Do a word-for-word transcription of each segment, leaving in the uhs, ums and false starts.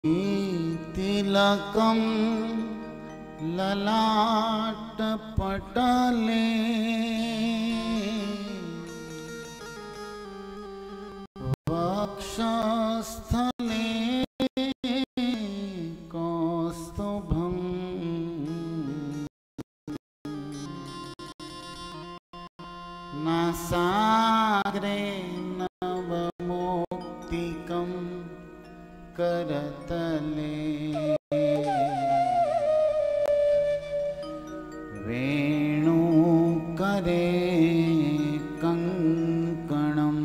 तिलकं ललाटपटले वक्षस्थले कौस्तुभं नासाग्रे नवमौक्तिकं करतले वेणुकरे कंकणम्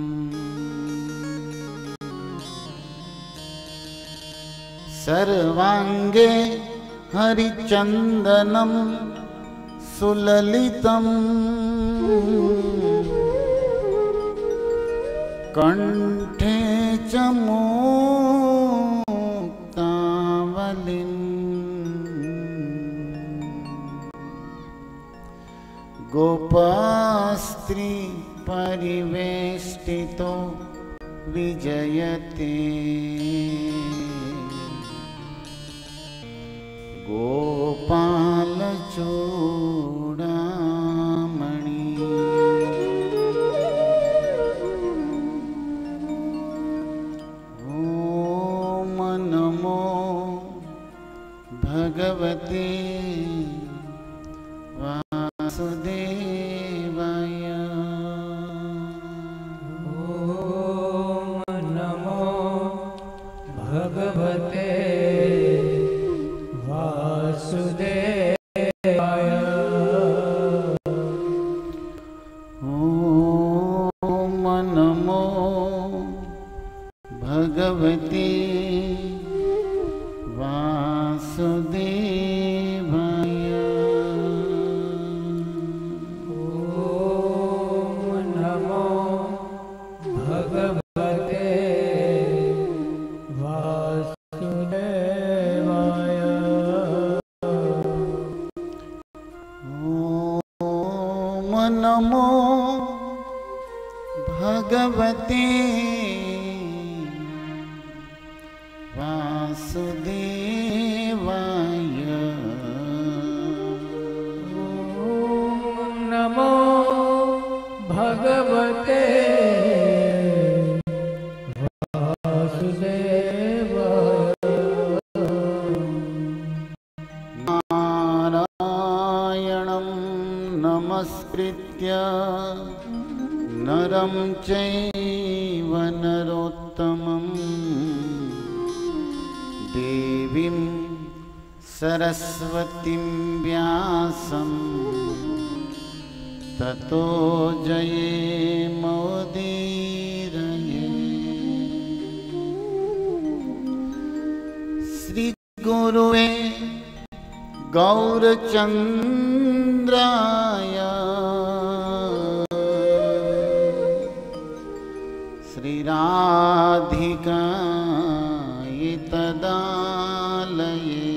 सर्वांगे हरिचंदनं सुललितं कंठे च मुक्तावलिं गोपस्त्री परिवेष्टितो विजयते गोपाल चूड़ामणि ओम नमो भगवते वासुदेवाय। ओम नमो भगवते वासुदेवाय। ओम नमो भगवते वासुदेवाय। ओम नमो भगवते वासुदेवाय। ओम नमो भगवते वासुदेवाय। ओम नमो भगवते वासुदेवाय। नारायणं नमस्कृत्य नरं चैव नरोत्तमं देवीं सरस्वतीं व्यासं ततो जयेमुदीरये। श्री गुरुवे गौरचंद्राय श्री राधिकाय तदालये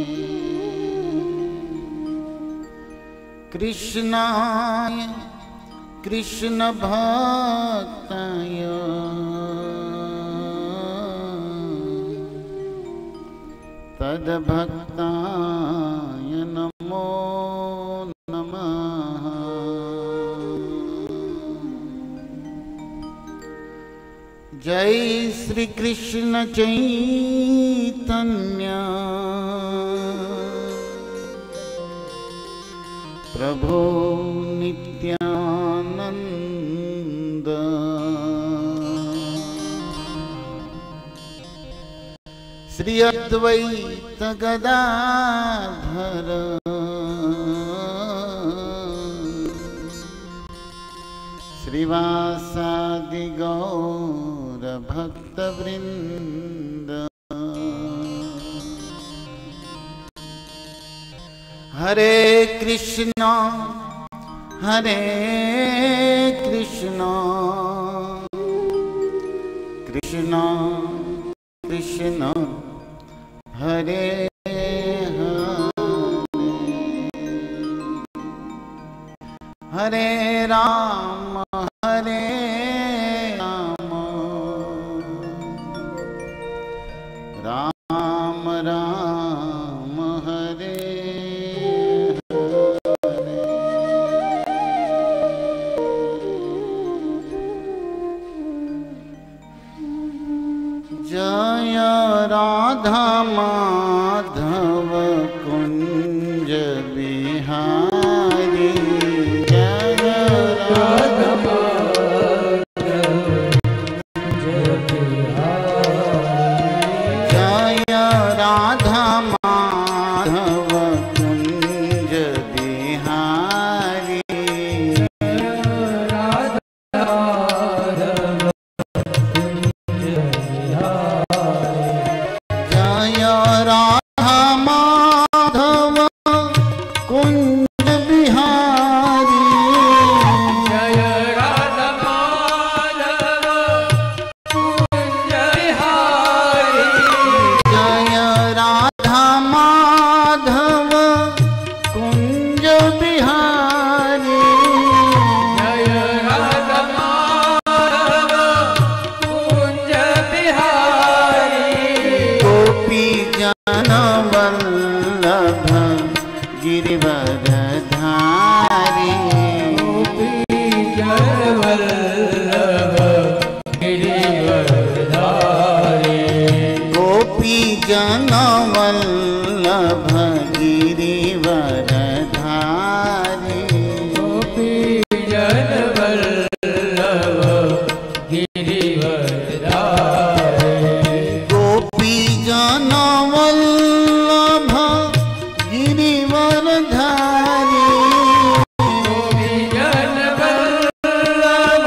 कृष्णाय कृष्ण भक्ताय तद्भक्ताय नमो नमः। जय श्री कृष्ण चैतन्य प्रभु नित्यानंद श्री अद्वैत गदाधर श्रीवासादि गौर भक्तवृंद। हरे कृष्णा हरे कृष्णा कृष्णा कृष्णा हरे हरे राम हरे राम राम राम राम हरे जय राधा माधव कुंज बिहारी जय राधा जय राधा माधव कुंज बिहारी राधा माधव कुंज बिहारी जय राधा माधव कुंज बिहारी जय राधा माधव कुंज बिहारी जय राधा माधव कुंज बिहारी गोपी जन वल्लभ गिरिवरधारी गोपी जन वल्लभ गिरिवरधारी गोपी जन वल्लभ गिरिवरधारी गोपी जन वल्लभ गिरिवरधारी गोपी जन वल्लभ गिरिवरधारी गोपी जन वल्लभ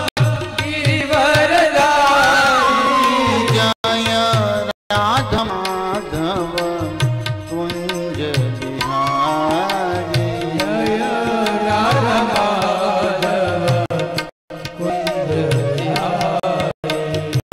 गिरिवरधारी जय राधा माधव कुंज बिहारी जय राधा माधव कुंज बिहारी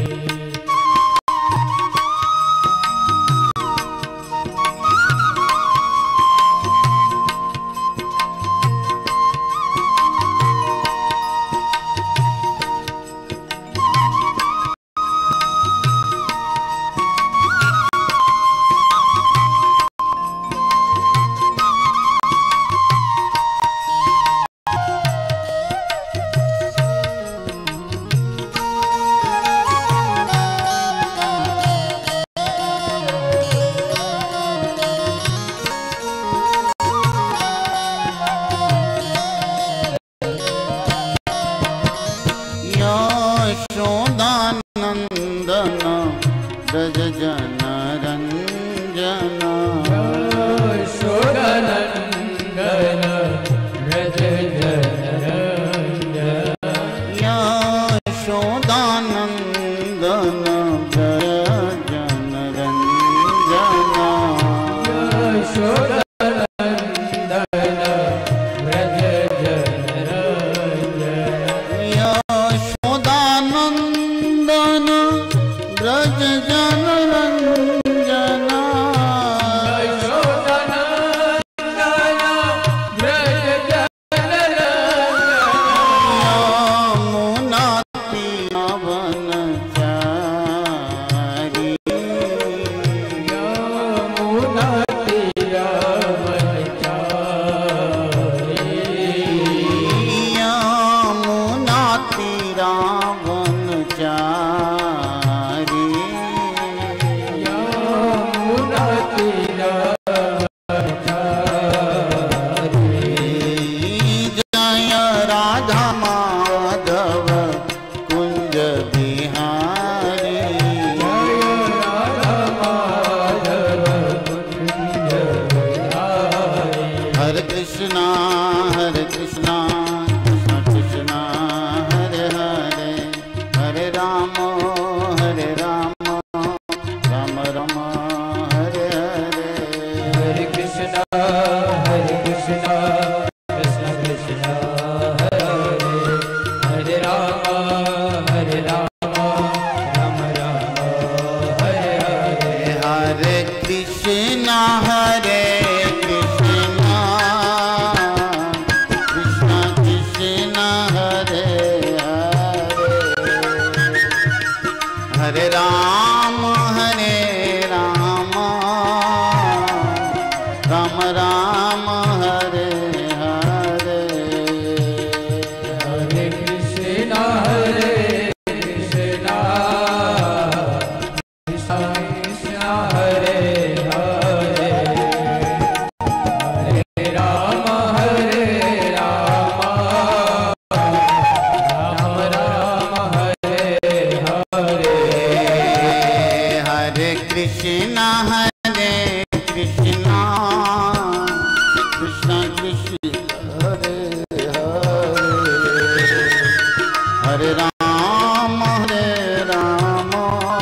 यशोदानंदन ब्रज जन रंजन यशोदानंदन व्रज जनरंजन यशोदानंदन ब्रज जन रंजन यशोदानंदन व्रज जनरंजन यशोदानंदन ब्रज जन रंजन यशोदानंदन व्रज यमुना तीरवन चारी यमुना तीरवनचारी यमुना तीरावन चारी यमुना तीरवनचारी जय राधा माधव कुंज बिहारी जय राधा माधव कुंज बिहारी हरे कृष्णा हरे कृष्णा कृष्ण कृष्णा हरे हरे हरे राम हरे राम राम राम हरे हरे हरे कृष्णा हरे कृष्णा कृष्ण कृष्ण हरे हरे हरे राम हरे राम राम राम हरे हरे हरे कृष्णा हरे कृष्णा कृष्ण कृष्ण हरे हरे हरे राम हरे राम हरे हरे हरे राम हरे राम राम राम हरे हरे हरे कृष्णा हरे कृष्णा कृष्णा कृष्ण हरे हरे हरे राम हरे राम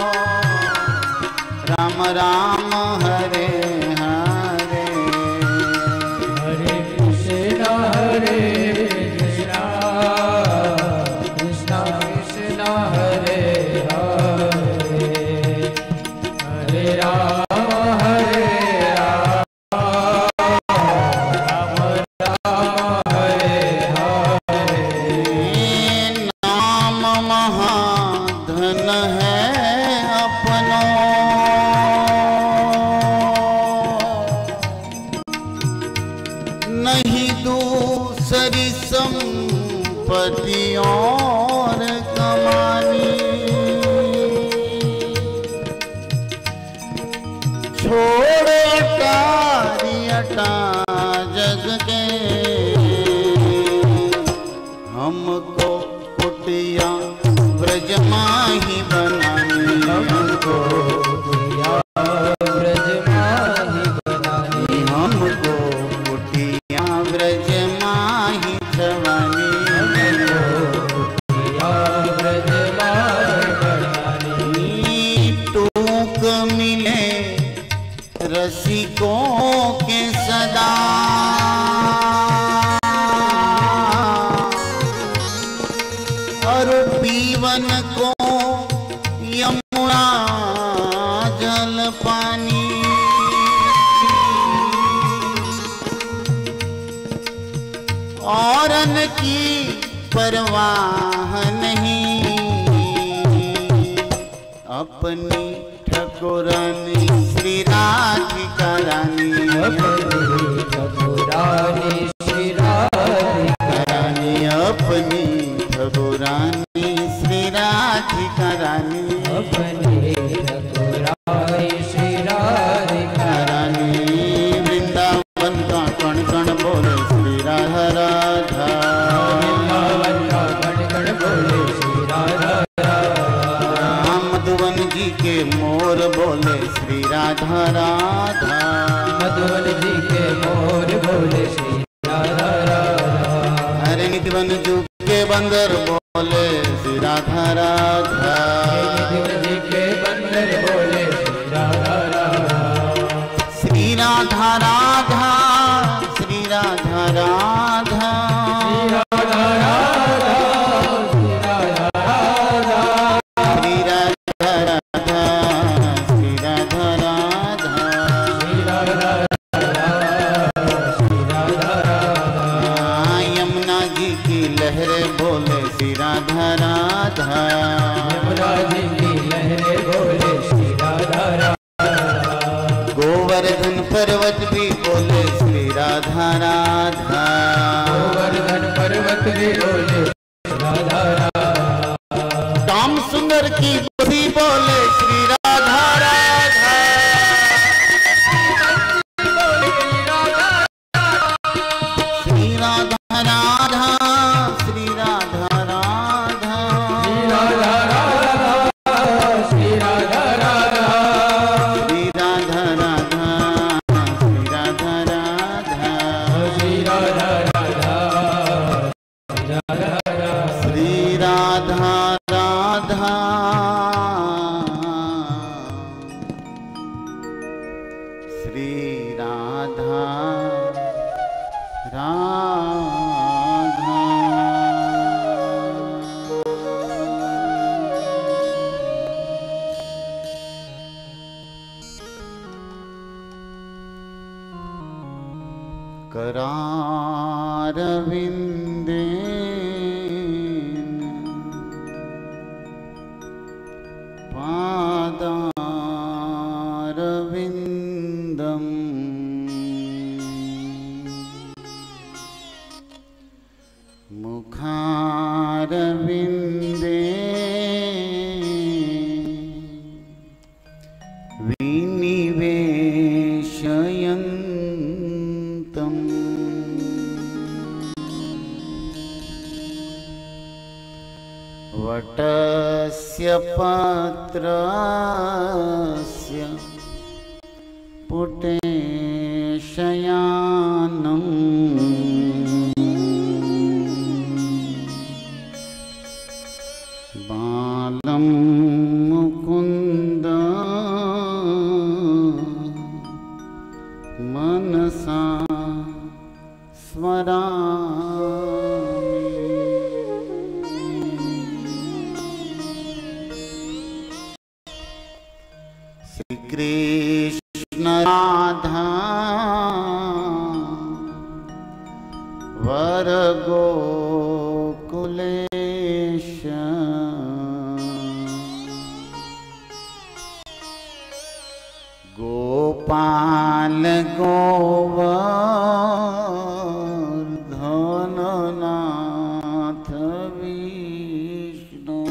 राम राम हरे हरे हरे कृष्णा हरे कृष्णा कृष्णा कृष्णा हरे हरे हरे राम हरे राम राम राम हरे हरे नाम महाधन है अपनो नहीं दूसरी संपत्ति और कमानी छोड़ो अटारी अटा जग के हमको कुटिया ब्रज माही बनानी हमको कुटिया ब्रज माही बनानी हमको कुटिया ब्रज माही छवानी कुटिया ब्रज माही बनानी टूक मिले रसिकों के सदा और पीवन को यमुना जल पानी औरन की परवाह नहीं अपनी ठकुरानी श्री राधिका रानी अपनी ठकुरानी श्री राधिका रानी अपनी ठकुरानी श्री राधिका रानी अपनी ठकुरानी श्री राधिका रानी वृंदावन का कण कण बोले श्री राधा राधा वृंदावन का कण कण बोले श्री राधा राम मधुवन जी के मोर बोले श्री राधा राधा मधुवन जी के मोर बोले श्री राधा राधा हरे निधिवन जू के बंदर बोले श्री राधा राधा मधुवन जी के बंदर बोले श्री राधा राधा श्री राधा राधा श्री राधा राधा राधा राधा श्री राधा राधा श्री राधा राधा श्री राधा राधा श्री राधा राधा श्री राधा राधा यमुना जी की लहरें बोले श्री राधा राधा यमुना जी की लहरें बोले श्री राधा राधा गोवर्धन पर्वत भी बोले श्री राधा राधा गोवर्धन पर्वत भी बोले राधा राधा श्याम सुंदर की बुद्धि बोले श्री राधा राधा श्री राधा राधा श्री राधा राधा श्री राधा राधा श्री राधा राधा श्री राधा राधा श्री राधा राधा श्री राधा राधा श्री राधा राधा श्री राधा करारविन्देन पादारविन्दम् मुखारविन्दे विनी तस्य पत्रस्य पुटे शयानम् बालं मुकुन्द मनसा स्मरामि। श्री कृष्ण राधा वर गोकुलेश गोपाल गोवर्धन नाथ विष्णु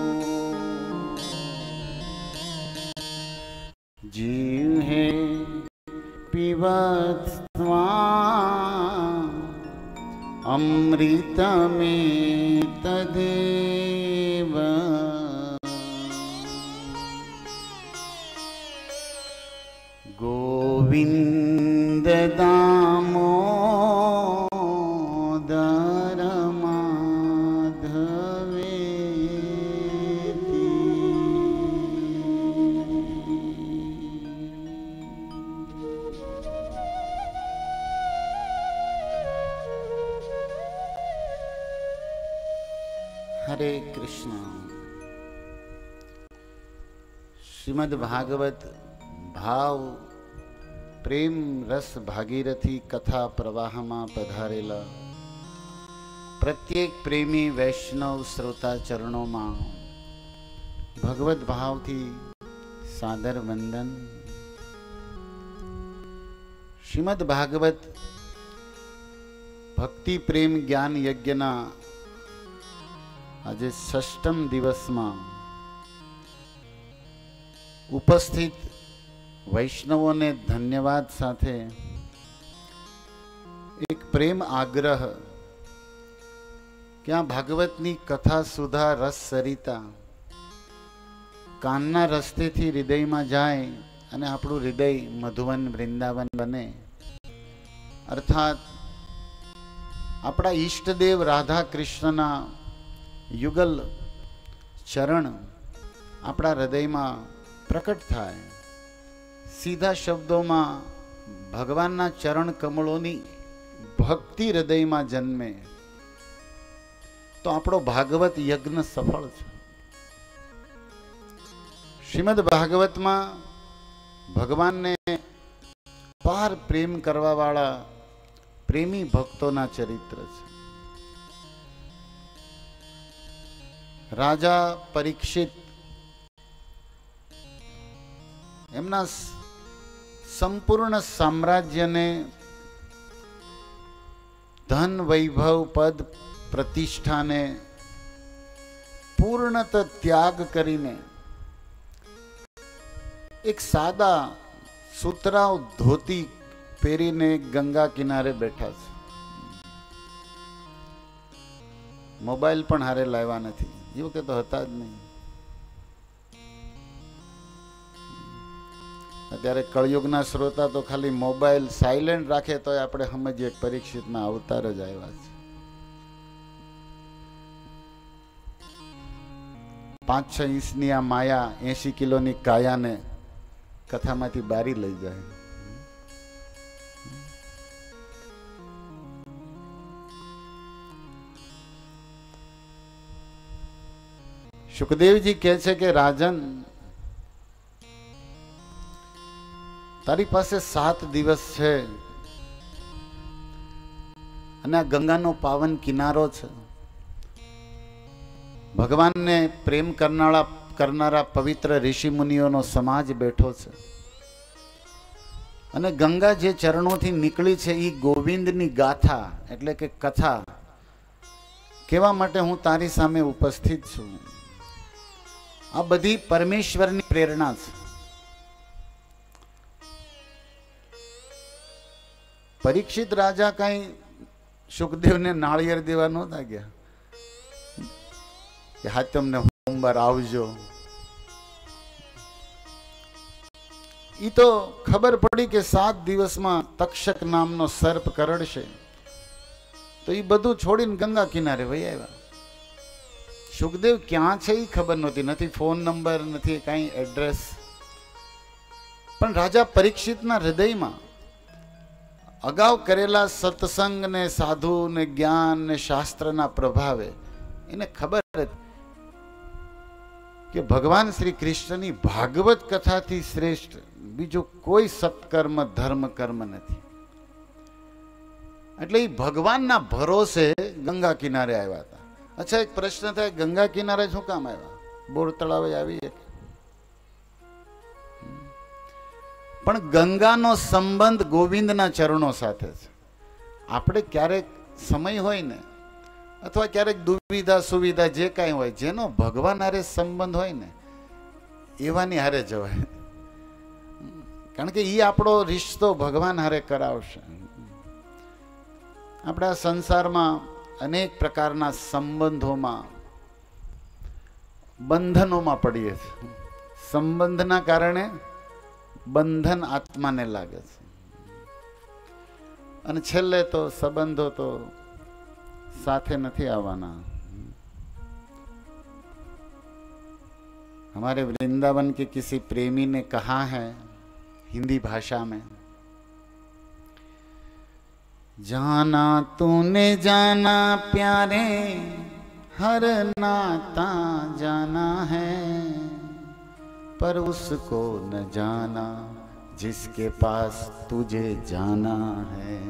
जीव है पिबत अमृत में तदेव गोविंद दामोदर माधवेति। हरे कृष्ण। श्रीमद् भागवत भाव प्रेम रस भागीरथी कथा प्रवाह में पधारेला प्रत्येक प्रेमी वैष्णव श्रोता चरणों में भगवत भाव थी सादर वंदन। श्रीमद् भागवत भक्ति प्रेम ज्ञान यज्ञ ना आज षष्टम दिवस में उपस्थित वैष्णवों ने धन्यवाद साथे एक प्रेम आग्रह क्या भागवतनी कथा सुधा रस सरिता कानना रस्ते थी हृदय में जाए अने आपणुं हृदय मधुवन वृंदावन बने। अर्थात आपड़ा इष्टदेव राधा कृष्णना युगल चरण आपड़ा हृदय में प्रकट थाय। सीधा शब्दों में भगवान ना चरण कमलों नी भक्ति हृदय में जन्मे तो आपणो भागवत यज्ञ सफल छे। श्रीमद् भागवत में भगवान ने पार प्रेम करवा वाला प्रेमी भक्तों ना चरित्र छे। राजा परीक्षित एमना संपूर्ण साम्राज्य ने धन वैभव पद प्रतिष्ठा ने पूर्णतः त्याग करीने एक सादा सुतराव धोती पहेरीने गंगा किनारे बैठा छे। मोबाइल पण हारे लाव्या नथी, ए वखते तो हता ज नहीं। अत्यारे कळयुगना श्रोता तो खाली मोबाइल साइलेंट राखे तो आपणे समजीए परीक्षितना अवतार ज आव्या छे। पांच छ इंचनी आ माया एशी किलोनी काया ने कथामांथी बारी लई जाए। सुखदेव जी कहे छे कि राजन तारी पासे सात दिवस है अने गंगानो पावन किनारो छे। भगवान ने प्रेम करनारा करनारा पवित्र ऋषि मुनिओनो समाज बैठो छे अने गंगा जे चरणोथी निकળી છે ई गोविंदनी गाथा એટલે કે कथा कहेवा माटे हूँ तारी सामे उपस्थित छूं। आ बधी परमेश्वरनी प्रेरणा छे। परीक्षित राजा कई सुखदेव ने नाळिયેર देवा नहोता गया कि हाथ तमने होम સોમવાર આવજો. ઈ તો ખબર પડી કે સાત દિવસમાં તક્ષક નામનો સર્પ કરડશે, તો એ બધું છોડીને ગંગા કિનારે વહી આવ્યા. સુખદેવ ક્યાં છે એ ખબર નહોતી, નથી ફોન નંબર, નથી કાંઈ એડ્રેસ. પણ રાજા પરીક્ષિતના હૃદયમાં અગાઉ કરેલા સત્સંગ ને સાધુ ને જ્ઞાન ને શાસ્ત્રના પ્રભાવે એને ખબર હતી કે ભગવાન શ્રી કૃષ્ણની ભાગવત કથાથી શ્રેષ્ઠ બીજું કોઈ સત્કર્મ ધર્મ કર્મ નથી. એટલે એ ભગવાનના ભરોસે ગંગા કિનારે આવ્યા હતા. અચ્છા, એક પ્રશ્ન થાય, ગંગા કિનારે શું કામ આવ્યા? બોર તળાવે આવી? પણ ગંગાનો સંબંધ ગોવિંદના ચરણો સાથે છે. આપણે ક્યારેક સમય હોય ને, અથવા ક્યારેક દુવિધા સુવિધા જે કાંઈ હોય, જેનો ભગવાન હારે સંબંધ હોય ને એવાની હારે જવાય. કારણ કે એ આપણો રિશ્તો ભગવાન હારે કરાવશે. આપણા સંસારમાં અનેક પ્રકારના સંબંધોમાં બંધનોમાં પડીએ છીએ. સંબંધના કારણે બંધન આત્માને લાગે છે, અને છેલ્લે તો સંબંધો તો સાથે નથી આવવાના. हमारे वृंदावन के किसी प्रेमी ने कहा है हिंदी भाषा में, जाना तूने जाना प्यारे हर नाता जाना है, पर उसको न जाना जिसके पास तुझे जाना है.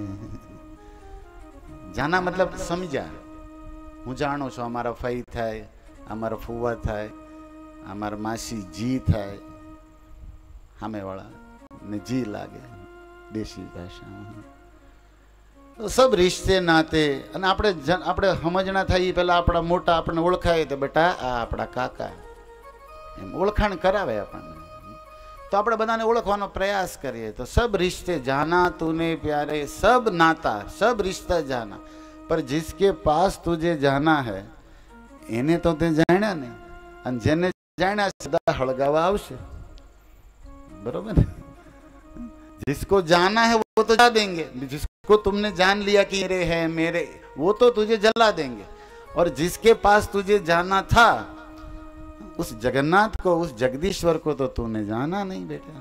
जाना मतलब समझा. હું જાણું છું અમારા ફઈ થાય, અમારા ફુવા થાય, અમારા માસી જી થાય, સામેવાળા ને જી લાગે દેશી ભાષામાં. તો સબ રિશ્તે નાતે. અને આપણે આપણે સમજણા થાય પહેલા આપણા મોટા આપણને ઓળખાય તો બેટા આ આપણા કાકા, એમ ઓળખાણ કરાવે આપણને. તો આપણે બધાને ઓળખવાનો પ્રયાસ કરીએ. તો સબ રિશ્તે જાના તુને પ્યારે, સબ નાતા સબ રિશ્તા જાના, પર જિસકે પાસ તુજે જાના હૈ એને તો તે જાણ્યા ને, અને જેને જાણ્યા સદા હળગાવા આવશે. બરોબર ને? जिसको जाना है वो तो जला देंगे, जिसको तुमने जान लिया कि मेरे है मेरे, वो तो तुझे जला देंगे. और जिसके पास तुझे जाना था उस जगन्नाथ को, उस जगदीश्वर को तो तूने जाना नहीं बेटा.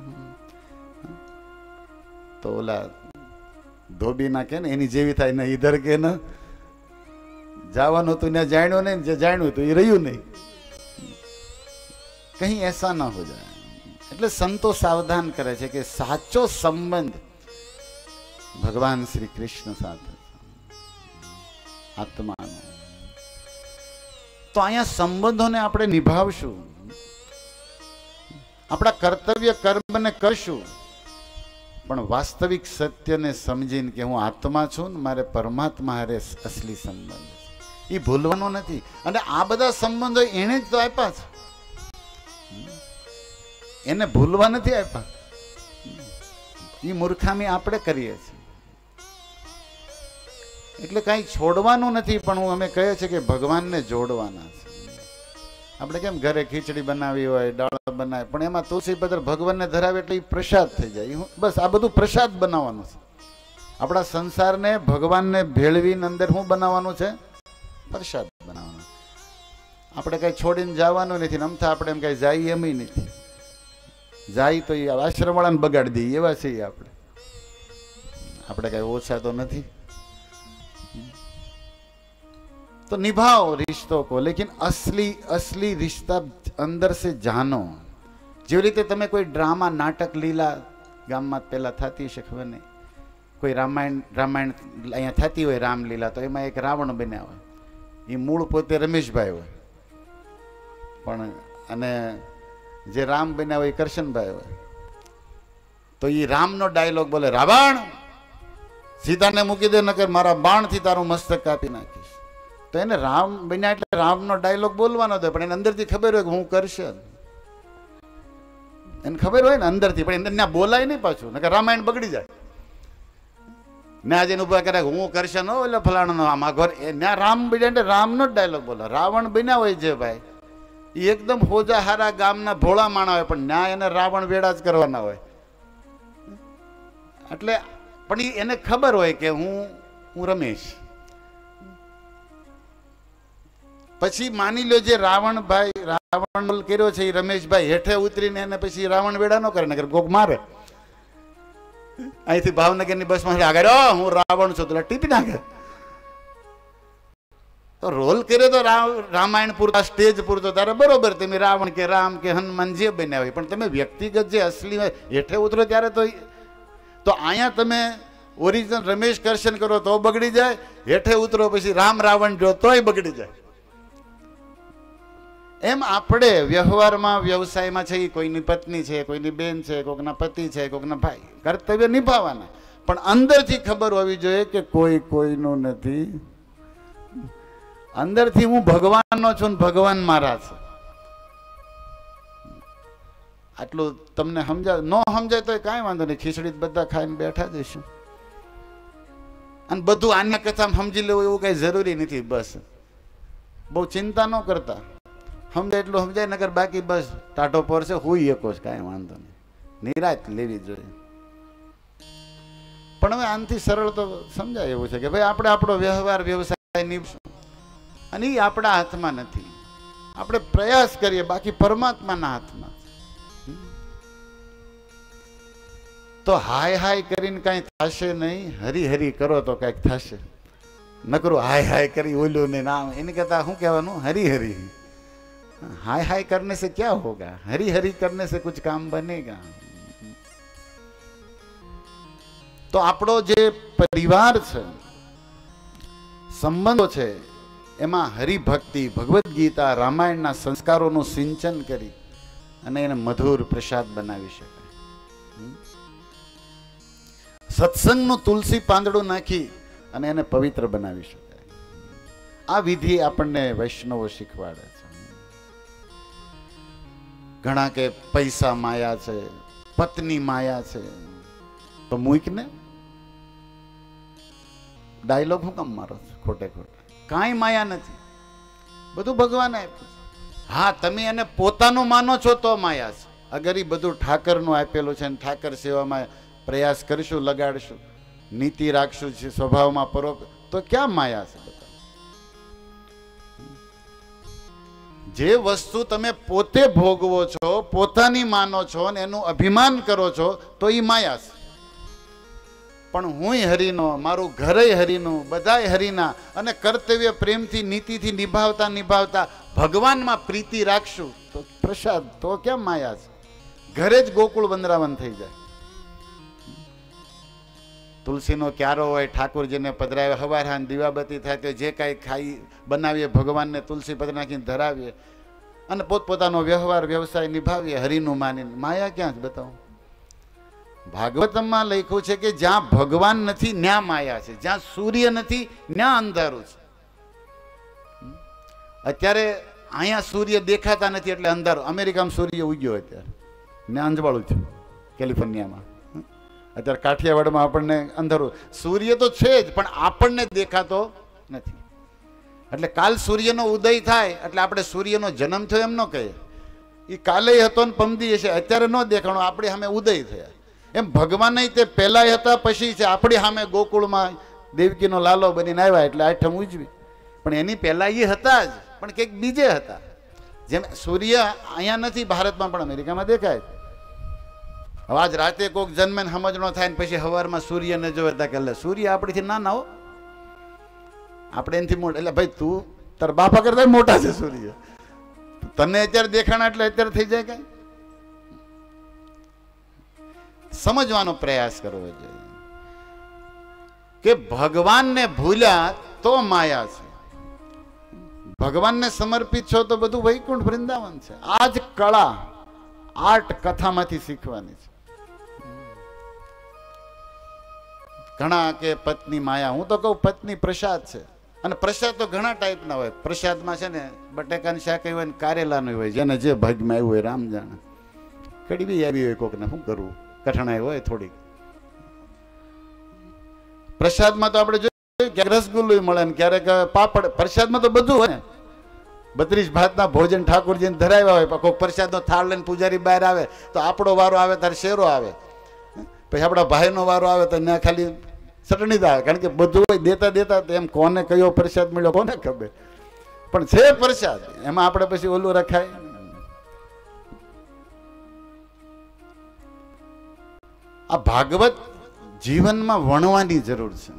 तो बोला धोबी ना के एनी जेवी थाय ने इधर के न जावानो तू ने जाण्यो नहीं, जे जाण्यो तो ये रह्યું नहीं. कहीं ऐसा ना हो जाए. એટલે સંતો સાવધાન કરે છે કે સાચો સંબંધ ભગવાન શ્રી કૃષ્ણ સાથે આત્માનો. તો અહીંયા સંબંધોને આપણે નિભાવશું, આપણા કર્તવ્ય કર્મને કરશું, પણ વાસ્તવિક સત્યને સમજીને કે હું આત્મા છું ને મારે પરમાત્મા હારે અસલી સંબંધ છે, એ ભૂલવાનો નથી. અને આ બધા સંબંધો એને જ તો આપ્યા છે, એને ભૂલવા નથી આપ્યા. એ મૂર્ખામી આપણે કરીએ છીએ. એટલે કાંઈ છોડવાનું નથી, પણ હું અમે કહીએ છીએ કે ભગવાનને જોડવાના છે. આપણે કેમ ઘરે ખીચડી બનાવી હોય, દાળ બનાવે, પણ એમાં તુલસી પત્ર ભગવાનને ધરાવે એટલે એ પ્રસાદ થઈ જાય. બસ આ બધું પ્રસાદ બનાવવાનું છે. આપણા સંસારને ભગવાનને ભેળવીને અંદર શું બનાવવાનું છે? પ્રસાદ બનાવવાનો. આપણે કાંઈ છોડીને જવાનું નથી. અમથા આપણે એમ કાંઈ જાય એમ નથી. જાય તો એ આશ્રમવાળાને બગાડી દઈએ એવા છીએ આપણે. આપણે કાંઈ ઓછા તો નથી. तो निभाओ रिश्तों को, लेकिन असली असली रिश्ता अंदर से जानो. જેવી રીતે તમે કોઈ ડ્રામા નાટક લીલા ગામમાં પહેલાં થતી હશે, ખબર નહીં, કોઈ રામાયણ રામાયણ અહીંયા થતી હોય રામલીલા, તો એમાં એક રાવણ બન્યા હોય. એ મૂળ પોતે રમેશભાઈ હોય, પણ અને જે રામ બન્યા હોય એ કરશનભાઈ હોય. તો એ રામનો ડાયલોગ બોલે, રાવણ સીતાને મૂકી દે નકર મારા બાણથી તારું મસ્તક કાપી નાખીશ. તો એને રામ બન્યા એટલે રામનો ડાયલોગ બોલવાનો હતો, પણ એને અંદરથી ખબર હોય કે હું કરશે, એને ખબર હોય ને અંદરથી, પણ અંદર ના બોલાય નહીં પાછું, નકર રામાયણ બગડી જાય. ને આજે ઉભા કરે હું કરશે નો એટલે ફલાણાનો આમાં ઘર, ત્યાં રામ બન્યા એટલે રામનો જ ડાયલોગ બોલો. રાવણ બન્યા હોય જે ભાઈ, એ એકદમ હોજા હારા ગામના ભોળા માણા હોય, પણ ન્યાય એને રાવણ વેડા જ કરવાના હોય. એટલે પણ એને ખબર હોય કે હું હું રમેશ. પછી માની લો જે રાવણભાઈ રાવણ કર્યો છે એ રમેશભાઈ હેઠે ઉતરીને એને પછી રાવણ વેડા ન કરે, નગર કોક મારે. અહીંથી ભાવનગરની બસમાં આગળ હું રાવણ છું તો ટીપી નાખે. તો રોલ કર્યો તો રામાયણ પૂરતા સ્ટેજ પૂરતો તારે બરોબર, તમે રાવણ કે રામ કે હનુમાન જે બન્યા હોય, પણ તમે વ્યક્તિગત જે અસલી હોય હેઠે ઉતરો ત્યારે તો તો અહીંયા તમે ઓરિજિનલ રમેશ કરશન કરો તો બગડી જાય, હેઠે ઉતરો પછી રામ રાવણ જો તોય બગડી જાય. એમ આપણે વ્યવહારમાં વ્યવસાયમાં છે, કોઈની પત્ની છે, કોઈની બેન છે, કોઈકના પતિ છે, કોઈકના ભાઈ, કર્તવ્ય નિભાવવાના, પણ અંદરથી ખબર હોવી જોઈએ કે કોઈ કોઈનું નથી. અંદરથી હું ભગવાનનો છું ને ભગવાન મારા છે. આટલું તમને સમજાય ન સમજાય તો કાંઈ વાંધો નહીં, ખીચડી બધા ખાઈને બેઠા જઈશું. અને બધું આન્ય કથામાં સમજી લેવું એવું કઈ જરૂરી નથી. બસ બહુ ચિંતા ન કરતા, સમજાય એટલું સમજાય, નગર બાકી બસ ટાટો પડશે હુઈ એકો જ કાંઈ વાંધો નહીં, નિરાત લેવી જોઈએ. પણ હવે આનાથી સરળ તો સમજાય એવું છે કે ભાઈ આપણે આપણો વ્યવહાર વ્યવસાય નિભાવશું, અને એ આપણા હાથમાં નથી. આપણે પ્રયાસ કરીએ, બાકી પરમાત્માના હાથમાં. તો હાય હાય કરીને કાંઈ થશે નહીં, હરી હરી કરો તો કાંઈક થશે. નકરું હાય હાય કરી ઓલું ને નામ, એની કરતા શું કહેવાનું, હરી હરી. हाय हाय करने से क्या होगा, हरी हरी करने से कुछ काम बनेगा. तो આપણો જે પરિવાર છે, સંબંધો છે, એમાં હરિભક્તિ, ભગવદ્ ગીતા, રામાયણના સંસ્કારોનું સિંચન કરી અને એને મધુર પ્રસાદ બનાવી શકાય. સત્સંગનું તુલસી પાંદડું નાખી અને એને પવિત્ર બનાવી શકાય. આ વિધિ આપણને વૈષ્ણવો શીખવાડે છે. ઘણા કે પૈસા માયા છે, પત્ની માયા છે, તો મૂક ને ડાયલોગ હું કામ મારો છો ખોટે ખોટે? કાંઈ માયા નથી, બધું ભગવાને આપ્યું. હા, તમે એને પોતાનું માનો છો તો માયા છે. અગર એ બધું ઠાકરનું આપેલું છે ને ઠાકર સેવામાં પ્રયાસ કરીશું, લગાડશું, નીતિ રાખશું, સ્વભાવમાં પરોપ, તો ક્યાં માયા છે? જે વસ્તુ તમે પોતે ભોગવો છો, પોતાની માનો છો ને એનું અભિમાન કરો છો, તો એ માયા છે. પણ હું હરિનો, મારું ઘરે હરિનું, બધાય હરિના, અને કર્તવ્ય પ્રેમથી નીતિથી નિભાવતા નિભાવતા ભગવાનમાં પ્રીતિ રાખશું તો પ્રસાદ, તો ક્યાં માયા છે? ઘરે જ ગોકુળ વંદરાવન થઈ જાય. તુલસીનો ક્યારો હોય, ઠાકોરજીને પધરાવે, હવાર હાન દીવાબત્તી થાય તો જે કાંઈ ખાઈ બનાવીએ ભગવાનને તુલસી પત્ર નાખીને ધરાવીએ અને પોતપોતાનો વ્યવહાર વ્યવસાય નિભાવીએ હરિનું માનીને. માયા ક્યાં જ બતાવો? ભાગવતમાં લખ્યું છે કે જ્યાં ભગવાન નથી ત્યાં માયા છે, જ્યાં સૂર્ય નથી ત્યાં અંધારું છે. અત્યારે અહીંયા સૂર્ય દેખાતા નથી એટલે અંધારું. અમેરિકામાં સૂર્ય ઉગ્યો અત્યારે, ને અંજવાળું થયું કેલિફોર્નિયામાં. અત્યારે કાઠિયાવાડમાં આપણને અંધારું. સૂર્ય તો છે જ પણ આપણને દેખાતો નથી. એટલે કાલ સૂર્યનો ઉદય થાય એટલે આપણે સૂર્યનો જન્મ થયો એમ ન કહીએ, એ કાલે હતો ને પમદી હશે, અત્યારે ન દેખાણો, આપણી સામે ઉદય થયા. એમ ભગવાન તે પહેલા હતા પછી છે, આપણી સામે ગોકુળમાં દેવકીનો લાલો બનીને આવ્યા એટલે આઠમ ઉજવી, પણ એની પહેલા એ હતા જ, પણ કંઈક બીજે હતા. જેમ સૂર્ય અહીંયા નથી ભારતમાં પણ અમેરિકામાં દેખાય. હવે આજ રાતે કોઈક જન્મે સમજણો થાય ને પછી સવારમાં સૂર્યને જોવે તા કે સૂર્ય આપણીથી નાના હો, આપણે એનાથી મોટા. એટલે ભાઈ તું તાર બાપા કરતા મોટા છે સૂર્ય, તને અત્યારે દેખાણા એટલે અત્યારે થઈ જાય કઈ? સમજવાનો પ્રયાસ કરવો જોઈએ કે ભગવાનને ભૂલ્યા તો માયા છે, ભગવાનને સમર્પિત છો તો બધું વૈકુંઠ વૃંદાવન છે. આ જ કળા આર્ટ કથામાંથી શીખવાની છે. ઘણા કે પત્ની માયા, હું તો કહું પત્ની પ્રસાદ છે. અને પ્રસાદ તો ઘણા ટાઈપના હોય. પ્રસાદમાં છે ને બટેકાની શાક હોય ને કારેલાનું હોય, જેને જે ભાગમાં આવ્યું હોય રામ જાણે. કડવી આવી હોય કોકને શું કરવું, કઠણાઈ હોય થોડીક. પ્રસાદમાં તો આપણે જોઈએ ક્યારેક રસગુલ્લું મળે ને ક્યારેક પાપડ. પ્રસાદમાં તો બધું હોય ને, બત્રીસ ભાતના ભોજન ઠાકોરજીને ધરાવ્યા હોય, કોઈ પ્રસાદનો થાળ લઈને પૂજારી બહાર આવે તો આપણો વારો આવે ત્યારે શેરો આવે, પછી આપણા ભાઈનો વારો આવે તો ત્યાં ખાલી ચટણી આવે, કારણ કે બધું હોય દેતા દેતા એમ કોને કયો પ્રસાદ મળ્યો કોને ખબર, પણ છે પ્રસાદ, એમાં આપણે પછી ઓલું રખાય. આ ભાગવત જીવનમાં વણવાની જરૂર છે.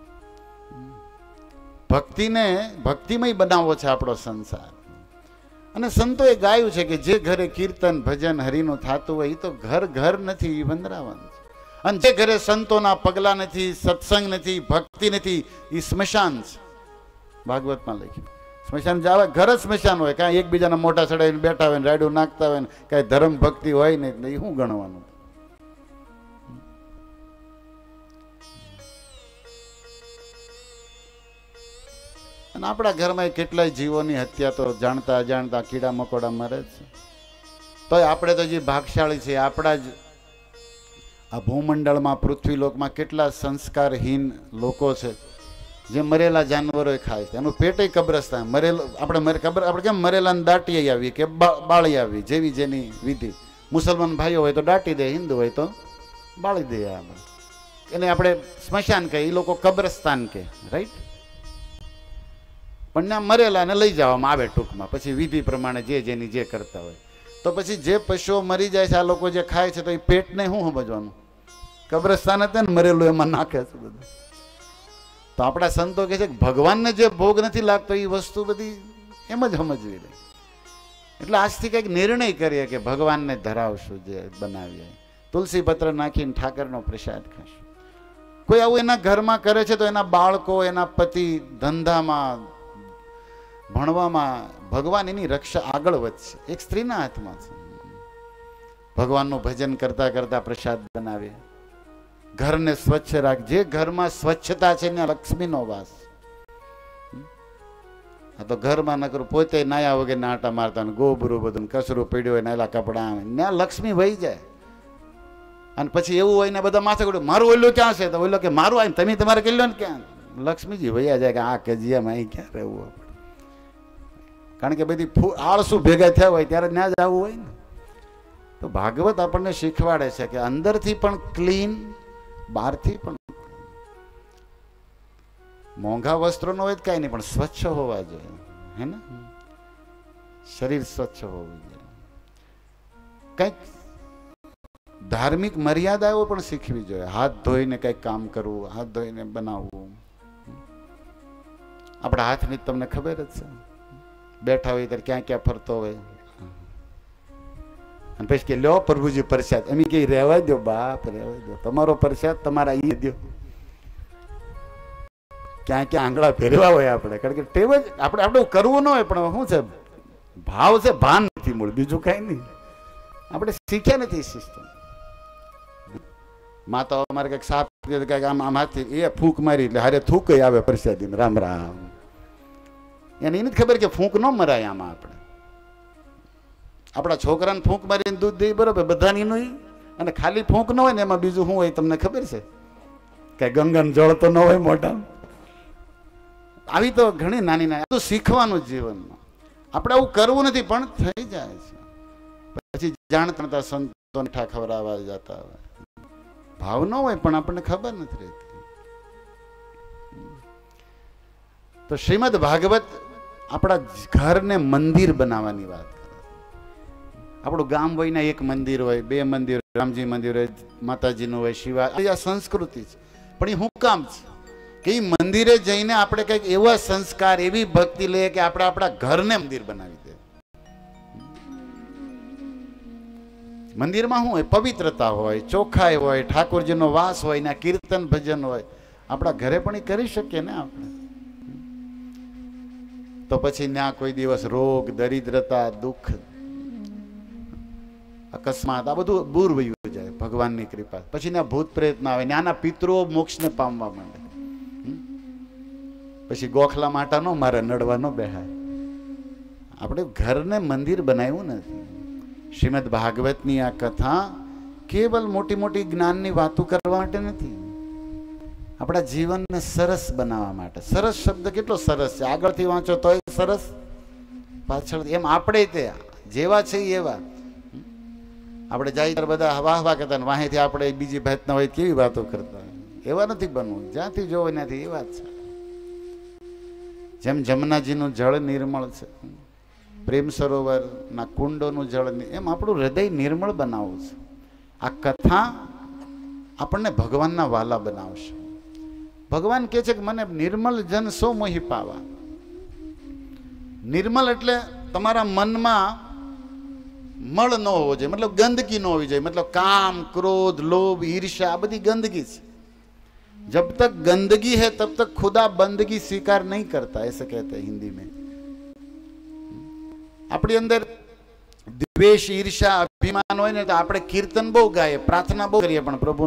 ભક્તિને ભક્તિમય બનાવવો છે આપણો સંસાર. અને સંતોએ ગાયું છે કે જે ઘરે કીર્તન ભજન હરિનું થતું હોય એ તો ઘર ઘર નથી, એ વંદરાવન છે. અને જે ઘરે સંતોના પગલા નથી, સત્સંગ નથી, ભક્તિ નથી, એ સ્મશાન છે. ભાગવતમાં લખ્યું સ્મશાન જવા ઘર જ સ્મશાન હોય, કાંઈ એકબીજાના મોટા ચડાવીને બેઠા હોય ને રાડું નાખતા હોય ને કાંઈ ધર્મ ભક્તિ હોય ને એટલે એ શું ગણવાનું. અને આપણા ઘરમાં કેટલાય જીવોની હત્યા તો જાણતા અજાણતા કીડા મકોડા મરે છે. તોય આપણે તો જે ભાગશાળી છે, આપણા જ આ ભૂમંડળમાં પૃથ્વીલોકમાં કેટલા સંસ્કારહીન લોકો છે જે મરેલા જાનવરો ખાય છે, એનું પેટે કબ્રસ્તાન. મરેલો આપણે મરે કબ્ર આપણે કેમ મરેલાને દાટી આવીએ કે બાળી આવી, જેવી જેની વિધિ. મુસલમાન ભાઈઓ હોય તો દાટી દે, હિન્દુ હોય તો બાળી દે. આપણે એને આપણે સ્મશાન કહે, એ લોકો કબ્રસ્તાન કહે, રાઈટ. પણ ત્યાં મરેલાને લઈ જવામાં આવે ટૂંકમાં, પછી વિધિ પ્રમાણે જે જેની જે કરતા હોય. તો પછી જે પશુઓ મરી જાય છે, આ લોકો જે ખાય છે, તો એ પેટને શું સમજવાનું? કબ્રસ્તાન હતા ને મરેલું એમાં નાખે છે બધું. તો આપણા સંતો કહે છે કે ભગવાનને જે ભોગ નથી લાગતો એ વસ્તુ બધી એમ જ સમજવી રહી. એટલે આજથી કંઈક નિર્ણય કરીએ કે ભગવાનને ધરાવશું, જે બનાવીએ તુલસી પત્ર નાખીને ઠાકરનો પ્રસાદ ખાશું. કોઈ આવું એના ઘરમાં કરે છે તો એના બાળકો, એના પતિ ધંધામાં ભણવામાં ભગવાન એની રક્ષા આગળ વધશે. એક સ્ત્રીના હાથમાં છે. ભગવાનનું ભજન કરતા કરતા પ્રસાદ બનાવે, ઘરને સ્વચ્છ રાખ. જે ઘરમાં સ્વચ્છતા છે ત્યાં લક્ષ્મીનો વાસ. આ તો ઘરમાં ન કરું, પોતે નાયા વગર નાટા મારતા, ગોબરું બધું કચરું પડ્યું હોય, નાયલા કપડાં, ત્યાં લક્ષ્મી વહી જાય. અને પછી એવું હોય ને બધા માથે ગોળ્યું, મારું ઓલું ક્યાં છે? તો ઓલો કે મારું આવીને તમે તમારે કહી લો ને ક્યાં? લક્ષ્મીજી વૈયા જાય કે આ કજિયામાં અહીં ક્યાં રહેવું? કારણ કે બધી આળસુ ભેગા થયા હોય ત્યારે ત્યાં જ આવવું હોય ને. તો ભાગવત આપણને શીખવાડે છે કે અંદરથી પણ ક્લીન, બહારથી પણ. મોંઘા વસ્ત્રો નો હોય કાંઈ નહીં, પણ સ્વચ્છ હોવા જોઈએ, હે ને? શરીર સ્વચ્છ હોવું જોઈએ. કંઈક ધાર્મિક મર્યાદાઓ પણ શીખવી જોઈએ. હાથ ધોઈને કંઈક કામ કરવું, હાથ ધોઈને બનાવવું. આપણા હાથની તમને ખબર જ છે, બેઠા હોય ત્યારે ક્યાં ક્યાં ફરતો હોય. અને પછી કે લ્યો પ્રભુજી પ્રસાદ, એમ કે રહેવા દો બાપ, રહેવા દો, તમારો પ્રસાદ તમારા ઈ દો. ક્યાં ક્યાં આંગળા ફેરવા હોય આપણે, કારણ કે ટેવ જ આપણે આપણે કરવું ન હોય, પણ શું છે ભાવ છે, ભાન નથી મૂળ, બીજું કઈ નહીં. આપણે શીખ્યા નથી સિસ્ટમ. માં તો અમારે કંઈક સાપ કંઈક આમ આમ હાથથી એ ફૂંક મારી એટલે હારે થૂક આવે પ્રસાદી. રામ રામ. એને એ નથી ખબર કે ફૂંક ન મરાય આમાં. આપણે આપણા છોકરાને ફૂંક મારીને દૂધ દઈ, બરોબર, બધાની નું. અને ખાલી ફૂંક ન હોય ને એમાં બીજું શું હોય તમને ખબર છે? કઈ ગંગાનું જળ તો ન હોય મોઢા. આવી તો ઘણી નાની નાની તો શીખવાનું જીવનમાં. આપણે આવું કરવું નથી પણ થઈ જાય છે. પછી જાણતા સંતો મીઠા ખવડાવવા જતા હોય, ભાવ ન હોય પણ આપણને ખબર નથી રહેતી. તો શ્રીમદ ભાગવત આપણા ઘરને મંદિર બનાવવાની વાત કરે. આપણું ગામ હોય ને એક મંદિર હોય, બે મંદિર, રામજી મંદિર હોય, માતાજીનું હોય, શિવા, આ સંસ્કૃતિ છે. પણ એ હું કામ છે કે એ મંદિરે જઈને આપણે કંઈક એવા સંસ્કાર, એવી ભક્તિ લઈએ કે આપણે આપણા ઘરને મંદિર બનાવી દે. મંદિરમાં શું હોય? પવિત્રતા હોય, ચોખ્ખાઈ હોય, ઠાકોરજીનો વાસ હોય ને કીર્તન ભજન હોય. આપણા ઘરે પણ એ કરી શકીએ ને આપણે. તો પછી ત્યાં કોઈ દિવસ રોગ, દરિદ્રતા, દુઃખ, અકસ્માત આ બધું દૂર વયું જાય ભગવાનની કૃપા. પછી ત્યાં ભૂત પ્રેત ના આવે, ત્યાંના પિતૃઓ મોક્ષને પામવા માંડે. પછી ગોખલા માટા નો મારે નડવા ન બેહાય. આપણે ઘરને મંદિર બનાવ્યું નથી. શ્રીમદ ભાગવતની આ કથા કેવલ મોટી મોટી જ્ઞાનની વાતો કરવા માટે નથી, આપણા જીવનને સરસ બનાવવા માટે. સરસ શબ્દ કેટલો સરસ છે, આગળથી વાંચો તોય સરસ, પાછળ એમ આપણે તે જેવા છે એવા આપણે જાય ત્યારે બધા વાહ વાહ કરતા ને વાહેથી આપણે બીજી ભાતના હોય કેવી વાતો કરતા, એવા નથી બનવું. જ્યાંથી જોવો ત્યાંથી એ વાત છે. જેમ જમનાજીનું જળ નિર્મળ છે, પ્રેમ સરોવરના કુંડોનું જળ, એમ આપણું હૃદય નિર્મળ બનાવવું છે. આ કથા આપણને ભગવાનના વાલા બનાવશે. ભગવાન કહે છે કે મને નિર્મલ જન સો મોહી પાવા. નિર્મલ એટલે તમારા મનમાં મળ ન હોવો જોઈએ, મતલબ ગંદકી ન હોવી જોઈએ. મતલબ કામ, ક્રોધ, લોભ, ઈર્ષા આ બધી ગંદકી છે. जब तक गंदगी है तब तक खुदा बंदगी स्वीकार नहीं करता, ऐसे कहते हैं हिंदी में. આપણી અંદર દ્વેષ, ઈર્ષા, અભિમાન હોય ને તો આપણે કીર્તન બહુ ગાઈએ, પ્રાર્થના બહુ કરીએ, પણ પ્રભુ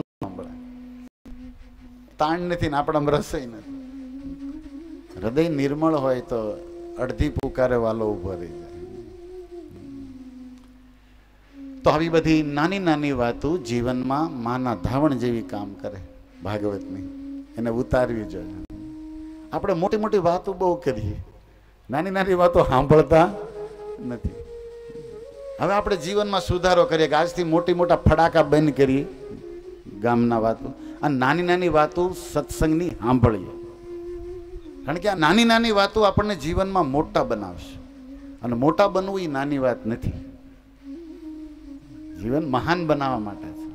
તાણ નથી ને આપણા રસોઈ નથી. હૃદય નિર્મળ હોય તો અડધી પુકારે વાલો ઉભો રહી જાય. તો આવી બધી નાની નાની વાતો જીવનમાં માના ધાવણ જેવી કામ કરે. ભાગવતની એને ઉતારવી જોઈએ. આપણે મોટી મોટી વાતો બહુ કરીએ, નાની નાની વાતો સાંભળતા નથી. હવે આપણે જીવનમાં સુધારો કરીએ કે આજથી મોટી મોટા ફડાકા બંધ કરીએ ગામના વાતો, અને નાની નાની વાતો સત્સંગની સાંભળીએ. કારણ કે આ નાની નાની વાતો આપણને જીવનમાં મોટા બનાવશે, અને મોટા બનવું એ નાની વાત નથી. જીવન મહાન બનાવવા માટે છે.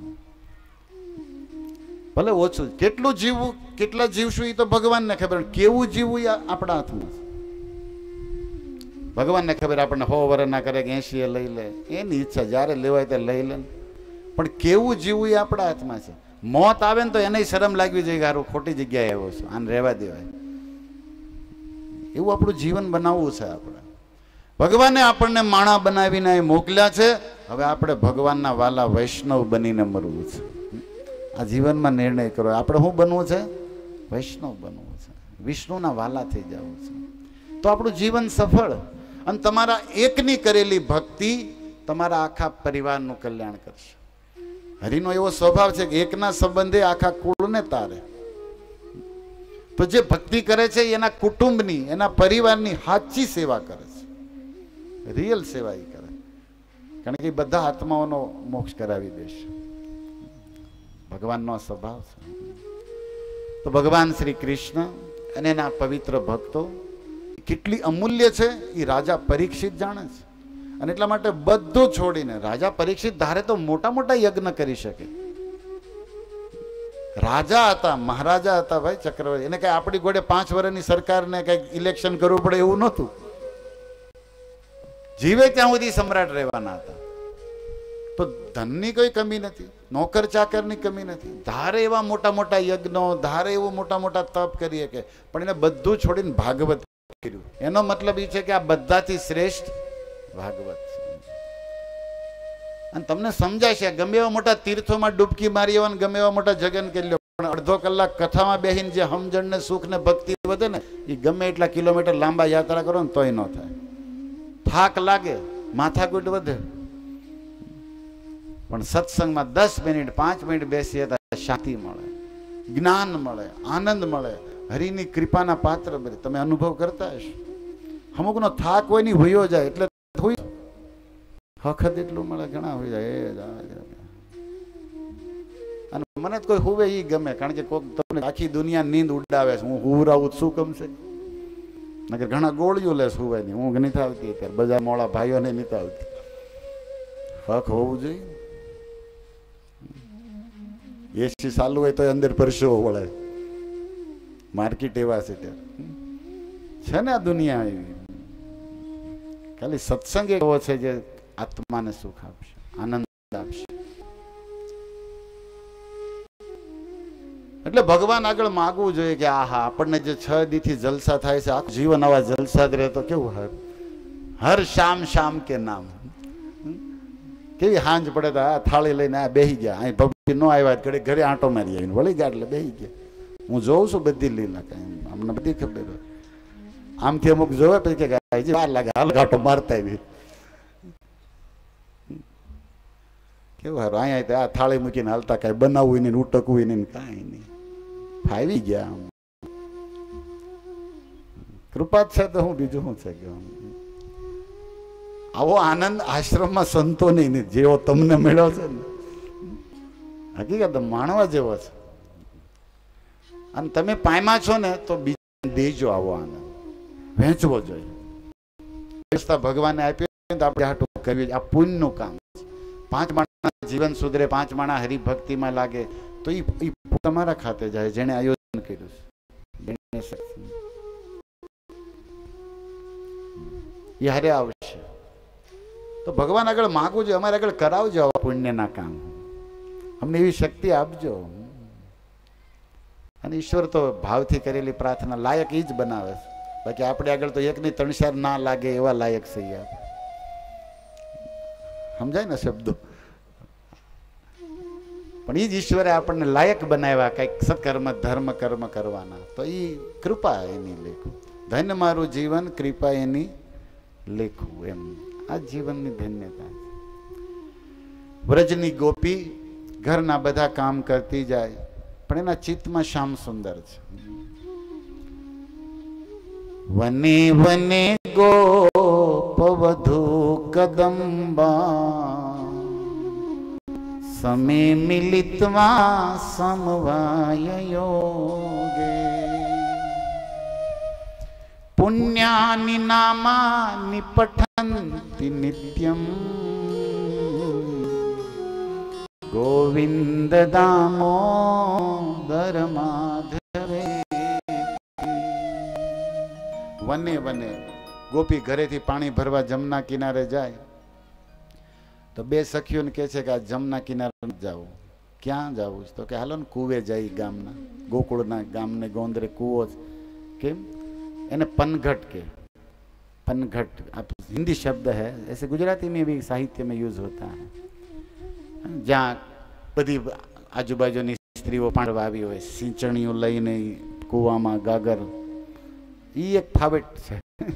ભલે ઓછું કેટલું જીવવું, કેટલા જીવશું એ તો ભગવાનને ખબર. કેવું જીવવું એ આપણા હાથમાં છે. ભગવાનને ખબર. આપણને સો વર્ષ ના કરે કે એસી લઈ લે, એની ઈચ્છા, જ્યારે લેવાય તે લઈ લે. પણ કેવું જીવવું એ આપણા હાથમાં છે. મોત આવે ને તો એને શરમ લાગવી જોઈએ કે હારું ખોટી જગ્યાએ આવ્યો છું, આને રહેવા દેવાય. એવું આપણું જીવન બનાવવું છે આપણે. ભગવાને આપણને માણા બનાવીને મોકલ્યા છે. હવે આપણે ભગવાનના વાલા વૈષ્ણવ બનીને મરવું છે. આ જીવનમાં નિર્ણય કરો. આપણે શું બનવું છે? વૈષ્ણવ બનવું છે, વિષ્ણુના વાલા થઈ જવું છે. તો આપણું જીવન સફળ. અને તમારા એકની કરેલી ભક્તિ તમારા આખા પરિવારનું કલ્યાણ કરશે. હરિનો એવો સ્વભાવ છે કે એકના સંબંધે આખા કુળને તારે. તો જે ભક્તિ કરે છે એના કુટુંબની, એના પરિવારની સાચી સેવા કરે છે, રિયલ સેવા એ કરે. કારણ કે બધા આત્માઓનો મોક્ષ કરાવી દેશે. ભગવાનનો સ્વભાવ છે. તો ભગવાન શ્રી કૃષ્ણ અને એના પવિત્ર ભક્તો કેટલી અમૂલ્ય છે એ રાજા પરીક્ષિત જાણે છે. અને એટલા માટે બધું છોડીને, રાજા પરીક્ષિત ધારે તો મોટા મોટા યજ્ઞ કરી શકે. રાજા હતા, મહારાજા હતા ભાઈ, ચક્રવર્તી. એને કઈ આપણી ઘોડે પાંચ વર્ષની સરકારને કઈક ઇલેક્શન કરવું પડે એવું નહોતું. જીવે ત્યાં સુધી સમ્રાટ રહેવાના હતા. તો ધનની કોઈ કમી નથી, નોકર ચાકરની કમી નથી. ધારે એવા મોટા મોટા યજ્ઞો, ધારે એવું મોટા મોટા તપ કરીએ કે, પણ એને બધું છોડીને ભાગવત કર્યું. એનો મતલબ એ છે કે આ બધાથી શ્રેષ્ઠ ભાગવત છે. અને તમને સમજાય છે, ગમે એવા મોટા તીર્થોમાં ડૂબકી મારી એવા, ગમે એવા મોટા જગન કરી લો, પણ અડધો કલાક કથામાં બેસીને જે સમજણ ને સુખ ને ભક્તિ વધે ને, એ ગમે એટલા કિલોમીટર લાંબા યાત્રા કરો ને તોય ન થાય. થાક લાગે, માથાકૂટ વધે, પણ સત્સંગમાં દસ મિનિટ પાંચ મિનિટ બેસીએ તો શાંતિ મળે, જ્ઞાન મળે, આનંદ મળે, હરિની કૃપાના પાત્ર બને. તમે અનુભવ કરતા હશો. અમુકનો થાક હોય નહીં, હોયો જાય એટલે વખત એટલું મળે, ઘણા હોય જાય. અને મને તો કોઈ હુવે એ ગમે, કારણ કે કોઈક તમને આખી દુનિયા નીંદ ઉડાવે છે, હું હુવરાવું શું ગમશે? નકર ઘણા ગોળીઓ લેસ હુવે નહીં, ઊંઘ નથી આવતી. અત્યારે બધા મોડા ભાઈઓને નથી આવતી. હક હોવું જોઈએ. એસી ચાલુ હોય તો અંદર પરસેવો વળે. માર્કેટ એવા છે છે ને આ દુનિયા એવી. ખાલી સત્સંગ એવો છે જે આત્માને સુખ આપશે, આનંદ આપશે. એટલે ભગવાન આગળ માગવું જોઈએ કે આહા, આપણને જે છ દીથી જલસા થાય છે, આખું જીવન આવા જલસા જ રહે તો કેવું હર હર શામ શામ કે નામ. કેવી હાંજ પડે તો આ થાળી લઈને આ બેસી ગયા. અહીં ભક્તિ ન આવ્યા ઘરે ઘરે આંટો મારી આવીને વળી ગયા એટલે બેસી ગયા. હું જોઉં છું બધી લીલા, કઈ અમને બધી ખબર હોય. આમથી અમુક જોવે પછી કે વાર લાગે, હાલ ઘાટો મારતા આવી. કેવું હારું અહીંયા આ થાળી મૂકીને હાલતા, કઈ બનાવવું નહીં, ઉટકવું નહીં, કાંઈ નહીં, ફાવી ગયા. કૃપા છે તો હું બીજું શું છે કે આવો આનંદ આશ્રમમાં સંતો નહીં, જેવો તમને મળ્યો છે ને હકીકત માણવા જેવો છે. અને તમે પામ્યા છો ને તો બીજા દેજો આવો આનંદ, વહેંચવો જોઈએ. વ્યવસ્થા ભગવાને આપી તો આપણે હાટું કરવી. આ પુણ્યનું કામ છે. પાંચ માણસ જીવન સુધરે, પાંચ માણસ હરિભક્તિમાં લાગે તો એ તમારા ખાતે જાય જેને આયોજન કર્યું છે. એ હારે આવશે તો ભગવાન આગળ માગવું જોઈએ, અમારે આગળ કરાવજો આવા પુણ્યના કામ, અમને એવી શક્તિ આપજો. અને ઈશ્વર તો ભાવથી કરેલી પ્રાર્થના લાયક એ જ બનાવે છે. બાકી આપણે આગળ તો એકની ત્રણ ચાર ના લાગે એવા લાયક છે. સમજાય ને શબ્દો? પણ એ જ ઈશ્વરે આપણને લાયક બનાવ્યા કંઈક સત્કર્મ ધર્મ કર્મ કરવાના. તો એ કૃપા એની લેખું, ધન્ય મારું જીવન કૃપા એની લેખું. એમ આ જીવનની ધન્યતા. વ્રજની ગોપી ઘરના બધા કામ કરતી જાય પણ એના ચિત્તમાં શ્યામ સુંદર છે. વને વને ગોપ વધુ કદંબા સમે મિલિત્વા સમવાય યોગે પુણ્યાનિ નામાનિ પઠન્તિ નિત્યમ ગોવિંદ દામોદર માધવે. વને વને ગોપી ઘરેથી પાણી ભરવા જમના કિનારે જાય તો બે સખીઓને કહે છે કે આ જમના કિનારે જાવ. ક્યાં જવું? તો કે હાલો ને કુવે જાય. ગામના ગોકુળના ગામને ગોંદરે કૂવો. કેમ? એને પનઘટ કે पनघट हिंदी शब्द है, ऐसे गुजराती में भी साहित्य में यूज होता है. જ્યાં બધી આજુબાજુની સ્ત્રીઓ પાણવા આવી હોય, સિંચણીઓ લઈને કૂવામાં ગાગર, એ એક ફાવટ છે.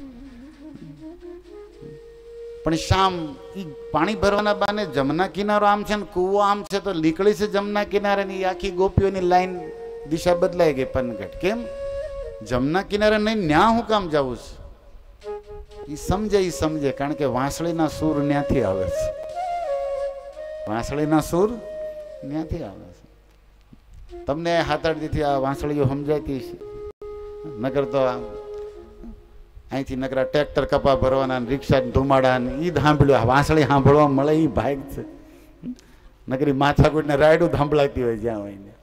પણ શામ ઈ પાણી ભરવાના બાને જમના કિનારો આમ છે ને કૂવો આમ છે, તો નીકળી છે જમના કિનારે ની આખી ગોપીઓની લાઈન દિશા બદલાઈ ગઈ. પનઘટ કેમ? જમના કિનારે નહીં, ન્યા હું કામ જાવું છું? ઈ સમજે ઈ સમજે, કારણ કે વાંસળીના સૂર ન્યાથી આવે છે. વાંસળીના સૂર ન્યાથી આવે છે. તમને હાથ આઠ દીથી આ વાંસળીઓ સમજાતી છે? નગર તો અહીંથી નગરા ટ્રેક્ટર કપા ભરવાના, રિક્ષા ધુમાડા ઈ સાંભળ્યું. વાંસળી સાંભળવા મળે ઈ ભાગ છે. નગરી માથાકૂટ ને રાયડું સાંભળાતી હોય જ્યાં હોય ને.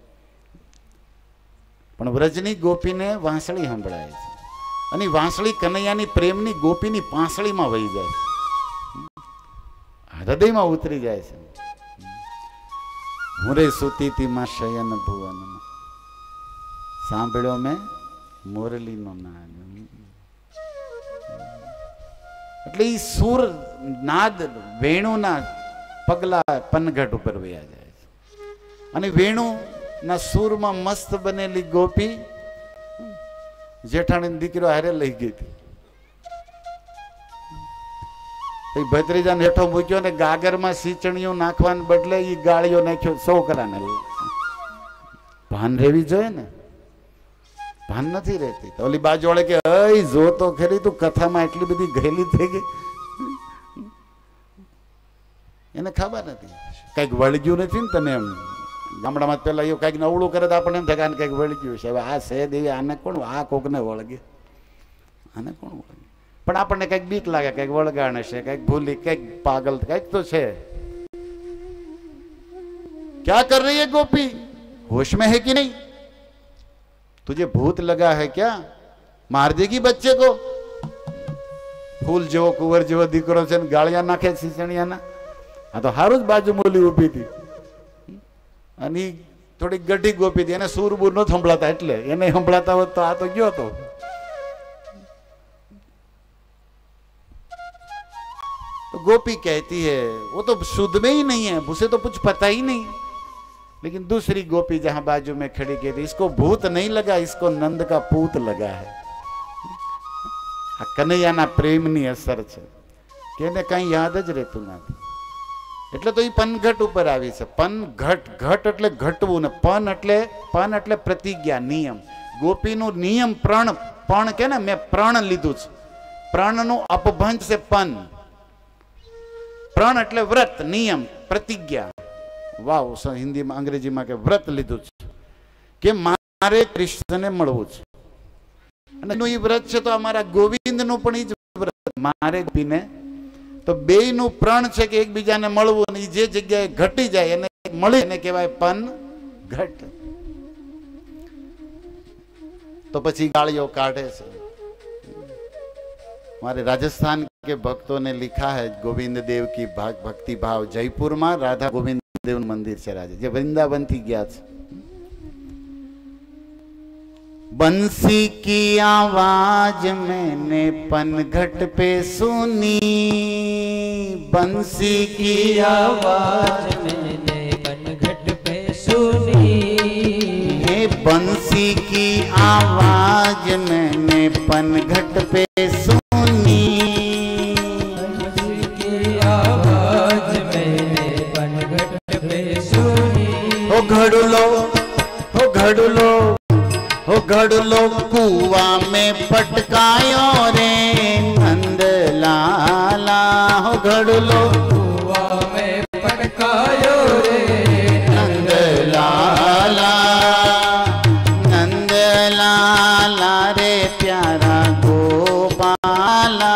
પણ વ્રજની ગોપીને વાંસળી સંભળાય છે, અને વાંસળી કનૈયાની પ્રેમની ગોપીની પાંસળીમાં વહી જાય છે, હૃદયમાં ઉતરી જાય છે. મુરે સુતી માં શયન ભુવનમાં સાંભળ્યો મેં મોરલીનો નાદ. એટલે ઈ સુર નાદ વેણુના પગલા પનઘટ ઉપર વયા જાય છે, અને વેણુ ના સૂરમાં મસ્ત બનેલી ગોપી જેઠાણી દીકરો હારે લઈ ગઈ હતી. ભત્રીજાને હેઠો મૂક્યો ને ગાગરમાં સિંચણીઓ નાખવાને બદલે ઈ ગાળીઓ નાખ્યો છોકરાને. ભાન રેવી જોઈએ ને, ભાન નથી રહેતી. તો ઓલી બાજુ વાળે કે અય જો તો ખરી, તું કથામાં એટલી બધી ઘેલી થઈ ગઈ. એને ખબર નથી કઈક વળગ્યું નથી ને તને. એમ ગામડામાં પેલા એવું કઈક નવડું કરે તો આપણે એમ થાય કઈક વળગ્યું છે. હવે આ છે દેવી, આને કોણ, આ કોકને વળગે, આને કોણ વળગે? પણ આપણને કઈક બીક લાગે, કઈક વળગાણ છે, કઈક ભૂલી, કઈક પાગલ, કઈક તો છે. क्या कर रही है गोपी? होश में है कि नहीं? तुझे भूत लगा है क्या? मार देगी बच्चे को. फूल જેવો કુંવર જેવો દીકરો છે ને ગાળિયા નાખે સિંચણિયાના. આ તો હારું જ બાજુ મોલી ઉભી હતી, અને થોડી ગઢી ગોપી હતી, એને સૂરબૂર ન સંભળાતા, એટલે એને સંભળાતા હોત તો આ તો ગયો તો. तो गोपी कहती है वो तो शुद्ध में ही नहीं है, उसे तो कुछ पता ही नहीं. लेकिन दूसरी गोपी जहां बाजू में खड़ी कहती इसको भूत नहीं लगा, इसको नंद का पूत लगा है. आ कन्हैयाना प्रेमनी असर છે કે એને કઈ યાદ જ રહેતું નથી. એટલે તો એ પનઘટ ઉપર આવી છે. પનઘટ, ઘટ એટલે ઘટવું, ને પન એટલે પન એટલે પ્રતિજ્ઞા, નિયમ. ગોપીનું નિયમ પ્રણ, પણ કે ને મેં પ્રણ લીધું છે. પ્रणનું અપભંજ છે પન. પ્રણ એટલે વ્રત, નિયમ, પ્રતિજ્ઞા. વાવ, હિન્દીમાં અંગ્રેજીમાં કે વ્રત લીધું છે કે મારે કૃષ્ણને મળવું છે. અને એનું એ વ્રત છે તો અમારા ગોવિંદનું પણ એ જ વ્રત, મારે પીને. તો બેયનું પ્રણ છે કે એકબીજાને મળવું, અને જે જગ્યાએ ઘટી જાય એને મળી એને કહેવાય પન ઘટ. तो पछी गाड़ियों काढ़े से. हमारे राजस्थान के भक्तों ने लिखा है गोविंद देव की भक्ति भाव जयपुर में राधा गोविंद देव मंदिर से राजा जो वृंदावन थी गया है. बंसी की आवाज मैंने पनघट पे सुनी, बंसी की आवाज मैंने पनघट पे सुनी, बंसी की आवाज मैंने पनघट पे सुनी, बंसी की आवाज मैंने पनघट पे सुनी. हो घड़ुलो हो घड़ुलो हो घड़ुलो कुआ में पटकायो रे नंद लाला, हो घड़ुलो कुआ में पटकायो रे नंद लाला, लाला रे प्यारा गोपाला,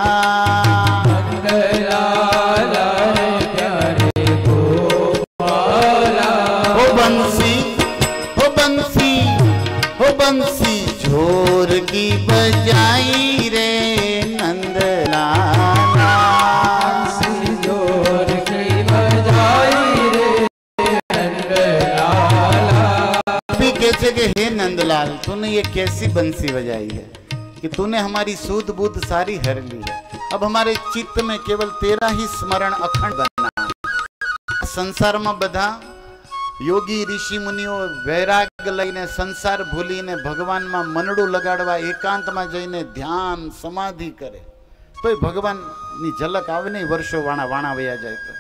लाला रे प्यारे गोपाला. हो बंसी हो बंसी हो बंसी झोर की बजाई रे नंद लाला, बंसी जोर की बजाई रे नंद लाला. कहते कि हे नंदलाल तूने ये कैसी बंसी बजाई है कि तूने हमारी सूध बुद्ध सारी हर ली है. अब हमारे चित्त में केवल तेरा ही स्मरण अखंड बनना है. संसार में बधा योगी ऋषि मुनिओ वैराग्य लईने संसार भूलीने भगवान में मनडू लगाड़वा एकांत में जईने ध्यान समाधि करे तो भगवान नी झलक आवे नहीं. वर्षो वाणा वाणा वया जाए तो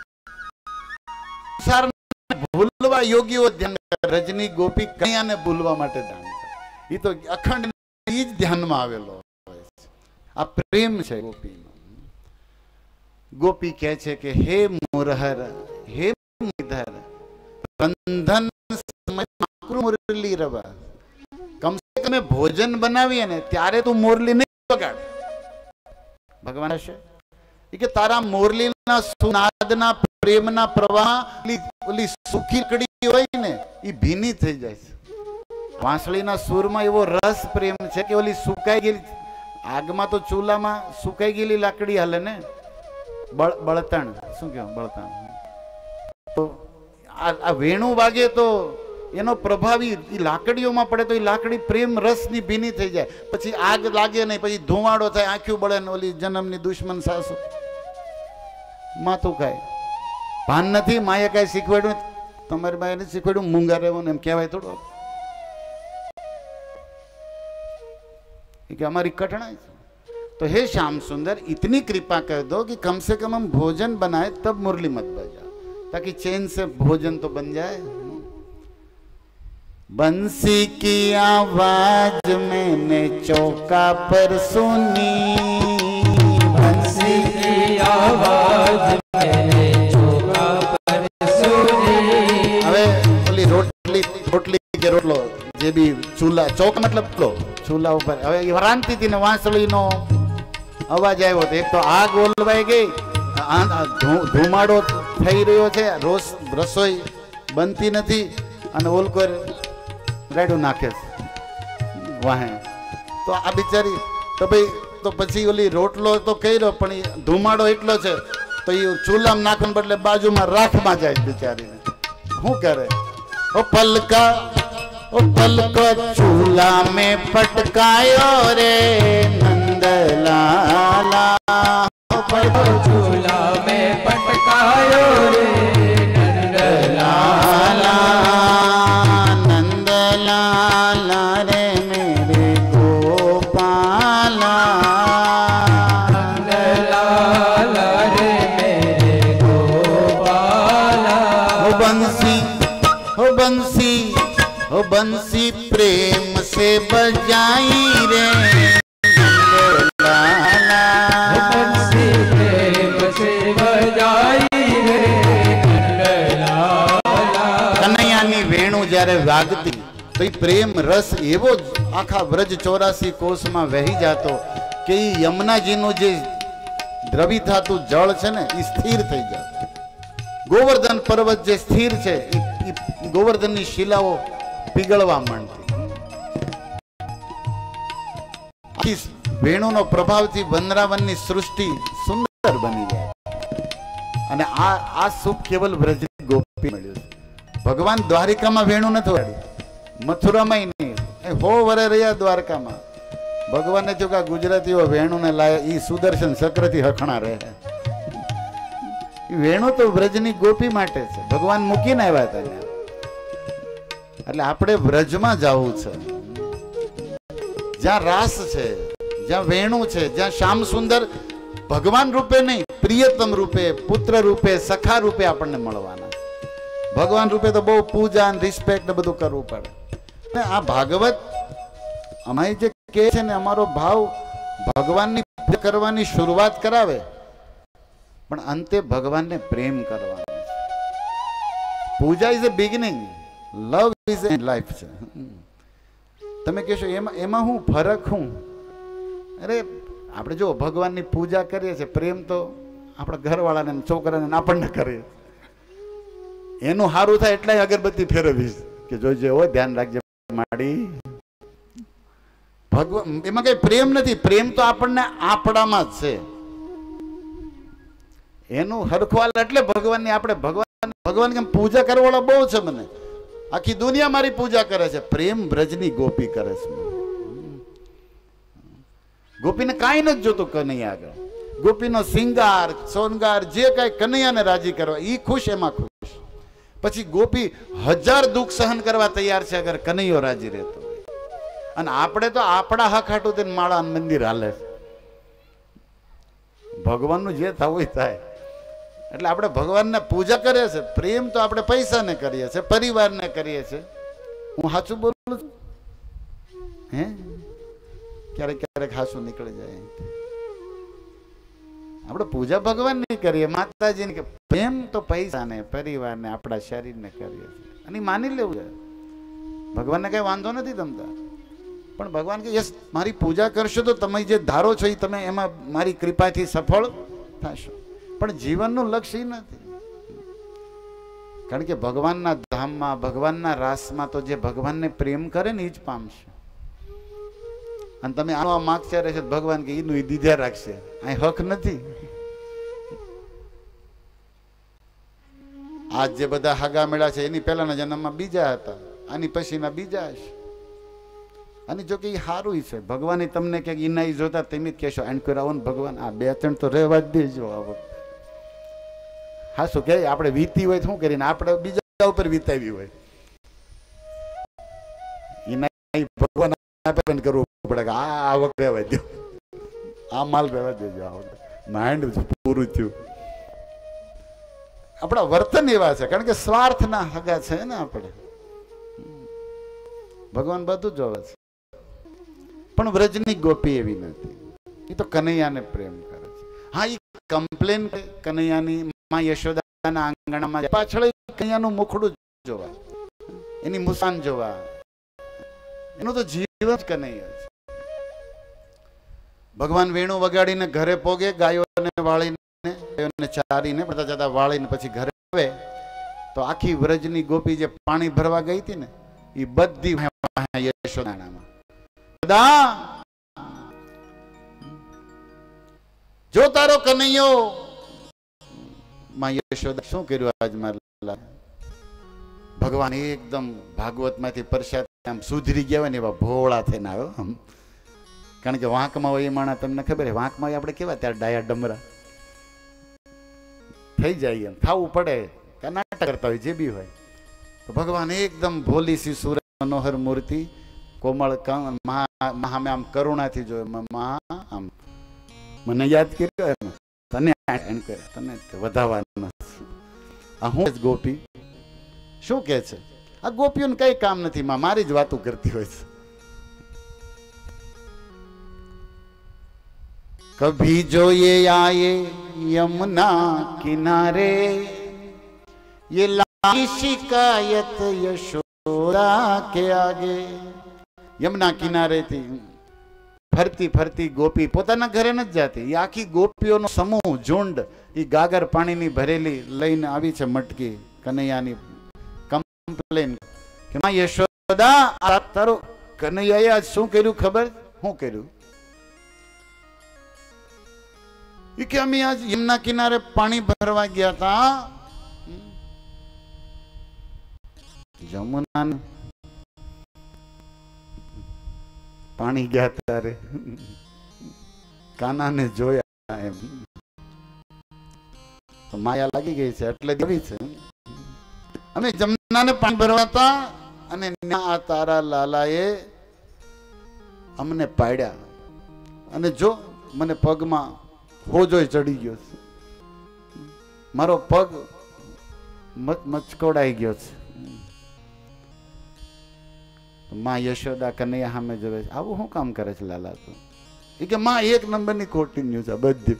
संसार भूलवा योगीओ ध्यान. रजनी गोपी कन्या ने भूलवा माटे ध्यान करे. ई तो अखंड ई ज ध्यान में आवेलो आ प्रेम छे गोपी नो. गोपी कहे छे के हे मुरहर हे मुरहर बंधन समय मुरली रवा. कम से कम भोजन बनावीए ने त्यारे तू मोरली नहीं बगाड़. भगवान छे કે તારા મોરલીના સુનાદના પ્રેમના પ્રવાહ ઓલી સુખી કડી હોય ને એ ભીની થઈ જાય છે. વાંસળીના સૂરમાં એવો રસ પ્રેમ છે કે ઓલી સુકાઈ ગયેલી આગમાં તો ચૂલામાં સુકાઈ ગયેલી લાકડી હાલે ને બળતણ શું કહેવાય બળતણ. તો આ વેણું વાગે તો એનો પ્રભાવ ઈ લાકડીઓમાં પડે તો એ લાકડી પ્રેમ રસની ભીની થઈ જાય. પછી આગ લાગે નહીં, પછી ધુમાડો થાય, આંખ્યું બળે ને ઓલી જન્મની દુશ્મન સાસુ માથું ખાય. ભાન નથી માએ કાંઈ શીખવાડ્યું, તમારી માએ નથી શીખવાડ્યું મૂંગા રહેવું ને એમ કહેવાય થોડો कि हमारी कठिनाई. तो हे श्याम सुंदर इतनी कृपा कर दो कि कम से कम हम भोजन बनाए तब मुरली मत बजा, ताकि चैन से भोजन तो बन जाए. बंसी की आवाज मैंने चौका पर सुनी, बंसी की आवाज मैंने चौका पर सुनी. હવે ઓલી રોટલી રોટલી કે રોટલો જે બી ચૂલા ચોક મતલબ લો ચૂલા ઉપર હવે વરાંતી હતી ને વાંસળીનો અવાજ આવ્યો તો એક તો આગ ઓલવાઈ ગઈ, ધુમાડો થઈ રહ્યો છે, રોજ રસોઈ બનતી નથી અને ઓલકો રાડું નાખે છે વાહે. તો આ બિચારી તો ભાઈ તો પછી ઓલી રોટલો તો કર્યો પણ એ ધુમાડો એટલો છે તો એ ચૂલામાં નાખવાને બદલે બાજુમાં રાખમાં જાય બિચારીને. શું કરે? ओ पलका ओ पलको चूल्हा में पटकायो रे नंद लाला, ओ पलको चूल्हा में पटकायो रे नंद लाला, नंद लाला रे मेरे गोपाला, नंद लाला रे मेरे गोपाला. ओ बंसी ओ बंसी ओ बंसी प्रेम से बजाई रे नंद लाला, बंसी प्रेम से बजाई જ્યારે વાગતી તો એ પ્રેમ રસ એવો જ આખા વ્રજ ચોરાસી કોષમાં વહી જતો કે એ યમુનાજીનું જે દ્રવી થતું જળ છે ને એ સ્થિર થઈ જતું. ગોવર્ધન પર્વત જે સ્થિર છે એ ગોવર્ધનની શિલાઓ પીગળવા માંડતી. વેણુનો પ્રભાવથી વનરાવનની સૃષ્ટિ સુંદર બની જાય. અને આ આ સુખ કેવલ વ્રજની ગોપી મળ્યું છે. ભગવાન દ્વારિકામાં વેણુ નથી વાળ્યું, મથુરામાં નહીં, હો વરે રહ્યા દ્વારકામાં. ભગવાનને જો કે ગુજરાતીઓ વેણુને લાયા ઈ સુદર્શન ચક્રથી હખણા રહે. વેણુ તો વ્રજની ગોપી માટે છે, ભગવાન મૂકીને આવ્યા હતા. એટલે આપણે વ્રજમાં જવું છે, જ્યાં રાસ છે, જ્યાં વેણુ છે, જ્યાં શ્યામ સુંદર ભગવાન રૂપે નહીં, પ્રિયતમ રૂપે, પુત્ર રૂપે, સખા રૂપે આપણને મળવાના. ભગવાન રૂપે તો બહુ પૂજા રિસ્પેક્ટ ને બધું કરવું પડે. આ ભાગવત અમારી જે કે છે ને, અમારો ભાવ ભગવાનની પૂજા કરવાની શરૂઆત કરાવે, પણ અંતે ભગવાનને પ્રેમ કરવાનો છે. Puja is a beginning, love is a life છે. તમે કહેશો એમાં એમાં હું ફરક હું? અરે આપણે જો ભગવાનની પૂજા કરીએ છીએ, પ્રેમ તો આપણા ઘરવાળાને છોકરાને આપણને કરીએ. એનું સારું થાય એટલે અગરબત્તી ફેરવીશ કે જોઈજે હોય ધ્યાન રાખજે માડી. ભગવાન એમાં કઈ પ્રેમ નથી, પ્રેમ તો આપણને આપણામાં જ છે. એનું હરખવાલ એટલે ભગવાનની આપણે ભગવાન ભગવાન કેમ પૂજા કરવાવાળા બહુ છે. મને આખી દુનિયા મારી પૂજા કરે છે, પ્રેમ વ્રજની ગોપી કરે છે. ગોપીને કાંઈ નથી જોતું કનૈયા આગળ. ગોપીનો સિંગાર સોનગાર જે કાંઈ કનૈયાને રાજી કરવા, એ ખુશ, એમાં ખુશ. પછી ગોપી હજાર દુઃખ સહન કરવા તૈયાર છે અગર કનૈયો રાજી રહેતો. અને આપણે તો આપણા હક હાટું તેને માળા મંદિર હાલે. ભગવાનનું જે થવું થાય. એટલે આપણે ભગવાનને પૂજા કરીએ છીએ, પ્રેમ તો આપણે પૈસાને કરીએ છીએ, પરિવારને કરીએ છીએ. હું સાચું બોલું છું? હે ક્યારેક ક્યારેક હાસું નીકળી જાય. આપણે પૂજા ભગવાનની કરીએ, માતાજીની. પ્રેમ તો પૈસાને, પરિવારને, આપણા શરીરને કરીએ છીએ. અને માની લેવું છે. ભગવાનને કઈ વાંધો નથી તમતા, પણ ભગવાન કે યસ મારી પૂજા કરશો તો તમે જે ધારો છો એ તમે એમાં મારી કૃપાથી સફળ થશો. પણ જીવનનું લક્ષ્ય નથી. કારણ કે ભગવાનના ધામમાં, ભગવાનના રાસમાં તો જે ભગવાનને પ્રેમ કરે ને એ જ પામશે. અને તમે આનો માગશે રહેશે, ભગવાન કે એનું દીધા રાખશે. આ હક નથી. આજ જે બધા હાગા મેળા છે એની પહેલાના જન્મમાં બીજા હતા, આની પછીના બીજા હશે. અને જો કે એ સારું છે. ભગવાન તમને ક્યાંક ઇનાઈ જોતા તમે જ કહેશો એન્ડ કરાવો ને ભગવાન આ બે ત્રણ તો રહેવા જ દેજો. આ વખતે હા શું કે આપણે વીતી હોય શું કરીને આપણે બીજા ઉપર વીતાવી હોય. ઇનાઈ ભગવાન કરવું પડે કે આ આ વખતે રહેવા દો, આ માલ રહેવા દેજો. આ વખતે માઇન્ડ પૂરું થયું. આપણા વર્તન એવા છે કારણ કે સ્વાર્થના હગા છે ને આપણે. ભગવાન બધું જોવે છે, પણ વ્રજની ગોપી એવી નથી. એ તો કનૈયાને પ્રેમ કરે છે. હા, એ કમ્પ્લેન કનૈયાની માં યશોદાના આંગણામાં પાછળ કનૈયાનું મુખડું જોવા, એની મુસાન જોવા, એનું તો જીવન જ કનૈયા છે. ભગવાન વેણુ વગાડીને ઘરે પોગે, ગાયોને વાળીને ચારીને પડતા જતા વાળીને પછી ઘરે આવે તો આખી વ્રજની ગોપી જે પાણી ભરવા ગઈ હતી ને એ બધી યશોદાણામાં. જો તારો કનૈયો માં યશોદા શું કર્યું આજ મારા. ભગવાન એકદમ ભાગવત માંથી પ્રસાદ આમ સુધરી ગયા હોય ને એવા ભોળા થઈને આવ્યો. કારણ કે વાંકમાં હોય એ માણા તમને ખબર છે, વાંકમાં આપણે કેવા ત્યારે ડાયા ડમરા થઈ જાય, એમ ખાવું પડે કે નાટક કરતા હોય જે બી હોય. તો ભગવાન એકદમ ભોલી સી સુરત મનોહર મૂર્તિ, કોમળ મહામે આમ કરુણાથી જોયો. આમ મને યાદ કર્યો એમ તને તને વધાવવાના. આ હું જ ગોપી શું કે છે? આ ગોપીઓને કઈ કામ નથી, માં મારી જ વાતો કરતી હોય છે. કભી જો યે આયે યમુના કિનારે યે લાગી શિકાયત યશો यशोदा के आगे यमुना किनारे थी फरती फरती गोपी पोताना घरे न जाती ये आखी गोपीओनो समूह झुंड ई गागर पाणीनी भरेली लईने आवी छे मटकी कन्हैयानी कम्प्लेन के मां यशोदा आ तारो कन्हैयाए आज शुं कर्યું खबर હું કર્યું ઈ કે અમે આજ યમુના કિનારે પાણી ભરવા ગયા હતા જમુના પાણી ગયા તારે કાનાને જોયા એમ તો માયા લાગી ગઈ છે એટલે દેવી છે અમે જમનાને પાણી ભરવા હતા અને આ તારા લાલાએ અમને પાડ્યા અને જો મને પગમાં હોજો ચડી ગયો છે મારો પગ મચકોડાઈ ગયો છે मां यशोदा कन्हैया सामे जोवे आवुं शुं काम करे छे लाला तो ए के मां एक नंबर नी खोटी न्यूज आ बधी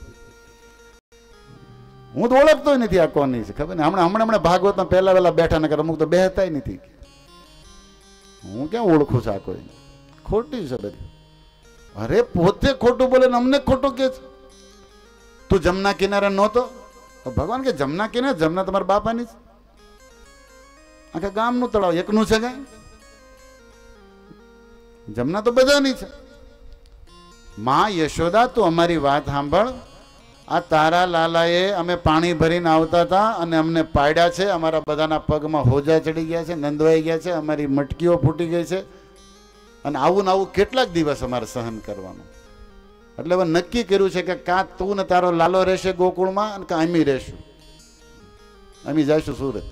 हूँ तो ओळखतो नथी आ कोनी छे खबर ने हमणे हमणे हमणे भागवत में पहेला वेला बैठा नकर अमुक तो बेहताय नथी हूँ क्या ओळखुं छे आ कोई खोटी छे बधी अरे पोते खोटું बोले ने अमने खोटું के तू जमुना किनारे नहोतो भगवान के जमुना किनारे जमुना तमारा बापानी छे आखा गामनुं तळाव एकनुं छे काई जमुना तो बधानी छे मां यशोदा तू अमारी वात सांभळ आ तारा लालाए अमे पाणी भरीने आवता था अने अमने पाड्या छे अमारा बधाना पगमां होजा चढ़ी गया छे नंदवाई गया छे अमारी मटकीओ फूटी गई छे अने आवुं ने आवुं केटलाक दिवस अमारे सहन करवानुं એટલે હવે નક્કી કર્યું છે કે કા તું ને તારો લાલો રહેશે ગોકુળમાં અને કા અમી રહેશું અમી જઈશું સુરત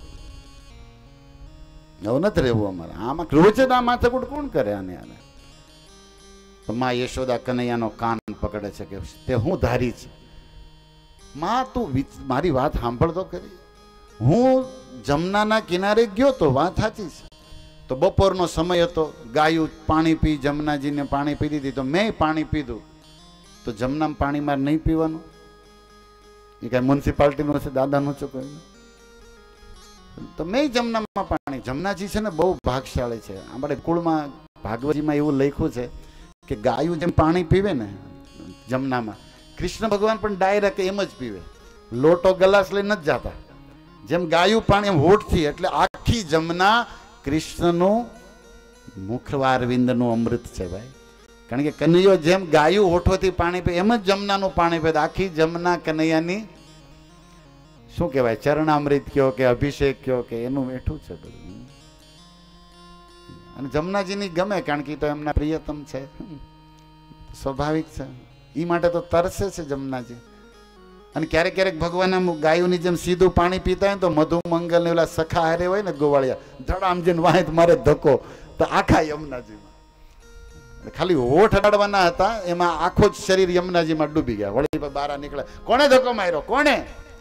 એવું નથી રહેવું અમારે આમાં રોજ જ આ માથાકૂટ કોણ કરે આને આને તો માં યશોદા કનૈયાનો કાન પકડે છે કે તે હું ધારી છે માં તું મારી વાત સાંભળ તો કરી હું જમનાના કિનારે ગયો તો વાત સાચી છે તો બપોરનો સમય હતો ગાયું પાણી પી જમનાજીને પાણી પી દીધી તો મેં પાણી પીધું તો જમનામાં પાણી મારે નહીં પીવાનું એ કાંઈ મ્યુનિસિપાલિટીનું હશે દાદાનું છે કોઈ તો મેં જમનામાં પાણી જમનાજી છે ને બહુ ભાગશાળી છે આપણે કુળમાં ભાગવતજીમાં એવું લખ્યું છે કે ગાયું જેમ પાણી પીવે ને જમનામાં કૃષ્ણ ભગવાન પણ ડાયરેક્ટ એમ જ પીવે લોટો ગ્લાસ લઈને જ જાતા જેમ ગાયું પાણી એમ હોઠથી એટલે આખી જમના કૃષ્ણનું મુખવારવિંદનું અમૃત છે ભાઈ કારણ કે કનૈયો જેમ ગાયું હોઠોથી પાણી પીવે એમ જ જમનાનું પાણી પીવે આખી જમના કનૈયાની શું કહેવાય ચરણામૃત કયો કે અભિષેક કયો કે એનું મીઠું છે બધું અને જમનાજીની ગમે કારણ કે તો એમના પ્રિયતમ છે સ્વાભાવિક છે એ માટે તો તરસે છે જમનાજી અને ક્યારેક ક્યારેક ભગવાન ગાયોની જેમ સીધું પાણી પીતા હોય તો મધુમંગલ ને ઓલા સખા હારે હોય ને ગોવાળિયા ધડામ જઈને વાંહે મારે ધક્કો તો આખા યમુનાજીમાં ખાલી હોઠ અડાડવાના હતા એમાં આખો જ શરીર યમુનાજીમાં ડૂબી ગયા વળી બહાર નીકળે કોણે ધક્કો માર્યો કોણે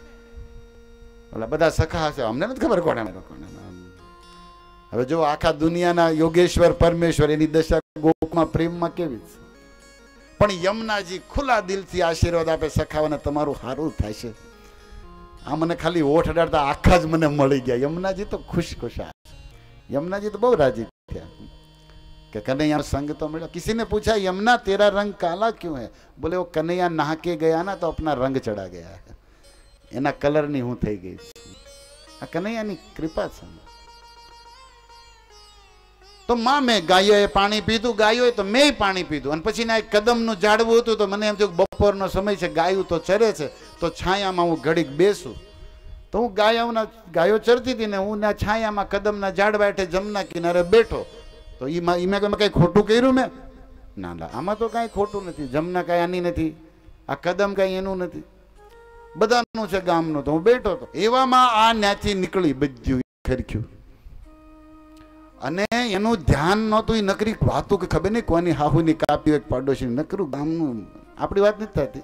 બધા સખા હશે અમને નથી ખબર કોને કોને હવે જો આખા દુનિયાના યોગેશ્વર પરમેશ્વર એની દશા ગોકુળમાં પ્રેમમાં કેવી છે પણ યમુનાજી ખુલ્લા દિલથી આશીર્વાદ આપે સખાઓને તમારું સારું થશે આ મને ખાલી ઓઠ અડાડતા આખા જ મને મળી ગયા યમુનાજી તો ખુશ ખુશા યમુનાજી તો બહુ રાજી થયા कि कन्हैया संग तो मिला किसी ने पूछा यमुना तेरा रंग काला क्यों है बोले वो कन्हैया नहा के गया ना तो अपना रंग चढ़ा गया है एना कलर नहीं हूँ थी गई आ कन्हैया नी कृपा छे तो मां मैं गायोए पाणी पीधुं गायोए तो मैं पाणी पीधुं अने पछी ना एक कदमनुं झाड़वुं हतुं तो मने एम थयुं बपोरनो समय छे गायो तो चरे छे तो छायामां हुं घड़ीक बेसूं तो हूँ गायोना गायो चरती थी ने हूँ ना छायामां कदमना झाड़वा हेठे जमुना किनारे बैठो तो ई मैं कहीं खोटू कर्યું मैं ना ना आमा तो कहीं खोटू नहीं जमुना कहीं आनी नहीं आ कदम कहीं एनु नहीं बधानु छे गामनु तो हूँ बैठो तो एवामां आ न्याथी निकली बध्युं खरख्युं अने एनु ध्यान नहोतुं ई नकरी वातो के खबर नहीं कोनी हाहुनी कापी एक पाडोशी नकरू गामनु आपणी वात नहीं थती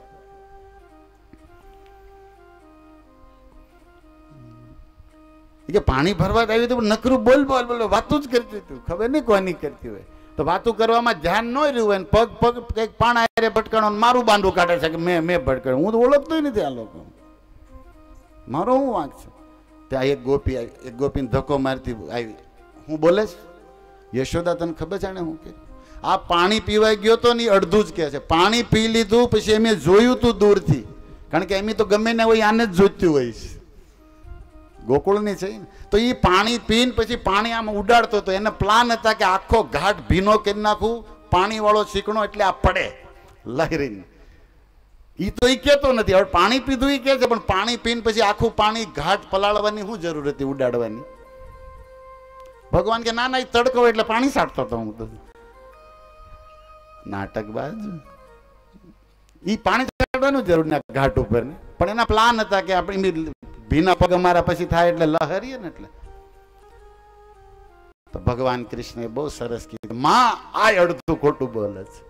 कि पानी भरवा आई तो नकरू बोल बोल बोल वातू ज करती थी खबर नहीं कोनी करती हुए तो वातू करवामां ध्यान न रह्युं होय पग पग कंईक पाण हारे भटकाणो मारू बांधू काढे छे कि मैं मैं भटकाण्यो हूँ तो ओळखतोय नथी आ लोको मारो हुं वांक छे त्यां एक गोपी आई एक गोपीने धक्को मारती आई હું બોલે યશોદા તને ખબર છે ને હું કે આ પાણી પીવાઈ ગયો તો ને અડધું જ કે છે. પાણી પી લીધું પછી એમ જોયું તું દૂરથી, કારણ કે એમ તો ગમે ને હોય આને જ જોઈતું હોય છે, ગોકુળની છે ને. તો એ પાણી પીને પછી પાણી આમ ઉડાડતો હતો. એને પ્લાન હતા કે આખો ઘાટ ભીનો કરી નાખું, પાણી વાળો ચીકણો એટલે આ પડે લહેરીને. એ તો એ કહેતો નથી. હવે પાણી પીધું એ કહે છે, પણ પાણી પીને પછી આખું પાણી ઘાટ પલાળવાની શું જરૂર હતી ઉડાડવાની? ભગવાન કે ના ના એ તડકો હોય એટલે પાણી સાટતો હતો હું તો. નાટકબાજ. એ પાણી સાટવાનું જરૂર ના ઘાટ ઉપર ને, પણ એના પ્લાન હતા કે આપણે ભીના પગ અમારા પછી થાય એટલે લહરીએ ને એટલે. તો ભગવાન કૃષ્ણે બહુ સરસ કીધું, માં આ અડધું ખોટું બોલે છે.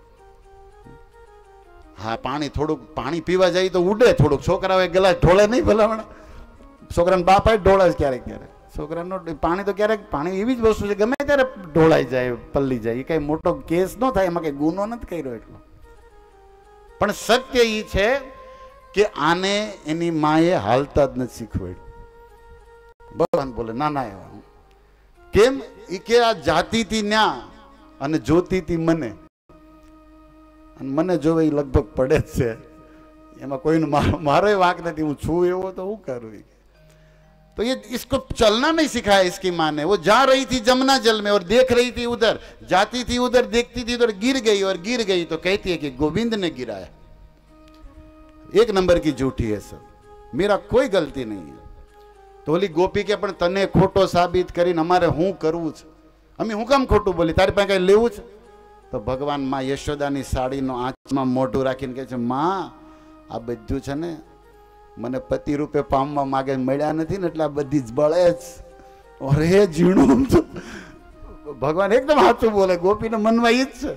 હા પાણી થોડુંક પાણી પીવા જાય તો ઉડે થોડુંક, છોકરાઓ ગલાસ ઢોળે નહીં ભલામણ. છોકરાને બાપ જ ઢોળે છે ક્યારેક ક્યારેક. છોકરાનો પાણી તો ક્યારેક પાણી એવી જ વસ્તુ છે ગમે ત્યારે ઢોળાઈ જાય પલ્લી જાય, એ કઈ મોટો કેસ ન થાય, એમાં કઈ ગુનો નથી કર્યો એટલો. પણ સત્ય એ છે કે આને એની માએ હાલતા જ નથી શીખવાડ્યું. ભગવાન બોલે ના ના એવા કેમ? એ કે આ જાતિથી ન્યા અને જોતીથી મને, અને મને જોવે એ લગભગ પડે જ છે, એમાં કોઈનો મારો વાંક નથી. હું છું એવો તો હું કરું? तो ये इसको चलना नहीं सिखाया इसकी माँ ने. वो जा रही थी जमुना जल में और देख रही थी उधर, जाती थी उधर, देखती थी उधर, गिर गई और गिर गई तो कहती है कि गोविंद ने गिराया. एक नंबर की झूठी है सब, मेरा कोई गलती नहीं है. तो बोली गोपी के पण तने खोटो साबित કરીને અમારે હું કરવું છે? અમે હું કામ ખોટું બોલી? તારી પાસે કઈ લેવું છે? તો ભગવાન માં યશોદાની સાડીનો આંચમાં મોઢું રાખીને કહે છે, માં આ બધું છે ને મને પતિ રૂપે પામવા માગે, મળ્યા નથી ને એટલે આ બધી જ બળે જ. અરે ઝીણું ભગવાન એકદમ સાચું બોલે. ગોપીને મનમાં ઈ જ છે,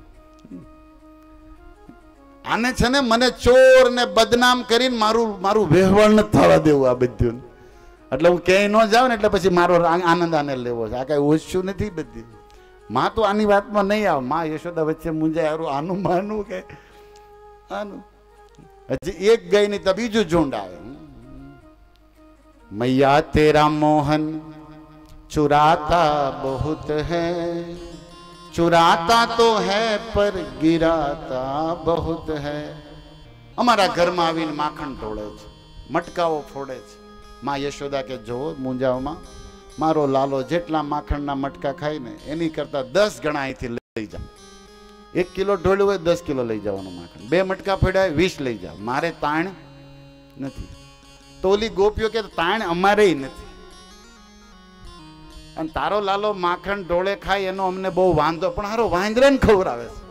આને છે ને મને ચોર ને બદનામ કરીને મારું મારું વહેવળ નથી થવા દેવું આ બધું. એટલે હું ક્યાંય ન જાઉં ને એટલે પછી મારો આનંદ આને લેવો છે. આ કઈ ઓછું નથી બધી. માં તો આની વાતમાં નહીં આવે. માં યશોદા વચ્ચે મુંજાય, આનું માનવું કે આનું. હજી એક ગઈ નહીં તો બીજું ઝુંડ આવે. મૈયા તેરા મોહન ચુરાતા બહુત હૈ, ચુરાતા તો હૈ પર ગિરાતા બહુત હૈ. અમારા ઘરમાં આવીને માખણ ઢોળે છે, મટકાઓ ફોડે છે. માં યશોદા કે જો મુંજાઓમાં મારો લાલો જેટલા માખણના મટકા ખાય ને એની કરતા દસ ગણા અહીંથી લઈ જાઓ. એક કિલો ઢોળ્યું હોય દસ કિલો લઈ જવાનું માખણ. બે મટકા ફોડ્યા વીસ લઈ જાઓ. મારે તાણ નથી. તો ઓલી ગોપીઓ કે તાણ અમારે નથી, અને તારો લાલો માખણ ઢોળે ખાય એનો અમને બહુ વાંધો, પણ હારો વાંદરાને ખવડાવે છે,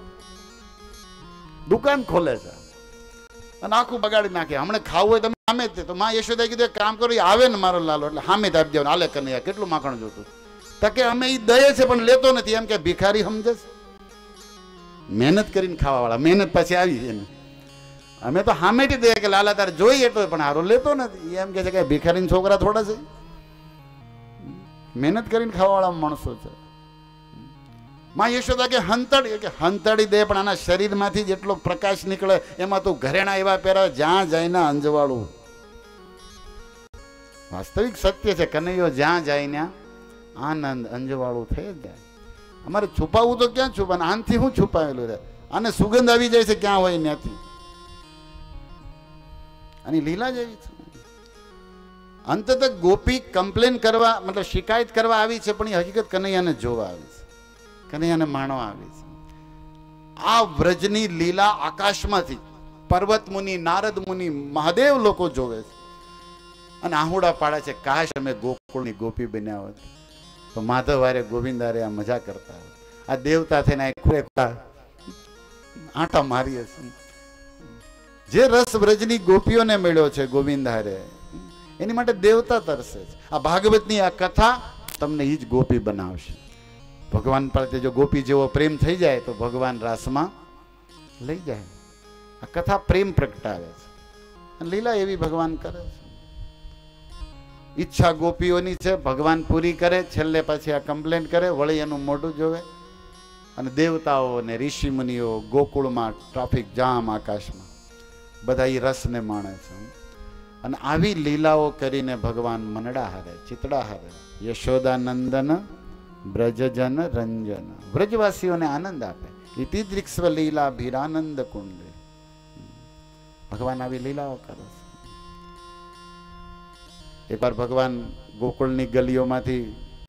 દુકાન ખોલે છે અને આખું બગાડી નાખે. હમણાં ખાવું હોય તમે સામે જ. તો માં યશોદા કીધું કામ કરો, આવે ને મારો લાલો એટલે સામે જ આપી દેવાનું. આલે કનૈયા કેટલું માખણ જોતું? તો કે અમે એ દઈએ છે પણ લેતો નથી. એમ કે ભિખારી સમજે છે, મહેનત કરીને ખાવા વાળા. મહેનત પછી આવી એને અમે તો સામેથી દઈએ કે લાલા તારે જોઈ એટલો, પણ હારો લેતો નથી. એમ કે છે કે ભિખારી છોકરા થોડા છે, મહેનત કરીને ખાવા વાળા માણસો છે. માં યશોદા કે હંતડી, કે હંતડી દે પણ આના શરીરમાંથી જેટલો પ્રકાશ નીકળે એમાં તું ઘરેણા એવા પહેરાવે જ્યાં જાય ને અંજવાળું. વાસ્તવિક સત્ય છે, કનૈયો જ્યાં જાય ને આનંદ અંજવાળું થઈ જાય. અમારે છુપાવવું તો ક્યાં છુપાને? આનથી હું છુપાવેલું રહે? આને સુગંધ આવી જાય છે ક્યાં હોય ત્યાંથી. આની લીલા જેવી છે. અંતત ગોપી કમ્પ્લેન કરવા મતલબ શિકાયત કરવા આવી છે, પણ એ હકીકત કનૈયાને જોવા આવી છે, કનૈયાને માણવા આવી છે. આ વ્રજની લીલા આકાશમાંથી પર્વત મુનિ, નારદ મુનિ, મહાદેવ લોકો જોવે છે અને આહુડા પાડે છે, કાશ અમે ગોકુળની ગોપી બન્યા હોત તો માધવ હારે ગોવિંદ હારે આ મજા કરતા હોત. આ દેવતા થઈને આંટા મારીએ છીએ. જે રસ વ્રજની ગોપીઓને મળ્યો છે ગોવિંદ હારે, એની માટે દેવતા તરસે છે. આ ભાગવતની આ કથા તમને એ જ ગોપી બનાવશે. ભગવાન પ્રત્યે જો ગોપી જેવો પ્રેમ થઈ જાય તો ભગવાન રાસમાં લઈ જાય. આ કથા પ્રેમ પ્રગટાવે છે, લીલા એવી ભગવાન કરે છે. ઈચ્છા ગોપીઓની છે, ભગવાન પૂરી કરે, છેલ્લે પછી આ કમ્પ્લેન કરે, વળી એનું મોઢું જોવે. અને દેવતાઓ ને ઋષિ મુનિઓ ગોકુળમાં ટ્રાફિક જામ, આકાશમાં બધા એ રસને માણે છે. અને આવી લીલાઓ કરીને ભગવાન મનડા હારે, ચિતડા હારે, યશોદાનંદન બ્રજજન રંજન, વ્રજવાસીઓને આનંદ આપે. ઇતિ દૃક્ષ્વ લીલા ભીરાનંદ કુંડ. ભગવાન આવી લીલાઓ કરે છે. એકવાર ભગવાન ગોકુળની ગલીઓમાંથી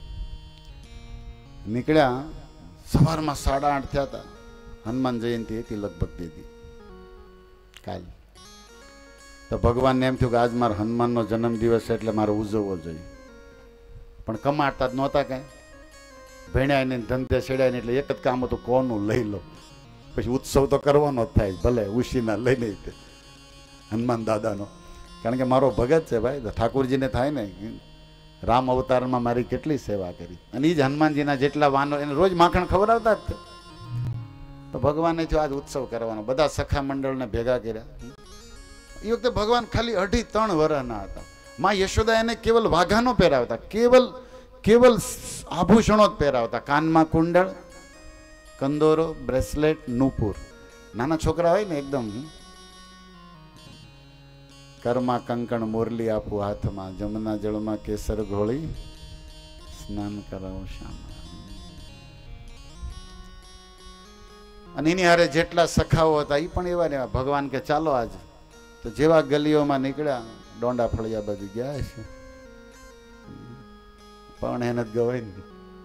નીકળ્યા, સવારમાં સાડા આઠ થયા હતા. હનુમાન જયંતિ હતી લગભગ દીધી કાલ. તો ભગવાનને એમ થયું કે આજ મારો હનુમાનનો જન્મદિવસ છે એટલે મારે ઉજવવો જોઈએ. પણ કમાડતા જ નહોતા કાંઈ, ભણ્યા ને ધંધે છેડ્યા ને એટલે એક જ કામ હતું, કોનું લઈ લો. પછી ઉત્સવ તો કરવાનો જ થાય, ભલે ઉશીના લઈ લઈ તે હનુમાન દાદાનો, કારણ કે મારો ભગત છે ભાઈ. તો ઠાકોરજીને થાય ને, રામ અવતારમાં મારી કેટલી સેવા કરી, અને એ જ હનુમાનજીના જેટલા વાનો એને રોજ માખણ ખવડાવતા જ. તો ભગવાને થયું આજ ઉત્સવ કરવાનો, બધા સખા મંડળને ભેગા કર્યા. એ વખતે ભગવાન ખાલી અઢી ત્રણ વર્ષના હતા. માં યશોદા એને કેવલ વાઘાનો પહેરાવતા, કેવલ કેવલ આભૂષણો જ પહેરાવતા. કાનમાં કુંડળ, કંદોરો, બ્રેસલેટ, નૂપુર. નાના છોકરા હોય ને એકદમ, કરમાં કંકણ મોરલી આપું હાથમાં, જમના જળમાં કેસર ઘોળી સ્નાન કરાવું શ્યામા. અને એની હારે જેટલા સખાઓ હતા એ પણ એવા ને એવા. ભગવાન કે ચાલો આજ. તો જેવા ગલીઓમાં નીકળ્યા, ડોંડા ફળિયા બાજુ ગયા છે, પણ એને જ ગવાય ને.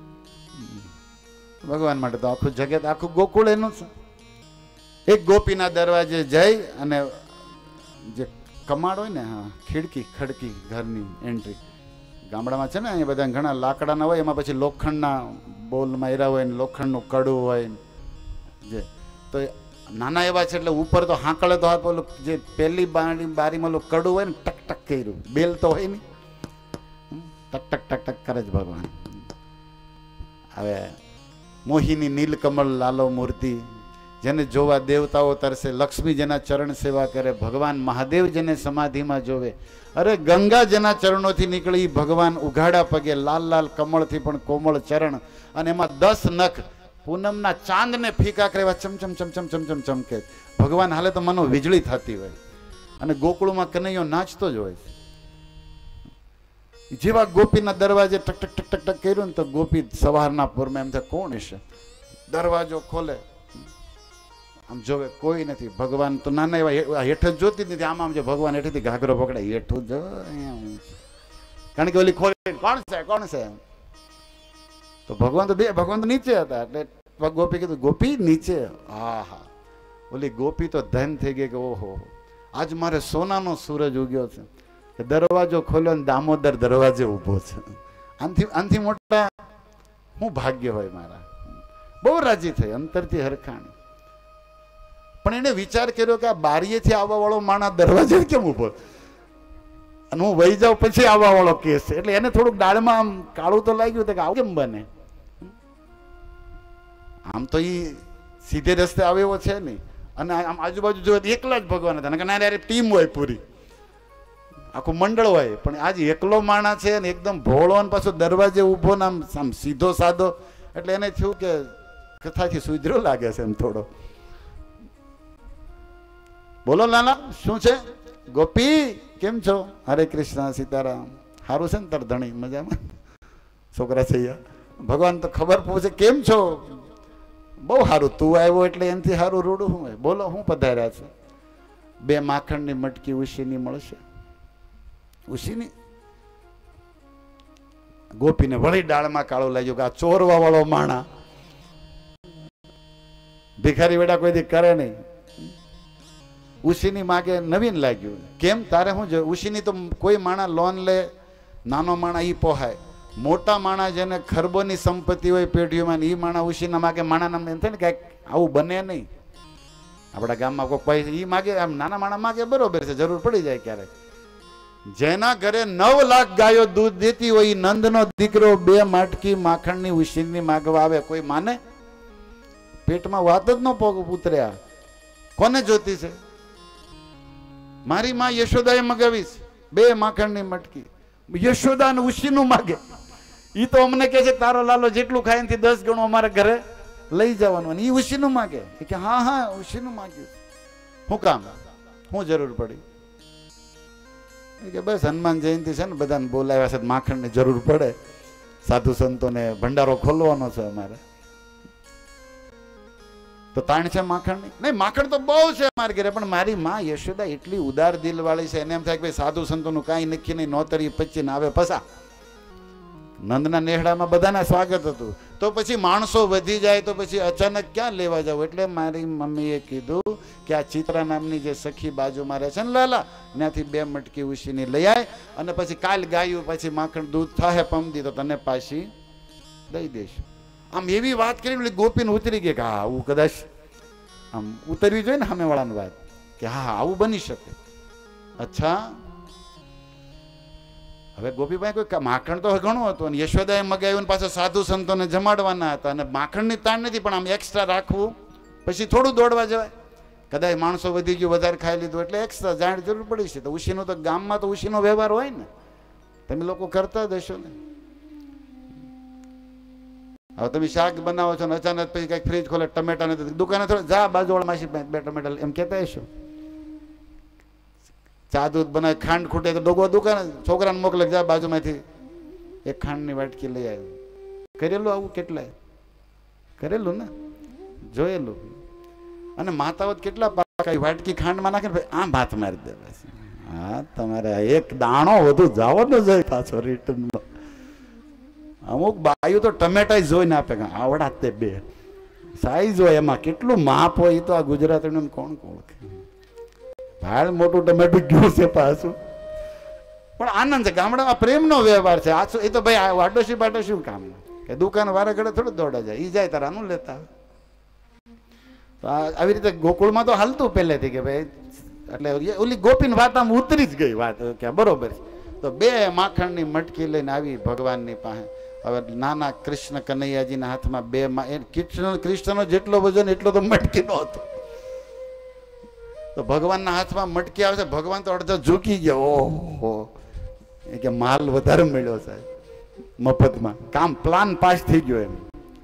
ભગવાન માટે તો આખું જગત, આખું ગોકુળ એનું છે. એક ગોપીના દરવાજે જઈ અને જે કમાડ હોય ને, હા, ખિડકી ખડકી ઘરની એન્ટ્રી ગામડામાં છે ને, અહીંયા બધા ઘણા લાકડાના હોય, એમાં પછી લોખંડના બોલ માર્યા હોય ને લોખંડનું કડું હોય જે. તો નાના એવા છે એટલે ઉપર તો હાંકળે તો હાથ, ઓલું જે પહેલી બારી બારીમાં ઓલું કડું હોય ને, ટક ટક કર્યું, બેલ તો હોય નહીં, ટક ટક ટક ટક કરે જ ભગવાન. હવે મોહિની નીલકમળ લાલો મૂર્તિ, જેને જોવા દેવતાઓ તરસે, લક્ષ્મી જેના ચરણ સેવા કરે, ભગવાન મહાદેવ જેને સમાધિમાં જોવે. અરે ગંગા જેના ચરણોથી નીકળી, ભગવાન ઉઘાડા પગે, લાલ લાલ કમળથી પણ કોમળ ચરણ, અને એમાં દસ નખ પૂનમના ચાંદને ફીકા કરે એવા ચમચમ ચમચમ ચમચમ ચમકે. ભગવાન હાલે તો મનો વીજળી થતી હોય. અને ગોકુળમાં કનૈયો નાચતો જ હોય. જેવા ગોપીના દરવાજે ટક ટક ટક ટક ટક કર્યું ને, તો ગોપી સવારના પૂરમાં એમ થાય કોણ હશે. દરવાજો ખોલે, આમ જોવે કોઈ નથી. ભગવાન તો નાના એવા હેઠ જ જોતી જ નથી, આમ આમ જો ભગવાન હેઠેથી ઘાઘરો પકડાય, હેઠું જો, કારણ કે ઓલી ખોલી કોણ છે કોણ છે. તો ભગવાન તો બે ભગવાન તો નીચે હતા, એટલે ગોપી કીધું ગોપી નીચે. હા હા, ઓલી ગોપી તો ધન થઈ ગઈ કે ઓહો, આજ મારે સોનાનો સૂરજ ઉગ્યો છે કે દરવાજો ખોલ્યો ને દામોદર દરવાજે ઊભો છે. આનથી આનથી મોટા હું ભાગ્ય હોય મારા. બહુ રાજી થઈ, અંતરથી હરખાણી. પણ એને વિચાર કર્યો કે આ બારીએથી આવવા વાળો માણસ દરવાજે કેમ ઊભો, અને હું વહી જાઉં પછી આવવા વાળો કેસ છે. એટલે એને થોડુંક દાળમાં આમ કાળું તો લાગ્યું કે આવું કેમ બને. આમ તો એ સીધે રસ્તે આવે એવો છે નહીં. અને આમ આજુબાજુ જોયે એકલા જ ભગવાન હતા, ના યાર ટીમ હોય પૂરી, આખું મંડળ હોય, પણ આજે એકલો માણસ છે ને એકદમ ભોળો, ને પાછો દરવાજે ઊભો ને આમ આમ સીધો સાધો. એટલે એને થયું કે કથાથી સુધરો લાગે છે એમ થોડો. બોલો લાલા શું છે? ગોપી કેમ છો? હરે કૃષ્ણ સીતારામ. સારું છે ને તાર ધણી? મજામાં? છોકરા છે ભગવાન તો ખબર પૂછે કેમ છો? બહુ સારું, તું આવ્યો એટલે એનાથી સારું રૂડું શું હોય. બોલો હું પધાર્યા છે? બે માખણની મટકી ઉશીની મળશે. ઉશીની ગોપીને વળી ડાળમાં કાળો લાગ્યો કે આ ચોરવા વાળો માણા, ભિખારી વેડા કોઈ દી કરે નહીં. ઉશીની માગે નવીન લાગ્યું. કેમ તારે શું છે? ઉશીની તો કોઈ માણા લોન લે, નાનો માણા ઈ પોહાય, મોટા માણા જેને ખરબોની સંપત્તિ હોય પેઢીઓમાં, એ માણા ઉશીના માગે. માણા નામ એમ થાય ને કાંઈક આવું બને નહીં. આપણા ગામમાં કોઈ પૈસા એ માગે, આમ નાના માણા માગે બરોબર છે, જરૂર પડી જાય ક્યારેક. જેના ઘરે નવ લાખ ગાયો દૂધ દેતી હોય, નંદનો દીકરો બે માટકી માખણની ઉશીની માગવા આવે, કોઈ માને? પેટમાં વાત જ ન ઉતર્યા. કોને જોતી છે? મારી માં યશોદાએ મગાવી છે બે માખણની મટકી. યશોદા ને ઉશીનું માગે. ઈ તો અમને કે છે તારો લાલો જેટલું ખાય એનાથી દસ ગણું અમારા ઘરે લઈ જવાનું. અને ઈ ઉશીનું માગે કે હા હા ઉશીનું માગ્યું. શું કામ, શું જરૂર પડી? કે બસ હનુમાન જયંતિ છે ને, બધાને બોલાવ્યા છે, માખણની જરૂર પડે, સાધુ સંતોને ભંડારો ખોલવાનો છે અમારે. તો તાણ છે માખણ નહીં? માખણ તો બહુ છે મારે ઘરે, પણ મારી માં યશોદા એટલી ઉદાર દિલ વાળી છે, એને એમ થાય કે ભાઈ સાધુ સંતોનું કાંઈ નક્કી નહીં, નોતરી પચીને આવે ફસા. નંદના નેહડામાં બધાના સ્વાગત હતું, તો પછી માણસો વધી જાય તો પછી અચાનક ક્યાં લેવા જાવ? એટલે મારી મમ્મીએ કીધું કે આ ચિત્રા નામની જે સખી બાજુમાં રહે છે ને લાલા, ત્યાંથી બે મટકી ઉશીની લઈ આય, અને પછી કાલ ગાયું પછી માખણ દૂધ થાય પમદી તો તને પાછી દઈ દઈશું. આમ એવી વાત કરી ગોપીને ઉતરી ગઈ કે હા આવું કદાચ આમ ઉતરવી જોઈએ ને સામેવાળાની વાત, કે હા આવું બની શકે. અચ્છા, હવે ગોપીભાઈ કોઈ માખણ તો ઘણું હતું, અને યશોદાએ મગાવ્યું પાછા સાધુ સંતોને જમાડવાના હતા, અને માખણની તાણ નથી, પણ આમ એક્સ્ટ્રા રાખવું, પછી થોડું દોડવા જવાય. કદાચ માણસો વધી ગયું, વધારે ખાઈ લીધું એટલે એક્સ્ટ્રા જાણ જરૂર પડી છે. તો ઉશીનો તો ગામમાં તો ઉશીનો વ્યવહાર હોય ને, તમે લોકો કરતા જ હશો ને. હવે તમે શાક બનાવો છો ને અચાનક પછી કઈક ફ્રીજ ખોલે, ટમેટા નથી, દુકાને થોડા જા બાજુવાળા માસી બે ટમેટા એમ કહેતા હશો. ચા દૂધ બનાવે, ખાંડ ખૂટે તો ડોગો દુકાન છોકરાને મોકલે, જા બાજુમાંથી એક ખાંડની વાટકી લઈ આવ્યો. કરેલું આવું કેટલાય કરેલું ને, જોયેલું. અને માતાઓ કેટલા પાકા વાટકી ખાંડમાં નાખે ને આમ ભાત મારી દે. હા, તમારે એક દાણો વધુ જવાનો જોઈએ પાછો રિટર્નમાં. અમુક બાયું તો ટમેટા જોઈને આપે, આવડા તે બે સાઈઝ હોય, એમાં કેટલું માપ હોય એ તો આ ગુજરાતીનું કોણ કોણ ભાળ મોટું ટમેટું ગયું છે પાછું. પણ આનંદ છે, ગામડામાં પ્રેમનો વ્યવહાર છે. આ એ તો ભાઈ વાટોશી બાટોશી કામ કે દુકાન વારે ઘડે થોડું દોડા જાય, ઈ જાય તારાનું લેતા. તો આવી રીતે ગોકુળમાં તો હાલતું પહેલેથી કે ભાઈ, એટલે ઓલી ગોપીની વાત આમ ઉતરી જ ગઈ વાત કે બરોબર. તો બે માખણની મટકી લઈને આવી ભગવાનની પાસે. હવે નાના કૃષ્ણ કનૈયાજીના હાથમાં બે કૃષ્ણ કૃષ્ણનો જેટલો વજન એટલો તો મટકી નો હતો. તો ભગવાનના હાથમાં મટકી આવે છે, ભગવાન તો અડધો ઝૂકી ગયો. ઓહો, એ કે માલ વધારે મળ્યો સાહેબ મફતમાં, કામ પ્લાન પાસ થઈ ગયો એમ.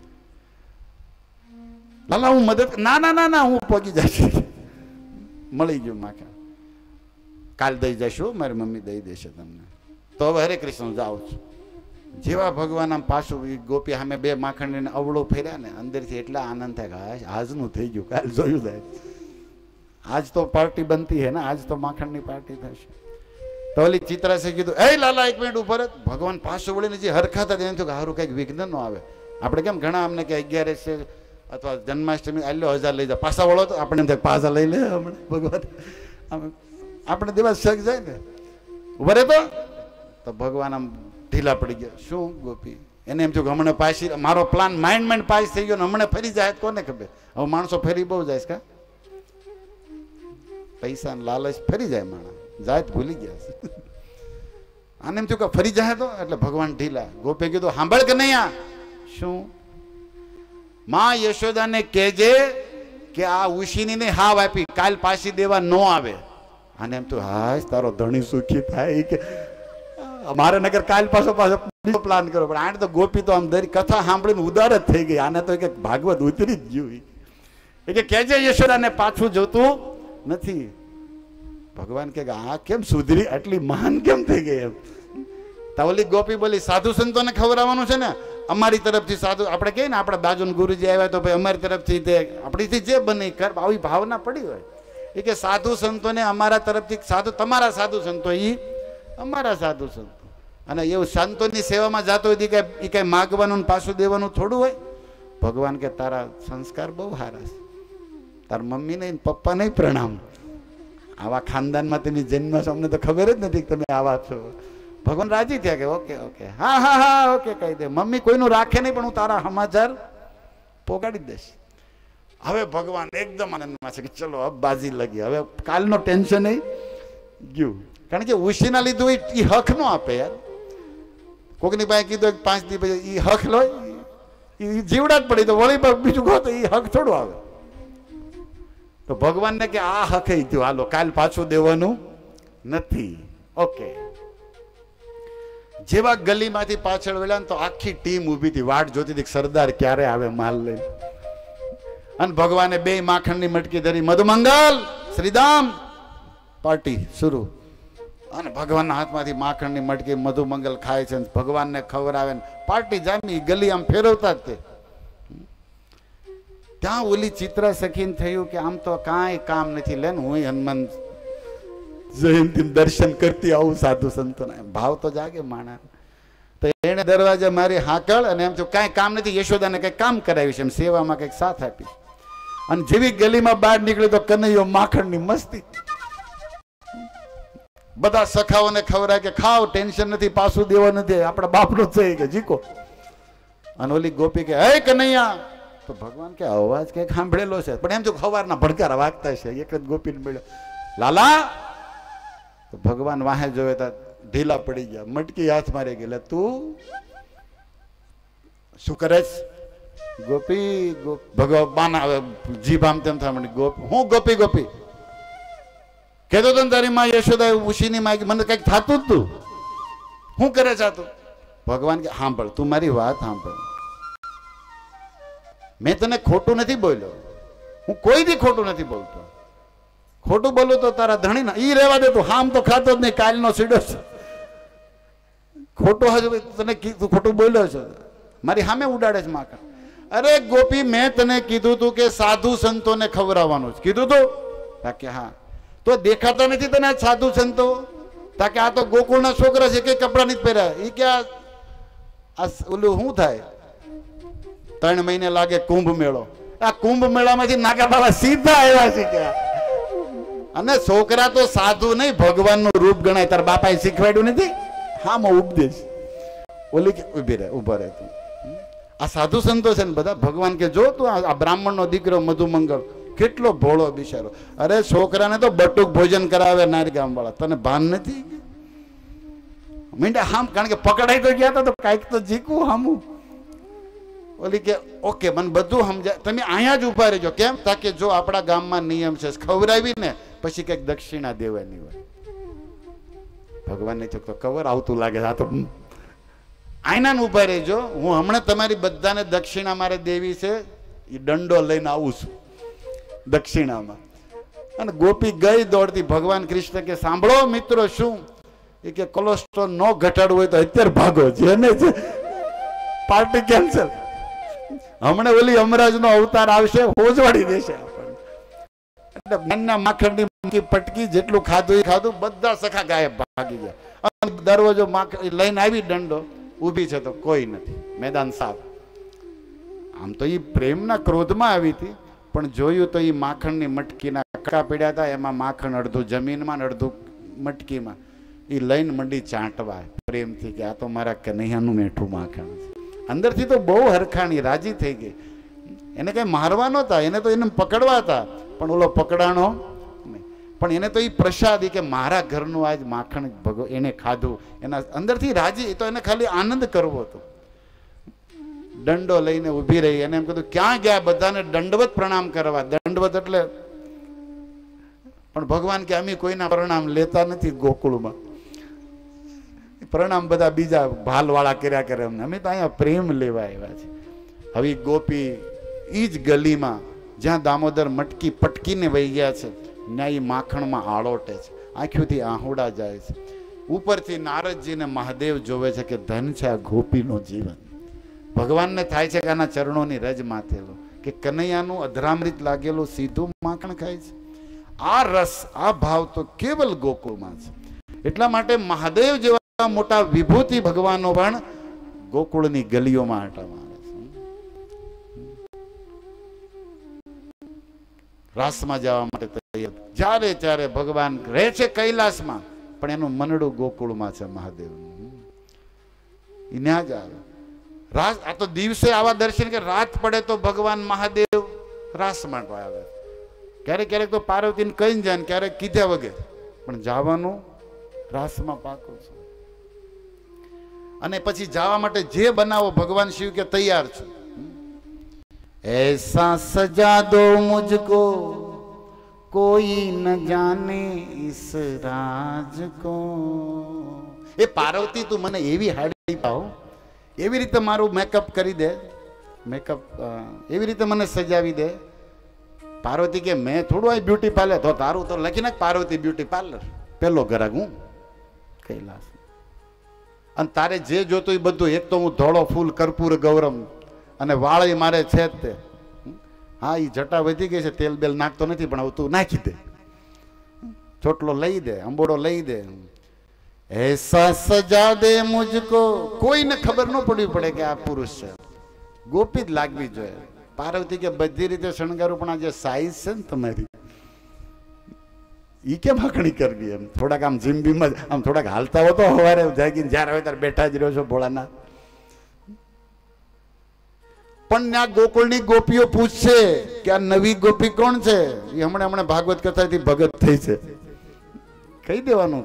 લાલા હું મદદ, ના ના ના ના હું પહોંચી જઈશ, મળી ગયું માખણ, કાલ દઈ જશું, મારી મમ્મી દઈ દેશે તમને. તો હવે હરે કૃષ્ણ જાઉં છું. જેવા ભગવાન આમ પાછું ગોપી સામે બે માખણ અવળો ફેર્યા ને, અંદરથી એટલા આનંદ થાય કે આજનું થઈ ગયું, કાલ જોયું જાય. આજ તો પાર્ટી બનતી હે ને, આજ તો માખણની પાર્ટી થશે. તો ઓલી ચિત્રાસે કીધું એ લાલા એક મિનિટ ઉપર. ભગવાન પાછું વળીને જે હરખાતા એમ થયું કે સારું કંઈક વિઘ્ન ન આવે. આપણે કેમ ઘણા અમને કે અગિયારસ છે અથવા જન્માષ્ટમી આલ્યો હજાર લઈ જાય, પાછા વળો તો આપણે એમ થાય પાછા લઈ લે હમણાં ભગવાન, આપણે દિવસ શક જાય ને ઉભરે તો તો ભગવાન આમ ઢીલા પડી ગયા. શું ગોપી? એને એમ થયું કે હમણાં પાછી મારો પ્લાન માઇન્ડ માઇન્ડ પાસ થઈ ગયો ને હમણાં ફરી જાય કોને ખબર. હવે માણસો ફરી બહુ જાય કા, પૈસા ને લાલચ ફરી જાય, માણસ જાય ભૂલી ગયા. આને એમ થયું કે ફરી જાય તો એટલે ભગવાન ઢીલા. ગોપે કીધું સાંભળ કે નહીં, આ શું માં યશોદાને કહેજે કે આ ઉશીની ને હાવ આપી, કાલ પાછી દેવા ન આવે. આને એમ તો હાશ તારો ધણી સુખી થાય કે મારે નગર કાલ પાછો પાછો પ્લાન કરો. પણ આને તો ગોપી તો આમ દરેક કથા સાંભળીને ઉદાર જ થઈ ગઈ. આને તો એક ભાગવત ઉતરી જ ગયું. એ કે કહેજે યશોદાને પાછું જોતું નથી. ભગવાન કે આ કેમ સુધરી, આટલી મહાન કેમ થઈ ગઈ એમ. તવલી ગોપી બોલી સાધુ સંતોને ખવડાવવાનું છે ને, અમારી તરફથી સાધુ આપણે કહીએ ને આપણા બાજુ ગુરુજી આવ્યા તો ભાઈ અમારી તરફથી તે આપણીથી જે બને કર, આવી ભાવના પડી હોય. એ કે સાધુ સંતોને અમારા તરફથી, સાધુ તમારા સાધુ સંતો એ અમારા સાધુ સંતો. અને એવું સંતોની સેવામાં જતો હોય કે એ કઈ માગવાનું પાછું દેવાનું થોડું હોય. ભગવાન કે તારા સંસ્કાર બહુ સારા છે, તારા મમ્મી નહીં પપ્પા નહીં પ્રણામ. આવા ખાનદાનમાં તમે જન્મ છો, અમને તો ખબર જ નથી કે તમે આવા છો. ભગવાન રાજી થયા કે ઓકે ઓકે હા હા હા ઓકે કહી દે. મમ્મી કોઈનું રાખે નહીં પણ હું તારા સમાચાર પોગાડી દઈશ. હવે ભગવાન એકદમ આનંદમાં છે કે ચલો અબ બાજી લગી, હવે કાલનો ટેન્શન નહીં ગયું. કારણ કે ઉશીના લીધું એ હક નો આપે યાર. કોકની પાસે કીધું પાંચ દી પછી એ હક લો, એ જીવડા જ પડી તો વળી બીજું કહો તો એ હક થોડું આવે. તો ભગવાનને કે આ હક થયું, હાલો કાલ પાછું દેવાનું નથી. ઓકે. જેવા ગલીમાંથી પાછળ વળ્યા ને તો આખી ટીમ ઊભી હતી, વાટ જોતી હતી સરદાર ક્યારે આવે માલ લઈને. અને ભગવાને બે માખણની મટકી ધરી, મધુમંગલ શ્રીદામ પાર્ટી શરૂ. અને ભગવાનના હાથમાંથી માખણની મટકી મધુમંગલ ખાય છે, ભગવાનને ખવડાવે ને પાર્ટી જામી ગલી આમ ફેરવતા જ તે. ત્યાં ઓલી ચિત્ર સખીને થયું કે આમ તો કાંઈ કામ નથી, લે હું હનુમાન જયંતી દર્શન કરતી આવું સાધુ સંતોના ભાવ તો જાગે માણા. તો એને દરવાજે મારી હાકળ અને એમ તો કાંઈ કામ નથી, યશોદાને કંઈક કામ કરાવી છે, એમ સેવામાં કંઈક સાથ આપી. અને જેવી ગલીમાં બહાર નીકળી તો કનૈયો માખણની મસ્તી, બધા સખાઓને ખવડાય કે ખાઓ, ટેન્શન નથી, પાછું દેવા નથી, આપણા બાપનો છે કે જીકો. અને ઓલી ગોપી કે હે કનૈયા, તો ભગવાન કે અવાજ કઈક સાંભળેલો છે, પણ એમ જો ખવારના ભડકારા વાગતા છે. એક જ ગોપીને મળ્યો, લાલા. તો ભગવાન વાહે જોવે તો ઢીલા પડી ગયા, મટકી હાથ મારી ગઈ. એટલે તું શું કરે છે? ગોપી ભગવાન જીભ આમ તેમ થાય, ગોપી હું ગોપી ગોપી કહેતો હતો ને તારી માં યશોદા ઉશીની માં, મને કઈક થતું જ તું, શું કરે છે તું? ભગવાન કે સાંભળ, તું મારી વાત સાંભળ, મેં તને ખોટું નથી બોલ્યો, હું કોઈ દી ખોટું નથી બોલતો. ખોટું બોલું તો તારા ધણી ના ઈ રહેવા દે, તું હામ તો ખાતો જ નહીં, કાલનો સીડો છે. ખોટું હજુ તને તું ખોટું બોલ્યો છો, મારી સામે ઉડાડે છે માખણ. અરે ગોપી, મેં તને કીધું તું કે સાધુ સંતોને ખવડાવવાનું જ કીધું તું. કે હા, તો દેખાતા નથી તને સાધુ સંતો? તાકે આ તો ગોકુળના છોકરા છે, કે કપડા નથી પહેર્યા. એ કે આ ઓલું શું થાય, ત્રણ મહિને લાગે કુંભ મેળો. આ કુંભ મેળામાંથી નાગા બાબા સીધા આવ્યા છે કે, અને છોકરા તો સાધુ નહીં, ભગવાનનું રૂપ ગણાય. તાર બાપાએ શીખવાડ્યું નથી? હા, માં ઉપદેશ. ઓલી કે ઉભી રહે, ઉભા રહે તું. આ સાધુ સંતો છે ને બધા, ભગવાન કે જો તું આ બ્રાહ્મણનો દીકરો મધુમંગળ કેટલો ભોળો બિચારો. અરે છોકરાને તો બટુક ભોજન કરાવે નારી ગામ વાળા, તને ભાન નથી? મીંડા હામ, કારણ કે પકડાઈ તો ગયા હતા, તો કાંઈક તો જીકવું હામું. ઓલી કે ઓકે, મને બધું સમજાય, તમે અહીંયા જ ઉભા રહેજો. કેમ? તાકે જો આપણા ગામમાં નિયમ છે, ખવડાવી ને પછી કંઈક દક્ષિણા દેવાની હોય. ભગવાનને તો કવર આવતું લાગે, આ તો આઈના ને ઉભા રહેજો, હું હમણાં તમારી બધાને દક્ષિણા મારે દેવી છે, એ દંડો લઈને આવું છું દક્ષિણામાં. અને ગોપી ગઈ દોડતી. ભગવાન કૃષ્ણ કે સાંભળો મિત્રો, શું એ કે કોલેસ્ટ્રોલ ન ઘટાડવું હોય તો અત્યારે ભાગો, જેને છે પાર્ટી કેન્સલ. હમણાં ઓલી અમરાજ નો અવતાર આવશે, હોજવાડી દેશે આપણને. એટલે જ્ઞાનના માખણની પટકી જેટલું ખાધું એ ખાધું, બધા સખા ગાયબ ભાગી ગયા. દરવાજો લઈને આવી દંડો, ઊભી છે તો કોઈ નથી, મેદાન સાફ. આમ તો એ પ્રેમના ક્રોધમાં આવી હતી, પણ જોયું તો એ માખણની મટકીના કટકા પડ્યા હતા, એમાં માખણ અડધું જમીનમાં ને અડધું મટકીમાં. એ લઈને મંડી ચાંટવા પ્રેમથી કે આ તો મારા કનૈયાનું મીઠું માખણ છે. અંદરથી તો બહુ હરખાણી, રાજી થઈ ગઈ. એને કઈ મારવા નહોતા, એને તો એને પકડવા હતા, પણ ઓલો પકડાણો નહીં. પણ એને તો એ પ્રસાદ કે મારા ઘરનું આજ માખણ ભગવ એને ખાધું, એના અંદરથી રાજી. તો એને ખાલી આનંદ કરવો હતો. દંડો લઈને ઊભી રહી. એને એમ કીધું ક્યાં ગયા? બધાને દંડવત પ્રણામ કરવા. દંડવત એટલે, પણ ભગવાન કે અમે કોઈના પ્રણામ લેતા નથી ગોકુળમાં. પ્રણામ બધા બીજા ભાલવાળા કર્યા કરે, અમને અમે તો અહીંયા પ્રેમ લેવા આવ્યા છે. હવે ગોપી ઈ જ ગલીમાં જ્યાં દામોદર મટકી પટકીને વહી ગયા છે, ત્યાં એ માખણમાં આળોટે છે, આંખોથી આહુડા જાય છે. ઉપરથી નારદજીને મહાદેવ જોવે છે કે ધન છે આ ગોપીનું જીવન. ભગવાનને થાય છે કે આના ચરણોની રજ માથેલો, કે કનૈયાનું અધરામૃત લાગેલું સીધું માખણ ખાય છે. આ રસ, આ ભાવ તો કેવલ ગોકુળમાં છે. એટલા માટે મહાદેવ જેવા મોટા વિભૂતિ ભગવાનો પણ ગોકુળની ગલીઓમાં આટા મારે છે. રાસમાં જવા માટે તૈયાર. જ્યારે ત્યારે ભગવાન રહે છે કૈલાસમાં, પણ એનું મનડું ગોકુળમાં છે મહાદેવનું. એ ન્યા જ આવે. રાસ આ તો દિવસે આવા દર્શન કે રાત પડે તો ભગવાન મહાદેવ રાસ માટે આવે. ક્યારેક ક્યારેક તો પાર્વતીને કહીને જાય, ક્યારેક કીધા વગર, પણ જવાનું રાસમાં પાકું છે. અને પછી જવા માટે જે બનાવો, ભગવાન શિવ કે તૈયાર છું. ऐसा सजा दो मुझको कोई न जाने इस राज को. એ પાર્વતી તું મને એવી હાડી પાવ, એવી રીતે મારું મેકઅપ કરી દે, મેકઅપ એવી રીતે મને સજાવી દે. પાર્વતી કે મેં થોડું આ બ્યુટી પાર્લર, તો તારું તો લખી નાખ પાર્વતી બ્યુટી પાર્લર, પેલો ગ્રાહક હું. કૈલાસ. અને તારે જે જોતું એ બધું, એક તો હું ધોળો ફૂલ કર્પૂર ગૌરમ અને વાળી મારે છે જ તે. હા, એ જટા વધી ગઈ છે, તેલ બેલ નાખતો નથી, પણ હવે તું નાખી દે, ચોટલો લઈ દે, અંબોડો લઈ દે. એસા સજા દે મુજકો, કોઈને ખબર ન પડવી પડે કે આ પુરુષ છે. ગોપી જ લાગવી જોઈએ. પાર્વતી કે બધી રીતે શણગારું, પણ આ જે સાઈઝ છે ને તમારી, ઈ કેમ હકણી કરવી? એમ થોડાક આમ જીમ બીમ આમ થોડાક હાલતા હો તો સવારે જાગીને જ્યારે હોય ત્યારે બેઠા જ રહ્યો છો ભોળાના. પણ ત્યાં ગોકુળની ગોપીઓ પૂછશે કે આ નવી ગોપી કોણ છે? એ હમણાં હમણાં ભાગવત કથાથી ભગત થઈ છે, કહી દેવાનું,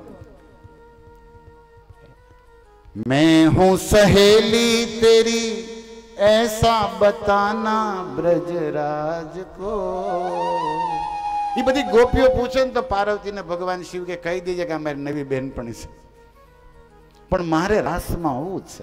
मैं हूं सहेली तेरी ऐसा बताना ब्रजराज को. ये बધી ગોપીઓ પૂછે ને તો પાર્વતીને ભગવાન શિવ કે કહી દેજે કે અમારી નવી બહેનપણી છે, પણ મારે રાસમાં હોવું છે.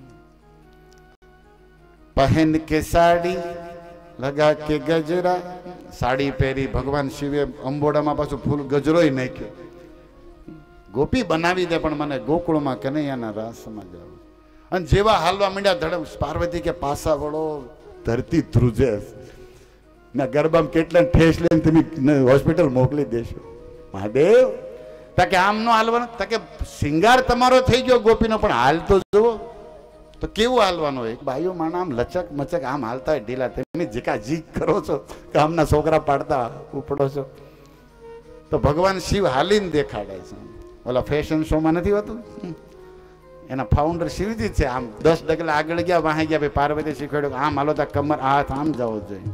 પહેન કે સાડી લગા કે ગજરા, સાડી પહેરી ભગવાન શિવે અંબોડામાં પાછું ફૂલ ગજરોય નાખ્યો. ગોપી બનાવી દે, પણ મને ગોકુળમાં કનૈયાના રાસમાં જાવ. અને જેવા હાલવા માંડ્યા ધડમ, પાર્વતી કે પાસા વળો, ધરતી ધ્રુજે. ના ગરબામાં કેટલા ઠેસ લઈને તમે હોસ્પિટલ મોકલી દેશો. મહાદેવ તાકે આમ નો હાલવાનું, તાકે શિંગાર તમારો થઈ ગયો ગોપીનો, પણ હાલ તો જુઓ તો કેવું હાલવાનું હોય. ભાઈઓ માણા આમ લચક મચક આમ હાલતા હોય ઢીલા, તમે જીકા જીક કરો છો કે આમના છોકરા પાડતા ઉપડો છો. તો ભગવાન શિવ હાલીને દેખાડે છે. ઓલા ફેશન શોમાં નથી હોતું, એના ફાઉન્ડર શિવજી છે. આમ દસ ડગલા આગળ ગયા, વાહી ગયા, ભાઈ પાર્વતી શીખવાડ્યું આમ હાલો તા કમર હાથ આમ જવો જોઈએ,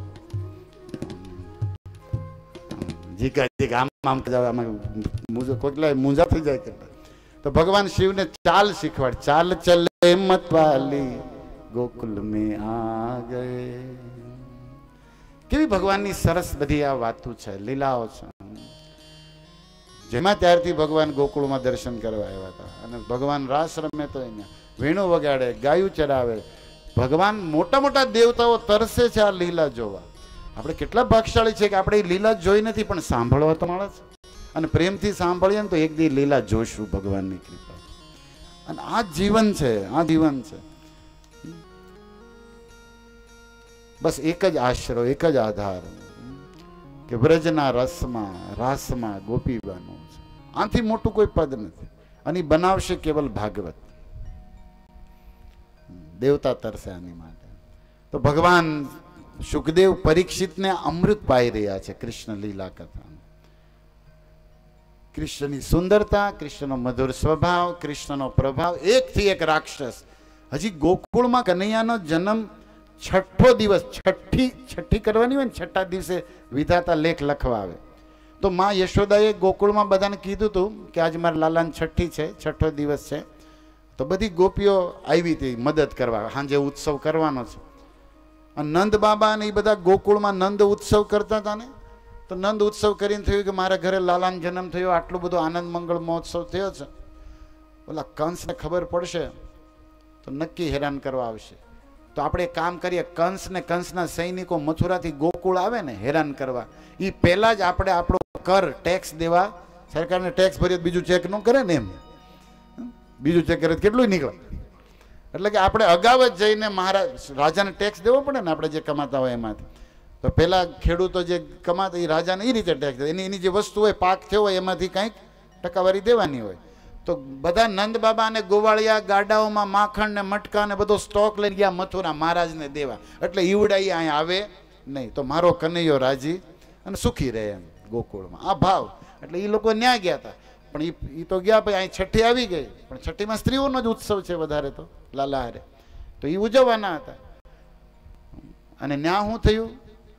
જીકા જીક આમ આમ જાવ, આમાં કોઈકલા મૂંઝા થઈ જાય કે. તો ભગવાન શિવને ચાલ શીખવાડ, ચાલ ચલે મતવાલી ગોકુલ મેં આ ગયે. કેવી ભગવાનની સરસ બધી આ વાતો છે, લીલાઓ છે. જેમાં ત્યારથી ભગવાન ગોકુળમાં દર્શન કરવા આવ્યા હતા. અને ભગવાન રાસ રમે તો અહીંયા વીણું વગાડે, ગાયું ચરાવે. ભગવાન મોટા મોટા દેવતાઓ તરસે છે આ લીલા જોવા. આપણે કેટલા ભાગશાળી છે કે આપણે એ લીલા જોઈ નથી, પણ સાંભળવા તો મળે છે. અને પ્રેમથી સાંભળીએ ને તો એક દી લીલા જોશું ભગવાનની કૃપા. અને આ જીવન છે, આ જીવન છે. બસ એક જ આશરો, એક જ આધાર કે વ્રજના રસમાં રાસમાં ગોપી બનવું છે. આથી મોટું કોઈ પદ નથી. અને બનાવશે કેવલ ભાગવત. દેવતા તરસે આની માટે. તો ભગવાન સુખદેવ પરીક્ષિતને અમૃત પાઈ રહ્યા છે કૃષ્ણ લીલા કથા. કૃષ્ણની સુંદરતા, કૃષ્ણનો મધુર સ્વભાવ, કૃષ્ણનો પ્રભાવ, એકથી એક રાક્ષસ. હજી ગોકુળમાં કનૈયાનો જન્મ છઠ્ઠો દિવસ, છઠ્ઠી છઠ્ઠી કરવાની હોય ને, છઠ્ઠા દિવસે વિધાતા લેખ લખવા આવે. તો માં યશોદાએ ગોકુળમાં બધાને કીધું હતું કે આજ મારા લાલાની છઠ્ઠી છે, છઠ્ઠો દિવસ છે. તો બધી ગોપીઓ આવી હતી મદદ કરવા, સાંજે ઉત્સવ કરવાનો છે. અને નંદ બાબા ને એ બધા ગોકુળમાં નંદ ઉત્સવ કરતા હતા ને. તો નંદ ઉત્સવ કરીને થયું કે મારા ઘરે લાલાનો જન્મ થયો, આટલો બધો આનંદ મંગળ મહોત્સવ થયો છે. ઓલા કંસને ખબર પડશે તો નક્કી હેરાન કરવા આવશે. તો આપણે કામ કરીએ, કંસ ને કંસના સૈનિકો મથુરાથી ગોકુળ આવે ને હેરાન કરવા, એ પહેલા જ આપણે આપણો કર ટેક્સ દેવા, સરકારને ટેક્સ ભર્યો બીજું ચેક ન કરે ને, એમ બીજું ચેક કરે કેટલું નીકળે. એટલે કે આપણે અગાઉ જ જઈને મહારાજ રાજાને ટેક્સ દેવો પડે ને, આપણે જે કમાતા હોય એમાંથી. તો પેલા ખેડૂતો જે કમાતા એ રાજાને એ રીતે ટેક્સ દે, એની એની જે વસ્તુ હોય પાક થયો હોય એમાંથી કંઈક ટકાવારી દેવાની હોય. તો બધા નંદ બાબા અને ગોવાળિયા ગાડાઓમાં માખણ ને મટકા ને બધો સ્ટોક લઈ ગયા મથુરા મહારાજને દેવા. એટલે ઈવડાઈ અહીંયા આવે નહીં, તો મારો કનૈયો રાજી અને સુખી રહે એમ ગોકુળમાં. આ ભાવ એટલે એ લોકો ન્યા ગયા હતા. પણ એ તો ગયા ભાઈ, અહીં છઠ્ઠી આવી ગઈ, પણ છઠ્ઠીમાં સ્ત્રીઓનો જ ઉત્સવ છે વધારે તો લાલા હારે, તો એ ઉજવવાના હતા. અને ન્યા શું થયું,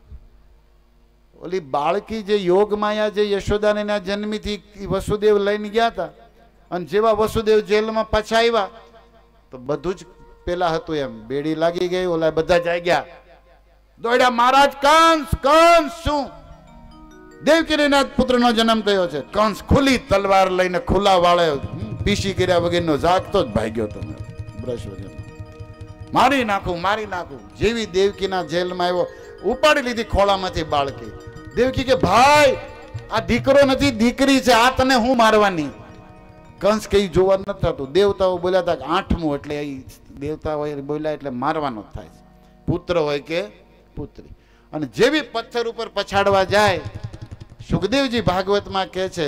ઓલી બાળકી જે યોગ માયા જે યશોદાને ના જન્મીથી વસુદેવ લઈને ગયા હતા. અને જેવા વસુદેવ જેલમાં પાછા આવ્યા તો બધું જ પેલા હતું એમ, બેડી લાગી ગઈ, ઓલા બધા જાગ્યા, દોડ્યા મહારાજ કંસ કંસ શું દેવકીના પુત્રનો જન્મ થયો છે. કંસ ખુલ્લી તલવાર લઈને ખુલ્લા વાળે પીસી કર્યા વગરનો જાગતો જ ભાગ્યો હતો, બ્રશ વગર મારી નાખું મારી નાખું. જેવી દેવકીના જેલમાં આવ્યો, ઉપાડી લીધી ખોળામાંથી બાળકી. દેવકી કે ભાઈ આ દીકરો નથી દીકરી છે, આ તને હું મારવાની. કંસ કઈ જોવા નથી થતું. દેવતાઓ બોલ્યા હતા કે આઠમું એટલે એ દેવતાઓ બોલ્યા એટલે મારવાનો જ થાય છે, પુત્ર હોય કે પુત્રી. અને જેવી પથ્થર ઉપર પછાડવા જાય, સુખદેવજી ભાગવતમાં કહે છે,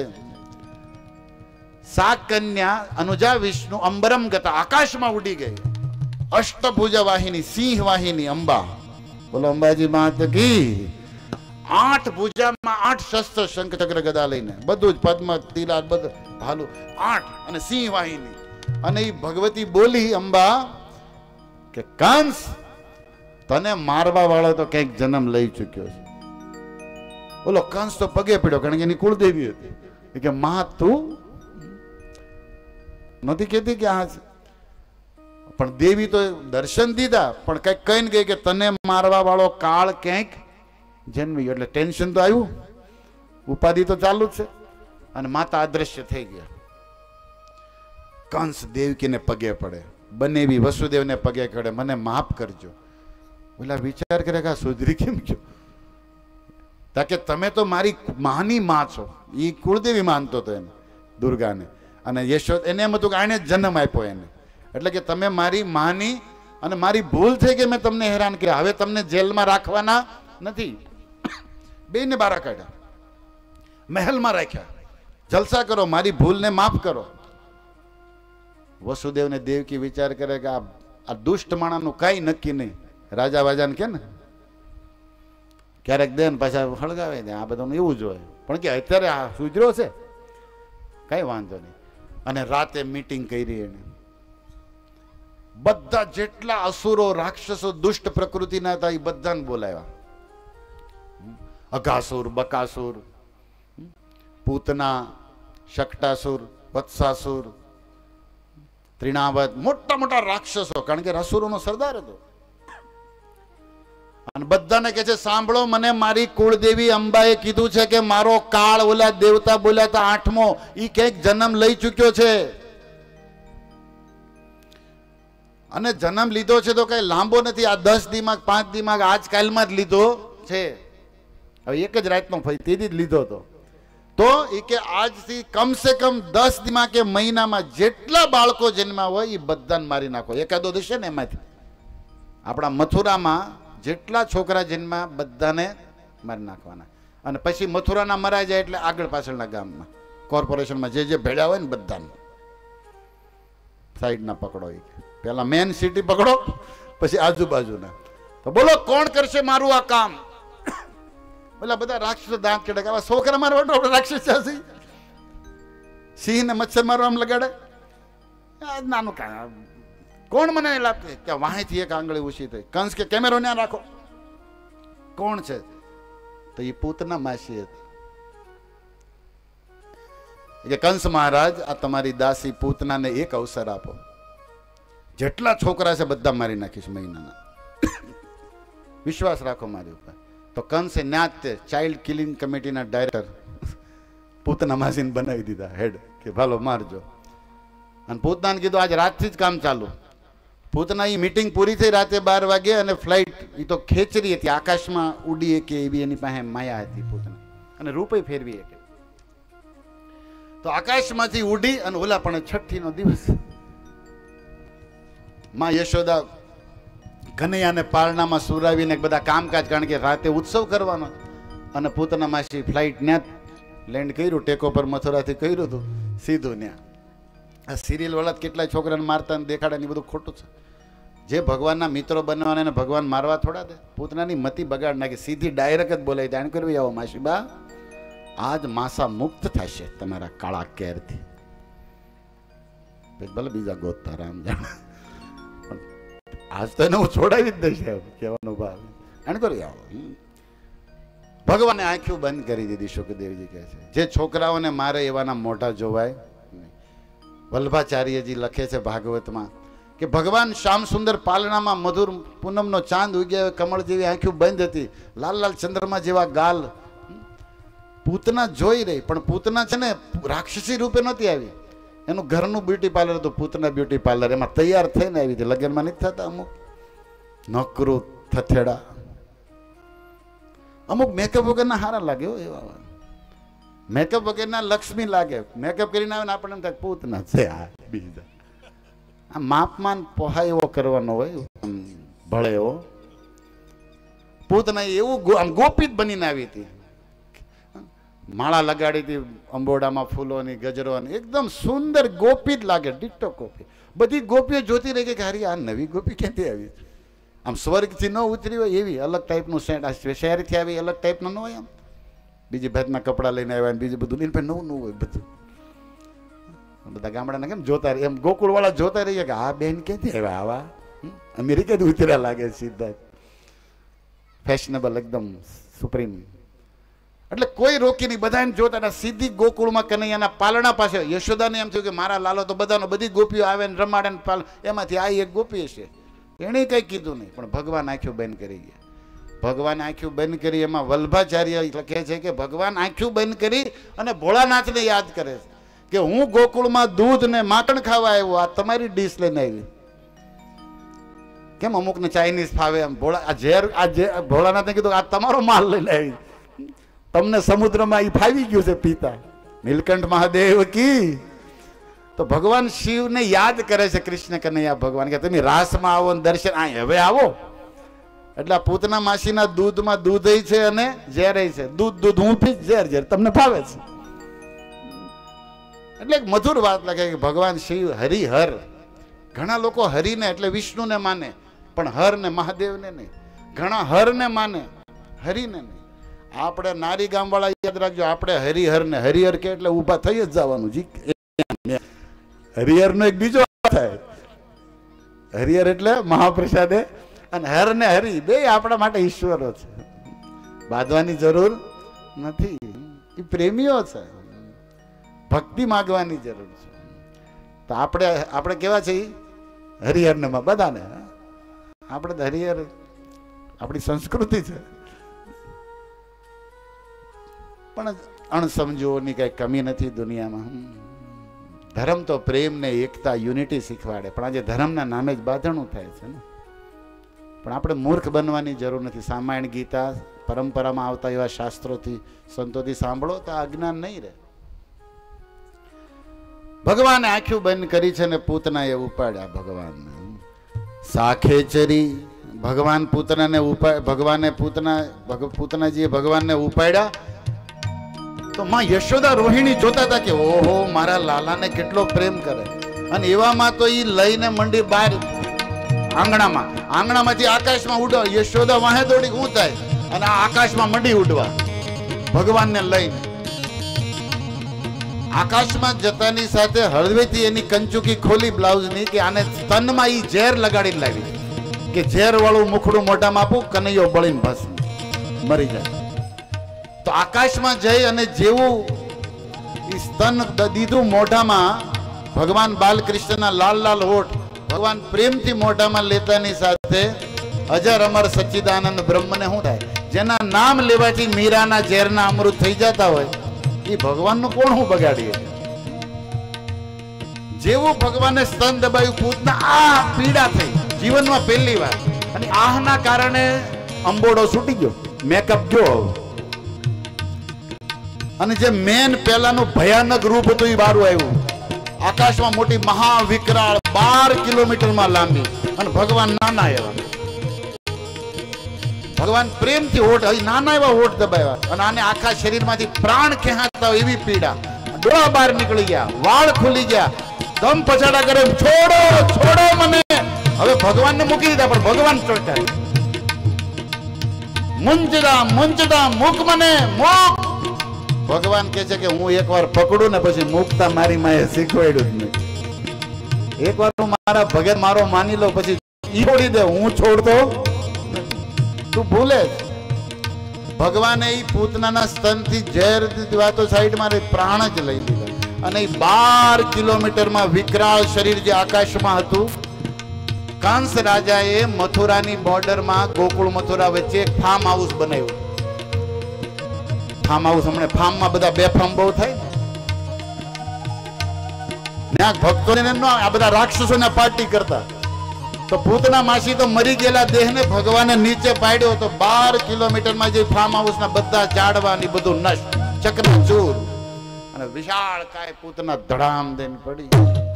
સા કન્યા અનુજા વિષ્ણુ અંબરમ ગતા, આકાશમાં ઉડી ગઈ. અષ્ટભુજા વાહિની, સિંહ વાહિની અંબા. બોલો અંબાજી માત કી. આઠ ભુજામાં આઠ શસ્ત્ર, શંખ ચક્ર ગદા લઈને, બધું જ પદ્મ તીલા બધું ભાલું, આઠ, અને સિંહ વાહિની. અને એ ભગવતી બોલી અંબા કે કંસ, તને મારવા વાળો તો કઈક જન્મ લઈ ચુક્યો છે. બોલો કંસ તો પગે પડ્યો, કારણ કે એની કુળદેવી હતી. કે માં તું નથી કેતી કે આ, પણ દેવી તો દર્શન દીધા, પણ કઈક કહીને ગઈ કે તને મારવા વાળો કાળ ક્યાંક જન્મ્યો. એટલે ટેન્શન તો આવ્યું, ઉપાધિ તો ચાલુ જ છે. અને માતા અદ્રશ્ય થઈ ગયા. કંસ દેવકીને પગે પડે, બનેવી વસુદેવને પગે પડે, મને માફ કરજો. બોલા વિચાર કરે કે આ સુધરી કેમ ગયો? તાકે તમે તો મારી માની માં છો. એ કુળદેવી માનતો હતો એને, દુર્ગાને. અને યશોદ એને એમ હતું કે આને જન્મ આપ્યો એને, એટલે કે તમે મારી માની, અને મારી ભૂલ થઈ કે મેં તમને હેરાન કર્યા. હવે તમને જેલમાં રાખવાના નથી. બેને બહાર કાઢ્યા, મહેલમાં રાખ્યા, જલસા કરો, મારી ભૂલને માફ કરો. વસુદેવને દેવકી વિચાર કરે કે આ દુષ્ટ માણાનું કઈ નક્કી નહીં. રાજા વાજાને કે ને ક્યારેક દે ને પાછા હળગાવે ને, આ બધાનું એવું જ હોય. પણ કે અત્યારે આ સુધર્યો છે, કઈ વાંધો નહીં. અને રાતે મીટિંગ કરી એને, બધા જેટલા અસુરો, રાક્ષસો, દુષ્ટ પ્રકૃતિના હતા એ બધાને બોલાવ્યા. અઘાસુર, બકાસુર, પૂતના, શકટાસુર, વત્સાસુર, ત્રિણાવત, મોટા મોટા રાક્ષસો, કારણ કે અસુરોનો સરદાર હતો. અને બધાને કહે છે, સાંભળો, મને મારી કુળદેવી અંબાએ કીધું છે કે મારો કાળ, ઓલા દેવતા બોલ્યા હતા આઠમો, ઈ ક્યાંક જન્મ લઈ ચુક્યો છે. અને જન્મ લીધો છે તો કઈ લાંબો નથી, આ દસ દિમાગ, પાંચ દિમાગ આજકાલમાં જ લીધો છે. હવે એક જ રાતનો તેથી જ લીધો હતો. તો એ કે આજથી કમસે કમ દસ દિમાગ કે મહિનામાં જેટલા બાળકો જન્મ્યા હોય એ બધાને મારી નાખો. એકાદો દશે ને એમાંથી. આપણા મથુરામાં જેટલા છોકરા જન્મ્યા બધાને મારી નાખવાના. અને પછી મથુરાના મરાઈ જાય એટલે આગળ પાછળના ગામમાં, કોર્પોરેશનમાં જે જે ભેળ્યા હોય ને બધાને સાઈડના પકડો. પેલા મેન સિટી પકડો, પછી આજુબાજુના. તો બોલો કોણ કરશે મારું આ કામ? પેલા બધા રાક્ષસો દાંત કેડે, આવા છોકરા મારવા રાક્ષસ છે. સિંહ ને મચ્છર મારવા આમ લગાડે, નાનું કામ. કોણ મને લાગે કે વાંહેથી એક આંગળી ઊંચી થઈ. કંસ કે કેમેરો ત્યાં રાખો. કોણ છે? તો એ પૂતના માસી હતી. કે કંસ મહારાજ, આ તમારી દાસી પૂતનાને એક અવસર આપો, જેટલા છોકરા છે બધા મારી નાખીશ મહિનાના, વિશ્વાસ રાખો મારી ઉપર. તો કંસે ન્યાતે ચાઇલ્ડ કિલિંગ કમિટીના ડાયરેક્ટર પૂતના માસીને બનાવી દીધા હેડ, કે ભાલો મારજો. અને પૂતનાને કીધું આજ રાતથી જ કામ ચાલુ. પૂતના એ મીટિંગ પૂરી થઈ રાતે બાર વાગે, અને ફ્લાઇટ એ તો ખેંચરી હતી, આકાશમાં ઉડી કે એવી એની પાસે માયા હતી પૂતના, અને રૂપે ફેરવી કે. તો આકાશમાંથી ઉડી અને ઓલા પણ છઠ્ઠી નો દિવસ, માં યશોદા કનૈયાને પારણામાં સુરાવીને બધા કામકાજ, કારણ કે રાતે ઉત્સવ કરવાનો. અને પૂતના માસી ફ્લાઇટ ન્યા લેન્ડ કર્યું, ટેકો પર મથુરાથી કર્યું હતું સીધું ન્યા. આ સિરિયલ વાળા કેટલાય છોકરાને મારતા ને દેખાડે ને બધું ખોટું છે. જે ભગવાનના મિત્રો બનવાના એને ભગવાન મારવા થોડા દે? પૂતનાની મતી બગાડ નાખી, સીધી ડાયરેક્ટ જ બોલાવી દે, કરવી આવો માસીબા, આજ માસા મુક્ત થશે તમારા કાળા કેરથી. ભલે બીજા ગોતતા રામ જાણે, આજ તો એને હું છોડાવી જ દઈશ કહેવાનો ભાવ. એને કરી આવો. ભગવાને આંખો બંધ કરી દીધી. સુખદેવજી કહે છે, જે છોકરાઓને મારે એવાના મોઢા જોવાય. વલ્ભાચાર્યજી લખે છે ભાગવતમાં કે ભગવાન શ્યામ સુંદર પાલનામાં મધુર પૂનમનો ચાંદ ઉગ્યા, કમળ જેવી આંખો બંધ હતી, લાલ લાલ ચંદ્રમા જેવા ગાલ. પૂતના જોઈ રહી, પણ પૂતના છે ને રાક્ષસી રૂપે નહોતી આવી. એનું ઘરનું બ્યુટી પાર્લર હતું, પૂતના બ્યુટી પાર્લર. એમાં તૈયાર થઈને આવી હતી. લગ્નમાં નથી થતા અમુક નકરું થથેડા, અમુક મેકઅપ વગરના હારા લાગ્યો એવા. મેકઅપ વગેરેના લક્ષ્મી લાગે, મેકઅપ કરીને આવે ને આપણને એમ થાય પૂતના છે આ બીજા. આ માપમાન પોહાય એવો કરવાનો હોય, ભળે એવો. પૂતના એવું આમ ગોપી જ બનીને આવી હતી, માળા લગાડી હતી અંબોડામાં ફૂલોની, ગજરોની, એકદમ સુંદર ગોપી જ લાગે, ડિટ્ટો ગોપી. બધી ગોપીઓ જોતી રહી કે હારી આ નવી ગોપી ક્યાંથી આવી, આમ સ્વર્ગથી ન ઉતરી હોય એવી અલગ ટાઈપનું સેન્ટ. આ શહેરથી આવી અલગ ટાઈપનું ન હોય, આમ બીજી ભાતના કપડાં લઈને આવ્યા, બીજું બધું લઈને નવું નવું હોય બધું. બધા ગામડાના કેમ જોતા રહે, એમ ગોકુળ વાળા જોતા રહીએ કે આ બેન ક્યાંથી આવ્યા, આવા અમેરિકાથી ઉતર્યા લાગે સીધા, ફેશનેબલ એકદમ સુપ્રીમ. એટલે કોઈ રોકી નહીં, બધાને જોતા. સીધી ગોકુળમાં કનૈયાના પાલણા પાસે યશોદાને એમ થયું કે મારા લાલો તો બધાનો, બધી ગોપીઓ આવે ને રમાડે ને પાલ, એમાંથી આ એક ગોપી હશે. એણે કંઈ કીધું નહીં, પણ ભગવાન આંખ્યું બંધ કરી ગયા. ભગવાન આંખ્યું બંધ કરી, એમાં વલ્ભાચાર્ય લખે છે કે ભગવાન આંખ્યું બંધ કરી અને ભોળાનાથને યાદ કરે છે કે હું ગોકુળમાં દૂધ ને માખણ ખાવા આવ્યો, આ તમારી ડીશ લઈને આવી. કેમ અમુકને ચાઇનીઝ ફાવે, એમ ભોળા આ ઝેર, આ ભોળાનાથને કીધું આ તમારો માલ લઈને આવી, તમને સમુદ્રમાં એ ફાવી ગયું છે પીતા. નીલકંઠ મહાદેવ કી. તો ભગવાન શિવને યાદ કરે છે કૃષ્ણ કનૈયા ભગવાન કે તમે રાસમાં આવો ને દર્શન, આ હવે આવો. એટલે પૂતના માસીના દૂધમાં દૂધ છે અને ઝેર છે. દૂધ દૂધ હું પીશ, ઝેર ઝેર તમને ભાવે છે. એટલે એક મધુર વાત લાગે કે ભગવાન શિવ હરિહર. ઘણા લોકો હરિને એટલે વિષ્ણુને માને, પણ હર ને મહાદેવને નહીં. ઘણા હરને માને, હરિને નહીં. આપણે નારી ગામ વાળા યાદ રાખજો, આપણે હરિહર ને હરિહર કે એટલે ઊભા થઈ જ જવાનું. જી હરિહર નો એક બીજો થાય, હરિહર એટલે મહાપ્રસાદે, અને હર ને હરિ બે આપણા માટે ઈશ્વરો છે, બાંધવાની જરૂર નથી. એ પ્રેમીઓ છે, ભક્તિ માગવાની જરૂર છે. તો આપણે આપણે કેવા છે હરિહર ને બધાને, આપણે તો હરિહર આપણી સંસ્કૃતિ છે. પણ અણસમજોની કઈ કમી નથી દુનિયામાં. ધર્મ તો પ્રેમ ને એકતા, યુનિટી શીખવાડે, પણ આજે ધર્મના નામે જ બાંધણું થાય છે ને. પણ આપણે મૂર્ખ બનવાની જરૂર નથી. રામાયણ, ગીતા, પરંપરામાં આવતા એવા શાસ્ત્રોથી, સંતોથી સાંભળો તો અજ્ઞાન નહીં રહે. ભગવાને આંખ્યું બંધ કરી છે ને પૂતનાએ ઉપાડ્યા ભગવાન. સાખેચરી ભગવાન પૂતનાને ઉપાડ ભગવાને પૂતના પૂતનાજીએ ભગવાનને ઉપાડ્યા. તો માં યશોદા રોહિણી જોતા હતા કે ઓહો મારા લાલાને કેટલો પ્રેમ કરે. અને એવામાં તો ઈ લઈને મંડી બહાર આંગણામાં, આંગણામાંથી આકાશમાં ઉડવા. યશોદા વાહે દોડી હું થાય અને આ આકાશમાં મંડી ઉડવા ભગવાનને લઈને. આકાશમાં જતાની સાથે હળવેથી એની કંચુકી ખોલી બ્લાઉઝની કે આને સ્તનમાં ઈ ઝેર લગાડી લાવી કે ઝેર વાળું મુખડું મોઢામાં આપું, કનૈયો બળીને ભસ્મ મરી જાય. તો આકાશમાં જઈ અને જેવું સ્તન દીધું મોઢામાં, ભગવાન બાલકૃષ્ણના લાલ લાલ હોઠ ભગવાન પ્રેમથી મોઢામાં લેતાની સાથે અજર અમર સચ્ચિદાનંદ બ્રહ્મને શું થાય? જેના નામ લેવાથી મીરાના ઝેરના અમૃત થઈ જતા હોય એ ભગવાનનું કોણ હું બગાડીએ? જેવું ભગવાને સ્તન દબાયું, પૂતના આ પીડા થઈ જીવનમાં પહેલી વાર. અને આહના કારણે અંબોડો છૂટી ગયો, મેકઅપ ગયો. અને જે મેન પહેલાનું ભયાનક રૂપ હતું એ બારું આવ્યું. આકાશમાં મોટી મહાવિકરાળ બાર કિલોમીટરમાં લાંબી, અને ભગવાન નાના એવા. ભગવાન પ્રેમથી હોઠ, નાના એવા હોઠ દબાવ્યા, અને આને આખા શરીરમાંથી પ્રાણ ખેંચાતા હોય એવી પીડા. ડોળા બહાર નીકળી ગયા, વાળ ખુલી ગયા, દમ પછાડા કરે, છોડો છોડો મને. હવે ભગવાનને મૂકી દીધા, પણ ભગવાન ચોટ્યા. મુંજડા મુંજડા મૂક મને, મૂક. ભગવાન કહે છે કે હું એકવાર પકડું ને પછી મુકતા મારી માએ શીખવાડ્યું જ નહીં. એકવાર હું મારા ભગત મારો માની લો પછી ઈ છોડી દે, હું છોડતો તું ભૂલે. ભગવાને ઈ પૂતનાના સ્તનથી ઝેર દીધા તો સાઈડમાં પ્રાણ જ લઈ લીધા. અને એ બાર કિલોમીટરમાં વિકરાળ શરીર જે આકાશમાં હતું, કંસ રાજાએ મથુરાની બોર્ડરમાં ગોકુળ મથુરા વચ્ચે એક ફાર્મ હાઉસ બનાવ્યું. ફાર્મ હાઉસ હમણાં ફાર્મમાં બધા બે ફાર્મ બહુ થાય ને, ભક્તોને આ બધા રાક્ષસોને પાર્ટી કરતા. તો પૂતના માસી તો મરી ગયેલા દેહને ભગવાને નીચે પાડ્યો. તો બાર કિલોમીટરમાં જે ફાર્મ હાઉસના બધા ઝાડવા ની બધું નષ્ટ, ચકનાચૂર. અને વિશાળ કાય પૂતના ધડામ દઈને પડી.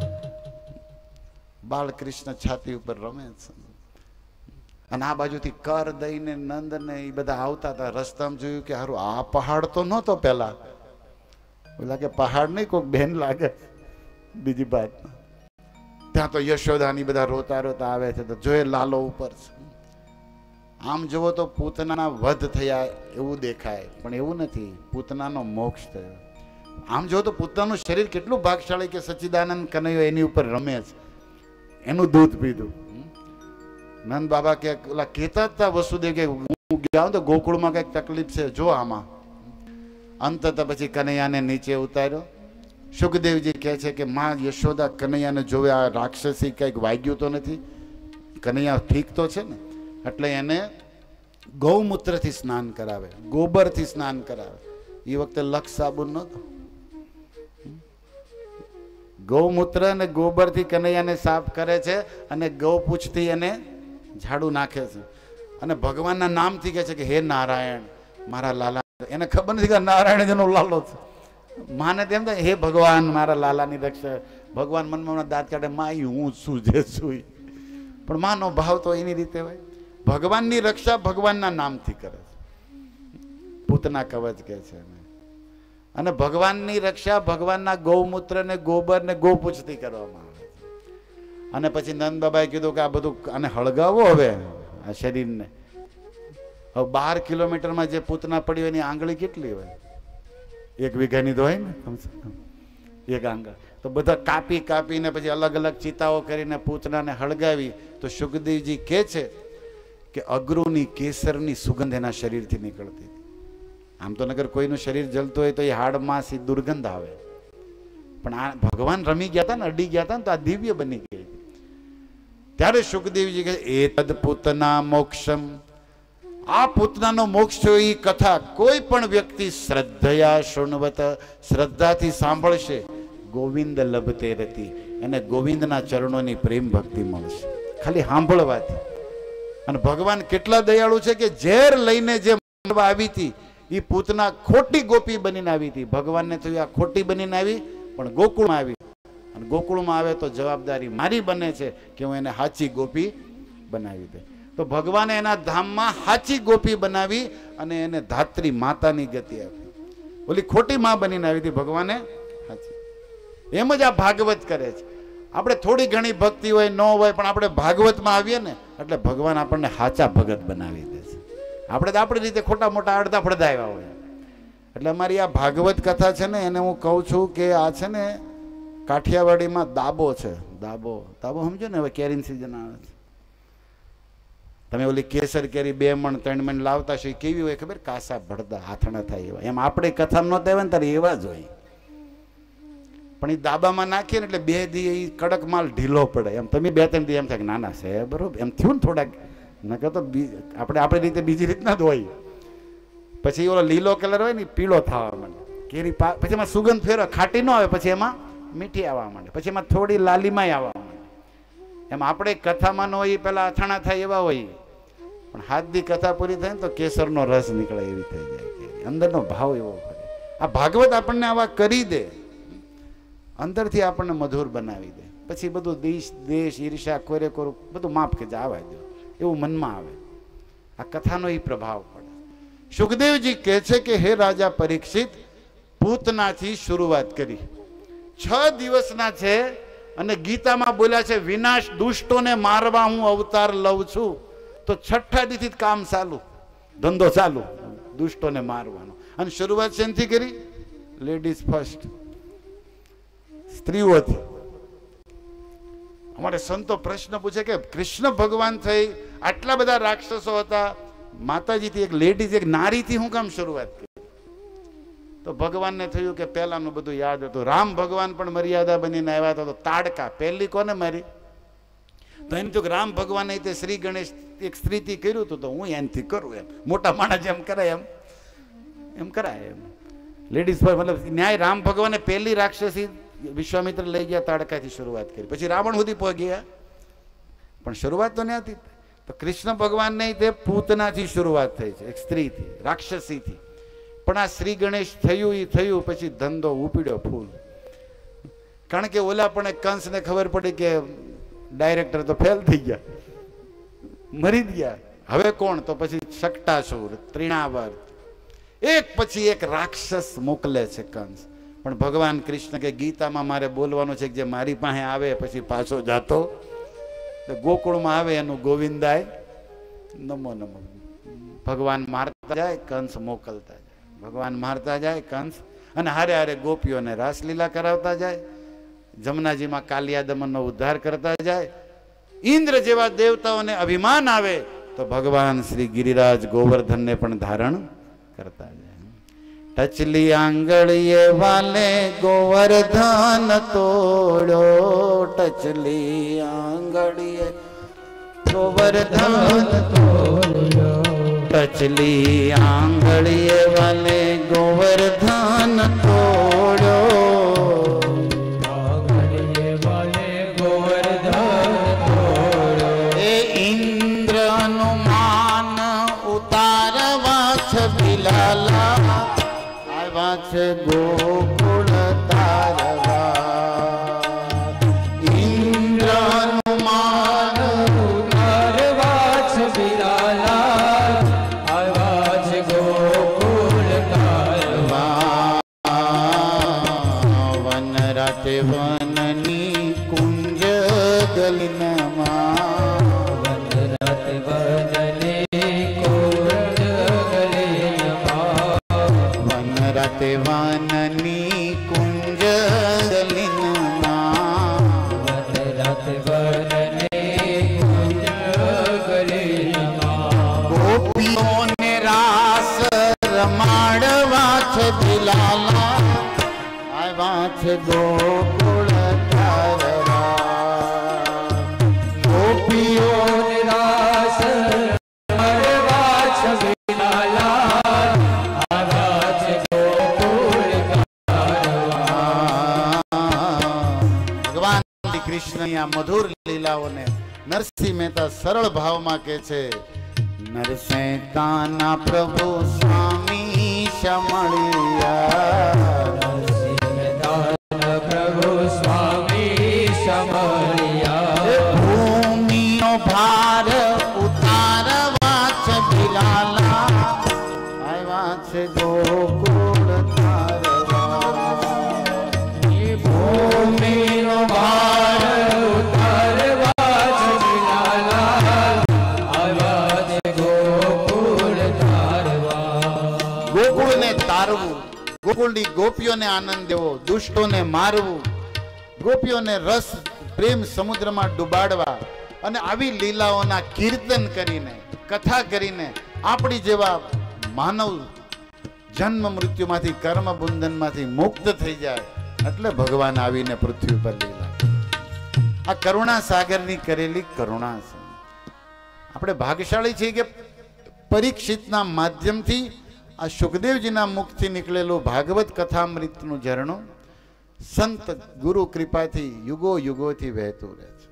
બાલકૃષ્ણ છાતી ઉપર રમે છે અને આ બાજુથી કર દઈને નંદ ને એ બધા આવતા હતા. રસ્તામાં જોયું કે હારું આ પહાડ તો નહોતો પેલા. લાગે પહાડ નહીં, કોઈક બેન લાગે. બીજી વાત ત્યાં તો યશોદાની બધા રોતા રોતા આવે છે તો જોયે લાલો ઉપર છે. આમ જુઓ તો પૂતનાના વધ થયા એવું દેખાય, પણ એવું નથી. પૂતનાનો મોક્ષ થયો. આમ જુઓ તો પૂતનાનું શરીર કેટલું ભાગશાળી કે સચ્ચિદાનંદ કનૈયો એની ઉપર રમે છે, એનું દૂધ પીધું. નંદ બાબા કે ઓલા કહેતા હતા વસુદેવ કે હું ગયા તો ગોકુળમાં કઈક તકલીફ છે જો આમાં. અંતત પછી કનૈયાને નીચે ઉતાર્યો. સુખદેવજી કહે છે કે માં યશોદા કનૈયાને જોવે આ રાક્ષસી કંઈક વાગ્યું તો નથી, કનૈયા ઠીક તો છે ને, એટલે એને ગૌમૂત્રથી સ્નાન કરાવે, ગોબરથી સ્નાન કરાવે. એ વખતે લક્ષ સાબુન નહોતો. ગૌમૂત્ર અને ગોબરથી કનૈયાને સાફ કરે છે અને ગૌ પૂછથી એને ઝાડુ નાખે છે અને ભગવાનના નામથી કહે છે કે હે નારાયણ મારા લાલા. એને ખબર નથી કે નારાયણ જેનો લાલો છે. માને તેમ થાય હે ભગવાન મારા લાલાની રક્ષા. ભગવાન મનમાં દાંત કાઢે માં હું છું જે છું, પણ માનો ભાવ તો એની રીતે હોય. ભગવાનની રક્ષા ભગવાનના નામથી કરે છે. પૂતના કવચ કહે છે. અને ભગવાનની રક્ષા ભગવાનના ગૌમૂત્ર ને ગોબર ને ગોપૂછથી કરવામાં આવે છે. અને પછી નંદ બાબાએ કીધું કે આ બધું આને હળગાવો હવે આ શરીરને. હવે બાર કિલોમીટરમાં જે પૂતના પડી હોય એની આંગળી કેટલી હોય? એક વીઘાની તો હોય ને કમસે કમ એક આંગળ. તો બધા કાપી કાપીને પછી અલગ અલગ ચિતાઓ કરીને પૂતનાને હળગાવી. તો સુખદેવજી કહે છે કે અગરુની કેસરની સુગંધ એના શરીરથી નીકળતી હતી. આમ તો નગર કોઈનું શરીર જલતું હોય તો એ હાડ માંસ દુર્ગંધ આવે, પણ આ ભગવાન રમી ગયા હતા ને, અડી ગયા હતા ને, તો આ દિવ્ય બની ગઈ. ત્યારે સુખદેવજી કહે એ તદ પૂતના મોક્ષમ, આ પૂતનાનો મોક્ષ થયો એ કથા કોઈ પણ વ્યક્તિ શ્રદ્ધયા શૃણવત, શ્રદ્ધાથી સાંભળશે, ગોવિંદ લભતે રતી, એને ગોવિંદના ચરણોની પ્રેમ ભક્તિ મળશે ખાલી સાંભળવાથી. અને ભગવાન કેટલા દયાળુ છે કે ઝેર લઈને જે આવી હતી એ પૂતના ખોટી ગોપી બનીને આવી હતી. ભગવાનને થયું આ ખોટી બનીને આવી, પણ ગોકુળમાં આવી. અને ગોકુળમાં આવે તો જવાબદારી મારી બને છે કે હું એને સાચી ગોપી બનાવી દે. તો ભગવાને એના ધામમાં સાચી ગોપી બનાવી અને એને ધાત્રી માતાની ગતિ આપી. ઓલી ખોટી માં બનીને આવી હતી, ભગવાને સાચી. એમ જ આ ભાગવત કરે છે. આપણે થોડી ઘણી ભક્તિ હોય ન હોય, પણ આપણે ભાગવતમાં આવીએ ને એટલે ભગવાન આપણને સાચા ભગત બનાવી દે છે. આપણે તો આપણી રીતે ખોટા મોટા અડધા પડધા આવ્યા હોય. એટલે અમારી આ ભાગવત કથા છે ને એને હું કહું છું કે આ છે ને કાઠિયાવાડીમાં દાબો છે. દાબો દાબો સમજો ને, હવે કેરીની સિઝન આવે છે. તમે ઓલી કેસર કેરી બે મણ ત્રણ મણ લાવતા છો એ કેવી હોય ખબર? કાસા ભડદા હાથણા થાય એવા. એમ આપણે કથા નહોતા આવે ને તારે એવા જ હોય, પણ એ દાબામાં નાખીએ ને એટલે બે દી એ કડક માલ ઢીલો પડે. એમ તમે બે ત્રણ દી એમ થાય કે નાના છે બરોબર, એમ થયું ને થોડાક. નકર તો આપણે આપણી રીતે બીજી રીતના જ હોય. પછી ઓલો લીલો કલર હોય ને પીળો થવા માંડે કેરી, પછી એમાં સુગંધ ફેરો, ખાટી ન આવે, પછી એમાં મીઠી આવવા માંડે, પછી એમાં થોડી લાલીમાંય આવવા માંડે. એમ આપણે કથામાં ન હોય પેલા અથાણા થાય એવા હોય, પણ હાથ દી કથા પૂરી થાય ને તો કેસરનો રસ નીકળે એવી થઈ જાય. અંદરનો ભાવ એવો પડે. આ ભાગવત આપણને આવા કરી દે, અંદરથી આપણને મધુર બનાવી દે. પછી બધું દેશ દેશ ઈર્ષા કોરે કોરું બધું માફ કે આવવા દો એવું મનમાં આવે. આ કથાનો એ પ્રભાવ પડે. સુખદેવજી કહે છે કે હે રાજા પરીક્ષિત, પૂતનાથી શરૂઆત કરી. છ દિવસના છે અને ગીતામાં બોલ્યા છે વિનાશ દુષ્ટોને મારવા હું અવતાર લઉં છું. તો છઠ્ઠા દીથી કામ ચાલુ, ધંધો ચાલુ દુષ્ટોને મારવાનો. અને શરૂઆત શેનથી કરી? લેડીઝ ફર્સ્ટ, સ્ત્રીઓથી. અમારે સંતો પ્રશ્ન પૂછે કે કૃષ્ણ ભગવાન થઈ આટલા બધા રાક્ષસો હતા, માતાજીથી એક લેડીઝ એક નારીથી હું કામ શરૂઆત કરી? તો ભગવાનને થયું કે પહેલાનું બધું યાદ હતું. રામ ભગવાન પણ મર્યાદા બનીને આવ્યા હતા. તો તાડકા પહેલી કોને મારી? તો એમ થયું કે રામ ભગવાને તે શ્રી ગણેશ એક સ્ત્રીથી કર્યું હતું તો હું એનથી કરું. એમ મોટા માણસ જેમ કરાય એમ એમ કરાય. એમ લેડીઝ પર મતલબ ન્યાય. રામ ભગવાને પહેલી રાક્ષસી વિશ્વામિત્ર લઈ ગયા, તાડકાથી શરૂઆત કરી. પછી રાવણ સુધી પહોંચ્યા, પણ શરૂઆત તો ત્યાંથી. તો કૃષ્ણ ભગવાનને તે પૂતનાથી શરૂઆત થઈ છે, એક સ્ત્રીથી, રાક્ષસીથી. પણ આ શ્રી ગણેશ થયું એ થયું, પછી ધંધો ઉપડ્યો ફૂલ. કારણ કે ઓલા પણ કંસને ખબર પડી કે ડાયરેક્ટર તો ફેલ થઈ ગયા, મરી ગયા. હવે કોણ? તો પછી શકટાસુર, ત્રિણાવર્ત, એક પછી એક રાક્ષસ મોકલે છે કંસ. પણ ભગવાન કૃષ્ણ કે ગીતામાં મારે બોલવાનું છે કે જે મારી પાસે આવે પછી પાછો જાતો, ગોકુળમાં આવે એનું ગોવિંદાય નમો નમો. ભગવાન મારતા જાય, કંસ મોકલતા જાય, ભગવાન મારતા જાય કંસ, અને હારે હારે ગોપીઓને રાસલીલા કરાવતા જાય, જમનાજીમાં કાલિયા દમનનો ઉદ્ધાર કરતા જાય. ઇન્દ્ર જેવા દેવતાઓને અભિમાન આવે તો ભગવાન શ્રી ગિરિરાજ ગોવર્ધનને પણ ધારણ કરતા જાય. ટચલી આંગળીએ વાલે ગોવર્ધન તોડ્યો, ટચલી આંગળીએ ગોવર્ધન તોડ્યો, ટચલી આંગળીએ વાલે ગોવર્ધન તોડ્યો, આંગળીએ વાલે ગોવર્ધન તોડ્યો. એ ઇન્દ્રનું માન ઉતારવા છબીલાલા આવ્યા છે ગોકુળ તારવા. ઇન્દ્રનું માન ઉતારવા છબીલાલા આવ્યા છે ગોકુળ તારવા. વન રાતે વનની કુંજ ગલિનમાં, વન રાતે વનની કુંજ ગલિનમાં, વન રાતે વનની કુંજ ગલિનમાં, વન રાતે વનની કુંજ ગલિનમાં. ગોપીઓને રાસ રમાડવા છે દિલાલા આવ્યા છે ગોકુળ તારવા. ગોપીઓને રાસ રમાડવા છે દિલાલા આવ્યા છે ગોકુળ તારવા. ભગવાન શ્રી કૃષ્ણની આ મધુર લીલાઓને નરસિંહ મહેતા સરળ ભાવમાં કહે છે, નરસિંહ કાના પ્રભુ સ્વામી શમળિયા, નરસિંહ મહેતા પ્રભુ સ્વામી શમળિયા. ભૂમિનો ભાર ઉતારવા છે બિલાલા આવ્યા છે ગોકુળ તારવા. ભૂમિનો ભાર ઉતારવા છે બિલાલા આવ્યા છે ગોકુળ તારવા. ગોકુળને તારવું, ગોકુળની ગોપીઓને આનંદ દેવો, દુષ્ટોને મારવું, ગોપીઓને રસ પ્રેમ સમુદ્રમાં ડુબાડવા, અને આવી લીલાઓના કીર્તન કરીને કથા કરીને આપણી જેવા માનવ જન્મ મૃત્યુમાંથી કર્મ બંધનમાંથી મુક્ત થઈ જાય. એટલે ભગવાન આવીને પૃથ્વી પર લીલા. આ કરુણા સાગરની કરેલી કરુણા છે. આપણે ભાગ્યશાળી છીએ કે પરીક્ષિતના માધ્યમથી આ સુખદેવજીના મુખથી નીકળેલું ભાગવત કથામૃતનું ઝરણું સંત ગુરુ કૃપાથી યુગો યુગોથી વહેતું રહે છે.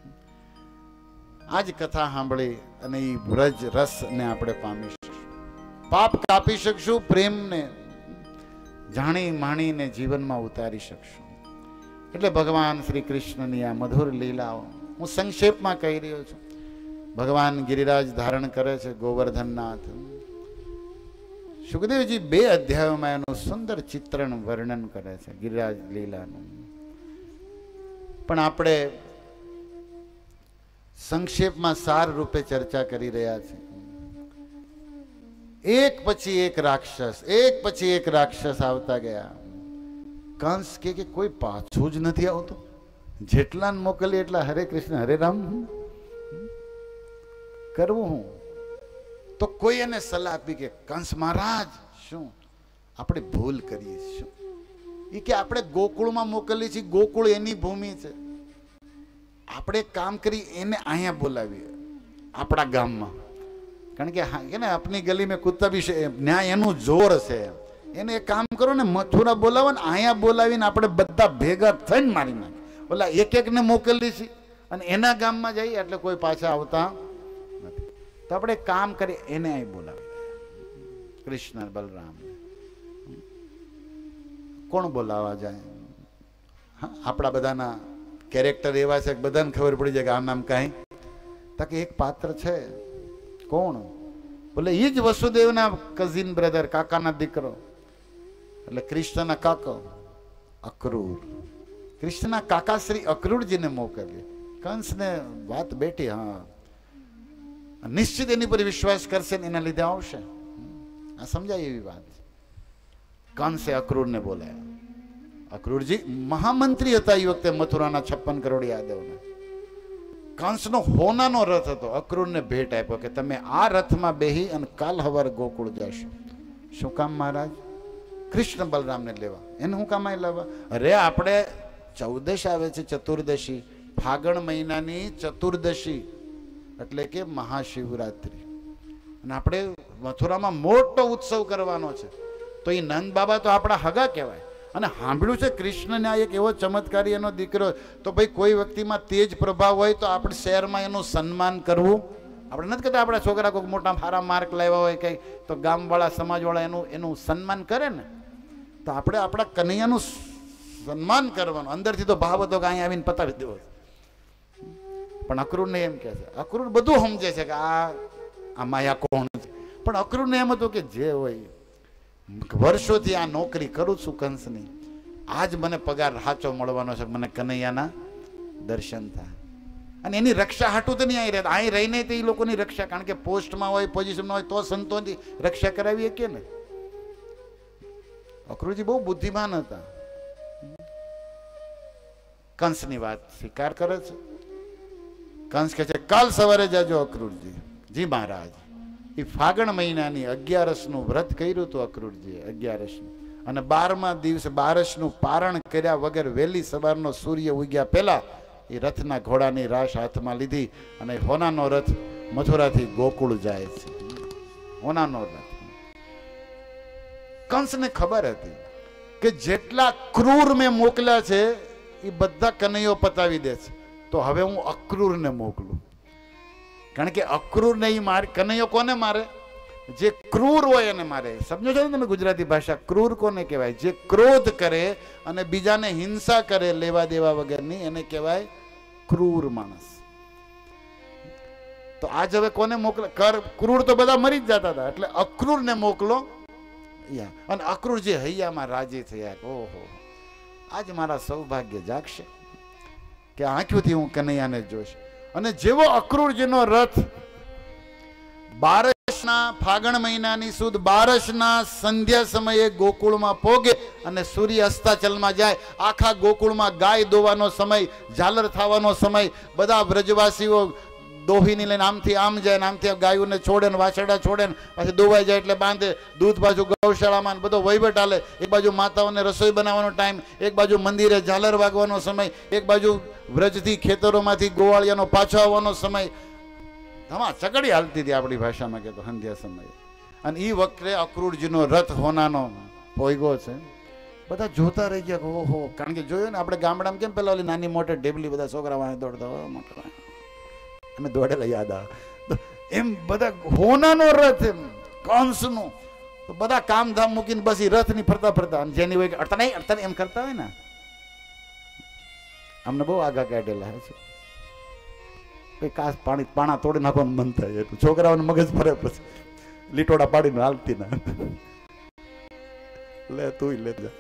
આજ કથા સાંભળી અને એ વ્રજ રસને આપણે પામી શકશું, પાપ કાપી શકશું, પ્રેમને જાણી માણીને જીવનમાં ઉતારી શકશું. એટલે ભગવાન શ્રી કૃષ્ણની આ મધુર લીલાઓ હું સંક્ષેપમાં કહી રહ્યો છું. ભગવાન ગિરિરાજ ધારણ કરે છે ગોવર્ધનનાથ. સુખદેવજી બે અધ્યાયોમાં એનું સુંદર ચિત્રણ વર્ણન કરે છે ગિરિરાજ લીલાનું. પણ આપણે સંક્ષેપમાં સાર રૂપે ચર્ચા કરી રહ્યા છીએ. એક પછી એક રાક્ષસ એક પછી એક રાક્ષસ આવતા ગયા. કંસ કે કોઈ પાછું જ નથી આવતું, જેટલા મોકલી એટલા હરે કૃષ્ણ હરે રામ કરવું. હું તો કોઈ એને સલાહ આપી કે કંસ મહારાજ શું આપણે ભૂલ કરીએ શું? એ કે આપણે ગોકુળમાં મોકલી છીએ, ગોકુળ એની ભૂમિ છે. આપણે કામ કરી એને અહીંયા બોલાવીએ આપણા ગામમાં, કારણ કે હા ને આપની ગલી મેં કુત્તા બી ન્યાય એનું જોર છે. એને એક કામ કરો ને, મથુરા બોલાવો ને અહીંયા બોલાવીને આપણે બધા ભેગા થઈને મારી નાખે. ઓલા એક એક ને મોકલી છે અને એના ગામમાં જઈએ એટલે કોઈ પાછા આવતા નથી. તો આપણે કામ કરી એને અહીં બોલાવી કૃષ્ણ બલરામ. કોણ બોલાવા જાય? હા, આપણા બધાના કેરેક્ટર એવા છે કે બધાને ખબર પડી જાય કે આમ આમ કાંઈ તાકે એક પાત્ર છે. કોણ? બોલે એ જ વસુદેવના કઝિન બ્રધર, કાકાના દીકરો, એટલે કૃષ્ણના કાકો અક્રૂર. કૃષ્ણના કાકા શ્રી અક્રૂરજીને મોકલ્યો. કંસને વાત બેઠી, હા નિશ્ચિત એની પર વિશ્વાસ કરશે ને એના લીધે આવશે. આ સમજાય એવી વાત. કંસે અક્રૂરને બોલાયા. અક્રૂરજી મહામંત્રી હતા એ વખતે મથુરાના છપ્પન કરોડ યાદવના. કંસનો હોનાનો રથ હતો. અક્રૂરને ભેટ આપ્યો કે તમે આ રથમાં બેહી અને કાલ હવાર ગોકુળ જશો. શું કામ મહારાજ? કૃષ્ણ બલરામને લેવા. એને હું કામ લાવવા? અરે આપણે ચૌદશ આવે છે, ચતુર્દશી, ફાગણ મહિનાની ચતુર્દશી એટલે કે મહાશિવરાત્રી, અને આપણે મથુરામાં મોટો ઉત્સવ કરવાનો છે. તો એ નંદ બાબા તો આપણા હગા કહેવાય. અને સાંભળ્યું છે કૃષ્ણને આ એક એવો ચમત્કારી એનો દીકરો. તો ભાઈ કોઈ વ્યક્તિમાં તેજ પ્રભાવ હોય તો આપણે શહેરમાં એનું સન્માન કરવું. આપણે નથી કહેતા આપણા છોકરા કોઈ મોટા સારા માર્ક લાવ્યા હોય કંઈ તો ગામવાળા સમાજવાળા એનું એનું સન્માન કરે ને, તો આપણે આપણા કનૈયાનું સન્માન કરવાનું. અંદરથી તો ભાવ હતો કે અહીંયા આવીને પતાવી દેવો. પણ અક્રૂરને એમ કહે છે, અક્રૂર બધું સમજે છે કે આ આ માયા કોણ છે, પણ અક્રૂરને એમ હતું કે જે હોય વર્ષોથી આ નોકરી કરું છું કંસની, આજ મને પગાર સાચો મળવાનો છે, મને કનૈયાના દર્શન થાય. અને એની રક્ષા હાટું તો નહીં અહીં રહેતા, અહીં રહીને તો એ લોકોની રક્ષા, કારણ કે પોસ્ટમાં હોય, પોઝિશનમાં હોય તો સંતોની રક્ષા કરાવીએ કે ને. અક્રૂરજી બહુ બુદ્ધિમાન હતા. કંસની વાત સ્વીકાર કરે છે. કંસ કહે છે કાલ સવારે જાજો અક્રૂરજી. જી મહારાજ. એ ફાગણ મહિનાની અગિયારસનું વ્રત કર્યું હતું અક્રૂરજીએ, અગિયારસનું. અને બારમા દિવસે બારસનું પારણ કર્યા વગર વહેલી સવારનો સૂર્ય ઉગ્યા પહેલા એ રથના ઘોડાની રાશ હાથમાં લીધી અને હોનાનો રથ મથુરાથી ગોકુળ જાય છે. હોનાનો રથ. કંસને ખબર હતી કે જેટલા ક્રૂર મેં મોકલ્યા છે એ બધા કનૈયો પતાવી દે છે, તો હવે હું અક્રૂરને મોકલું. કારણ કે અક્રૂરને એ મારે. કનૈયો કોને મારે? જે ક્રૂર હોય એને મારે. સમજો છો ને તમે ગુજરાતી ભાષા? ક્રૂર કોને કહેવાય? જે ક્રોધ કરે અને બીજાને હિંસા કરે લેવા દેવા વગરની, એને કહેવાય ક્રૂર માણસ. તો આજ હવે કોને મોકલે? કર ક્રૂર તો બધા મરી જ જતા હતા, એટલે અક્રૂરને મોકલો. અને અક્રૂરજી હૈયામાં રાજી થયા. ઓહો, આજ મારા સૌભાગ્ય જાગશે કે આંખોથી હું કનૈયાને જોઈશ. અને જેવો અક્રૂરજીનો રથ બારસના ફાગણ મહિનાની સુદ બારસના સંધ્યા સમયે ગોકુળમાં પોગે અને સૂર્ય અસ્તાચલમાં જાય, આખા ગોકુળમાં ગાય દોવાનો સમય, ઝાલર થવાનો સમય, બધા વ્રજવાસીઓ દોહીની લઈને આમથી આમ જાય ને આમથી ગાયોને છોડે ને વાછરડા છોડે ને પાછી દોવાઈ જાય એટલે બાંધે, દૂધ બાજુ ગૌશાળામાં બધો વહીવટ હાલે. એક બાજુ માતાઓને રસોઈ બનાવવાનો ટાઈમ, એક બાજુ મંદિરે ઝાલર વાગવાનો સમય, એક બાજુ વ્રજથી ખેતરોમાંથી ગોવાળિયાનો પાછો આવવાનો સમય. ધમા ચકડી હાલતી હતી આપણી ભાષામાં કે તો સંધ્યા સમયે. અને એ વખતે અક્રૂરજીનો રથ હોનાનો પોઈગો છે. બધા જોતા રહી ગયા. ઓહો, કારણ કે જોયું ને આપણે ગામડામાં કેમ પેલા ઓલી નાની મોટી ઢેબલી બધા છોકરા વાંહે દોડતા હોય, મોટા અમે દોડેલા યાદ આવે એમ. બધા હોનાનો રથ એમ કંસનો, તો બધા કામ ધામ મૂકીને બસ એ રથ ની ફરતા ફરતા, અને જેની હોય અડતા નહીં અડતા એમ કરતા હોય ને. અમને બહુ આગા કાઢેલા છે. કાસ પાણી પાણા તોડી નાખવાનું મન થાય એટલું છોકરાઓને મગજ ફરે, પછી લીટોડા પાડીને હાલતી ના લે તું લે જા.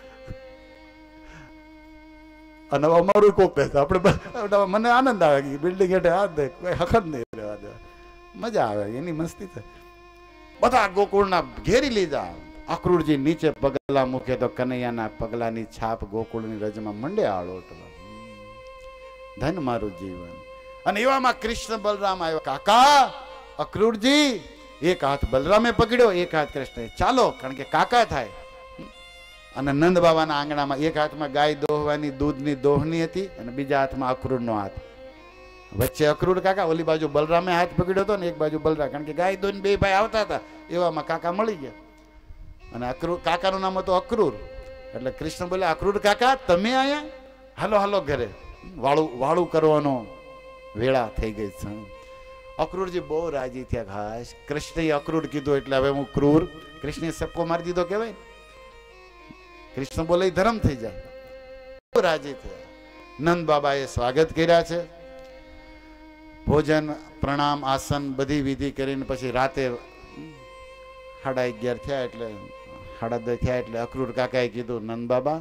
અને અમારું કોક છે આપણે, મને આનંદ આવે કે બિલ્ડિંગ હેઠે હાથ દે, કોઈ હખત નહીં રહેવા દે, મજા આવે એની મસ્તી થાય. બધા ગોકુળના ઘેરી લીધા. અક્રૂરજી નીચે પગલા મૂકે તો કનૈયાના પગલાની છાપ ગોકુળની રજમાં મંડે આળોટવા. ધન મારું જીવન. અને એવામાં કૃષ્ણ બલરામ આવ્યો. કાકા અક્રૂરજી. એક હાથ બલરામે પકડ્યો, એક હાથ કૃષ્ણ. ચાલો, કારણ કે કાકા થાય. અને નંદ બાબાના આંગણામાં એક હાથમાં ગાય દોહવાની દૂધની દોહની હતી અને બીજા હાથમાં અક્રૂરનો હાથ. વચ્ચે અક્રૂર કાકા, ઓલી બાજુ બલરામે હાથ પકડ્યો હતો ને એક બાજુ બલરામ, કારણ કે ગાય દોઈને બે ભાઈ આવતા હતા. એવામાં કાકા મળી ગયા. અને અક્રૂર કાકાનું નામ હતું અક્રૂર. એટલે કૃષ્ણ બોલે, અક્રૂર કાકા તમે આયા? હાલો હાલો ઘરે, વાળું વાળું કરવાનો વેળા થઈ ગઈ છે. અક્રૂરજી બહુ રાજી થયા. ખાસ કૃષ્ણએ અક્રૂર કીધું એટલે હવે હું ક્રૂર. કૃષ્ણએ સપકો મારી દીધો કહેવાય. કૃષ્ણ બોલે ધર્મ થઈ જાય. રાજી થયા. નંદ બાબાએ સ્વાગત કર્યા છે. ભોજન પ્રણામ આસન બધી વિધિ કરીને પછી રાતે સાડા અગિયાર થયા એટલે સાડા દસ થયા એટલે અક્રૂર કાકાએ કીધું, નંદ બાબા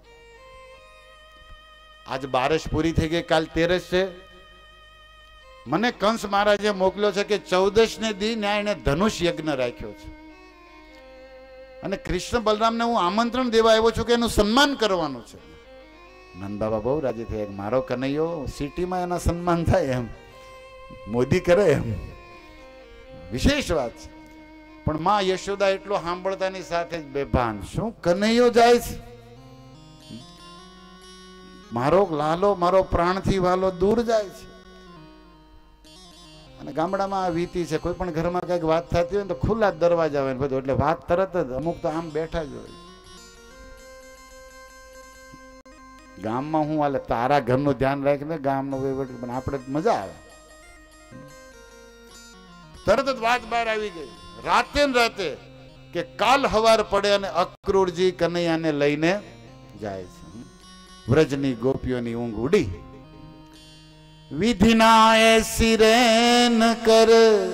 આજ બારસ પૂરી થઈ ગઈ, કાલ તેરસ છે. મને કંસ મહારાજે મોકલ્યો છે કે ચૌદશ ને દી ન્યાય એને ધનુષ યજ્ઞ રાખ્યો છે અને કૃષ્ણ બલરામને હું આમંત્રણ દેવા આવ્યો છું કે એનું સન્માન કરવાનું છે. નંદ બાબા બહુ રાજી થયા. મારો કનૈયો સિટીમાં એના સન્માન થાય એમ મોદી કરે એમ વિશેષ વાત છે. પણ માં યશોદા એટલો સાંભળતાની સાથે જ બેભાન, શું કનૈયો જાય છે, મારો લાલો મારો પ્રાણથી વાલો દૂર જાય છે. અને ગામડામાં આ વીતી છે, કોઈ પણ ઘરમાં કઈક વાત થતી હોય ને તો ખુલ્લા દરવાજા હોય બધું, એટલે વાત તરત જ અમુક તો આમ બેઠા જ હોય. ગામમાં હું હાલે તારા ઘરનું ધ્યાન રાખીને ગામનો વહીવટ, પણ આપણે મજા આવે. તરત જ વાત બહાર આવી ગઈ રાતે ને રાતે કે કાલ હવાર પડે અને અક્રૂરજી કનૈયાને લઈને જાય છે. વ્રજની ગોપીઓની ઊંઘ ઉડી. વિધિના એસી રેન કર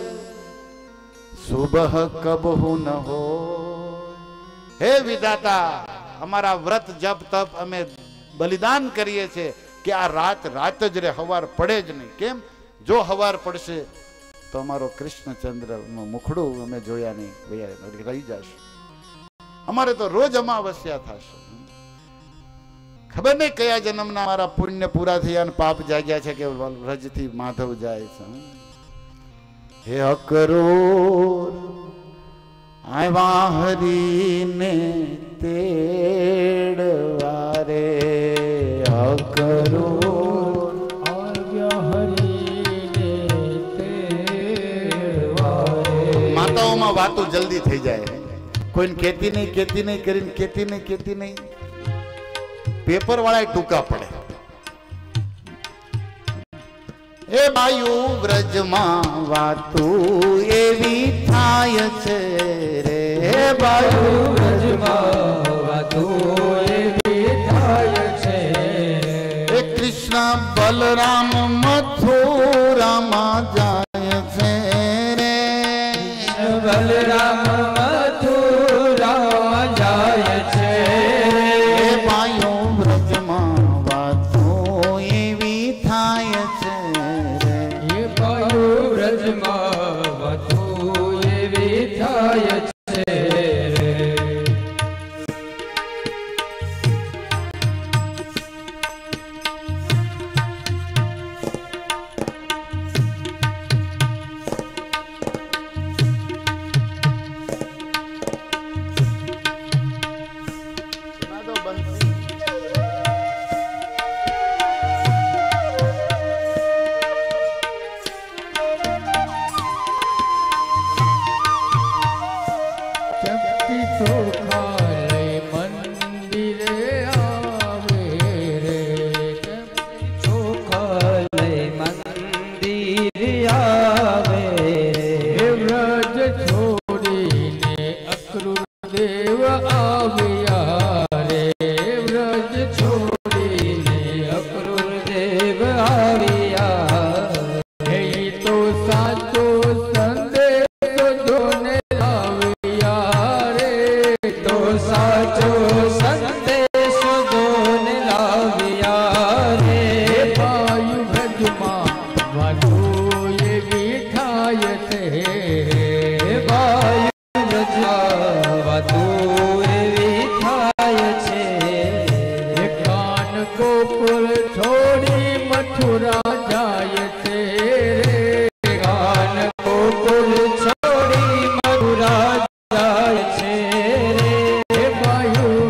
સુબહ કબહુ ન હો. હે વિધાતા, અમારા વ્રત જપ તપ અમે બલિદાન કરીએ છીએ કે આ રાત રાત જ રે, હવાર પડે જ નહીં. કેમ? જો હવાર પડશે તો અમારો કૃષ્ણચંદ્ર નું મુખડું અમે જોયા નહીં, રહી જશે. અમારે તો રોજ અમાવસ્યા થશે. ખબર નહીં કયા જન્મના મારા પુણ્ય પૂરા થયા અને પાપ જાગ્યા છે કે વ્રજથી માધવ જાય છે. હે અકરૂર આવ્યા હરીને તેડવારે, અકરૂર આવ્યા હરીને તેડવારે. માતાઓમાં વાતો જલ્દી થઈ જાય, કોઈને કેતી નહીં કેતી નહીં કરીને કેતી નહીં કેતી નહીં પેપર વાળા ટૂંકા પડે. એ બાયુ વ્રજમાં વાતું એવી થાય છે રે, બાયુ વ્રજમાં વાતું એવી થાય છે. એ કૃષ્ણ બલરામ મથુરામાં જાય છે રે, બલરામ મથુરામાં જાય છે. છોડી મથુરા જાય છે રે, બાયુ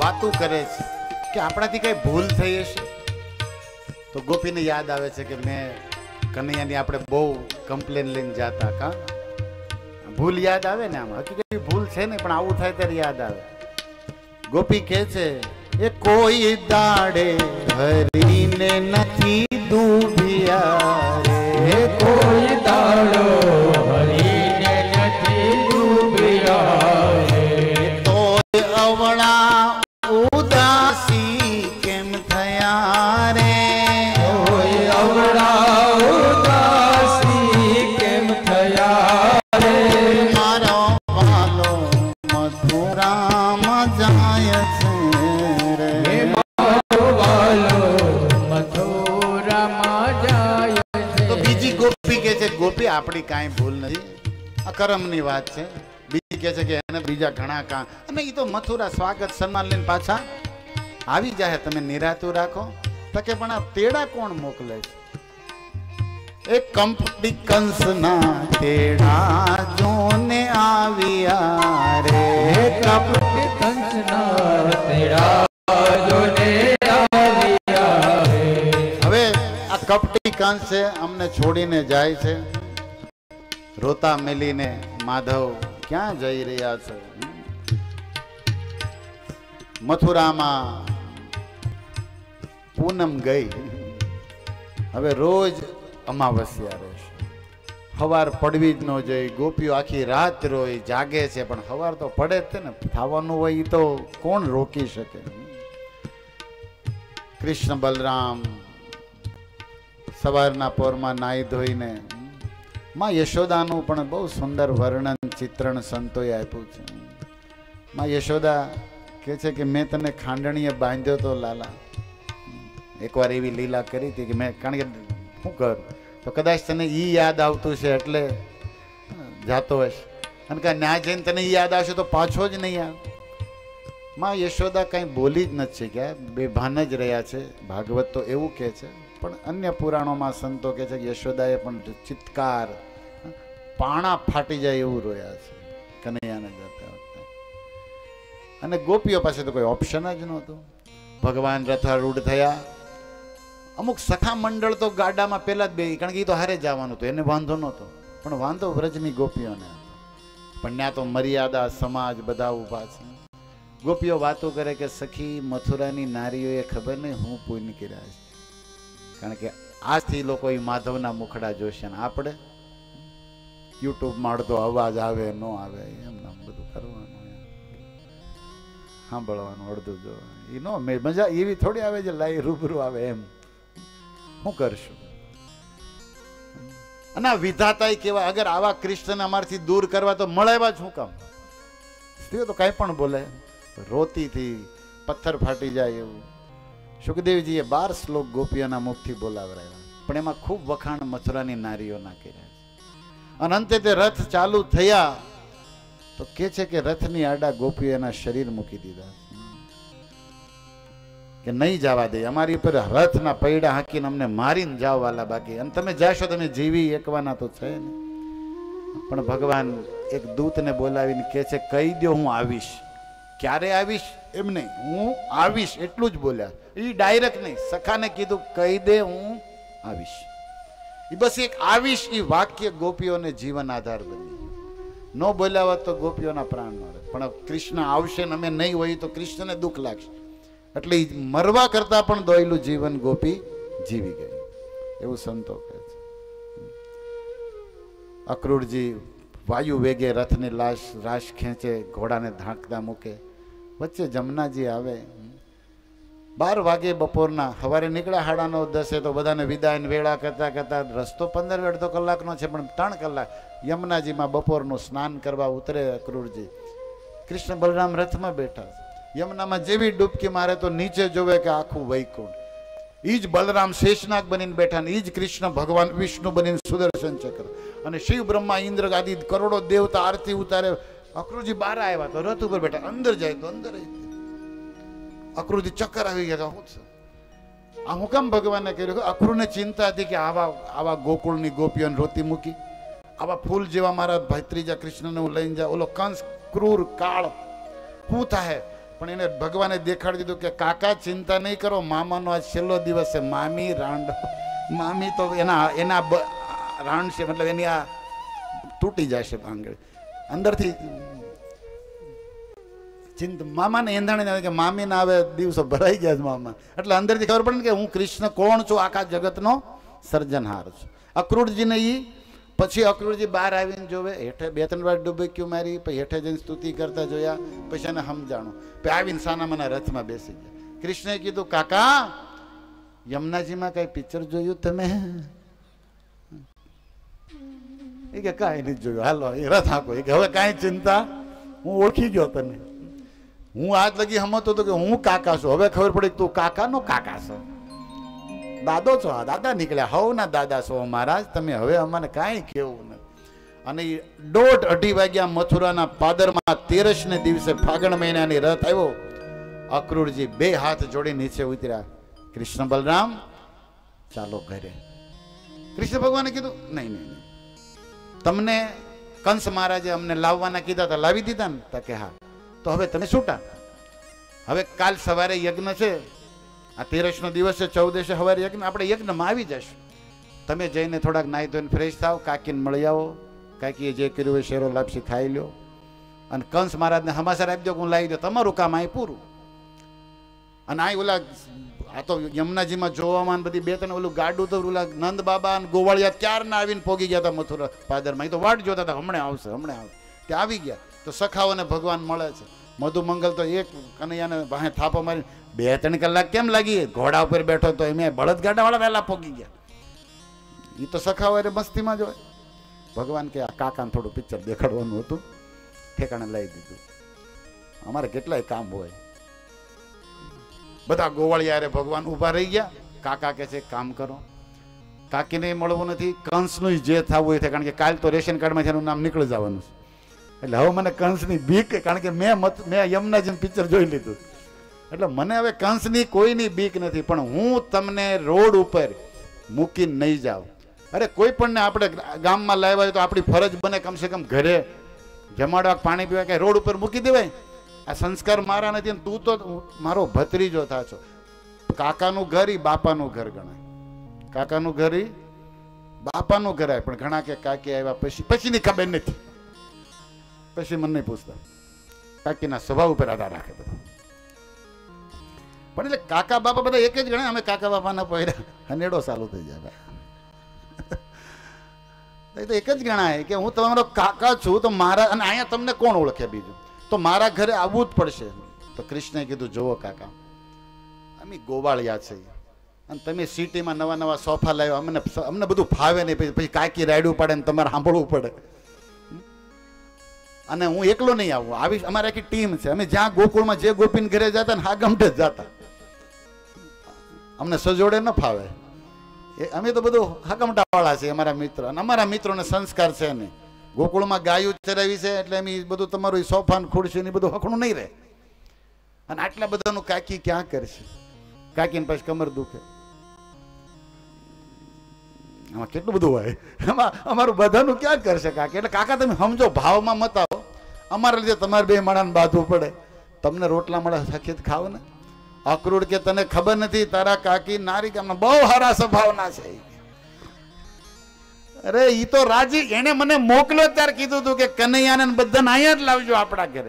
વાતું કરે છે કે આપણાથી કઈ ભૂલ થઈ હશે, તો ગોપીને યાદ આવે છે કે મેં કનૈયાની આપણે બહુ કમ્પ્લેન લઈને જાતા કા ભૂલ યાદ આવે ને, આમ હકીકત ભૂલ છે ને, પણ આવું થાય ત્યારે યાદ આવે. ગોપી કહે છે એ કોઈ દાડે હરીને નથી ડૂબ્યા રે, કોઈ દાડો હરીને નથી ડૂબ્યા રે, તો અવળા ઉદાસી કેમ થયા રે, કોઈ અવળા ઉદાસી કેમ થયા રે, મારો વાલો મથુરામાં જાય છે રે, મારો વાલો મથુરામાં જાય છે. તો બીજી ગોપી કે છે ગોપી આપણી કાંઈ ભૂલ નથી, આ કરમની વાત છે. બીજી કે છે કે એને બીજા ઘણા કામ, અને એ તો મથુરા સ્વાગત સન્માન લઈને પાછા આવી જાય, તમે નિરાતું રાખો. તો કે પણ આ તેડા કોણ મોકલે છે? એ કંપની કંસના તેડા જોને આવ્યા રે, કપટી કંસના તેડા જોને આવ્યા રે. હવે આ કપટી કંસ છે અમને છોડીને જાય છે, રોતા મેલીને માધવ ક્યાં જઈ રહ્યા છે? મથુરામાં પૂનમ ગઈ, હવે રોજ અમાવસ્યા રહેશે, હવાર પડવી જ ન જોઈએ. ગોપીઓ આખી રાત રોય જાગે છે, પણ હવાર તો પડે જ છે ને, થવાનું હોય એ તો કોણ રોકી શકે? કૃષ્ણ બલરામ સવારના પોરમાં નાહી ધોઈને, માં યશોદાનું પણ બહુ સુંદર વર્ણન ચિત્રણ સંતોએ આપ્યું છે. માં યશોદા કહે છે કે મેં તને ખાંડણીએ બાંધ્યો તો લાલા, એકવાર એવી લીલા કરી હતી કે મેં, કારણ કે શું કરું, તો કદાચ તને ઈ યાદ આવતું છે એટલે જાતો હશે, અને કે ના જઈને તને ઈ યાદ આવશે તો પાછો જ નહીં આવે. માં યશોદા કંઈ બોલી જ નથી શક્યા, બેભાન જ રહ્યા છે. ભાગવત તો એવું કહે છે, પણ અન્ય પુરાણોમાં સંતો કહે છે કે યશોદાએ પણ ચિત્કાર, પાણા ફાટી જાય એવું રોયા છે કનૈયાને જતા વખતે. અને ગોપીઓ પાસે તો કોઈ ઓપ્શન જ નહોતું. ભગવાન રથારૂઢ થયા, અમુક સખા મંડળ તો ગાડામાં પહેલા જ બે, કારણ કે એ તો હારે જવાનું હતું, એને વાંધો નહોતો, પણ વાંધો વ્રજની ગોપીઓને. પણ ત્યાં તો મર્યાદા સમાજ બધા ઊભા છે. ગોપીઓ વાતો કરે કે સખી મથુરાની નારીઓએ ખબર નહીં હું પુણ્ય કર્યા છે, કારણ કે આજથી લોકો એ માધવના મુખડા જોશે, ને આપણે યુટ્યુબમાં અડધો અવાજ આવે ન આવે એમ નામ બધું કરવાનું, સાંભળવાનું અડધું જો એ નો મજા એવી થોડી આવે છે, લાઈ રૂબરૂ આવે એમ શું કરશું? અને આ વિધાતા કેવા, અગર આવા કૃષ્ણને અમારથી દૂર કરવા તો મળેવા જ શું કામ? સ્ત્રીઓ તો કાંઈ પણ બોલે, રોતીથી પથ્થર ફાટી જાય એવું. સુખદેવજીએ બાર શ્લોક ગોપીઓના મુખથી બોલાવરાયા, પણ એમાં ખૂબ વખાણ મથુરાની નારીઓના કર્યા છે. અને અંતે તે રથ ચાલુ થયા તો કે છે કે રથની આડા ગોપીઓ એના શરીર મૂકી દીધા કે નહીં જવા દે, અમારી ઉપર રથના પૈડા હાંકીને અમને મારીને જાવ વાલા બાકી, અને તમે જાશો તમે જીવી એકવાના તો છે ને. પણ ભગવાન એક દૂતને બોલાવીને કહે છે કહી દો હું આવીશ. ક્યારે આવીશ એમ નહીં, હું આવીશ એટલું જ બોલ્યા. એ ડાયરેક્ટ નહીં, સખાને કીધું કહી દે હું આવીશ. એ બસ એક આવીશ એ વાક્ય ગોપીઓને જીવન આધાર બની. ન બોલ્યા હોત તો ગોપીઓના પ્રાણ મળે, પણ કૃષ્ણ આવશે ને અમે નહીં હોય તો કૃષ્ણને દુઃખ લાગશે, એટલે મરવા કરતા પણ દોયલું જીવન ગોપી જીવી ગઈ, એવું સંતો કહે છે. અક્રૂરજી વાયુ વેગે રથની લાશ રાશ ખેંચે, ઘોડાને ધાંકતા મૂકે, વચ્ચે જમનાજી આવે. બાર વાગે બપોરના, સવારે નીકળ્યા સાડા નવ દસે, તો બધાને વિદાયને વેળા કરતા કરતા રસ્તો પંદર અડધો કલાકનો છે, પણ ત્રણ કલાક યમુનાજીમાં બપોરનું સ્નાન કરવા ઉતરે અક્રૂરજી. કૃષ્ણ બલરામ રથમાં બેઠા છે. યમુનામાં જેવી ડૂબકી મારે તો નીચે જોવે કે આખું વૈકુંઠ. એ જ બલરામ શેષનાગ બનીને બેઠા, ને એ જ કૃષ્ણ ભગવાન વિષ્ણુ બનીને સુદર્શન ચક્ર, અને શિવ બ્રહ્મા ઇન્દ્ર આદિ કરોડો દેવતા આરતી ઉતારે. અક્રૂરજી બહાર આવ્યા તો રથ ઉપર બેઠા, અંદર જાય તો અંદર અક્રૂરજી ચક્કર આવી ગયા. શું છે આ? હું કેમ ભગવાને કર્યું? અક્રૂરને ચિંતા હતી કે આવા આવા ગોકુળની ગોપીઓને રોતી મૂકી, આવા ફૂલ જેવા મારા ભત્રીજા કૃષ્ણને હું લઈને જાઉં, ઓલો કંસ ક્રૂર કાળ શું થાય? પણ એને ભગવાને દેખાડી દીધું કે કાકા ચિંતા નહીં કરો, મામાનો આજ છેલ્લો દિવસ છે. મામી રાંડ, મામી તો એના એના રાંડ છે, મતલબ એની આ તૂટી જશે આંગળી અંદરથી. ચિંતા મામાને એંધાણી કે મામી ના આવે દિવસો ભરાઈ ગયા છે મામા, એટલે અંદરથી ખબર પડે ને કે હું કૃષ્ણ કોણ છું, આખા જગતનો સર્જનહાર છું. અક્રૂરજીને ઈ પછી અક્રૂરજી બહાર આવીને જોવે, હેઠે બે ત્રણ વાર ડુબક્યું મારી, પછી હેઠે જઈને સ્તુતિ કરતા જોયા, પછી એને સમજાણું, પછી આવીને સાના મના રથમાં બેસી ગયા. કૃષ્ણએ કીધું કાકા યમુનાજીમાં કઈ પિક્ચર જોયું તમે? એ કે કાંઈ નથી જોયું, હાલો એ રથ આંકો. એ કે હવે કાંઈ ચિંતા, હું ઓળખી ગયો તને. હું આજ લગી સમજતો હતો કે હું કાકા છું, હવે ખબર પડી તું કાકાનો કાકા છો, દાદો છો. આ દાદા નીકળ્યા, હવ ના દાદા છો મહારાજ તમે, હવે અમને કાંઈ કેવું નથી. અને દોઢ અઢી વાગ્યા મથુરાના પાદરમાં તેરસ ને દિવસે ફાગણ મહિનાની રથ આવ્યો. અક્રૂરજી બે હાથ જોડી નીચે ઉતર્યા, કૃષ્ણ બલરામ ચાલો ઘરે. કૃષ્ણ ભગવાને કીધું નહીં નહીં નહીં, તમને કંસ મહારાજે અમને લાવવાના કીધા હતા, લાવી દીધા ને? તો કે હા. તો હવે તમે છૂટા, હવે કાલ સવારે યજ્ઞ છે, આ તેરસ નો દિવસ છે, ચૌદસે સવારે યજ્ઞ, આપણે યજ્ઞમાં આવી જશું. તમે જઈને થોડાક નાહી ધોઈને ફ્રેશ થાવ, કાકીને મળી આવો, કાકીએ જે કર્યું હોય શેરો લાપસી ખાઈ લો, અને કંસ મહારાજને સમાચાર આપી દો કે હું લાવી દો, તમારું કામ અહીં પૂરું. અને આ ઓલા આ તો યમુનાજીમાં જોવામાં બધી બે ત્રણ ઓલું ગાડું તો ઓલા નંદ બાબા અને ગોવાળિયા ક્યારના આવીને પોગી ગયા હતા મથુરા પાદરમાં. એ તો વાટ જોતા હતા, હમણાં આવશે હમણાં આવશે. તે આવી ગયા તો સખાઓને ભગવાન મળે છે. મધુમંગલ તો એક કનૈયાને વાહે થાપો મારી બે ત્રણ કલાક કેમ લાગી, ઘોડા ઉપર બેઠો તો એમ બળદગાડા વાળા વહેલા પોગી ગયા. એ તો સખાઓ એટલે મસ્તીમાં જ હોય. ભગવાન કે આ કાકાને થોડું પિક્ચર દેખાડવાનું હતું, ઠેકાણે લઈ દીધું. અમારે કેટલાય કામ હોય. બધા ગોવાળિયારે ભગવાન ઊભા રહી ગયા. કાકા કે છે કામ કરો, કાકીને મળવું નથી, કંસનું જે થવું હોય, કારણ કે કાલ તો રેશન કાર્ડમાં એનું નામ નીકળી જવાનું છે. એટલે હવે મને કંસની બીક, કારણ કે મેં મત મેં યમુનાજીનું પિક્ચર જોઈ લીધું, એટલે મને હવે કંસની કોઈની બીક નથી. પણ હું તમને રોડ ઉપર મૂકીને નહીં જાઉં. અરે કોઈ પણને આપણે ગામમાં લાવ્યા હોય તો આપણી ફરજ બને કમસે કમ ઘરે જમાડવા, પાણી પીવા, કે રોડ ઉપર મૂકી દેવાય? આ સંસ્કાર મારા નથી. તું તો મારો ભત્રીજો થા છો. કાકાનું ઘર ઈ બાપાનું ઘર ગણાય, કાકાનું ઘર ઈ બાપાનું ઘર આવે. પણ ઘણા કે કાકી આવ્યા પછી પછીની ખબર નથી, પછી મને નહીં પૂછતા. કાકીના સ્વભાવ ઉપર આધાર રાખે બધું. પણ એટલે કાકા બાપા બધા એક જ ગણાય. અમે કાકા બાપાના પહેર્યા હનેડો ચાલુ થઈ જાય, એ તો એક જ ગણાય કે હું તમારો કાકા છું. તો મારા, અને અહીંયા તમને કોણ ઓળખે બીજું, તો મારા ઘરે આવવું જ પડશે. તો કૃષ્ણએ કીધું જુઓ કાકા, અમે ગોવાળિયા છે, અને તમે સિટીમાં નવા નવા સોફા લાવ્યા, અમને અમને બધું ફાવે નહીં. પછી પછી કાકી રાયડું પડે ને તમારે સાંભળવું પડે. અને હું એકલો નહીં આવું, આવી અમારી આખી ટીમ છે. અમે જ્યાં ગોકુળમાં જે ગોપીને ઘરે જતા ને હા ગમતે જ જતા, અમને સજોડે ન ફાવે. એ અમે તો બધું હાકમટા વાળા છે અમારા મિત્રો, અને અમારા મિત્રોને સંસ્કાર છે નહીં. ગોકુળમાં ગાયું ચરાવી છે એટલે એમ બધું તમારું સોફા ને ખુરશી ને બધું હખણું નહીં રહે. અને આટલા બધાનું કાકી ક્યાં કરશે? કાકીને પછી કમર દુખે. આમાં કેટલું બધું હોય, એમાં અમારું બધાનું ક્યાં કરશે કાકી? એટલે કાકા તમે સમજો, ભાવમાં મત આવો. અમારા લીધે તમારે બે માણાને બાંધવું પડે. તમને રોટલા મળે સખેત ખાવ ને. અક્રૂર કે તને ખબર નથી, તારા કાકી નારી ગામના બહુ સારા સ્વભાવના છે. અરે ઈ તો રાજી, એને મને મોકલ્યો ત્યારે કીધું હતું કે કનૈયાને બધાને અહીંયા જ લાવજો આપણા ઘરે.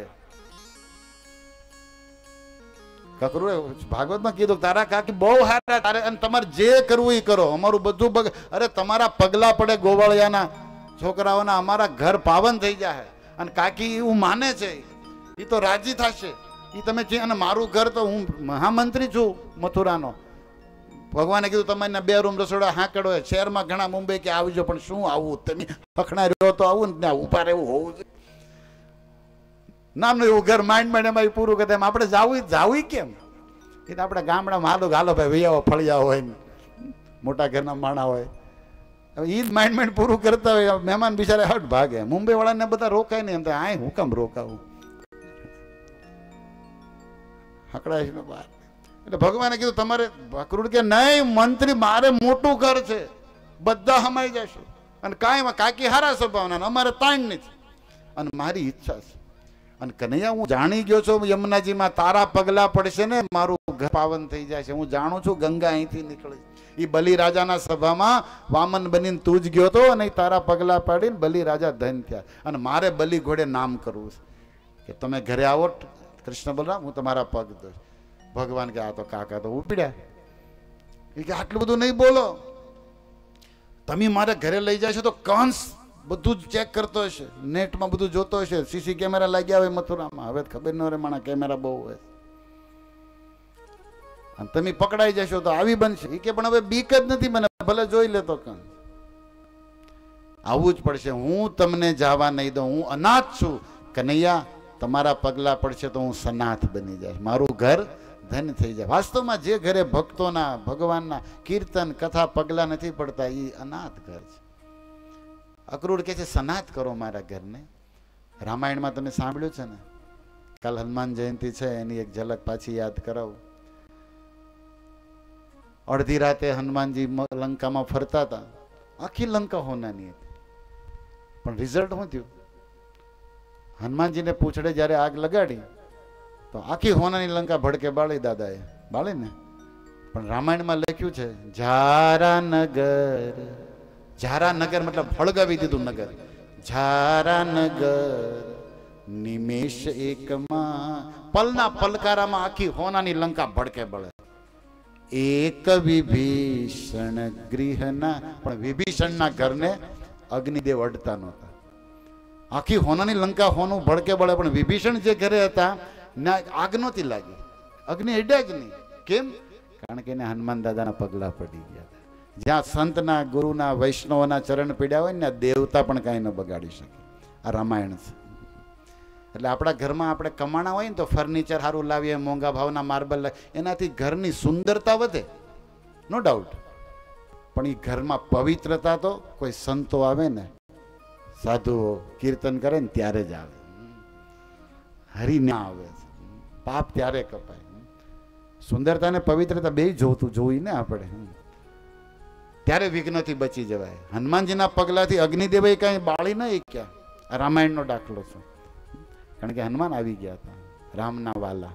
કકરુએ ભાગવતમાં કીધું તારા કાકી બહુ સારા, તારે અને તમારે જે કરવું એ કરો, અમારું બધું બગ. અરે તમારા પગલા પડે ગોવાળિયાના છોકરાઓના, અમારા ઘર પાવન થઈ જાય. અને કાકી એવું માને છે, એ તો રાજી થશે. એ તમે છે, અને મારું ઘર તો હું મહામંત્રી છું મથુરાનો. ભગવાને કીધું તમારે બે રૂમ રસોડા હાંકડો હોય. શહેરમાં ઘણા મુંબઈ કે આવજો, પણ શું આવું, તમે પખણા રહ્યો તો આવું ને ઉભા રહેવું હોવું જોઈએ. નાનું એવું ઘર માંડ માંડ એમાં પૂરું કરે. આપણે જાવું જાવું કેમ? એ તો આપણે ગામડામાં હાલો હાલો ભાઈ વૈયાઓ ફળિયા હોય ને મોટા ઘરના માણા હોય, હવે ઈ જ માંડ માંડ પૂરું કરતા હોય. મહેમાન બિચારા હટ ભાગે. મુંબઈ વાળાને બધા રોકાય નહીં, એમ તો આ હું કામ રોકાવું, હકડાઈશ ને બહાર. એટલે ભગવાને કીધું તમારે અક્રૂર કે નહીં મંત્રી, મારે મોટું ઘર છે, બધા હમાઈ જશે. અને કાંઈ કાકી હારા સ્વભાવના, અમારે તાણ નથી. અને મારી ઈચ્છા છે અને કનૈયા હું જાણી ગયો છું યમુનાજીમાં તારા પગલા પડશે ને મારું ઘર પાવન થઈ જાય છે. હું જાણું છું ગંગા અહીંથી નીકળે. એ બલિ રાજાના સભામાં વામન બનીને તું જ ગયો તો અને તારા પગલા પાડીને બલિ રાજા ધન થયા. અને મારે બલિ ઘોડે નામ કરવું છે કે તમે ઘરે આવો કૃષ્ણ બલરામ હું તમારા પગ દોઈશ. ભગવાન કે આ તો કાકા તો ઉપડ્યા. એ કે આટલું બધું નહીં બોલો, તમે મારે ઘરે લઈ જાય છો તો કંસ બધું જ ચેક કરતો હશે, નેટમાં બધું જોતો હશે, સીસી કેમેરા લાગ્યા હોય મથુરામાં. હવે ખબર ન રહે માણા કેમેરા બહુ હોય અને તમે પકડાઈ જશો તો આવી બનશે. એ કે પણ હવે બીક જ નથી મને, ભલે જોઈ લેતો કંસ. આવવું જ પડશે. હું તમને જવા નહીં દઉં. હું અનાથ છું કનૈયા, તમારા પગલા પડશે તો હું સનાથ બની જાય, મારું ઘર ધન થઈ જાય. વાસ્તવમાં જે ઘરે ભક્તોના ભગવાનના કીર્તન કથા પગલા નથી પડતા એ અનાથ ઘર છે. અક્રૂર કે છે સનાથ કરો મારા ઘરને. રામાયણમાં તમે સાંભળ્યું છે ને, કાલ હનુમાન જયંતિ છે એની એક ઝલક પાછી યાદ કરાવું. અડધી રાતે હનુમાનજી લંકામાં ફરતા હતા. આખી લંકા હોનાની હતી, પણ રિઝલ્ટ શું થયું? હનુમાનજીને પૂછડે જ્યારે આગ લગાડી તો આખી હોનાની લંકા ભડકે બાળી દાદાએ બાળી ને. પણ રામાયણમાં લખ્યું છે ઝારા નગર. ઝારા નગર મતલબ ફળગાવી દીધું નગર. ઝારા નગર નિમેષ એકમાં, પલના પલકારામાં આખી હોનાની લંકા ભડકે બળે. એક વિભીષણ ગૃહના, પણ વિભીષણના ઘરને અગ્નિદેવ અડતા નહોતા. આખી હોનાની લંકા હોનું ભડકે બળે, પણ વિભીષણ જે ઘરે હતા ના આગ નહોતી લાગી, અગ્નિ અડ્યા જ નહીં. કેમ? કારણ કે એને હનુમાન દાદાના પગલા પડી ગયા. જ્યાં સંતના ગુરુના વૈષ્ણવના ચરણ પીડ્યા હોય ને દેવતા પણ કાંઈ ન બગાડી શકે. આ રામાયણ છે. એટલે આપણા ઘરમાં આપણે કમાણા હોય ને તો ફર્નિચર સારું લાવીએ, મોંઘા ભાવના માર્બલ, એનાથી ઘરની સુંદરતા વધે, નો ડાઉટ. પણ એ ઘરમાં પવિત્રતા તો કોઈ સંતો આવે ને, સાધુઓ કીર્તન કરે ને ત્યારે જ આવે. હરી ના આવે, પાપ ત્યારે કપાય. સુંદરતા ને પવિત્રતા બે જોતું જોઈ ને આપણે, ત્યારે વિઘ્નથી બચી જવાય. હનુમાનજીના પગલાથી અગ્નિદેવે કઈ બાળી નહીં ક્યાં. આ રામાયણનો દાખલો છે. કારણ કે હનુમાન આવી ગયા હતા, રામના વાલા.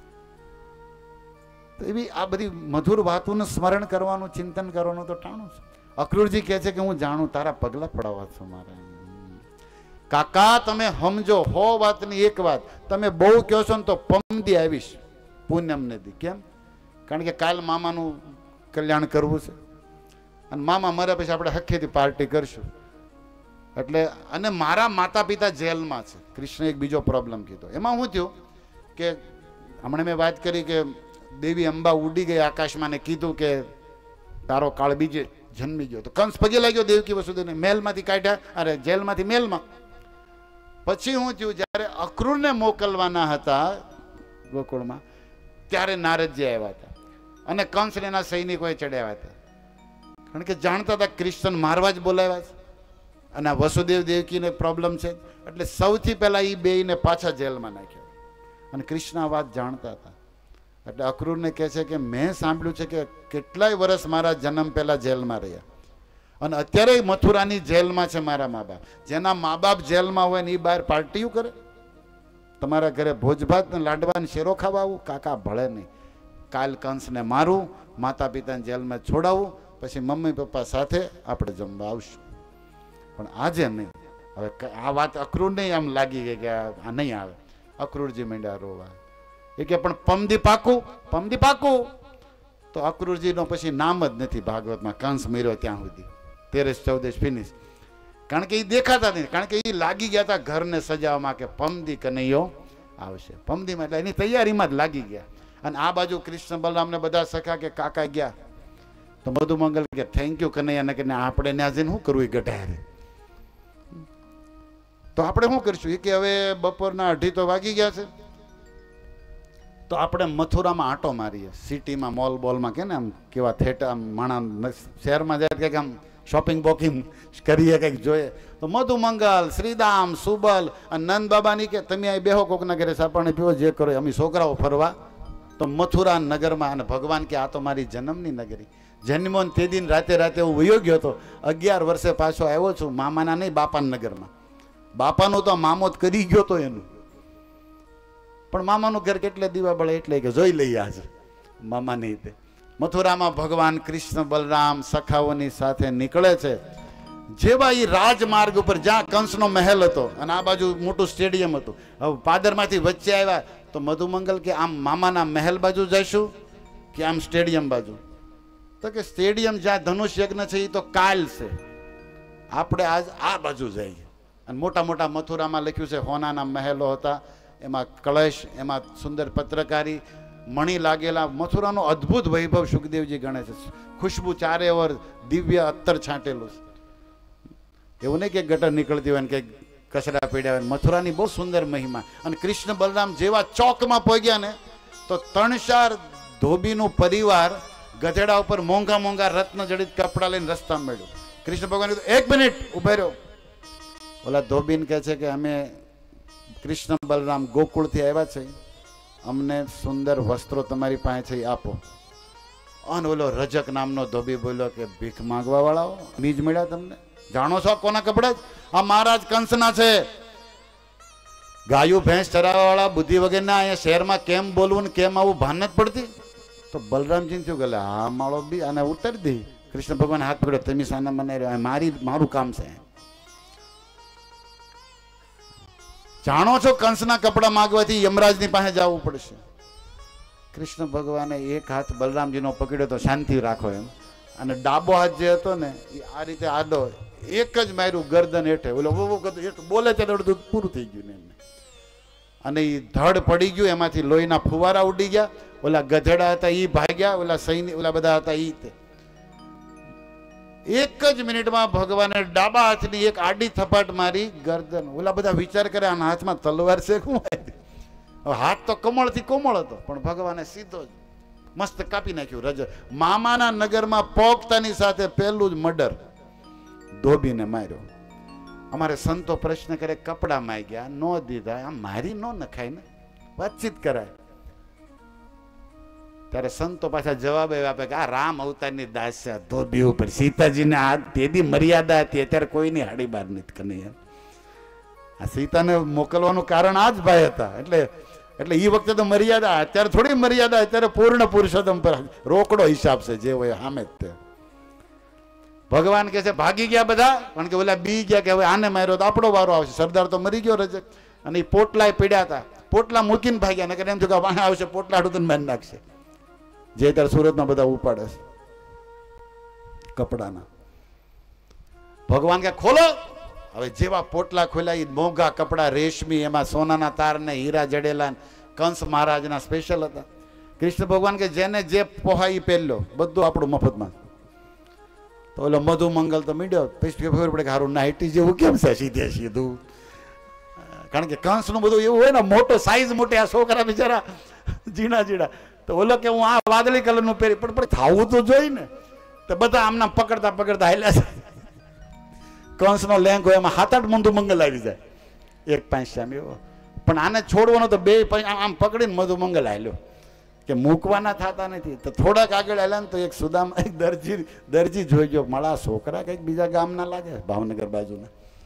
તો એવી આ બધી મધુર વાતોનું સ્મરણ કરવાનું, ચિંતન કરવાનું તો ટાણું છે. અક્રૂરજી કહે છે કે હું જાણું તારા પગલા પડાવવા છો મારે. કાકા તમે સમજો, હો વાતની એક વાત. તમે બહુ કહો છો ને તો પમદી આવીશ પૂનમ નદી. કેમ? કારણ કે કાલ મામાનું કલ્યાણ કરવું છે અને મામા મરે પછી આપણે હખેથી પાર્ટી કરશું. એટલે અને મારા માતા પિતા જેલમાં છે. કૃષ્ણે એક બીજો પ્રોબ્લેમ કીધો. એમાં શું થયું કે હમણાં મેં વાત કરી કે દેવી અંબા ઉડી ગઈ આકાશમાં ને કીધું કે તારો કાળ બીજે જન્મી ગયો. તો કંસ પગે લાગ્યો દેવકી વસુદેવને, મહેલમાંથી કાઢ્યા, અરે જેલમાંથી મહેલમાં. પછી શું થયું, જ્યારે અક્રૂરને મોકલવાના હતા ગોકુળમાં ત્યારે નારદજી આવ્યા હતા અને કંસને એના સૈનિકોએ ચડાવ્યા હતા. કારણ કે જાણતા હતા કૃષ્ણ મારવા જ બોલાવ્યા છે અને આ વસુદેવ દેવકીને પ્રોબ્લેમ છે. એટલે સૌથી પહેલા એ બેયને પાછા જેલમાં નાખ્યા. અને કૃષ્ણ આ વાત જાણતા હતા. એટલે અક્રૂરને કહે છે કે મેં સાંભળ્યું છે કે કેટલાય વર્ષ મારા જન્મ પહેલા જેલમાં રહ્યા અને અત્યારે મથુરાની જેલમાં છે મારા મા બાપ. જેના મા બાપ જેલમાં હોય ને એ બહાર પાર્ટીઓ કરે. તમારા ઘરે ભોજભાત ને લાડવા ને શેરો ખાવા આવું? કાકા ભળે નહીં. કાલ કંસને મારું, માતા પિતાને જેલમાં છોડાવું, પછી મમ્મી પપ્પા સાથે આપણે જમવા આવશું. પણ આજે નહીં. હવે આ વાત અક્રૂરને આમ લાગી ગઈ કે આ નહીં આવે. અક્રૂરજી માંડ્યા રોવા. એ કે પણ પમદી પાકું, પમદી પાકું. તો અક્રૂરજીનો પછી નામ જ નથી ભાગવતમાં. કંસ મર્યો ત્યાં સુધી, તેરસ ચૌદશ ફિનિશ. કારણ કે એ દેખાતા નથી. કારણ કે એ લાગી ગયા હતા ઘરને સજાવવામાં કે પમદી કનૈયો આવશે. પમદીમાં એટલે એની તૈયારીમાં જ લાગી ગયા. અને આ બાજુ કૃષ્ણ બલરામને બધા સખા કે કાકા ગયા તો બધું મંગલ કે થેન્ક યુ કનૈયા ને કે આપણે ત્યાં જઈને શું કરવું એ ગઢારે. તો આપણે શું કરીશું? એ કે હવે બપોરના અઢી તો વાગી ગયા છે તો આપણે મથુરામાં આંટો મારીએ, સિટીમાં મોલ બોલમાં કે ને આમ કેવા થિયેટર આમ માણા શહેરમાં જાય કે આમ શોપિંગ બોકિંગ કરીએ, કંઈક જોઈએ. તો મધુમંગલ, શ્રીદામ, સુબલ અને નંદ બાબાની કે તમે અહીં બેહો કોકના ઘરે સાપાણી પીવો જે કરો, અમે છોકરાઓ ફરવા. તો મથુરા નગરમાં અને ભગવાન કે આ તો મારી જન્મની નગરી. જન્મો તે દિન રાતે રાતે હું વયો ગયો હતો. અગિયાર વર્ષે પાછો આવ્યો છું મામાના નહીં બાપાના નગરમાં. બાપાનું તો મામો જ કરી ગયો તો એનું. પણ મામાનું ઘર કેટલે દીવા બળે એટલે કે જોઈ લઈએ આજે મામાની રીતે. મથુરામાં ભગવાન કૃષ્ણ બલરામ સખાઓની સાથે નીકળે છે. જેવા એ રાજમાર્ગ ઉપર જ્યાં કંસનો મહેલ હતો અને આ બાજુ મોટું સ્ટેડિયમ હતું, હવે પાદરમાંથી વચ્ચે આવ્યા તો મધુમંગલ કે આમ મામાના મહેલ બાજુ જઈશું કે આમ સ્ટેડિયમ બાજુ? તો કે સ્ટેડિયમ જ્યાં ધનુષ યજ્ઞ છે એ તો કાલ છે, આપણે આજ આ બાજુ જઈએ. અને મોટા મોટા મથુરામાં લખ્યું છે હોનાના મહેલો હતા, એમાં કળશ, એમાં સુંદર પત્રકારી, મણી લાગેલા. મથુરાનો અદ્ભુત વૈભવ સુખદેવજી ગણે છે. ખુશ્બુ ચારે ઓર દિવ્ય અત્તર છાંટેલું છે. એવું નહીં કે ગટર નીકળતી હોય ને કે કચરા પીડ્યા હોય. મથુરાની બહુ સુંદર મહિમા. અને કૃષ્ણ બલરામ જેવા ચોકમાં પહોંચ્યા ને તો ત્રણ ચાર ધોબીનું પરિવાર ગધેડા ઉપર મોંઘા મોંઘા રત્ન જડિત કપડા લઈને રસ્તા મળ્યું. કૃષ્ણ ભગવાન કીધું એક મિનિટ ઉભા રહ્યો. ઓલા ધોબીન કહે છે કે અમે કૃષ્ણ બલરામ ગોકુળથી આવ્યા છે, અમને સુંદર વસ્ત્રો તમારી પાસે છે આપો. અને ઓલો રજક નામનો ધોબી બોલ્યો કે ભીખ માંગવા વાળાઓ બીજ મળ્યા તમને? જાણો છો કોના કપડા? આ મહારાજ કંસના છે. ગાયું ભેંસ ચરાવવા વાળા બુદ્ધિ વગેરેના અહીંયા શહેરમાં કેમ બોલવું ને કેમ આવું ભાન નથી પડતી? તો બલરામજી શું કહે, હા માળો બી આને ઉતારી દે. કૃષ્ણ ભગવાન હાથ પકડ્યો, તમે સાના મને મારી મારું કામ છે. જાણો છો કંસના કપડા માંગવાથી યમરાજની પાસે જવું પડશે. કૃષ્ણ ભગવાને એક હાથ બલરામજીનો પકડ્યો તો શાંતિ રાખો એમ, અને ડાબો હાથ જે હતો ને એ આ રીતે આડો એક જ માર્યું ગરદન હેઠે. ઓલો બોલે ત્યારે અડધું પૂરું થઈ ગયું ને એમને, અને એ ધડ પડી ગયું, એમાંથી લોહીના ફુવારા ઉડી ગયા. ઓલા ગધેડા હતા એ ભાગ્યા, ઓલા સૈનિક ઓલા બધા હતા એ તે. એક જ મિનિટમાં ભગવાને ડાબા હાથની એક આડી થપાટ મારી ગરદન. ઓલા બધા વિચાર કરે આના હાથમાં તલવાર છે શું? હાથ તો કમળથી કોમળ હતો, પણ ભગવાને સીધો જ મસ્ત કાપી નાખ્યું. રજ મામાના નગરમાં પોગતાની સાથે પહેલું જ મર્ડર, ધોબીને માર્યો. અમારે સંતો પ્રશ્ન કરે કપડા માંગ્યા ન દીધા, આમ મારી ન નખાય ને, વાતચીત કરાય. ત્યારે સંતો પાછા જવાબ એવા આપે કે આ રામ અવતારની દાસ્યા ધોબી ઉપર, સીતાજીને આ તેદી મર્યાદા હતી, અત્યારે કોઈની હાડી બાર નથી કરી. આ સીતાને મોકલવાનું કારણ આ જ ભાઈ હતા. એટલે એટલે એ વખતે તો મર્યાદા, અત્યારે થોડી મર્યાદા, અત્યારે પૂર્ણ પુરુષોત્તમ પર રોકડો હિસાબ છે જે હોય સામે જ તે. ભગવાન કે છે ભાગી ગયા બધા, કારણ કે ઓલા બી ગયા કે હવે આને માર્યો તો આપણો વારો આવશે. સરદાર તો મરી ગયો રજક, અને એ પોટલા પીડ્યા હતા, પોટલા મૂકીને ભાગ્યા. નકર એમ થયું કે વાહ આવશે પોટલા હાડું તને મારી નાખશે. જે અત્યારે સુરતમાં બધા ઉપાડે છે કપડાના. ભગવાન કે ખોલો. હવે જેવા પોટલા ખોલ્યા એ મોંઘા કપડા રેશમી, એમાં સોનાના તાર ને હીરા જડેલા, કંસ મહારાજના સ્પેશિયલ હતા. કૃષ્ણ ભગવાન કે જેને જે પોહાય એ પહેલો, બધું આપણું મફતમાં. તો ઓલો મધુમંગલ તો મીડ્યો, પછી ખબર પડે કે હારું નાઇટી જેવું કેમ છે સીધે સીધું. કારણ કે કંસનું બધું એવું હોય ને, મોટો સાઈઝ મોટી, આ છોકરા બિચારા ઝીણા ઝીણા. તો ઓલો કે હું આ વાદળી કલરનું પહેરી, પણ પણ થાવું તો જોઈ ને. તો બધા આમના પકડતા પકડતા હાલ્યા છે. કંસનો લેંગ હોય એમાં સાત આઠ મધુમંગલ આવી જાય એક પાંચ સામે એવો. પણ આને છોડવાનો તો બે આમ પકડીને મધુમંગલ હાલ્યો કે મૂકવાના થતા નથી. તો થોડાક આગળ હાલ્યા ને તો એક સુદામા એક દરજી દરજી જોઈ ગયો, મારા છોકરા કંઈક બીજા ગામના લાગે, ભાવનગર બાજુના,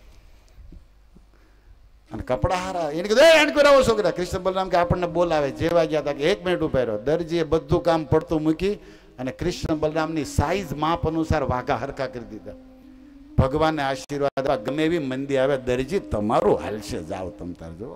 અને કપડા હારા. એને કીધું એ એન્ડ કરાવો છોકરા. કૃષ્ણ બલરામ કે આપણને બોલાવે. જેવા ગયા હતા કે એક મિનિટ ઉભા રહ્યો. દરજીએ બધું કામ પડતું મૂકી અને કૃષ્ણ બલરામની સાઈઝ માપ અનુસાર વાઘા હરખા કરી દીધા. ભગવાનને આશીર્વાદ, ગમે એવી મંદી આવે, દરજી તમારું હાલશે, જાઓ તમ તાર જો.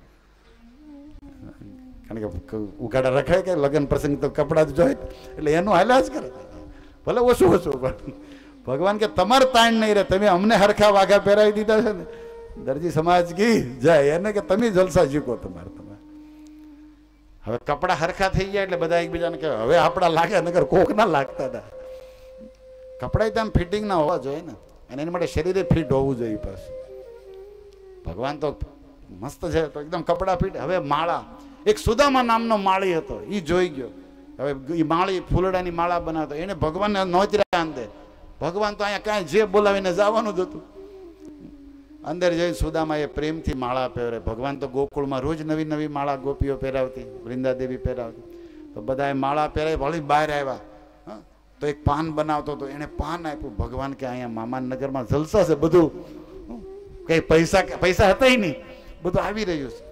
કારણ કે ઉઘાડા રખાય કે લગ્ન પ્રસંગ તો કપડા જ જોઈ, એટલે એનું હાલ્યા જ કરે, ભલે ઓછું ઓછું. પણ ભગવાન કે તમારે તાણ નહીં રહે, તમે અમને હરખા વાઘા પહેરાવી દીધા છે ને. દરજી સમાજ કી જાય, એને કે તમે જલસા જીકો તમારે. તમે હવે કપડા હરખા થઈ ગયા એટલે બધા એકબીજાને કે હવે આપડા લાગ્યા, નગર કોક ના લાગતા હતા. કપડા તો આમ ફિટિંગ ના હોવા જોઈએ ને, અને એની માટે શરીરે ફિટ હોવું જોઈએ. પાછું ભગવાન તો મસ્ત છે, તો એકદમ કપડા ફિટ. હવે માળા, એક સુદામા નામનો માળી હતો, એ જોઈ ગયો. હવે એ માળી ફૂલડાની માળા બનાવતો, એને ભગવાનને નોતર્યા અંદે. ભગવાન તો અહીંયા કાંઈ જે બોલાવીને જવાનું જ હતું. અંદર જઈને સુદામાએ પ્રેમથી માળા પહેરે. ભગવાન તો ગોકુળમાં રોજ નવી નવી માળા ગોપીઓ પહેરાવતી, વૃંદાદેવી પહેરાવતી. તો બધાએ માળા પહેરાવી, વળી બહાર આવ્યા. તો એક પાન બનાવતો હતો, એને પાન આપ્યું. ભગવાન કે અહીંયા મામા નગરમાં જલસા છે, બધું કઈ પૈસા પૈસા હતા નહીં, બધું આવી રહ્યું છે.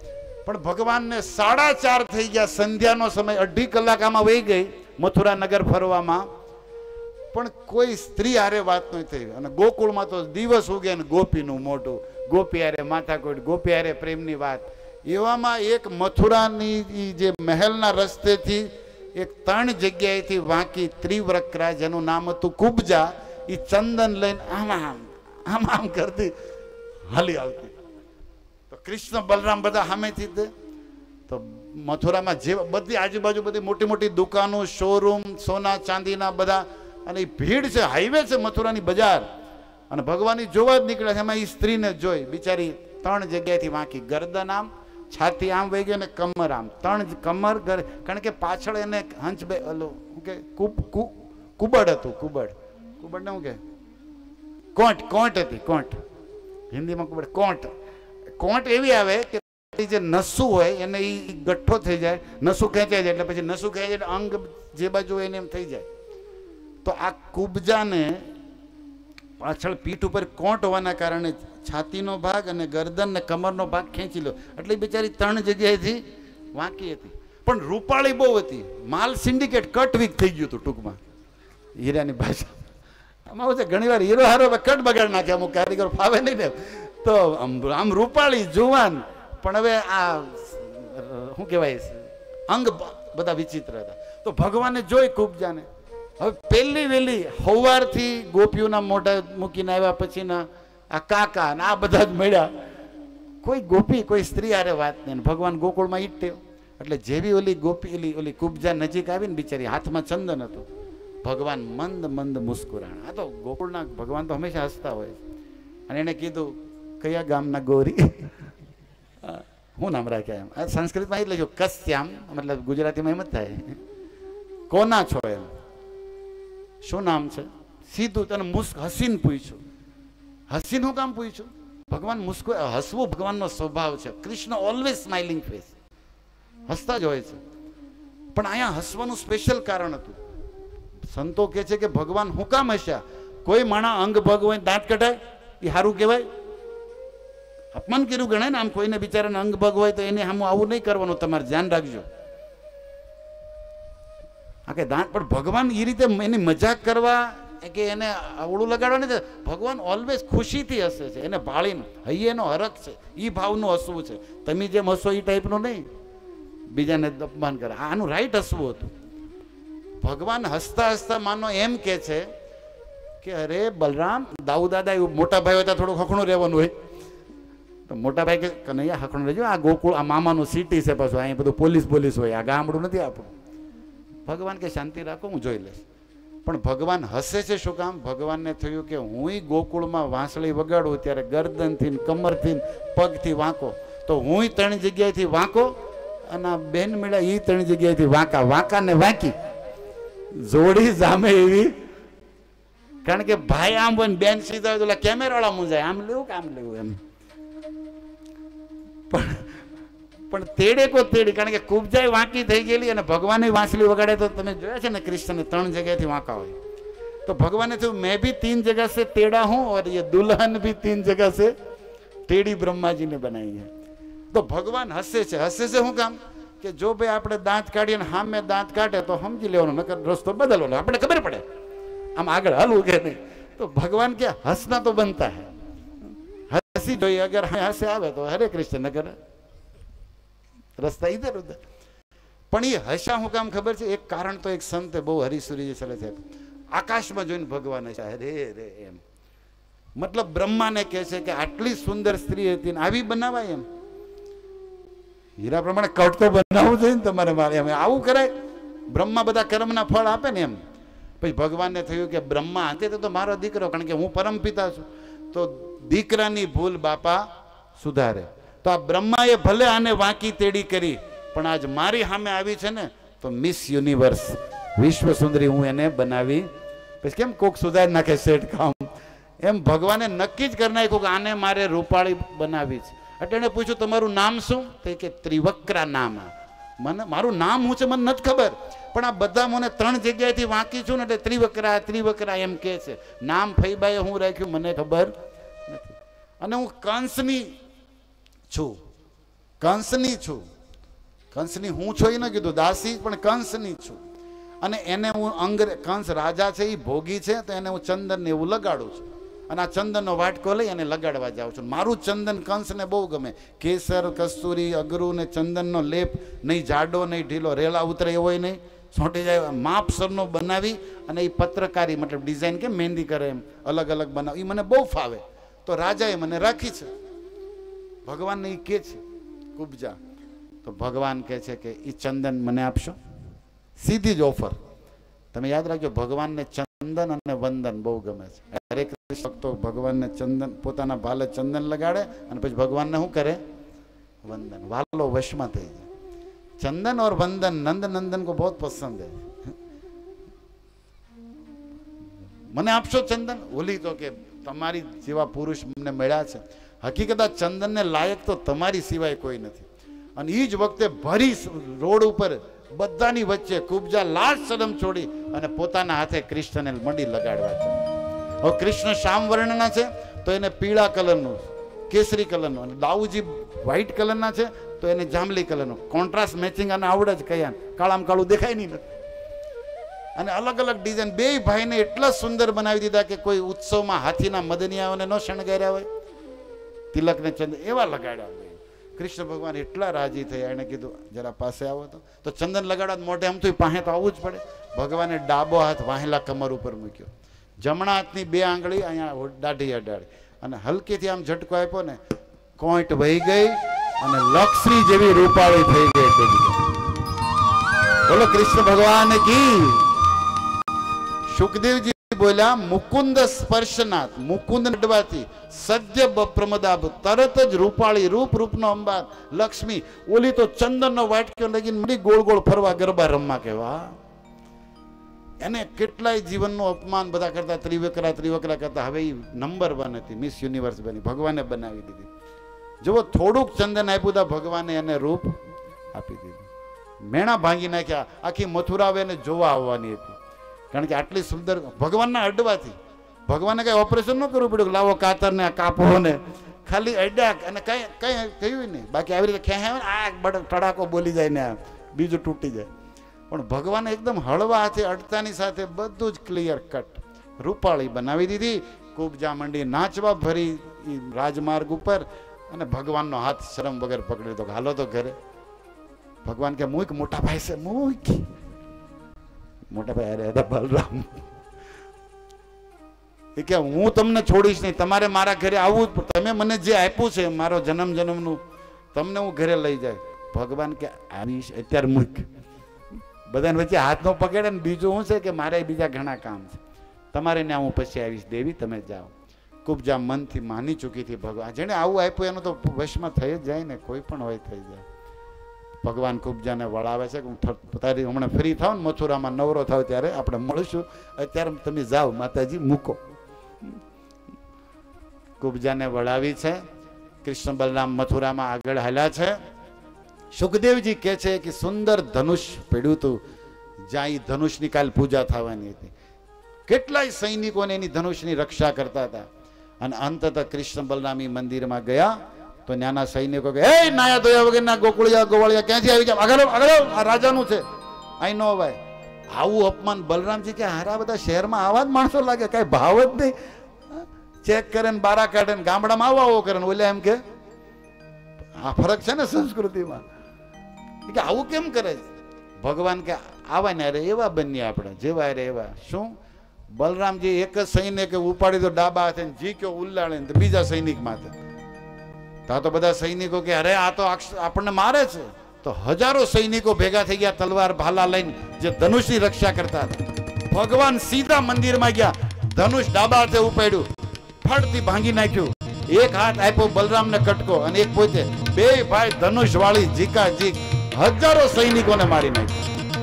પણ ભગવાનને સાડા ચાર થઈ ગયા, સંધ્યાનો સમય, અઢી કલાક આમાં વહી ગઈ મથુરા નગર ફરવામાં, પણ કોઈ સ્ત્રી હારે વાત નહીં થઈ. અને ગોકુળમાં તો દિવસ ઉગે ને ગોપીનું મોઢું, ગોપી હારે માથાકૂટ, ગોપી હારે પ્રેમની વાત. એવામાં એક મથુરાની જે મહેલના રસ્તેથી એક ત્રણ જગ્યાએથી વાંકી ત્રિવક્રા, જેનું નામ હતું કુબજા, એ ચંદન લઈને આમ આમ આમ આમ કરતી હાલી આવતી. તો કૃષ્ણ બલરામ બધા સામેથી દે. તો મથુરામાં જે બધી આજુબાજુ બધી મોટી મોટી દુકાનો, શોરૂમ, સોના ચાંદીના બધા, અને એ ભીડ છે, હાઈવે છે મથુરાની બજાર. અને ભગવાન જોવા જ નીકળે છે. એમાં એ સ્ત્રીને જોઈ, બિચારી ત્રણ જગ્યાએથી વાંકી, ગરદન આમ, છાતી આમ વહી ગઈ અને કમર આમ, ત્રણ કમર, કારણ કે પાછળ એને હંચ બે ઓલું કે કુબ કુબડ હતું, કુબડ કુબડ ને શું કે કોંટ કોંટ હતી, કોંટ હિન્દીમાં કુબડ, કોંટ કોંટ એવી આવે કે જે નસું હોય એને એ ગઠ્ઠો થઈ જાય, નસું ખેંચાઈ જાય, એટલે પછી નસું ખેંચાય એટલે અંગ જે બાજુ હોય એને એમ થઈ જાય. તો આ કુબજાને પાછળ પીઠ ઉપર કોંટ હોવાના કારણે છાતીનો ભાગ અને ગરદન ને કમરનો ભાગ ખેંચી લો, એટલે બિચારી ત્રણ જગ્યાએથી વાંકી હતી. પણ રૂપાળી બહુ હતી, માલ સિન્ડિકેટ, કટવીક થઈ ગયું હતું ટૂંકમાં હીરાની ભાષા. આમાં છે ઘણી વાર હીરો હારો કટ બગાડ નાખે, અમુક કારીગર ફાવે નહીં ને. તો આમ રૂપાળી જુવાન, પણ હવે આ શું કહેવાય, અંગ બધા વિચિત્ર હતા. તો ભગવાને જોઈ કુબજાને. હવે પહેલી વહેલી સવારથી ગોપીઓના મોઢા મૂકીને આવ્યા પછીના આ કાકા ને આ બધા જ મળ્યા, કોઈ ગોપી કોઈ સ્ત્રી આરે વાત નહીં. ભગવાન ગોકુળમાં ઈટ ટેવ, એટલે જેવી ઓલી ગોપી ઓલી ઓલી કુબજા નજીક આવીને બિચારી હાથમાં ચંદન હતું, ભગવાન મંદ મંદ મુસ્કુરાણ. આ તો ગોકુળના ભગવાન તો હંમેશા હસતા હોય. અને એને કીધું, કયા ગામના ગોરી, હું નામ રાખ્યા એમ. આ સંસ્કૃતમાં એટલે લખ્યું કસ્યામ, મતલબ ગુજરાતીમાં એમ જ થાય, કોના છો એમ, શું નામ છે, સીધું તને મુસ્ક હસીને પૂછ્યું. હસીને હું કામ પૂછ્યું? ભગવાન મુસ્કો, હસવું ભગવાનનો સ્વભાવ છે. કૃષ્ણ ઓલવેઝ સ્માઇલિંગ ફેસ, હસતા જ હોય છે. પણ અહીંયા હસવાનું સ્પેશિયલ કારણ હતું. સંતો કહે છે કે ભગવાન હું કામ હસ્યા? કોઈ માણા અંગ ભગ હોય દાંત કઢાય એ સારું કહેવાય? અપમાન કર્યું ગણાય ને. આમ કોઈને બિચારાને અંગ ભગ હોય તો એને આમ આવું નહીં કરવાનું, તમારે ધ્યાન રાખજો. હા કે દાંત, પણ ભગવાન એ રીતે એની મજાક કરવા કે એને અવળું લગાડવા નથી. ભગવાન ઓલવેઝ ખુશીથી હસે છે, એને ભાળીને હૈયેનો હરખ છે, એ ભાવનું હસવું છે. તમે જેમ હસો એ ટાઈપનું નહીં, બીજાને અપમાન કરે. આનું રાઈટ હસવું હતું. ભગવાન હસતા હસતા માનો એમ કે છે કે અરે બલરામ, દાઉ દાદા એવું મોટા ભાઈ હતા, થોડું હખણું રહેવાનું હોય. તો મોટા ભાઈ કે કનૈયા હખણું રહેજો, આ ગોકુળ આ મામાનું સિટી છે, પાછું અહીંયા બધું પોલીસ પોલીસ હોય, આ ગામડું નથી આપણું. ભગવાન કે શાંતિ રાખો, હું જોઈ લઈશ. પણ ભગવાન હસે છે શું કામ? ભગવાનને થયું કે હું ગોકુળમાં વાંસળી વગાડું ત્યારે ગરદનથી કમરથી પગથી વાંકો, તો હું ત્રણ જગ્યાએથી વાંકો અને બેન મેળા એ ત્રણ જગ્યાએથી વાંકા, વાંકા ને વાંકી જોડી જામે એવી. કારણ કે ભાઈ આમ હોય બેન સીધા હોય તો કેમેરા વાળા મૂંઝાય, આમ લેવું કે આમ લેવું એમ. પણ પણ તેડે કો તેડી, કારણ કે કુબજાય વાંકી થઈ ગયેલી અને ભગવાને વાંસળી વગાડે. તો તમે જોયા છે ને કૃષ્ણને ત્રણ જગ્યાએથી વાંકા હોય. તો ભગવાને થયું મેં ભી તીન જગહ से टेढ़ा हूं और ये दुल्हन भी तीन जगह से टेढ़ी ब्रह्मा जी ने बनाई है. તો ભગવાન હસે છે. હસે છે શું કામ? કે જો ભાઈ આપણે દાંત કાઢીએ ને સામે દાંત કાઢે તો સમજી લેવાનું, નકર રસ્તો બદલવાનો, આપણે ખબર પડે આમ આગળ હાલવું કે નહીં. તો ભગવાન કે હસના તો બનતા હે, હસી જોઈએ. અગર હસે આવે તો હરે કૃષ્ણ, નગર રસ્તા ઇધર ઉધર. પણ એ હસા હું કામ ખબર છે? એક કારણ તો એક સંતે બહુ હરીસુરી ચલે છે, આકાશમાં જોઈને ભગવાન હસા, રે રે એમ. મતલબ બ્રહ્માને કહે છે કે આટલી સુંદર સ્ત્રી હતી ને આવી બનાવાય એમ? હીરા પ્રમાણે કટ તો બનાવવું જોઈએ ને તમારે, મારે એમ આવું કરાય? બ્રહ્મા બધા કર્મના ફળ આપે ને એમ. પછી ભગવાનને થયું કે બ્રહ્મા હતી તો મારો દીકરો, કારણ કે હું પરમ પિતા છું, તો દીકરાની ભૂલ બાપા સુધારે. તો આ બ્રહ્માએ ભલે આને વાંકી તેડી કરી, પણ આજ મારી સામે આવી છે ને, તો મિસ યુનિવર્સ, વિશ્વ સુંદરી હું એને બનાવી. પછી કેમ કોક સુધારી નાખે સેટ કામ, એમ ભગવાને નક્કી જ કરી નાખ્યું કે આને મારે રૂપાળી બનાવી છે. એટલે એને પૂછ્યું તમારું નામ શું? તો કે ત્રિવક્રા નામ. મને મારું નામ હું છે મને નથી ખબર, પણ આ બધા મને ત્રણ જગ્યાએથી વાંકી છું ને એટલે ત્રિવક્રા ત્રિવક્રા એમ કે છે. નામ ફઈબાએ હું રાખ્યું મને ખબર નથી. અને હું કંસની છું, કંસની છું. કંસની હું છું એ ન કીધું, દાસી પણ કંસની છું. અને એને હું અંગ્રે કંસ રાજા છે, એ ભોગી છે, તો એને હું ચંદન ને એવું લગાડું છું. અને આ ચંદનનો વાટકો લઈ અને લગાડવા જાઉં છું. મારું ચંદન કંસને બહુ ગમે. કેસર, કસ્તુરી, અગરું ને ચંદનનો લેપ, નહીં જાડો નહીં ઢીલો, રેલા ઉતરે એવો નહીં, છોટી જાય, માપસરનો બનાવી અને એ પત્રકારી મતલબ ડિઝાઇન કે મહેંદી કરે એમ અલગ અલગ બનાવ, એ મને બહુ ફાવે. તો રાજાએ મને રાખી છે. ભગવાનને એ કે છે કુબજા, તો ભગવાન કહે છે કે એ ચંદન મને આપશો. સીધી જ ઓફર. તમે યાદ રાખજો, ભગવાનને ચંદન અને વંદન બહુ ગમે છે. હરે કૃષ્ણ ભક્તો ભગવાનને ચંદન, પોતાના ભાલે ચંદન લગાડે અને પછી ભગવાનને શું કરે? વંદન. વાલો વશમાં થઈ જાય. चंदन और वंदन नंद नंदन को बहुत पसंद है. મને આપશો ચંદન? ઓલી તો કે તમારી જેવા પુરુષ મને મળ્યા છે. હકીકત આ ચંદનને લાયક તો તમારી સિવાય કોઈ નથી. અને એ જ વખતે ભરી રોડ ઉપર બધાની વચ્ચે કુબજા લાલ સદમ છોડી અને પોતાના હાથે કૃષ્ણને મંડી લગાડવા છે. હવે કૃષ્ણ શ્યામ વર્ણના છે તો એને પીળા કલરનું, કેસરી કલરનું, અને દાઉજી વ્હાઈટ કલરના છે તો એને જાંબલી કલરનું. કોન્ટ્રાસ્ટ મેચિંગ અને આવડે જ કયા, કાળામાં કાળું દેખાય નહીં. અને અલગ અલગ ડિઝાઇન. બે ભાઈને એટલા સુંદર બનાવી દીધા કે કોઈ ઉત્સવમાં હાથીના મદનિયાઓને ન શણગાર્યા હોય, તિલકને ચંદન એવા લગાડ્યા હોય. કૃષ્ણ ભગવાન એટલા રાજી થયા, એને કીધું જરા પાસે આવો તો તો ચંદન લગાડવા મોઢે આમ તો પાસે તો આવવું જ પડે. ભગવાને ડાબો હાથ વાહેલા કમર ઉપર મૂક્યો, જમણા હાથની બે આંગળી અહીંયા દાઢી અડાડી અને હલકેથી આમ ઝટકો આપ્યો ને, કોઈટ વહી ગઈ અને લક્ષ્મી જેવી રૂપાળી થઈ ગઈ. બોલો કૃષ્ણ ભગવાન કી. સુખદેવજી બોલ્યા, મુકુંદ સ્પર્શનાથ, મુકુંદ નડવાથી સદ્ય પ્રમદાભ, તરત જ રૂપાળી રૂપ રૂપનો અંબાર લક્ષ્મી. ઓલી તો ચંદનનો વાટક્યો લગીને મળી ગોળ ગોળ ફરવા ગરબા રમવા. કેવા એને કેટલાય જીવનનું અપમાન બધા કરતા, ત્રિવકરા ત્રિવકરા કરતા. હવે એ નંબર વન હતી, મિસ યુનિવર્સ બની, ભગવાને બનાવી દીધી. જો થોડુંક ચંદન આપ્યું તો ભગવાને એને રૂપ આપી દીધું. મેણા ભાંગી નાખ્યા. આખી મથુરા એને જોવા આવવાની હતી, કારણ કે આટલી સુંદર ભગવાનના અડવાથી. ભગવાને કઈ ઓપરેશન ન કરવું પડ્યું, લાવો કાતર ને કાપો ને, ખાલી અડ્યા અને કઈ કઈ કહ્યું નહીં. બાકી આવી રીતે ખેંચે આ બડ તડાકો બોલી જાય ને બીજું તૂટી જાય. પણ ભગવાને એકદમ હળવા હાથે અડતાની સાથે બધું જ ક્લિયર કટ રૂપાળી બનાવી દીધી. કુબજા મંડી નાચવા ભરી રાજમાર્ગ ઉપર અને ભગવાનનો હાથ શરમ વગર પકડી લીધો. હાલો તો ઘરે. ભગવાન કે મૂક, મોટા ભાઈ છે મૂક. મોટા ભાઈ અરે હતા બલરામ. એ કે હું તમને છોડીશ નહીં, તમારે મારા ઘરે આવવું જ. તમે મને જે આપ્યું છે મારો જન્મ જન્મનું, તમને હું ઘરે લઈ જાય. ભગવાન કે આવીશ અત્યારે મૂક. બધાને વચ્ચે હાથ નો પકડે ને. બીજું શું છે કે મારે બીજા ઘણા કામ છે, તમારે ને હું પછી આવીશ. દેવી તમે જાઓ. કુબજા મનથી માની ચૂકી હતી. ભગવાન જેને આવું આપ્યું એનું તો વશમાં થઈ જ જાય ને, કોઈ પણ હોય થઈ જાય. ભગવાન કુબજાને વળાવે છે કે હું તારી હમણાં ફ્રી થાવ ને, મથુરામાં નવરો થાવ ત્યારે આપણે મળીશું, અત્યારે તમે જાઓ માતાજી મૂકો. કુબજાને વળાવી છે. કૃષ્ણ બલરામ મથુરામાં આગળ હાલ્યા છે. સુખદેવજી કહે છે કે સુંદર ધનુષ પડ્યું હતું, જ્યાં એ ધનુષની કાલ પૂજા થવાની હતી. કેટલાય સૈનિકોને એની ધનુષની રક્ષા કરતા હતા. અને અંતત કૃષ્ણ બલરામ મંદિરમાં ગયા તો નાના સૈનિકો કે એ નાયા ધોયા વગરના ગોકુળિયા ગોવાળિયા ક્યાંથી આવી જાય, આગળ આગળ, આ રાજાનું છે, અહીં નો ભાઈ. આવું અપમાન. બલરામજી કે હારા બધા શહેરમાં આવા જ માણસો લાગે, કઈ ભાવ જ નહીં. ચેક કરે ને બારા કાઢે ને ગામડામાં આવો આવો કરે ને ઓલે એમ કે આ ફરક છે ને સંસ્કૃતિમાં, કે આવું કેમ કરે છે. ભગવાન કે આવા ને અરે એવા બનીએ આપણે, જેવા અરે એવા. શું બલરામજી એક જ સૈનિકે ઉપાડી તો ડાબા હાથે, જી કયો ઉલ્લાડે ને બીજા સૈનિક માથે. તા તો બધા સૈનિકો કે અરે આ તો આપણને મારે છે. તો હજારો સૈનિકો ભેગા થઈ ગયા તલવાર ભાલા લઈને, જે ધનુષની રક્ષા કરતા હતા. ભગવાન સીધા મંદિરમાં ગયા, ધનુષ ડાબા હાથે ઉપાડ્યું, ફળથી ભાંગી નાખ્યું. એક હાથ આપ્યો બલરામને કટકો અને એક પોતે, બે ભાઈ ધનુષ વાળી જીકા જીક હજારો સૈનિકોને મારી નાખ્યું.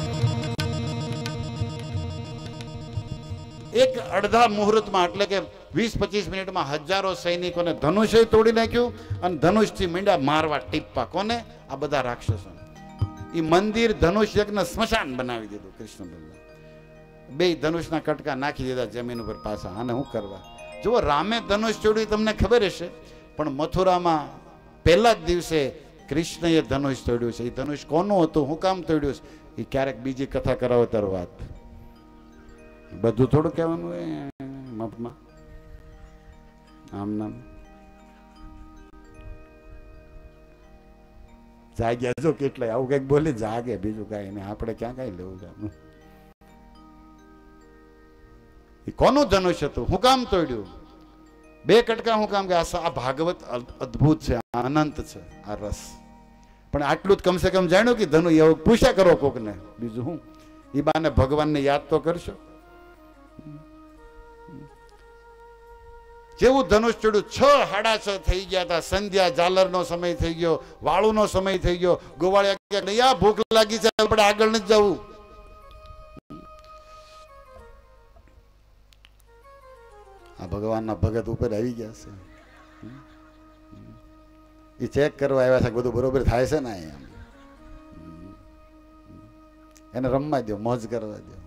એક અડધા મુહૂર્તમાં, એટલે કે વીસ પચીસ મિનિટમાં હજારો સૈનિકોને ધનુષે તોડી નાખ્યું અને ધનુષથી મીંડા મારવા ટીપ્પા. કોને? આ બધા રાક્ષસો. એ મંદિર ધનુષ યજ્ઞ સ્મશાન બનાવી દીધું કૃષ્ણ ભગવાન. બે ધનુષના કટકા નાખી દીધા જમીન ઉપર પાછા. આને શું કરવા? જુઓ, રામે ધનુષ ચોડ્યું તમને ખબર હશે, પણ મથુરામાં પહેલા જ દિવસે કૃષ્ણએ ધનુષ તોડ્યું છે. એ ધનુષ કોનું હતું, હું કામ તોડ્યું છે, એ ક્યારેક બીજી કથા કરાવો તાર વાત. બધું થોડું કહેવાનું હોય મફમાં આમ નામ. જાગ્યા જો કેટલાય આવું કઈક બોલે જાગે, બીજું કઈ નહીં. આપણે ક્યાં કઈ લેવું જવાનું. એ કોનું ધનુષ હતું, હું કામ તોડ્યું, બે કટકા હું કામ કે આ ભાગવત અદ્ભુત છે, અનંત છે આ રસ. પણ આટલું જ કમસે કમ જાણ્યું કે ધનુ એવું પૂછ્યા કરો કોકને, બીજું હું. એ બાને ભગવાનને યાદ તો કરશો. જેવું ધનુષ ચડ્યું, છ સાડા છ થઈ ગયા હતા, સંધ્યા ઝાલરનો સમય થઈ ગયો, વાળુનો સમય થઈ ગયો. ગોવાળિયા નહીં, આ ભૂખ લાગી છે, આપણે આગળ નથી જવું. આ ભગવાનના ભગત ઉપર આવી ગયા છે, એ ચેક કરવા આવ્યા છે બધું બરોબર થાય છે ને. એમ એને રમવા દો, મોજ કરવા દો.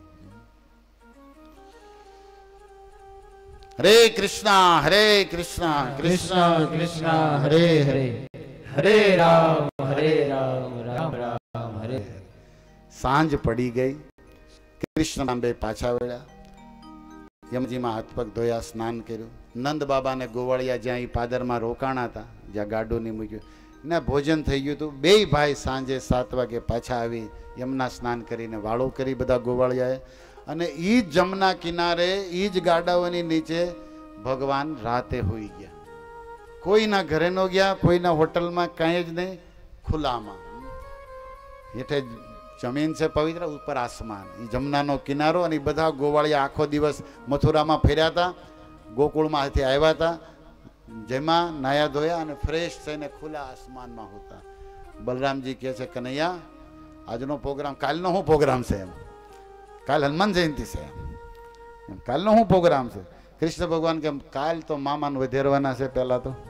હરે કૃષ્ણ હરે કૃષ્ણ કૃષ્ણ કૃષ્ણ હરે હરે, હરે રામ હરે રામ રામ રામ હરે. સાંજ પડી ગઈ. કૃષ્ણ નામ બે પાછા વળ્યા. યમજીમાં હાથ પગ ધોયા, સ્નાન કર્યું. નંદ બાબાને ગોવાળિયા જ્યાં એ પાદરમાં રોકાણા હતા, જ્યાં ગાડું નહીં મૂક્યું, ને ભોજન થઈ ગયું હતું. બે ભાઈ સાંજે સાત વાગે પાછા આવી, યમુના સ્નાન કરીને વાળો કરી બધા ગોવાળિયાએ. અને એ જ જમના કિનારે, એ જ ગાડાઓની નીચે ભગવાન રાતે હોઈ ગયા. કોઈના ઘરે ન ગયા, કોઈના હોટલમાં કાંઈ જ નહીં, ખુલ્લામાં. હેઠે જમીન છે પવિત્ર, ઉપર આસમાન. એ જમનાનો કિનારો. અને બધા ગોવાળિયા આખો દિવસ મથુરામાં ફર્યા હતા, ગોકુળમાં હાથે આવ્યા હતા, જેમાં નાયા ધોયા અને ફ્રેશ થઈને ખુલ્લા આસમાનમાં હોતા. બલરામજી કહે છે, કનૈયા આજનો પ્રોગ્રામ, કાલનો શું પ્રોગ્રામ છે? એમ કાલ હનુમાન જયંતિ છે, એમ કાલનો શું પ્રોગ્રામ છે? કૃષ્ણ ભગવાન કેમ, કાલ તો મામાને વધેરવાના છે, પહેલા તો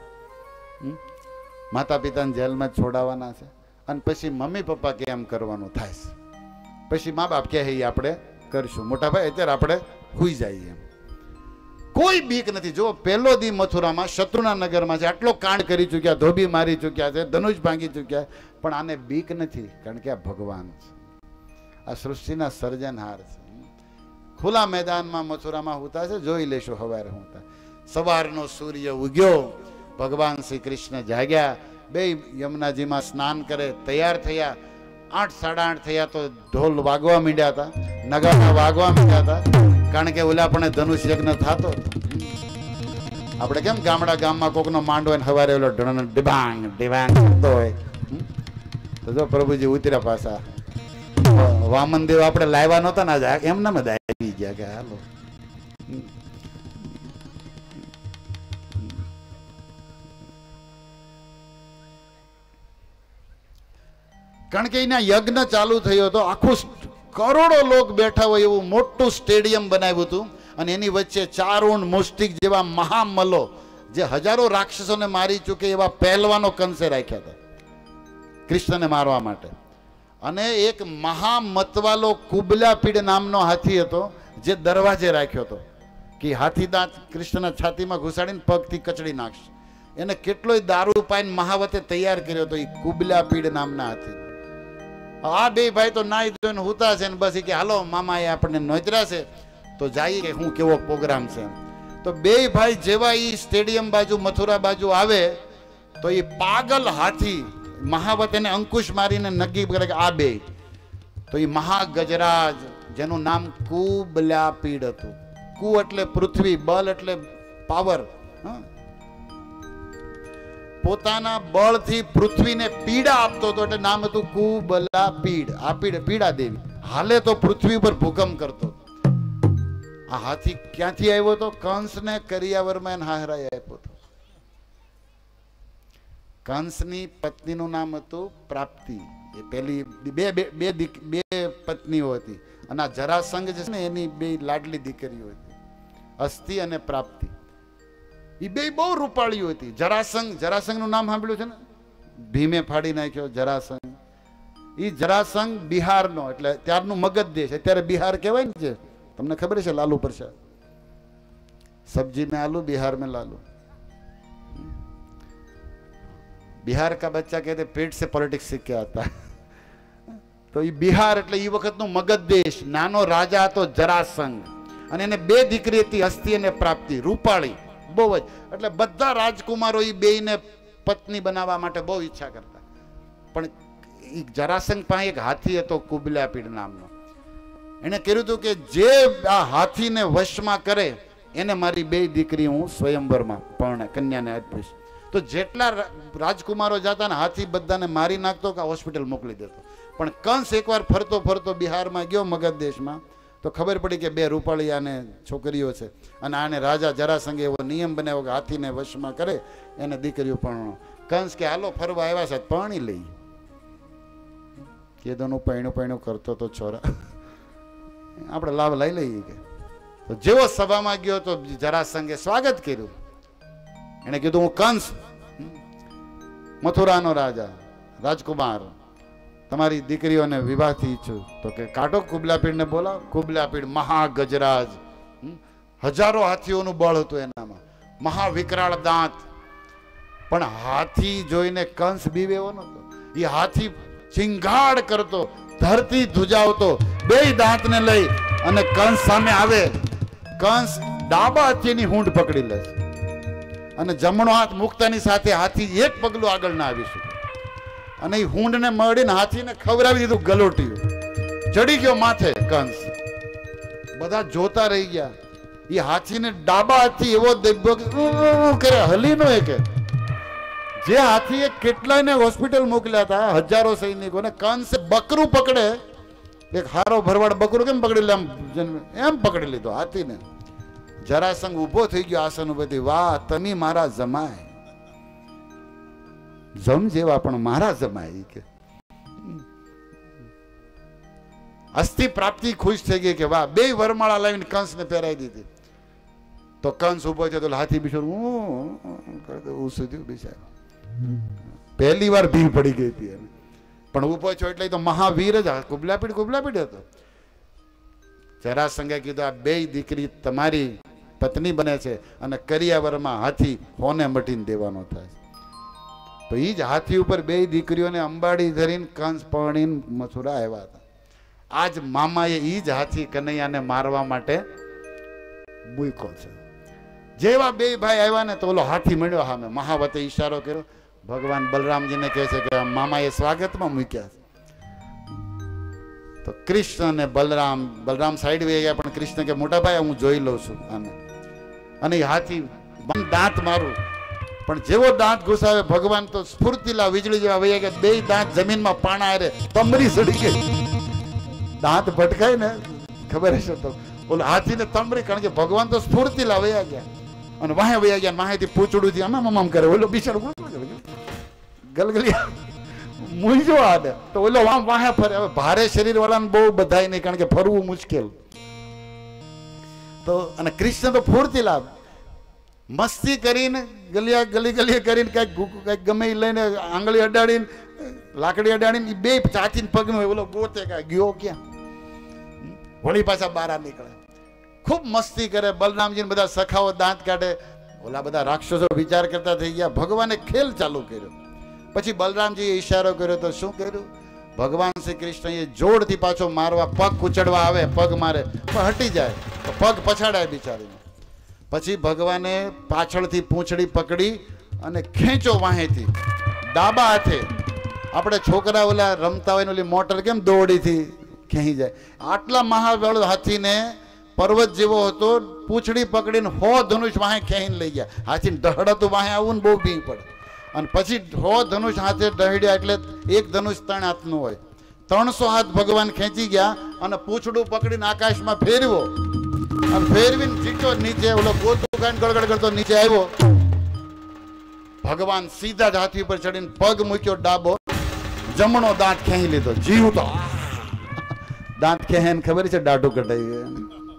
માતા પિતાને જેલમાં જ છોડાવવાના છે, અને પછી મમ્મી પપ્પા કે એમ કરવાનું થાય છે, પછી મા બાપ કહે એ આપણે કરશું. મોટા ભાઈ અત્યારે આપણે હુઈ જઈએ. એમ કોઈ બીક નથી. જો પહેલો દી મથુરામાં શત્રુના નગરમાં છે, આટલો કાંડ કરી ચૂક્યા, ધોબી મારી ચૂક્યા છે, ધનુષ ભાંગી ચૂક્યા, પણ આને બીક નથી, કારણ કે આ ભગવાન છે, આ સૃષ્ટિના સર્જનહાર છે. ખુલ્લા મેદાનમાં મથુરામાં હોતા છે, જોઈ લેશું સવારે હોતા. સવારનો સૂર્ય ઉગ્યો, ભગવાન શ્રી કૃષ્ણ જાગ્યા, બે યમુનાજીમાં સ્નાન કરે, તૈયાર થયા. આઠ સાડા આઠ થયા તો ઢોલ વાગવા માંડ્યા હતા, નગારા વાગવા માંડ્યા હતા, કારણ કે ઓલા પણ ધનુષ યજ્ઞ થતો. આપણે કેમ ગામડા ગામમાં કોકનો માંડો હોય, સવારે ઓલો ઢણ ડિબાંગ ડિબાંગ કરતો હોય, તો જો પ્રભુજી ઉતર્યા પાછા. વામન દેવ આપણે લાવ્યા નહોતા ને, આજે એમના જ આવી ગયા કે હાલો. કારણ કે એના યજ્ઞ ચાલુ થયો હતો, આખું કરોડો લોક બેઠા હોય એવું મોટું સ્ટેડિયમ બનાવ્યું હતું, અને એની વચ્ચે ચારુણ મુષ્ટિક જેવા મહામલો, જે હજારો રાક્ષસોને મારી ચૂકે એવા પહેલવાનો કંસે રાખ્યા હતા કૃષ્ણને મારવા માટે. અને એક મહામતવાલો કુબલાપીડ નામનો હાથી હતો, જે દરવાજે રાખ્યો હતો કે હાથી દાંત કૃષ્ણના છાતીમાં ઘુસાડીને પગથી કચડી નાખશે. એને કેટલોય દારૂ પાઈને મહાવતે તૈયાર કર્યો હતો, એ કુબલાપીડ નામના હાથી. આ બે ભાઈ તો નાઈ ધોઈને હુતા છે, ને બસ કે હાલો મામા એ આપણને નોતર્યા છે તો જઈએ કે હું કેવો પ્રોગ્રામ છે. તો બે ભાઈ જેવા એ સ્ટેડિયમ બાજુ મથુરા બાજુ આવે તો એ પાગલ હાથી મહાવત એને અંકુશ મારીને નક્કી કરે કે આ બે. તો એ મહાગજરાજ, જેનું નામ કુબલાપીડ હતું. કુ એટલે પૃથ્વી, બલ એટલે પાવર. પોતાના બળથી પૃથ્વીને પીડા આપતો હતો, એટલે નામ હતું કુબલાપીડ. આ પીડ પીડા દેવી. હાલે તો પૃથ્વી ઉપર ભૂકંપ કરતો. આ હાથી ક્યાંથી આવ્યો હતો? કંસને કરિયાવરમાં એને હાહરાઈ આપ્યો હતો. કંસની પત્નીનું નામ હતું પ્રાપ્તિ. એ પેલી બે બે બે પત્નીઓ હતી, અને આ જરાસંઘ જે છે ને એની બે લાડલી દીકરીઓ હતી, અસ્થિ અને પ્રાપ્તિ. એ બે બહુ રૂપાળીઓ હતી. જરાસંઘ, જરાસંઘનું નામ સાંભળ્યું છે ને? ભીમે ફાડી નાખ્યો જરાસંઘ. એ જરાસંઘ બિહારનો, એટલે ત્યારનું મગધ દેશ, અત્યારે બિહાર કહેવાય ને છે, તમને ખબર છે? લાલુ પ્રસાદ, સબ્જી મેં આલુ, બિહાર મેં લાલુ. बिहार का बच्चा कहते पेट से पॉलिटिक्स सीख के आता है। तो ये बिहार એટલે એ વખતનો મગધ દેશ, નાનો રાજા હતો જરાસંઘ, અને એને બે દીકરી હતી, હસ્તી અને પ્રાપ્તિ, રૂપાળી બહુ જ. એટલે બધા રાજકુમારો એ બેયને પત્ની બનાવવા માટે બહુ ઈચ્છા કરતા. પણ એ જરાસંઘ પાસે એક હાથી હતો કુબલાપીડ નામનો. એને કહ્યું હતું કે જે આ હાથીને વશમાં કરે એને મારી બે દીકરી હું સ્વયંવરમાં પણ કન્યાને આપીશ. તો જેટલા રાજકુમારો જતા ને હાથી બધાને મારી નાખતો કે હોસ્પિટલ મોકલી દેતો. પણ કંસ એકવાર ફરતો ફરતો બિહારમાં ગયો મગધ દેશમાં, તો ખબર પડી કે બે રૂપાળી આને છોકરીઓ છે, અને આને રાજા જરાસંઘે એવો નિયમ બનાવ્યો કે હાથીને વશમાં કરે એને દીકરીઓ પણ. કંસ કે હાલો ફરવા આવ્યા છે પાણી લઈ. કેદોનું પૈણું પૈણું કરતો તો છોરા, આપણે લાભ લઈ લઈએ કે. તો જેવો સભામાં ગયો તો જરાસંઘે સ્વાગત કર્યું. એને કીધું હું કંસ, મથુરાનો રાજા, રાજકુમાર, તમારી દીકરીઓને વિવાહથી ઈચ્છું. તો કે કાઢો કુબલાપીડને બોલાવ. કુબલાપીડ મહાગજરાજ, હજારો હાથીઓનું બળ હતું એનામાં, મહાવિકરાળ દાંત. પણ હાથી જોઈને કંસ બીવે એવો નતો. એ હાથી ચિંગાડ કરતો, ધરતી ધ્રુજાવતો, બે દાંતને લઈ અને કંસ સામે આવે. કંસ ડાબા હાથીની હૂંઢ પકડી લે અને જમણો હાથ મૂકતાની સાથે હાથી એક પગલું આગળ ના આવી શકે. અને એ હૂંઢને મળીને હાથીને ખવડાવી દીધું ગલોટિયું. ચડી ગયો માથે કંસ. બધા જોતા રહી ગયા. એ હાથીને ડાબા હાથથી એવો દબ્યો કરે, હલી નો એ કે. જે હાથીએ કેટલાયને હોસ્પિટલ મોકલ્યા હતા, હજારો સૈનિકોને, કંસ બકરું પકડે, એક હારો ભરવાડ બકરું કેમ પકડી લે એમ પકડી લીધો હાથીને. જરાસંઘ ઉભો થઈ ગયો આસન ઉપરથી. વાહ, તમે મારા જમાય, જમ જેવા પણ મારા જમાય કે. અસ્થિ પ્રાપ્તિ ખુશ થઈ ગઈ કે વાહ, બે વરમાળા લાવીને કંસને પહેરાવી દીધી. તો કંસ ઉભો થયો તો હાથી બિચારો હું સુધી બિચારો પહેલી વાર ભીડ પડી ગઈ હતી એને. પણ ઉભો છો એટલે તો મહાવીર જ, કુબલાપીડ કુબલાપીડ હતો. જરાસંઘે કીધું આ બે દીકરી તમારી પત્ની બને છે અને કરિયાવરમાં હાથી હોને મટીને દેવાનો થાય. તો એ જ હાથી ઉપર બે દીકરીઓને અંબાડી ધરીને કંસ પરણીને મથુરા આવ્યા હતા. આજ મામાએ એ જ હાથી કનૈયાને મારવા માટે મૂક્યો છે. જેવા બે ભાઈ આવ્યા ને તો ઓલો હાથી મળ્યો સામે. મહાવતે ઈશારો કર્યો. ભગવાન બલરામજીને કહે છે કે મામાએ સ્વાગતમાં મૂક્યા. તો કૃષ્ણ અને બલરામ, બલરામ સાઈડ વે ગયા, પણ કૃષ્ણ કે મોટા ભાઈ હું જોઈ લઉં છું આને. અને એ હાથી દાંત મારું, પણ જેવો દાંત ઘુસાવે ભગવાન તો સ્ફૂર્તિલા વીજળી જેવા વહી ગયા. બે દાંત જમીનમાં પાણા હારે તમરી સડી ગઈ. દાંત ભટકાય ને ખબર હશે તો ઓલો હાથીને તમરી, કારણ કે ભગવાન તો સ્ફૂર્તિલા વયા ગયા. અને વાહે વયા ગયા, વાહેથી પૂછડું થી આમ આમ કરે. ઓલો બિચારો ગલગલિયા મૂંઝો આને. તો ઓલો આમ વાહે ફરે. હવે ભારે શરીર વાળાને બહુ બધાય નહીં, કારણ કે ફરવું મુશ્કેલ. તો અને કૃષ્ણ તો ફૂર્તિલા મસ્તી કરીને ગલિયા ગલી ગલી કરીને કઈક કઈક ગમે લઈને આંગળી અડાડીને લાકડી અડાડીને બે ચાચીને પગનું ઓલો ગોતે કાંઈ ગયો ક્યાં, વળી પાછા બહાર નીકળે. ખૂબ મસ્તી કરે. બલરામજી બધા સખાઓ દાંત કાઢે. ઓલા બધા રાક્ષસો વિચાર કરતા થઈ ગયા. ભગવાને ખેલ ચાલુ કર્યો. પછી બલરામજીએ ઈશારો કર્યો તો શું કર્યું? ભગવાન શ્રી કૃષ્ણએ જોડથી પાછો મારવા, પગ કૂચડવા આવે, પગ મારે પણ હટી જાય તો પગ પછાડાય બિચારીને. પછી ભગવાને પાછળથી પૂંછડી પકડી અને ખેંચો વાહેથી ડાબા હાથે. આપણે છોકરા ઓલા રમતા હોય ને ઓલી મોટર કેમ દોડીથી ખેંચી જાય, આટલા મહાબળ હાથીને પર્વત જેવો હતો, પૂંછડી પકડીને હો ધનુષ વાહે ખેંચીને લઈ ગયા. હાથીને દહડાતું વાહે આવું ને બહુ ભીંગ પડે. અને પછી હો ધનુષ હાથે દહડ્યા એટલે એક ધનુષ ત્રણ હાથનું હોય. ત્રણસો હાથ ભગવાન ખેંચી ગયા અને પૂંછડું પકડીને આકાશમાં ફેરવો અને ફેરવીને જીતો નીચે. ઓલો ગોતું કાંડ ગળગડ કરતો નીચે આવ્યો. ભગવાન સીધા જ હાથી ઉપર ચડીને પગ મૂક્યો ડાબો, જમણો દાંત ખેંચી લીધો. જીવ તો દાંત ખેંચે ખબર છે દાઢું કટાઈ ગયું.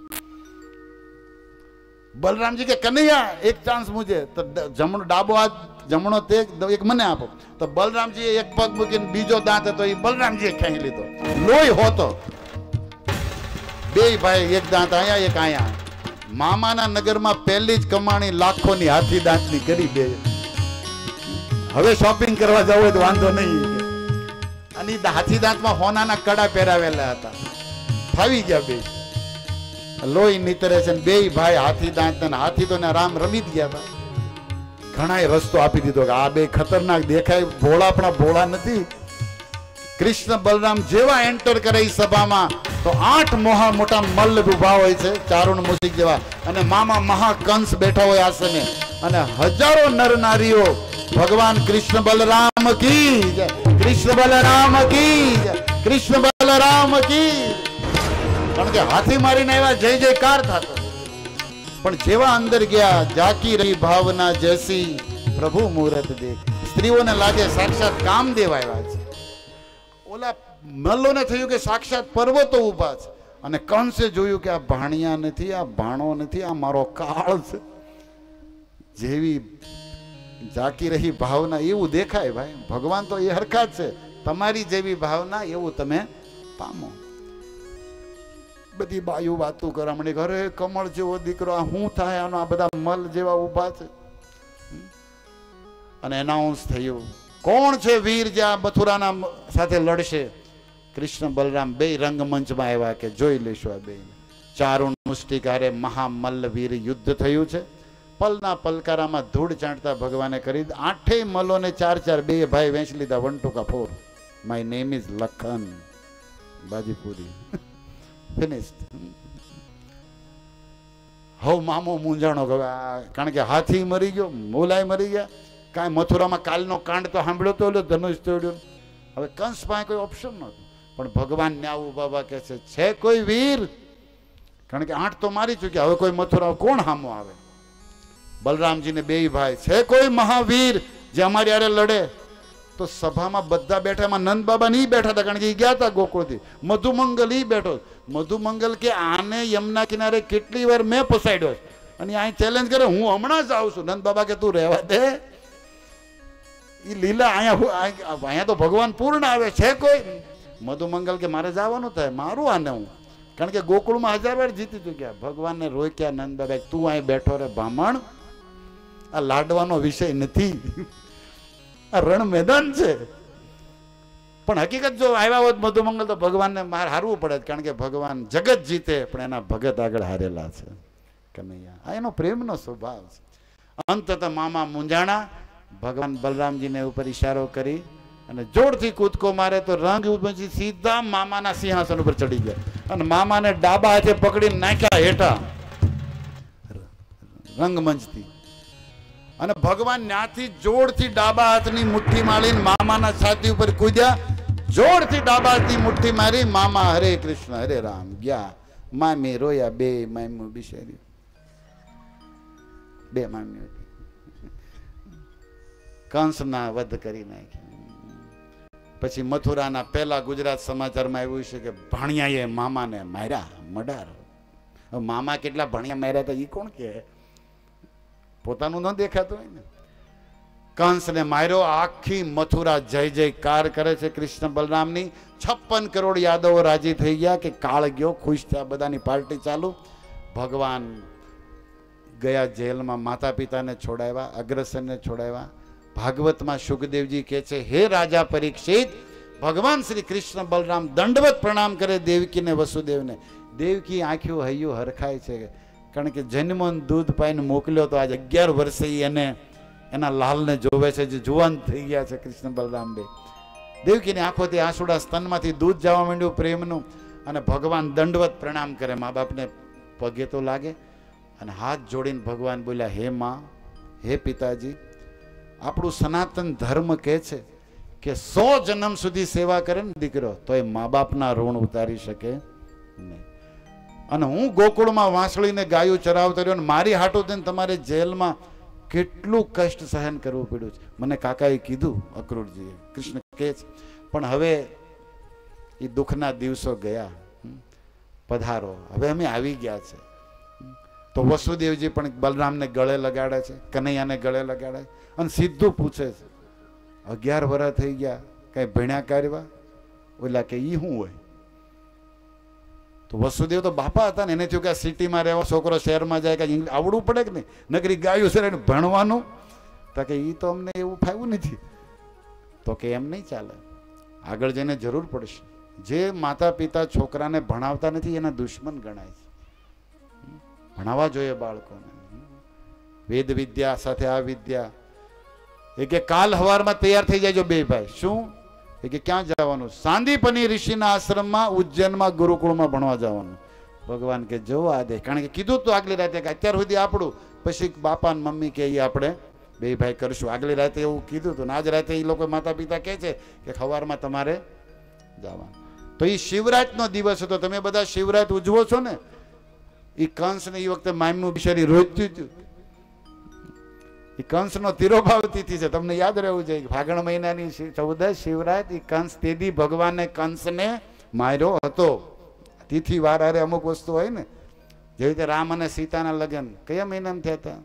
બલરામજી કે કનૈયા એક ચાન્સ મુજે. તો જમણો ડાબો હાથ જમણો તે એક મને આપો. તો બલરામજીએ એક પગ મૂકીને બીજો દાંત હતો એ બલરામજીએ ખેંચી લીધો. લોહી હોતો. બે ભાઈ, એક દાંત અહીંયા એક અહીંયા. મામાના નગરમાં પહેલી જ કમાણી લાખોની હાથી દાંતની કરી બે. હવે શોપિંગ કરવા જવું હોય તો વાંધો નહીં. અને હાથી દાંતમાં હોનાના કડા પહેરાવેલા હતા, ફાવી ગયા બે. લોહી નીતરે છે બે ભાઈ હાથી દાંત, હાથી તો રામ રમી જ ગયા હતા. ઘણા રસ્તો આપી દીધો કે આ બે ખતરનાક દેખાય, ભોળા પણ ભોળા નથી. કૃષ્ણ બલરામ જેવા એન્ટર કરે એ સભામાં તો આઠ મોહા મોટા મલ્લ ઉભા હોય છે, ચારુણ મુસિક જેવા, અને મામા મહાકંસ બેઠા હોય આસને, અને હજારો નર નારીઓ ભગવાન કૃષ્ણ બલરામ કી જય, કૃષ્ણ બલરામ કી જય, કૃષ્ણ બલરામ કી. કારણ કે હાથી મારીને આવ્યા, જય જયકાર થતો. પણ જેવા અંદર ગયા, જાકી રહી ભાવના જૈસી પ્રભુ મુહૂર્ત દેખ. સ્ત્રીઓને લાગે સાક્ષાત કામદેવ આવ્યા છે. ઓલા મલ્લોને થયું કે સાક્ષાત પર્વતો ઉભા છે. અને કંસે જોયું કે આ ભાણિયા નથી, આ ભાણો નથી, આ મારો કાળ છે. જેવી જાકી રહી ભાવના એવું દેખાય ભાઈ. ભગવાન તો એ હરખા જ છે. તમારી જેવી ભાવના એવું તમે પામો. બધી બાયુ વાતું કરે, મને ઘરે કમળ જેવો દીકરો, આ શું થાય આનો, આ બધા મલ જેવા ઉભા છે. અને એનાઉન્સ થયું, કોણ છે વીર જે આ મથુરાના સાથે લડશે? કૃષ્ણ બલરામ બે રંગમંચમાં આવ્યા કે જોઈ લઈશું આ બે. ચારુણ મુષ્ટિકારે મહામલ્લ વીર યુદ્ધ થયું છે. પલના પલકારામાં ધૂળ ચાંટતા ભગવાને કરી આઠેય મલ્લોને ચાર ચાર બે ભાઈ વેચ લીધા. વન ટુ કા four. My name is Lakhan Bajipuri. Finished. હવ મામો મૂંઝાણો ગયો, કારણ કે હાથી મરી ગયો, મોલાય મરી ગયા. કાંઈ મથુરામાં કાલનો કાંડ તો સાંભળ્યો તો, એટલે ધનુષ તોડ્યો. હવે કંસ પાસે કોઈ ઓપ્શન નહોતું. પણ ભગવાન ને આવું બાબા કે છે, છે કોઈ વીર? કારણ કે આઠ તો મારી ચૂક્યા, હવે કોઈ મથુરા કોણ સામો આવે? બલરામજીને બે ભાઈ, છે કોઈ મહાવીર જે અમારી આરે લડે? તો સભામાં બધા બેઠા, એમાં નંદ બાબા નહીં બેઠા હતા, કારણ કે એ ગયા હતા ગોકુળથી. મધુમંગલ ઈ બેઠો. મધુમંગલ કે આને યમુના કિનારે કેટલી વાર મેં પસાડ્યો, અને અહીં ચેલેન્જ કરે, હું હમણાં જ આવું છું. નંદ બાબા કે તું રહેવા દે, એ લીલા અહીંયા અહીંયા તો ભગવાન પૂર્ણ આવે. છે કોઈ? મધુમંગલ કે મારે જવાનું થાય, મારું આને હું, કારણ કે ગોકુળમાં હજાર વાર જીતી ચૂક્યા. ભગવાનને રોક્યા નંદ બાબા, તું અહીં બેઠો રે ભામણ, આ લાડવાનો વિષય નથી, આ રણ મેદાન છે. પણ હકીકત જો આવ્યા હોત મધુમંગલ તો ભગવાનને માર હારવું પડે, કારણ કે ભગવાન જગત જીતે પણ એના ભગત આગળ હારેલા છે. કનૈયા, આ એનો પ્રેમનો સ્વભાવ છે. અંતત મામા મૂંઝાણા. ભગવાન બલરામજીને ઉપર ઈશારો કરી અને જોરથી કૂદકો મારે તો રંગ ઉપરથી સીધા મામાના સિંહાસન ઉપર ચડી ગયા, અને મામાને ડાબા હાથે પકડીને નાખ્યા હેઠા રંગમંચથી. અને ભગવાન ત્યાંથી જોરથી ડાબા હાથની મુઠ્ઠી મારીને મામાના છાતી ઉપર કૂદ્યા. જોરથી ડાબા હાથની મુઠ્ઠી મારી મામા હરે કૃષ્ણ હરે રામ ગયા. મામી રોયા, બે મામી બિચારી, બે મામી કંસના વધ કરી નાખ્યા. પછી મથુરાના પહેલા ગુજરાત સમાચારમાં આવ્યું છે કે ભાણિયાએ મામાને માર્યા, મર્ડર. મામા કેટલા ભાણિયા માર્યા હતા એ કોણ કે? પોતાનું ન દેખાતું હોય ને. કંસને માર્યો. આખી મથુરા જય જયકાર કરે છે કૃષ્ણ બલરામની. છપ્પન કરોડ યાદવો રાજી થઈ ગયા કે કાળ ગયો, ખુશ થયા, બધાની પાર્ટી ચાલુ. ભગવાન ગયા જેલમાં, માતા પિતાને છોડાવ્યા, અગ્રસેનને છોડાવ્યા. ભાગવતમાં સુખદેવજી કહે છે, હે રાજા પરીક્ષિત, ભગવાન શ્રી કૃષ્ણ બલરામ દંડવત પ્રણામ કરે દેવકીને વસુદેવને. દેવકી આંખ્યું હૈયું હરખાય છે, કારણ કે જન્મન દૂધ પાઈને મોકલ્યો તો આજ અગિયાર વર્ષે એને એના લાલને જોવે છે, જે જુવાન થઈ ગયા છે કૃષ્ણ બલરામ બે. દેવકીની આંખોથી આંસુડા, સ્તનમાંથી દૂધ જવા માંડ્યું પ્રેમનું. અને ભગવાન દંડવત પ્રણામ કરે, મા બાપને પગે તો લાગે, અને હાથ જોડીને ભગવાન બોલ્યા, હે માં, હે પિતાજી, આપણું સનાતન ધર્મ કહે છે કે સો જન્મ સુધી સેવા કરે ને દીકરો તો એ મા બાપના ઋણ ઉતારી શકે નહીં. અને હું ગોકુળમાં વાંસળીને ગાયું ચરાવતો રહ્યો, મારી હાટો થઈને તમારે જેલમાં કેટલું કષ્ટ સહન કરવું પડ્યું છે. મને કાકાએ કીધું, અક્રૂરજીએ, કૃષ્ણ કહે છે. પણ હવે એ દુઃખના દિવસો ગયા, પધારો, હવે અમે આવી ગયા છે. તો વસુદેવજી પણ બલરામને ગળે લગાડે છે, કનૈયાને ગળે લગાડે છે, અને સીધું પૂછે છે, અગિયાર વર્ષ થઈ ગયા, કઈ ભણ્યા કાઢવા? ઓલા કે ઈ શું હોય? તો વસુદેવ તો બાપા હતા ને, એને થયું કે આ સિટીમાં રહેવા છોકરો શહેરમાં જાય, કે આવડવું પડે કે નહીં, નકરી ગાયું છે એને ભણવાનું. તો કે એ તો અમને એવું ફાવ્યું નથી. તો કે એમ નહીં ચાલે, આગળ જઈને જરૂર પડશે. જે માતા પિતા છોકરાને ભણાવતા નથી એના દુશ્મન ગણાય છે. ભણાવવા જોઈએ બાળકોને. વેદ વિદ્યા સાથે આ વિદ્યા. એ કે કાલ હવારમાં તૈયાર થઈ જાય બે ભાઈ. શું? એ કે ક્યાં જવાનું? સાંદીપની ઋષિના આશ્રમમાં ઉજ્જૈનમાં ગુરુકુળમાં ભણવા જવાનું. ભગવાન કે જો આ દે, કારણ કે કીધું તો આગલી રાતે કે અત્યાર સુધી આપણું, પછી બાપા ને મમ્મી કે આપણે બે ભાઈ કરશું. આગલી રાતે એવું કીધું હતું ને આજ રાતે એ લોકો માતા પિતા કહે છે કે સવારમાં તમારે જવાનું. તો એ શિવરાતનો દિવસ હતો. તમે બધા શિવરાત ઉજવો છો ને? એ કંસ ને એ વખતે માયમનું બિચારી રોજતું હતું. એ કંસનો તિરોભાવ તિથિ છે, તમને યાદ રહેવું જોઈએ. ફાગણ મહિનાની ચૌદસ શિવરાત. એ કંસ તેથી ભગવાને કંસને માર્યો હતો. તિથિ વાર હારે અમુક વસ્તુ હોય ને, જેવી રીતે રામ અને સીતાના લગ્ન કયા મહિનામાં થયા હતા?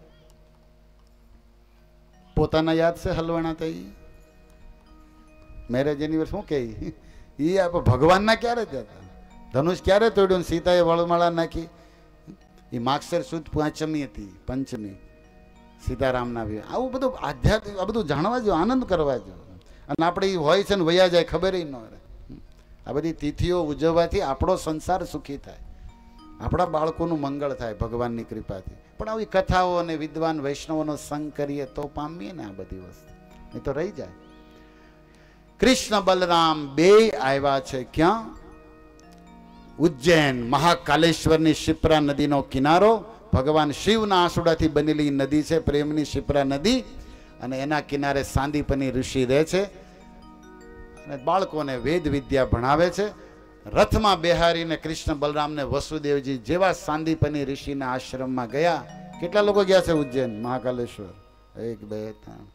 પોતાના યાદ છે હલવાણા હતા એ મેરેજ એનિવર્સરી શું કે એ આપણે ભગવાનના ક્યારે થયા? ધનુષ ક્યારે તોડ્યું? સીતાએ વળમાળા નાખી. એ માગસર સુદ પાંચમી હતી, પંચમી સીતારામના. આવું બધું આધ્યાત્મિક, આ બધું જાણવા જો, આનંદ કરવા જો. અને આપણે એ હોય છે ને વયા જાય ખબર ન રહે. આ બધી તિથિઓ ઉજવવાથી આપણો સંસાર સુખી થાય, આપણા બાળકોનું મંગળ થાય ભગવાનની કૃપાથી. પણ આવી કથાઓ અને વિદ્વાન વૈષ્ણવોનો સંગ કરીએ તો પામીએ ને આ બધી વસ્તુ, નહીં તો રહી જાય. કૃષ્ણ બલરામ બે આવ્યા છે ક્યાં? ઉજ્જૈન. મહાકાલેશ્વરની શિપ્રા નદીનો કિનારો. ભગવાન શિવના આંસુડાથી બનેલી નદી છે, પ્રેમની શિપ્રા નદી. અને એના કિનારે સાંદીપની ઋષિ રહે છે અને બાળકોને વેદ વિદ્યા ભણાવે છે. રથમાં બેહારીને કૃષ્ણ બલરામને વસુદેવજી જેવા સાંદીપની ઋષિના આશ્રમમાં ગયા. કેટલા લોકો ગયા છે ઉજ્જૈન મહાકાલેશ્વર? એક બે ત્રણ,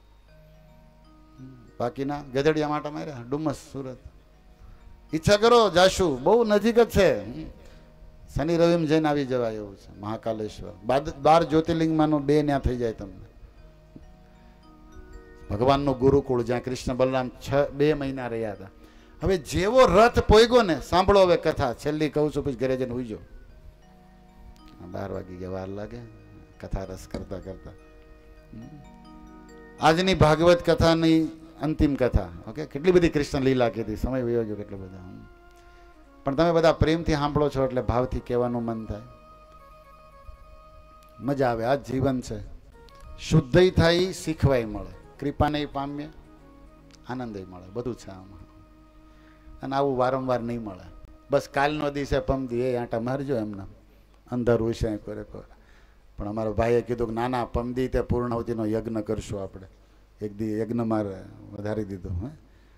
બાકીના ગધડિયા માટે માર્યા. ડુમસ, સુરત. ઈચ્છા કરો જાશું, બહુ નજીક જ છે. શનિ રવિમ જઈને આવી જવાય એવું છે. મહાકાલેશ્વર બાર જ્યોતિર્લિંગમાંનું બે ન્યા થઈ જાય તમને. ભગવાનનું ગુરુકુળ જ્યાં કૃષ્ણ બલરામ છ બે મહિના રહ્યા હતા. હવે જેવો રથ પોઈગો ને, સાંભળો હવે કથા છેલ્લી કહું છું, પછી ઘરે જઈને ઉઈજો. બાર વાગી ગયા, વાર લાગે કથા રસ કરતા કરતા. આજની ભાગવત કથાની અંતિમ કથા. ઓકે, કેટલી બધી કૃષ્ણ લીલા કીધી, સમય વયો ગયો કેટલો બધા. પણ તમે બધા પ્રેમથી સાંભળો છો એટલે ભાવથી કહેવાનું મન થાય, મજા આવે. આ જીવન છે, શુદ્ધ થાય, શીખવાય મળે, કૃપાને પામ્ય, આનંદ મળે, બધું છે આમાં. અને આવું વારંવાર નહીં મળે. બસ કાલનો દિવસે પમદી એ આંટા મારજો એમને, અંધારું છે કરે કરે. પણ અમારા ભાઈએ કીધું કે નાના પમદી તે પૂર્ણાવતીનો યજ્ઞ કરશું આપણે. એક દી યજ્ઞ મારે વધારી દીધું. હે,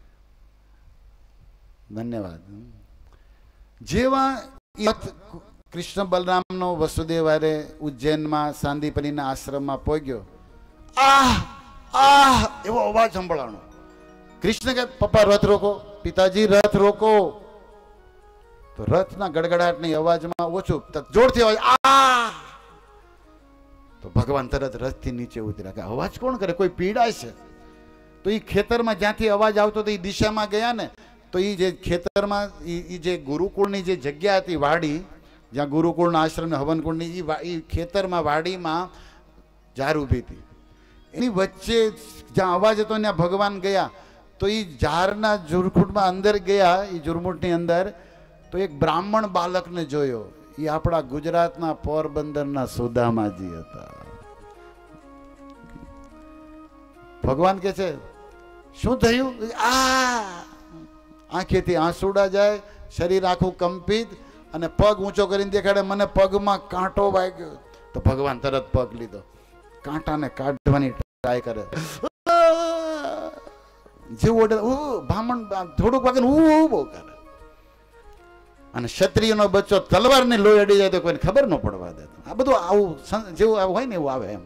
ધન્યવાદ. જેવા કૃષ્ણ બલરામનો વસુદેવ હારે ઉજ્જૈનમાં સાંદીપનીના આશ્રમમાં પહોંચ્યો, આહ આહ એવો અવાજ સંભળાણો. કૃષ્ણ કે પપ્પા રથ રોકો, પિતાજી રથ રોકો. તો રથના ગડગડાટની અવાજમાં ઓછું જોરથી અવાજ આ. તો ભગવાન તરત રથથી નીચે ઉતર્યા. કે અવાજ કોણ કરે? કોઈ પીડાય છે. તો એ ખેતરમાં જ્યાંથી અવાજ આવતો હતો એ દિશામાં ગયા ને, તો એ જે ખેતરમાં એ જે ગુરુકુળની જે જગ્યા હતી, વાડી જ્યાં ગુરુકુળના આશ્રમ હવનકુળની, એ ખેતરમાં વાડીમાં ઝાર ઊભી હતી. એની વચ્ચે જ્યાં અવાજ હતો ત્યાં ભગવાન ગયા. તો એ ઝારના ઝુરખુટમાં અંદર ગયા, એ ઝુરમુટની અંદર. તો એક બ્રાહ્મણ બાલકને જોયો. એ આપણા ગુજરાતના પોરબંદરના સુદામાજી હતા. ભગવાન કે છે શું થયું? આ આંખેથી આંસુડા જાય, શરીર આખું કંપિત, અને પગ ઊંચો કરીને દેખાડે મને પગમાં કાંટો વાગ્યો. તો ભગવાન તરત પગ લીધો, કાંટાને કાઢવાની ટ્રાય કરે. જેવું ઓર્ડર બ્રાહ્મણ થોડુંક વાગે હું બહુ કરે. અને ક્ષત્રિયનો બચ્ચો તલવારની લોહી અડી જાય તો કોઈને ખબર ન પડવા દે. આ બધું આવું જેવું હોય ને એવું આવે એમ.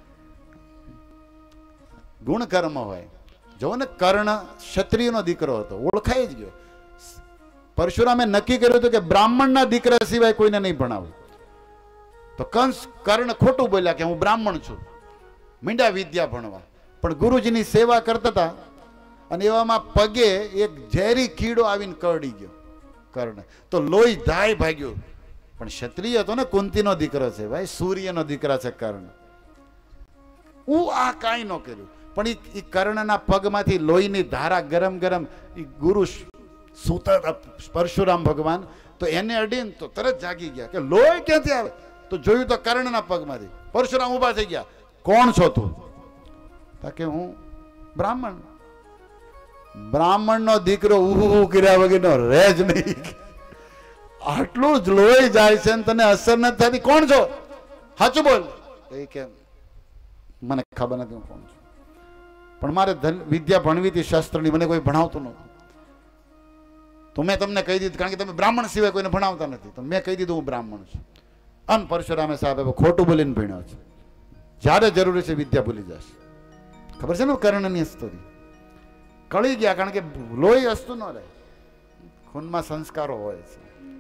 ગુણકર્મ હોય. જો ને કર્ણ ક્ષત્રિયનો દીકરો હતો, ઓળખાઈ જ ગયો. પરશુરામે નક્કી કર્યું હતું કે બ્રાહ્મણના દીકરા સિવાય કોઈને નહીં ભણાવું. તો કંસ કર્ણ ખોટું બોલ્યા કે હું બ્રાહ્મણ છું, મીંડા વિદ્યા ભણવા. પણ ગુરુજીની સેવા કરતા હતા અને એવામાં પગે એક ઝેરી કીડો આવીને કરડી ગયો કર્ણ. તો લોહી ધાય ભાગ્યું. પણ ક્ષત્રિય હતો ને, કુંતીનો દીકરો છે ભાઈ, સૂર્યનો દીકરા છે કર્ણ. હું આ કાંઈ ન કર્યું, પણ એ કર્ણના પગમાંથી લોહીની ધારા ગરમ ગરમ એ ગુરુ સૂતા પરશુરામ ભગવાન, તો એને અડીને તો તરત જાગી ગયા કે લોહી ક્યાંથી આવે, તો જોયું તો કર્ણના પગમાંથી. પરશુરામ ઊભા થઈ ગયા, કોણ છો તું? કે હું બ્રાહ્મણ. બ્રાહ્મણનો દીકરો ઉહુ કર્યા વગરનો રહે જ નહીં. આટલું જ લોહી જાય છે ને તને અસર નથી થતી, કોણ છો? સાચું બોલ. કે મને ખબર નથી હું કોણ છું, પણ મારે વિદ્યા ભણવી હતી શાસ્ત્રની, મને કોઈ ભણાવતું નહોતું, તો મેં તમને કહી દીધું, કારણ કે તમે બ્રાહ્મણ સિવાય કોઈને ભણાવતા નથી, તો મેં કહી દીધું હું બ્રાહ્મણ છું. અન પરશુરામે સાહેબ ખોટું બોલીને ભણ્યો છે. જ્યારે જરૂરી છે વિદ્યા ભૂલી જશે. ખબર છે ને કર્ણની સ્ટોરી? કળી ગયા, કારણ કે લોહી હસતું ન રહે, ખૂનમાં સંસ્કારો હોય છે.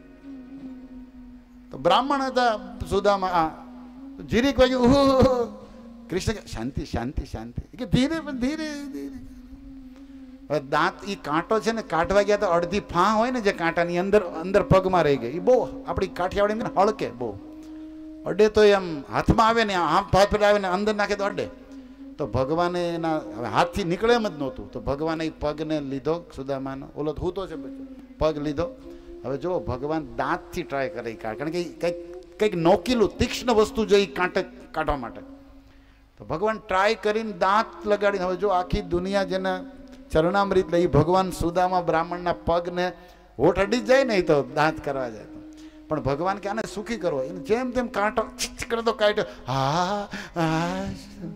તો બ્રાહ્મણ હતા સુદામા, જીરીક વાગ્યું, કૃષ્ણ શાંતિ શાંતિ શાંતિ, કે ધીરે પણ ધીરે ધીરે. હવે દાંત એ કાંટો છે ને કાઢવા ગયા તો અડધી ફા હોય ને જે કાંટાની અંદર અંદર પગમાં રહી ગઈ. એ બહુ આપણી કાઠિયાવાડી હળકે બહુ અડે, તો એમ હાથમાં આવે ને આમ હાથ પર આવે ને અંદર નાખે તો અડે. તો ભગવાને એના હવે હાથથી નીકળે એમ જ નહોતું, તો ભગવાને એ પગને લીધો સુદામાનો, ઓલો હું તો છે પગ લીધો. હવે જો ભગવાન દાંતથી ટ્રાય કરે, કારણ કે કંઈક કંઈક નોકીલું તીક્ષ્ણ વસ્તુ જોઈ કાંટે કાઢવા માટે, તો ભગવાન ટ્રાય કરીને દાંત લગાડીને, હવે જો આખી દુનિયા જેને ચરણામૃત લઈ, ભગવાન સુદામા બ્રાહ્મણના પગને હોઠ અડી જાય ને તો દાંત કરવા જાય, પણ ભગવાન કે આને સુખી કરવો, એને જેમ તેમ કાંટો કરે તો કાઢ્યો. હા હા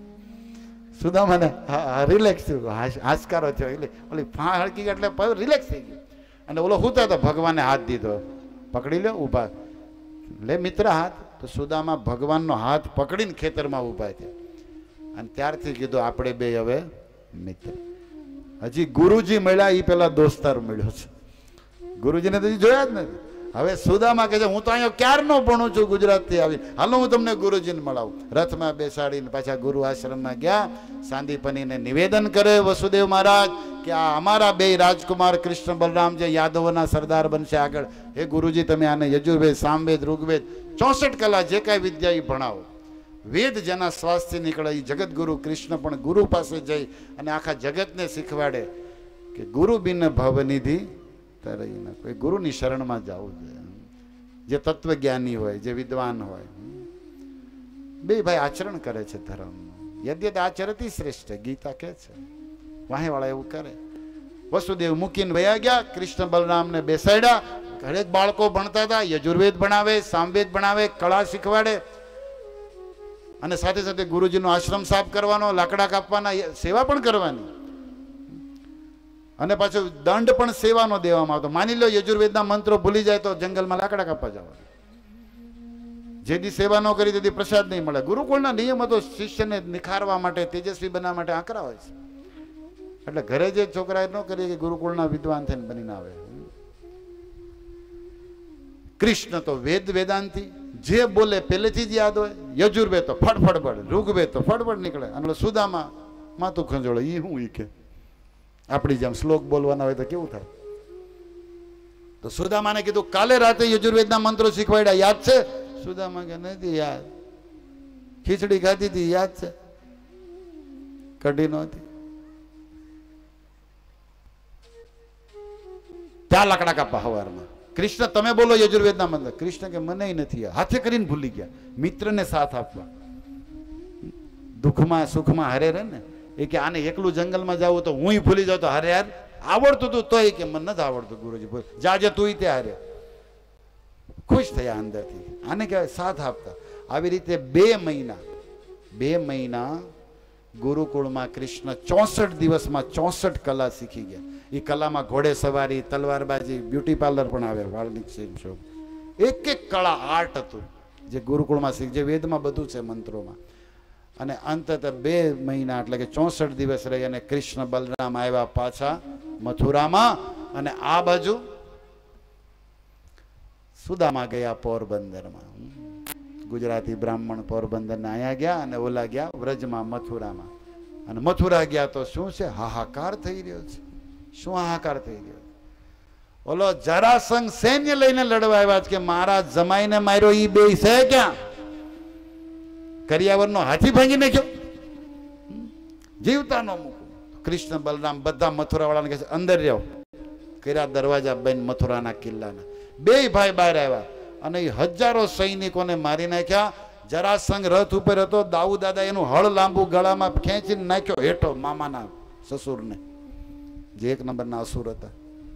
સુદામાને હા રિલેક્સ થયું, હાશકારો થયો, એટલે ઓલી ફા હળકી એટલે રિલેક્સ થઈ ગયું. અને ઓલો હુતા તો ભગવાને હાથ દીધો, પકડી લો ઊભા લે મિત્ર હાથ. તો સુદામા ભગવાનનો હાથ પકડીને ખેતરમાં ઊભા થયા, અને ત્યારથી કીધું આપણે બે હવે મિત્ર. હજી ગુરુજી મળ્યા એ પેલા દોસ્તાર મળ્યો છે, ગુરુજીને તો જોયા જ નથી. હવે સુદામા કહે છે હું તો અહીંયા ક્યારનો ભણું છું ગુજરાતથી આવી, હાલો હું તમને ગુરુજીને મળાવું. રથમાં બેસાડીને પાછા ગુરુ આશ્રમમાં ગયા. સાંદીપનીને નિવેદન કરે વસુદેવ મહારાજ કે આ અમારા બે રાજકુમાર કૃષ્ણ બલરામ જે યાદવોના સરદાર બનશે આગળ, હે ગુરુજી તમે આને યજુર્વેદ સામવેદ ઋગ્વેદ ચોસઠ કલા જે કાંઈ વિદ્યા એ ભણાવો. વેદ જેના સ્વાસ્થ્ય નીકળે એ જગતગુરુ કૃષ્ણ પણ ગુરુ પાસે જઈ અને આખા જગતને શીખવાડે કે ગુરુ બિન ભવનિધિ તરઈ ન, કોઈ ગુરુની શરણમાં જવું જોઈએ, જે તત્વજ્ઞાની હોય, જે વિદ્વાન હોય. બે ભાઈ આચરણ કરે છે ધર્મ, યદ્યત આચરતી શ્રેષ્ઠ, ગીતા કે છે. વાહે વાળા એવું કરે. વસુદેવ મૂકીને વયા ગયા, કૃષ્ણ બલરામને બેસાડ્યા. હરેક બાળકો ભણતા હતા, યજુર્વેદ ભણાવે, સામવેદ ભણાવે, કળા શીખવાડે, અને સાથે સાથે ગુરુજીનો આશ્રમ સાફ કરવાનો, લાકડા કાપવાના, સેવા પણ કરવાની, અને પાછો દંડ પણ સેવાનો દેવામાં આવતો. માની લો યજુર્વેદના મંત્રો ભૂલી જાય તો જંગલમાં લાકડા કાપવા જવા. જેથી સેવા ન કરી તેથી પ્રસાદ નહીં મળે. ગુરુકુળના નિયમો તો શિષ્યને નિખારવા માટે, તેજસ્વી બનાવવા માટે આકરા હોય છે. એટલે ઘરે જે છોકરાએ ન કરીએ કે ગુરુકુળના વિદ્વાન થઈને બનીને આવે. કૃષ્ણ તો વેદ વેદાંતિ, જે બોલે પહેલેથી જ યાદ હોય. યજુર્વેદ તો ફડફડ પડે, ઋગ્વેદ તો ફડફડ નીકળે. અને સુદામા માથું ખંજોળે, ઈ હું ઈ કે આપણી જેમ શ્લોક બોલવાના હોય તો કેવું થાય. તો સુદામાને કીધું કાલે રાતે યજુર્વેદના મંત્રો શીખવાડ્યા, યાદ છે? સુદામા કે નથી યાદ, ખીચડી ખાધી હતી યાદ છે, કઢી નહોતી. ત્યાં લાકડા કાપા હવારમાં. કૃષ્ણ તમે બોલો યજુર્વેદના મંત્ર. કૃષ્ણ કે મને નથી યાદ, હાથે કરીને ભૂલી ગયા. મિત્રને સાથ આપવા, દુઃખમાં સુખમાં હારે રહે ને. એ કે આને એકલું જંગલમાં જવું તો હું ભૂલી જાઉં તો હારે હાર આવડતું હતું, તો એ કે મને નથી આવડતું ગુરુજી, બોલ જાજે તું તે હારે. ખુશ થયા અંદરથી. આને કહેવાય સાથ આપતા. આવી રીતે બે મહિના બે મહિના ગુરુકુળમાં કૃષ્ણ ચોસઠ દિવસમાં ચોસઠ કલા શીખી ગયા. એ કલામાં ઘોડે સવારી, તલવારબાજી, બ્યુટી પાર્લર પણ આવે, વાળની શોખ, એક એક કળા આર્ટ હતું જે ગુરુકુળમાં શીખ, જે વેદમાં બધું છે મંત્રોમાં. અને અંતત બે મહિના એટલે કે ચોસઠ દિવસ રહી અને કૃષ્ણ બલરામ આવ્યા પાછા મથુરામાં. અને આ બાજુ સુદામા ગયા પોરબંદરમાં. ગુજરાતી બ્રાહ્મણ પોરબંદરના અહીંયા ગયા અને ઓલા ગયા વ્રજમાં મથુરામાં. અને મથુરા ગયા તો શું છે, હાહાકાર થઈ રહ્યો છે. શું હાહાકાર થઈ રહ્યો? ઓલો જરાસંઘ સૈન્ય લઈને લડવા આવ્યા છે કે મારા જમાઈને માર્યો ઈ બે છે ક્યાં? કરિયાવરનો હાથી ભાંગી નાખ્યો. જીવતા ન મૂકું. કૃષ્ણ બલરામ બધા મથુરા વાળાને કહે છે અંદર રહ્યો. કર્યા દરવાજા બંધ મથુરાના કિલ્લાના. બે ભાઈ બહાર આવ્યા અને એ હજારો સૈનિકોને મારી નાખ્યા. જરાસંઘ રથ ઉપર હતો. દાઉદ દાદા એનું હળ લાંબુ ગળામાં ખેંચીને નાખ્યો હેઠો મામાના સસુરને, જે એક નંબરના અસુર હતા.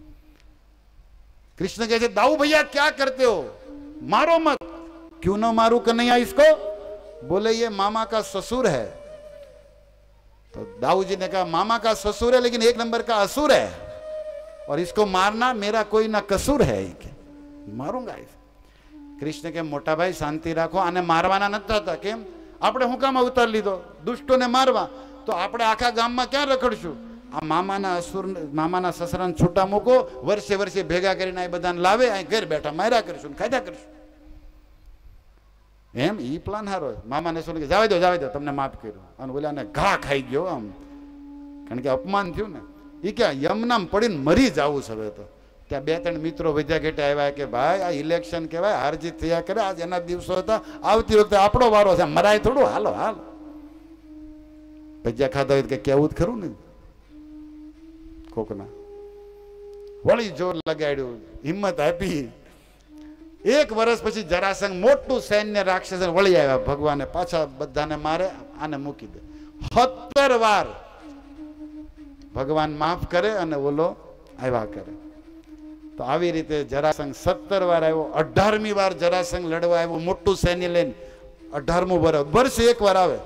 कृष्ण कहते दाऊ भैया क्या करते हो, मारो मत. क्यों ना मारू कन्हैया इसको? बोले ये मामा का ससुर है. तो दाऊ जी ने कहा मामा का ससुर है लेकिन एक नंबर का असुर है और इसको मारना मेरा कोई ना कसूर है, मारूंगा इसे. कृष्ण के मोटा भाई शांति राखो, आने मारवाना नता था. केम આપણે હું કામ અવતાર લીધો દુષ્ટોને મારવા? તો આપણે આખા ગામમાં ક્યાં રખડશું? આ મામાના અસુર મામાના સસરાને છૂટા મૂકો, વર્ષે વર્ષે ભેગા કરીને આ બધાને લાવે, અહીં ઘર બેઠા માર્યા કરશું, ખાધા કરશું. એમ ઈ પ્લાન હારો. મામાને શું કે જાવે દો જાવે દો તમને માફ કર્યું, અને ઓલાને ઘા ખાઈ ગયો આમ, કારણ કે અપમાન થયું ને. એ ક્યાં યમનામ પડીને મરી જવું છે હવે. તો ત્યાં બે ત્રણ મિત્રો વધ્યા ઘેટે આવ્યા કે ભાઈ આ ઇલેક્શન કહેવાય, હાર જીત થયા કરે, આજ એના દિવસો હતા, આવતી વખતે આપણો વારો છે, મરાય થોડું, હાલો હાલ. ભજીયા ખાધા હોય કે કેવું જ ખરું ને કોકના. વળી જોર લગાડ્યું, હિંમત આપી. એક વર્ષ પછી જરાસંઘ મોટું સૈન્ય રાક્ષસ વળી આવ્યા. ભગવાને પાછા બધાને મારે, આને મૂકી દે. સત્તર વાર ભગવાન માફ કરે અને ઓલો આવ્યા કરે. તો આવી રીતે જરાસંઘ સત્તર વાર આવ્યો. અઢારમી વાર જરાસંઘ લડવા આવ્યો મોટું સૈન્ય લઈને. અઢારમું વર્ષ વર્ષે એક વાર આવે.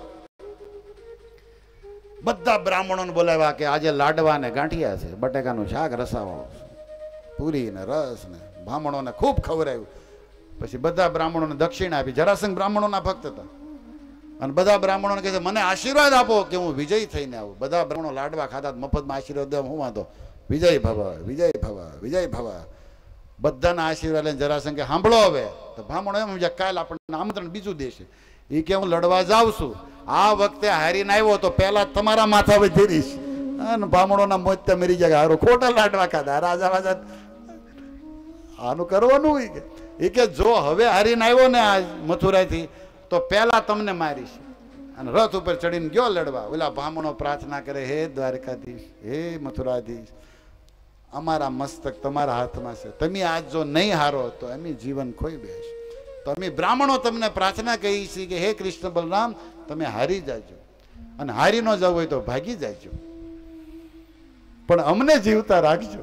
બધા બ્રાહ્મણોને બોલાવ્યા કે આજે લાડવા ને ગાંઠિયા છે, બટેકાનું શાક રસાવાળું, પૂરી ને રસ ને. બ્રાહ્મણોને ખૂબ ખવડાવ્યું. પછી બધા બ્રાહ્મણોને દક્ષિણ આપી. જરાસંઘ બ્રાહ્મણોના ભક્ત હતા અને બધા બ્રાહ્મણોને કહે છે મને આશીર્વાદ આપો કે હું વિજય થઈને આવું. બધા બ્રાહ્મણો લાડવા ખાતા, મફતમાં આશીર્વાદ દે, હું વાંધો, વિજય ભવ વિજય ભવ વિજય ભવ. બધાના આશીર્વાદ લઈને જરાસંઘ કે સાંભળો હવે. તો બ્રાહ્મણો એમ સમજ્યા કાલ આપણને આમંત્રણ બીજું દેશે. એ કે હું લડવા જાઉં છું, આ વખતે હારીને આવ્યો તો પહેલા તમારા માથા પર ધીરીશ. અને બ્રાહ્મણોના મોત્યા મરી જાય, હારો ખોટા લાડવા ખાધા, રાજા રાજા. આનું કરવાનું હોય કે એ કે જો હવે હારીને આવ્યો ને આ મથુરાથી તો પહેલા તમને મારીશ. અને રથ ઉપર ચડીને ગયો લડવા. ઓલા બ્રાહ્મણો પ્રાર્થના કરે, હે દ્વારકાધીશ, હે મથુરાધીશ, અમારા મસ્તક તમારા હાથમાં છે, તમે આજ જો નહીં હારો તો અમે જીવન ખોઈ બેસ. તો અમે બ્રાહ્મણો તમને પ્રાર્થના કહી છે કે હે કૃષ્ણ બલરામ તમે હારી જાજો, અને હારી ન જવું હોય તો ભાગી જાજો, પણ અમને જીવતા રાખજો.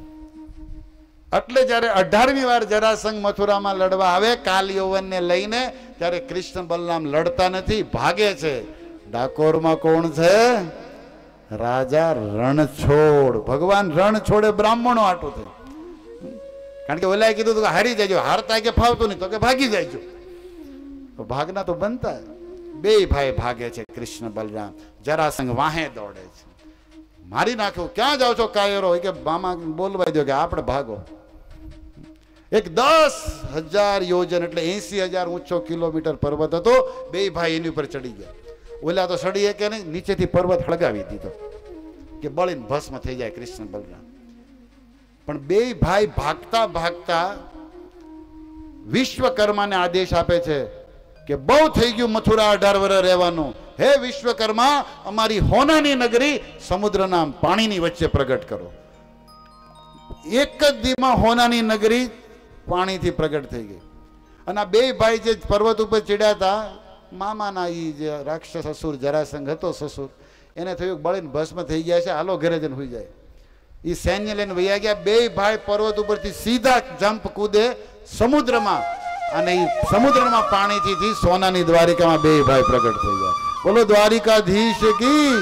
એટલે જયારે અઢારમી વાર જરાસંઘ મથુરામાં લડવા આવે કાલ યૌવનને લઈને, ત્યારે કૃષ્ણ બલરામ લડતા નથી, ભાગે છે. ડાકોરમાં કોણ છે? રાજા રણછોડ. ભગવાન રણછોડે બ્રાહ્મણો આટું છે. કારણ કે ઓલાએ કીધું તો હારી જાય, હારતા કે ફાવતું નહીં તો કે ભાગી જાય. તો ભાગના તો બનતા. બે ભાઈ ભાગે છે કૃષ્ણ બલરામ. જરાસંઘ વાહે દોડે છે, મારી નાખ્યો. ક્યાં જાઓ છો કાયરો? કે મામા બોલવાઈ દો કે આપણે ભાગો. એક દસ હજાર યોજન એટલે એસી હજાર ઊંચો કિલોમીટર પર્વત હતો. બે ભાઈ એની ઉપર ચડી ગયા. ઓલા તો ચડી કે નહીં, નીચેથી પર્વત હળગાવી દીધો કે બળીને ભસ્મ થઈ જાય કૃષ્ણ બલરામ. પણ બે ભાઈ ભાગતા ભાગતા વિશ્વકર્માને આદેશ આપે છે કે બહુ થઈ ગયું મથુરા અઢાર વર્ષ રહેવાનું. હે વિશ્વકર્મા, અમારી હોનાની નગરી સમુદ્રના પાણીની વચ્ચે પ્રગટ કરો. એક જ દીમાં હોનાની નગરી પાણીથી પ્રગટ થઈ ગઈ. અને આ બે ભાઈ જે પર્વત ઉપર ચડ્યા હતા, મામાના ઈ જે રાક્ષસ અસુર જરાસંઘ હતો સસુર, એને થયું બળીને ભસ્મ થઈ ગયા છે, હાલો ઘરે જઈને હોઈ જાય. એ સૈન્ય લઈને વૈયા ગયા. બે ભાઈ પર્વત ઉપરથી સીધા જમ્પ કૂદે સમુદ્રમાં, અને એ સમુદ્રમાં પાણીથી સોનાની દ્વારિકામાં બે ભાઈ પ્રગટ થઈ ગયા. બોલો દ્વારિકાધીશ કી.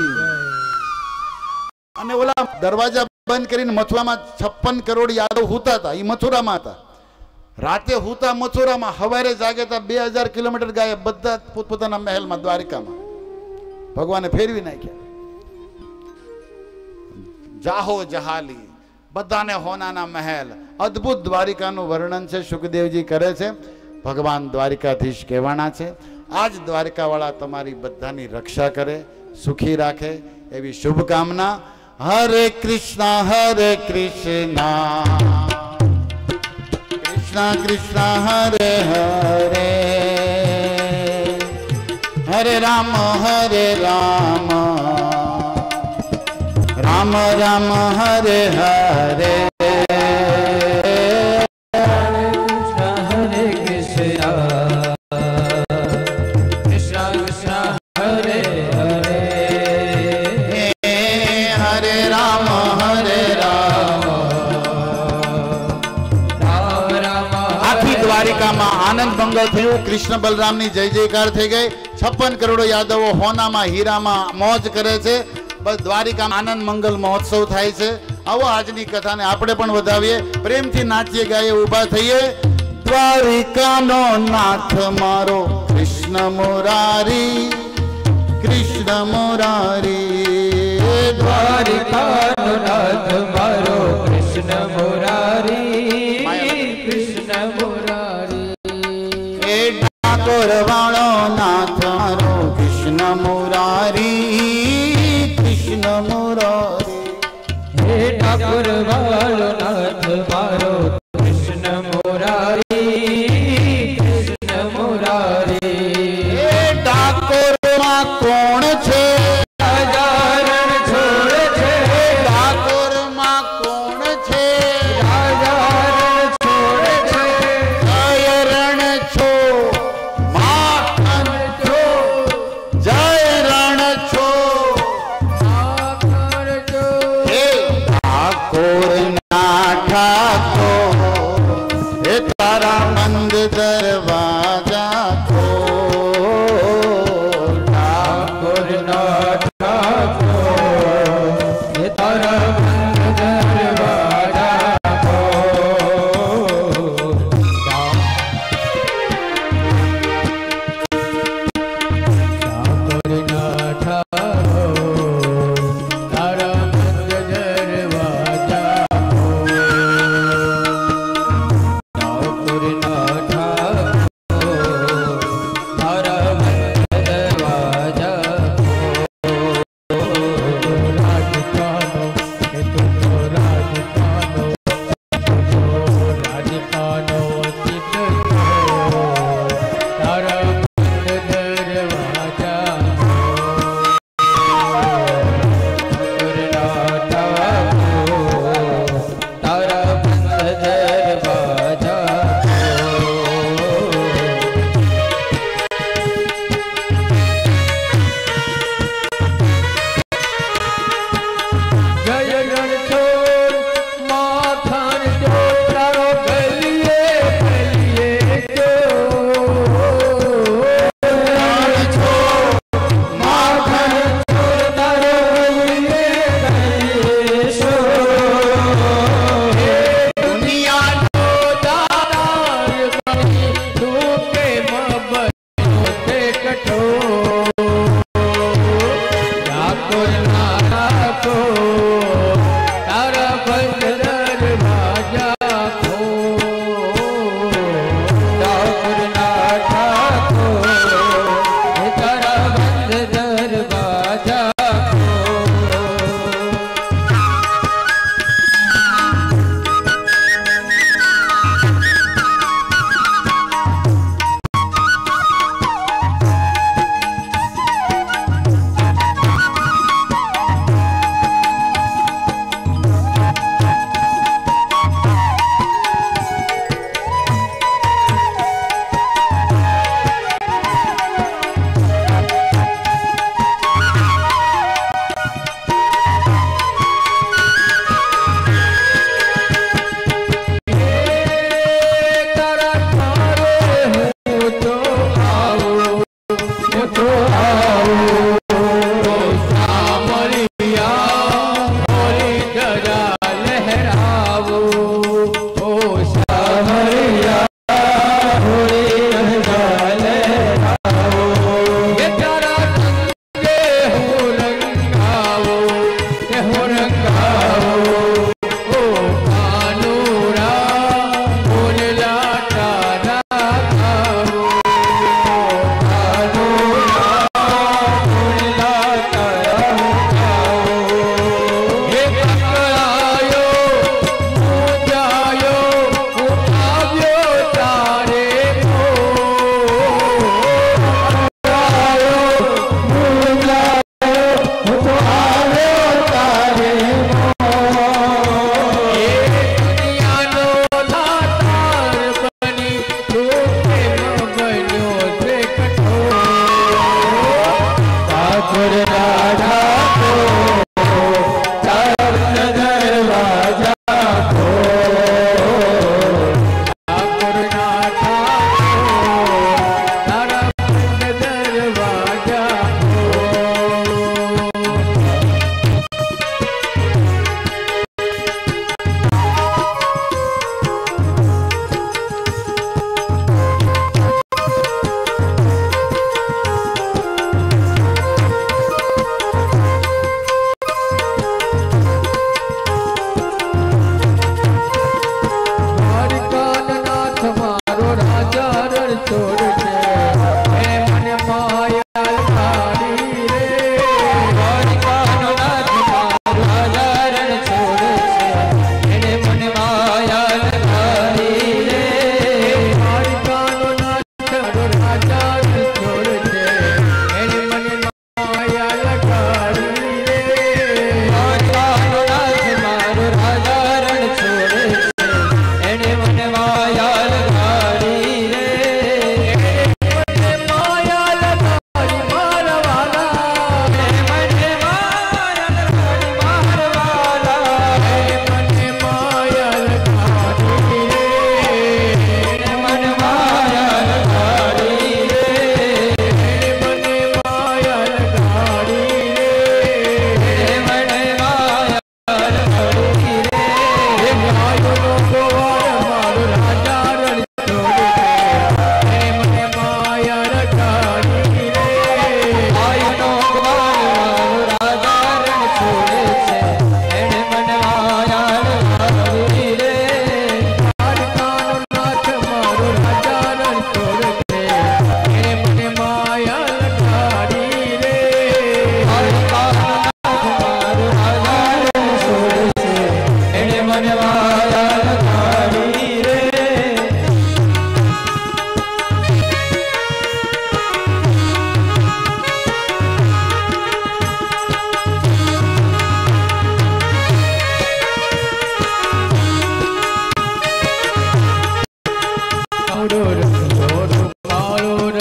અને ઓલા દરવાજા બંધ કરીને મથુરામાં છપ્પન કરોડ યાદવ હુતા હતા. એ મથુરામાં હતા. રાતે હુતા મથુરામાં, સવારે જાગે હતા બે હજાર કિલોમીટર ગાયબ, બધા પોતપોતાના મહેલમાં દ્વારિકામાં. ભગવાને ફેરવી નાખ્યા. જાહો જહાલી, બધાને હોનાના મહેલ. અદ્ભુત દ્વારિકાનું વર્ણન છે, સુખદેવજી કરે છે. ભગવાન દ્વારિકાધીશ કહેવાના છે. આજ દ્વારકાવાળા તમારી બધાની રક્ષા કરે, સુખી રાખે એવી શુભકામના. હરે કૃષ્ણ હરે કૃષ્ણ કૃષ્ણ કૃષ્ણ હરે હરે, હરે રામ હરે રામ राम राम हरे हरे हरे कृष्णा कृष्णा कृष्णा हरे हरे हरे राम हरे राम राम राम आखी द्वारिका में आनंद मंगल थયું कृष्ण बलराम ની जय जयकार થઈ ગઈ छप्पन करोड़ यादवो होना में हीरा में मौज करे छे बस द्वारिका में आनंद मंगल महोत्सव थाय छे आवो આજની કથાને આપણે પણ વધાવીએ પ્રેમથી નાચીએ ગાઈએ ઊભા થઈએ द्वारिकानो नाथ मारो कृष्ण मुरारी कृष्ण मुरारी द्वारिकानो नाथ मारो कृष्ण मुरारी कृष्ण मुरारी ए ठाकुर वालो नाथ मारो कृष्ण मुरारी कृष्ण मुरारी हे ठाकुर वालो नाथ मारो कृष्ण मुरारी कृष्ण मुरारी ए ठाकुर मां कोण छे हजारण छोड़ छे ठाकुर मां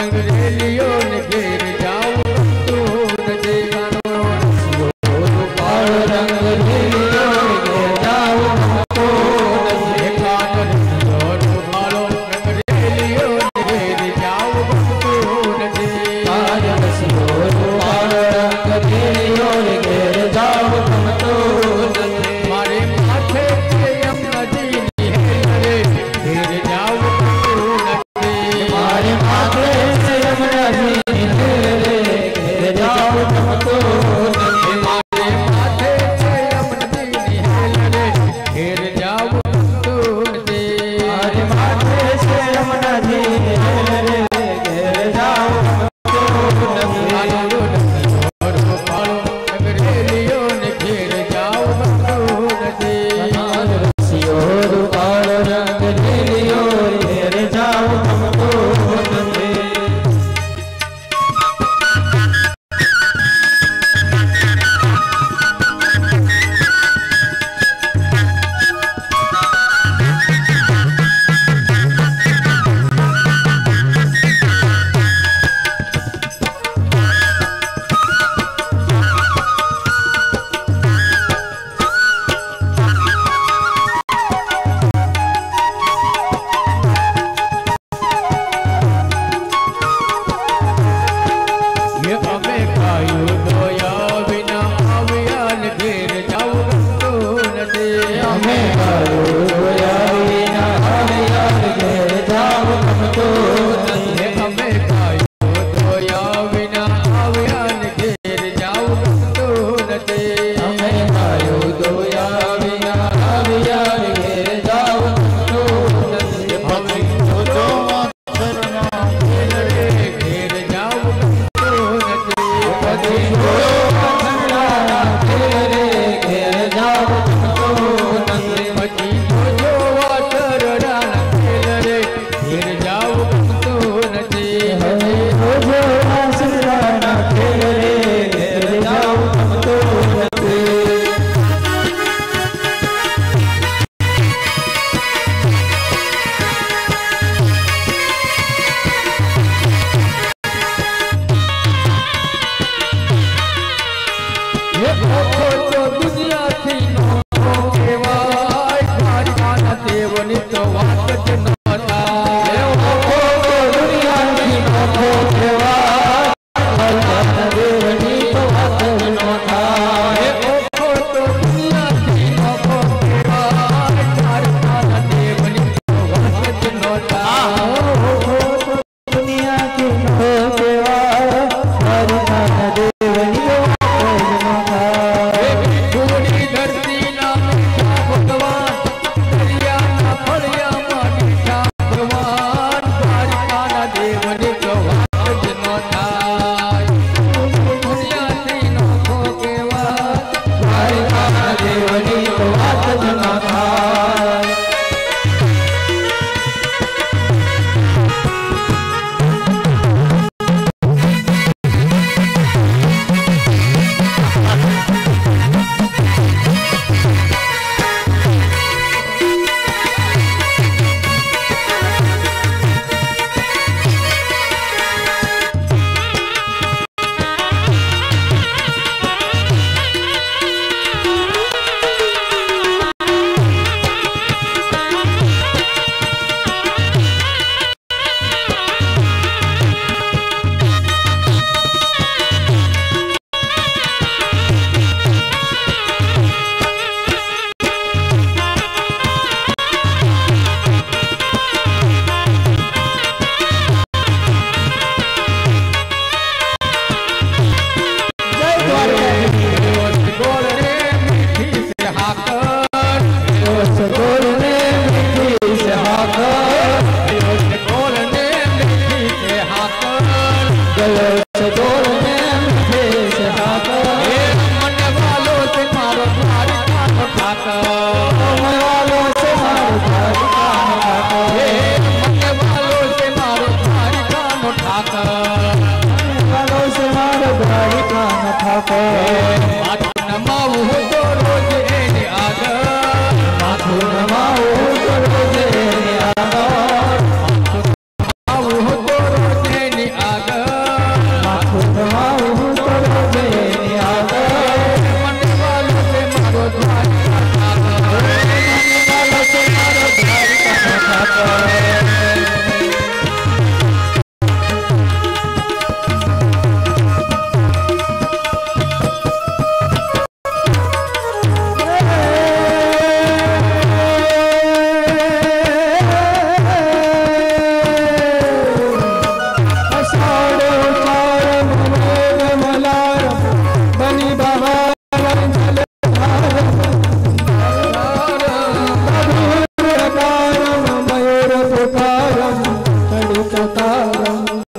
Road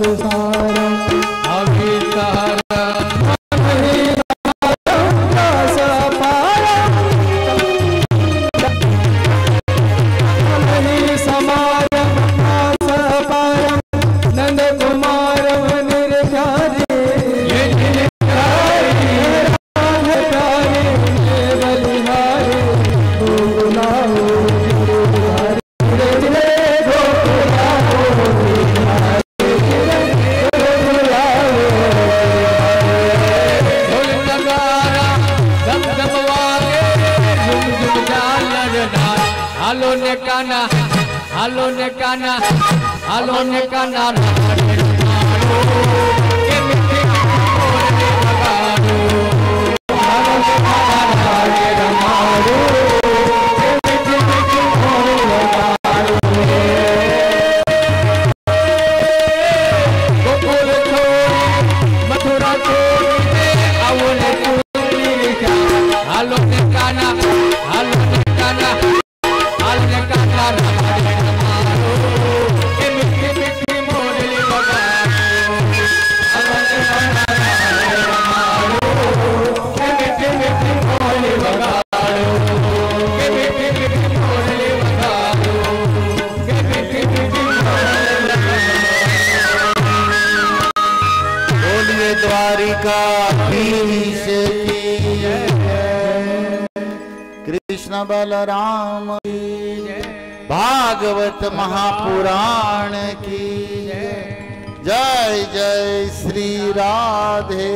कृष्ण बलराम की भागवत महापुराण की जय जय श्री राधे।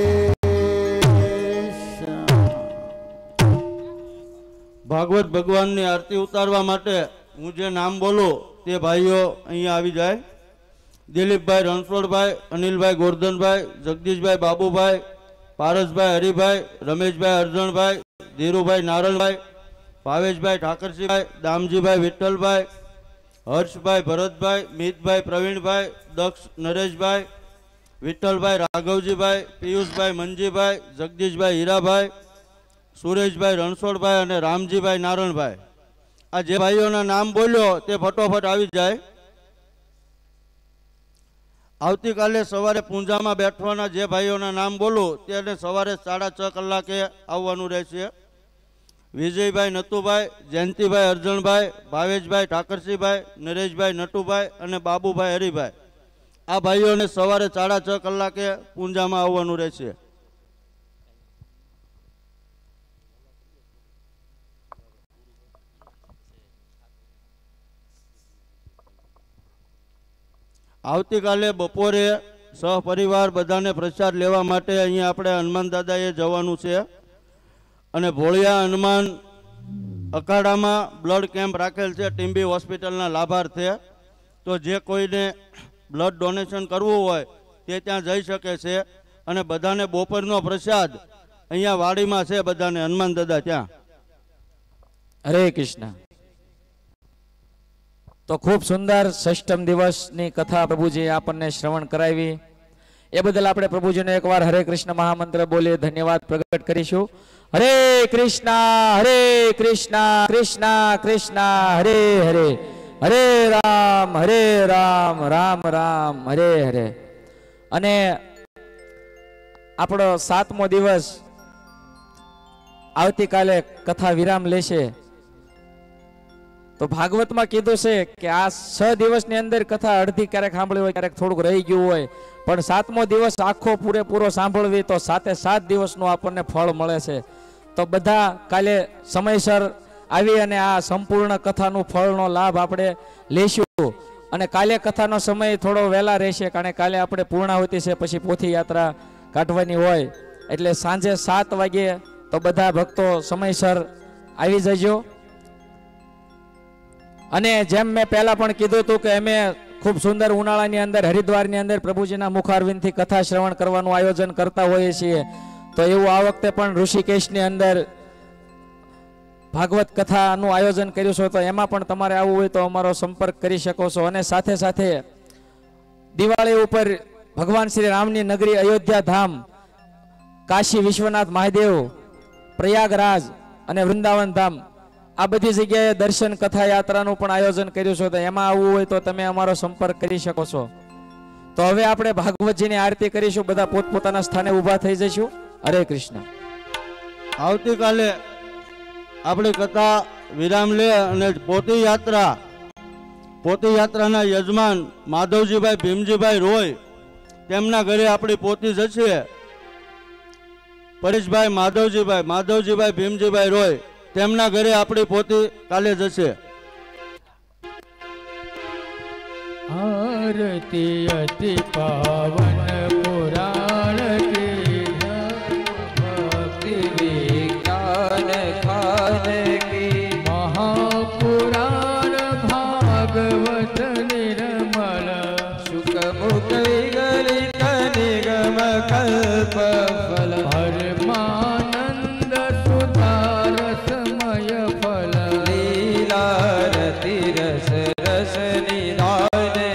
ભાગવત ભગવાનની આરતી ઉતારવા માટે હું જે નામ બોલું તે ભાઈઓ અહીંયા આવી જાય। દિલીપભાઈ રણછોડભાઈ, અનિલભાઈ ગોરધનભાઈ, જગદીશભાઈ બાબુભાઈ, પારસભાઈ હરિભાઈ, રમેશભાઈ અર્જણભાઈ, ધીરુભાઈ નારણભાઈ, ભાવેશભાઈ ઠાકરસિંહભાઈ, દામજીભાઈ વિઠ્ઠલભાઈ, હર્ષભાઈ ભરતભાઈ, મિતભાઈ પ્રવીણભાઈ, દક્ષ નરેશભાઈ, વિઠ્ઠલભાઈ રાઘવજીભાઈ, પિયુષભાઈ મંજીભાઈ, જગદીશભાઈ હીરાભાઈ, સુરેશભાઈ રણછોડભાઈ અને રામજીભાઈ નારણભાઈ। આ જે ભાઈઓના નામ બોલ્યો તે ફટોફટ આવી જાય। આવતીકાલે સવારે પૂંજામાં બેઠવાના જે ભાઈઓના નામ બોલું તેને સવારે સાડા છ કલાકે આવવાનું રહેશે। વિજયભાઈ નતુભાઈ, જયંતિભાઈ અર્જણભાઈ, ભાવેશભાઈ ઠાકરસિંહભાઈ, નરેશભાઈ નટુભાઈ અને બાબુભાઈ હરિભાઈ, આ ભાઈઓને સવારે સાડા છ કલાકે પૂંજામાં આવવાનું રહેશે। આવતીકાલે બપોરે સહપરિવાર બધાને પ્રસાદ લેવા માટે અહીંયા આપણે હનુમાન દાદાએ જવાનું છે અને ભોળિયા હનુમાન અખાડામાં બ્લડ કેમ્પ રાખેલ છે ટીમ્બી હોસ્પિટલના લાભાર્થે। તો જે કોઈને બ્લડ ડોનેશન કરવું હોય તે ત્યાં જઈ શકે છે અને બધાને બપોરનો પ્રસાદ અહીંયા વાડીમાં છે બધાને હનુમાન દાદા ત્યાં। હરે કૃષ્ણ। તો ખૂબ સુંદર ષષ્ઠમ દિવસની કથા પ્રભુજી આપણને શ્રવણ કરાવી એ બદલ આપણે પ્રભુજીને એકવાર હરે કૃષ્ણ મહામંત્ર બોલી ધન્યવાદ પ્રગટ કરીશું। હરે કૃષ્ણ હરે કૃષ્ણ કૃષ્ણ કૃષ્ણ હરે હરે, હરે રામ હરે રામ રામ રામ હરે હરે। અને આપણો સાતમો દિવસ આવતીકાલે કથા વિરામ લેશે। તો ભાગવતમાં કીધું છે કે આ છ દિવસની અંદર કથા અડધી ક્યારેક સાંભળી હોય, ક્યારેક થોડુંક રહી ગયું હોય, પણ સાતમો દિવસ આખો પૂરેપૂરો સાંભળવી તો સાતે સાત દિવસનું આપણને ફળ મળે છે। તો બધા કાલે સમયસર આવી અને આ સંપૂર્ણ કથાનું ફળનો લાભ આપણે લઈશું। અને કાલે કથાનો સમય થોડો વહેલા રહેશે, કારણ કે કાલે આપણે પૂર્ણાહુતિ છે, પછી પોથી યાત્રા કાઢવાની હોય, એટલે સાંજે સાત વાગે તો બધા ભક્તો સમયસર આવી જજો। અને જેમ મેં પહેલા પણ કીધું હતું કે અમે ખૂબ સુંદર ઉનાળાની અંદર હરિદ્વારની અંદર પ્રભુજીના મુખારવિંદથી કથા શ્રવણ કરવાનું આયોજન કરતા હોઈએ છીએ। તો એવું આ વખતે પણ ઋષિકેશની અંદર ભાગવત કથાનું આયોજન કર્યું છે। તો એમાં પણ તમારે આવવું હોય તો અમારો સંપર્ક કરી શકો છો। અને સાથે સાથે દિવાળી ઉપર ભગવાન શ્રી રામની નગરી અયોધ્યા ધામ, કાશી વિશ્વનાથ મહાદેવ, પ્રયાગરાજ અને વૃંદાવન ધામ, આ બધી જગ્યાએ દર્શન કથા યાત્રાનું પણ આયોજન કર્યું છે। તો એમાં આવવું હોય તો તમે અમારો સંપર્ક કરી શકો છો। તો હવે આપણે ભાગવતજીની આરતી કરીશું, બધા પોતપોતાના સ્થાને ઊભા થઈ જઈશું. હરે કૃષ્ણ. આવતીકાલે આપણી કથા વિરામ લે અને પોતી યાત્રા પોતી યાત્રાના યજમાન માધવજીભાઈ ભીમજીભાઈ રોય તેમના ઘરે આપણી પોતી જશે. પરેશભાઈ માધવજીભાઈ માધવજીભાઈ ભીમજીભાઈ રોય તેમના ઘરે આપણી પોતી કાલે જશે. आरती अति पावन पुराण की भक्ति विज्ञान खान की महापुराण भागवत निर्मल सुख मुख विगलित निगम कल्प फल परमानंद सुधारसमय फल लीलारति रस रस निधान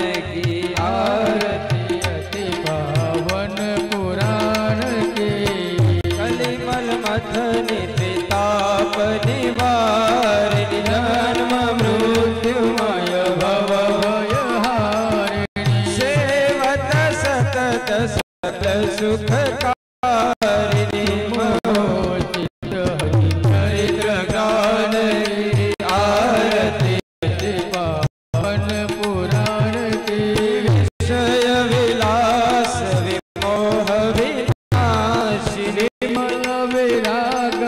निवारिणि जन्म मृत्युमय भव भयहारिणि सेवत सतत सकल सुखकारिणि मोचित चरित्र ज्ञान आरती पावन पुराण की विषय विलास विमोह विनाशिनी मन विराग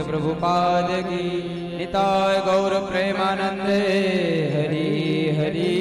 प्रभुपाद की निताय गौर प्रेमानंदे हरि हरि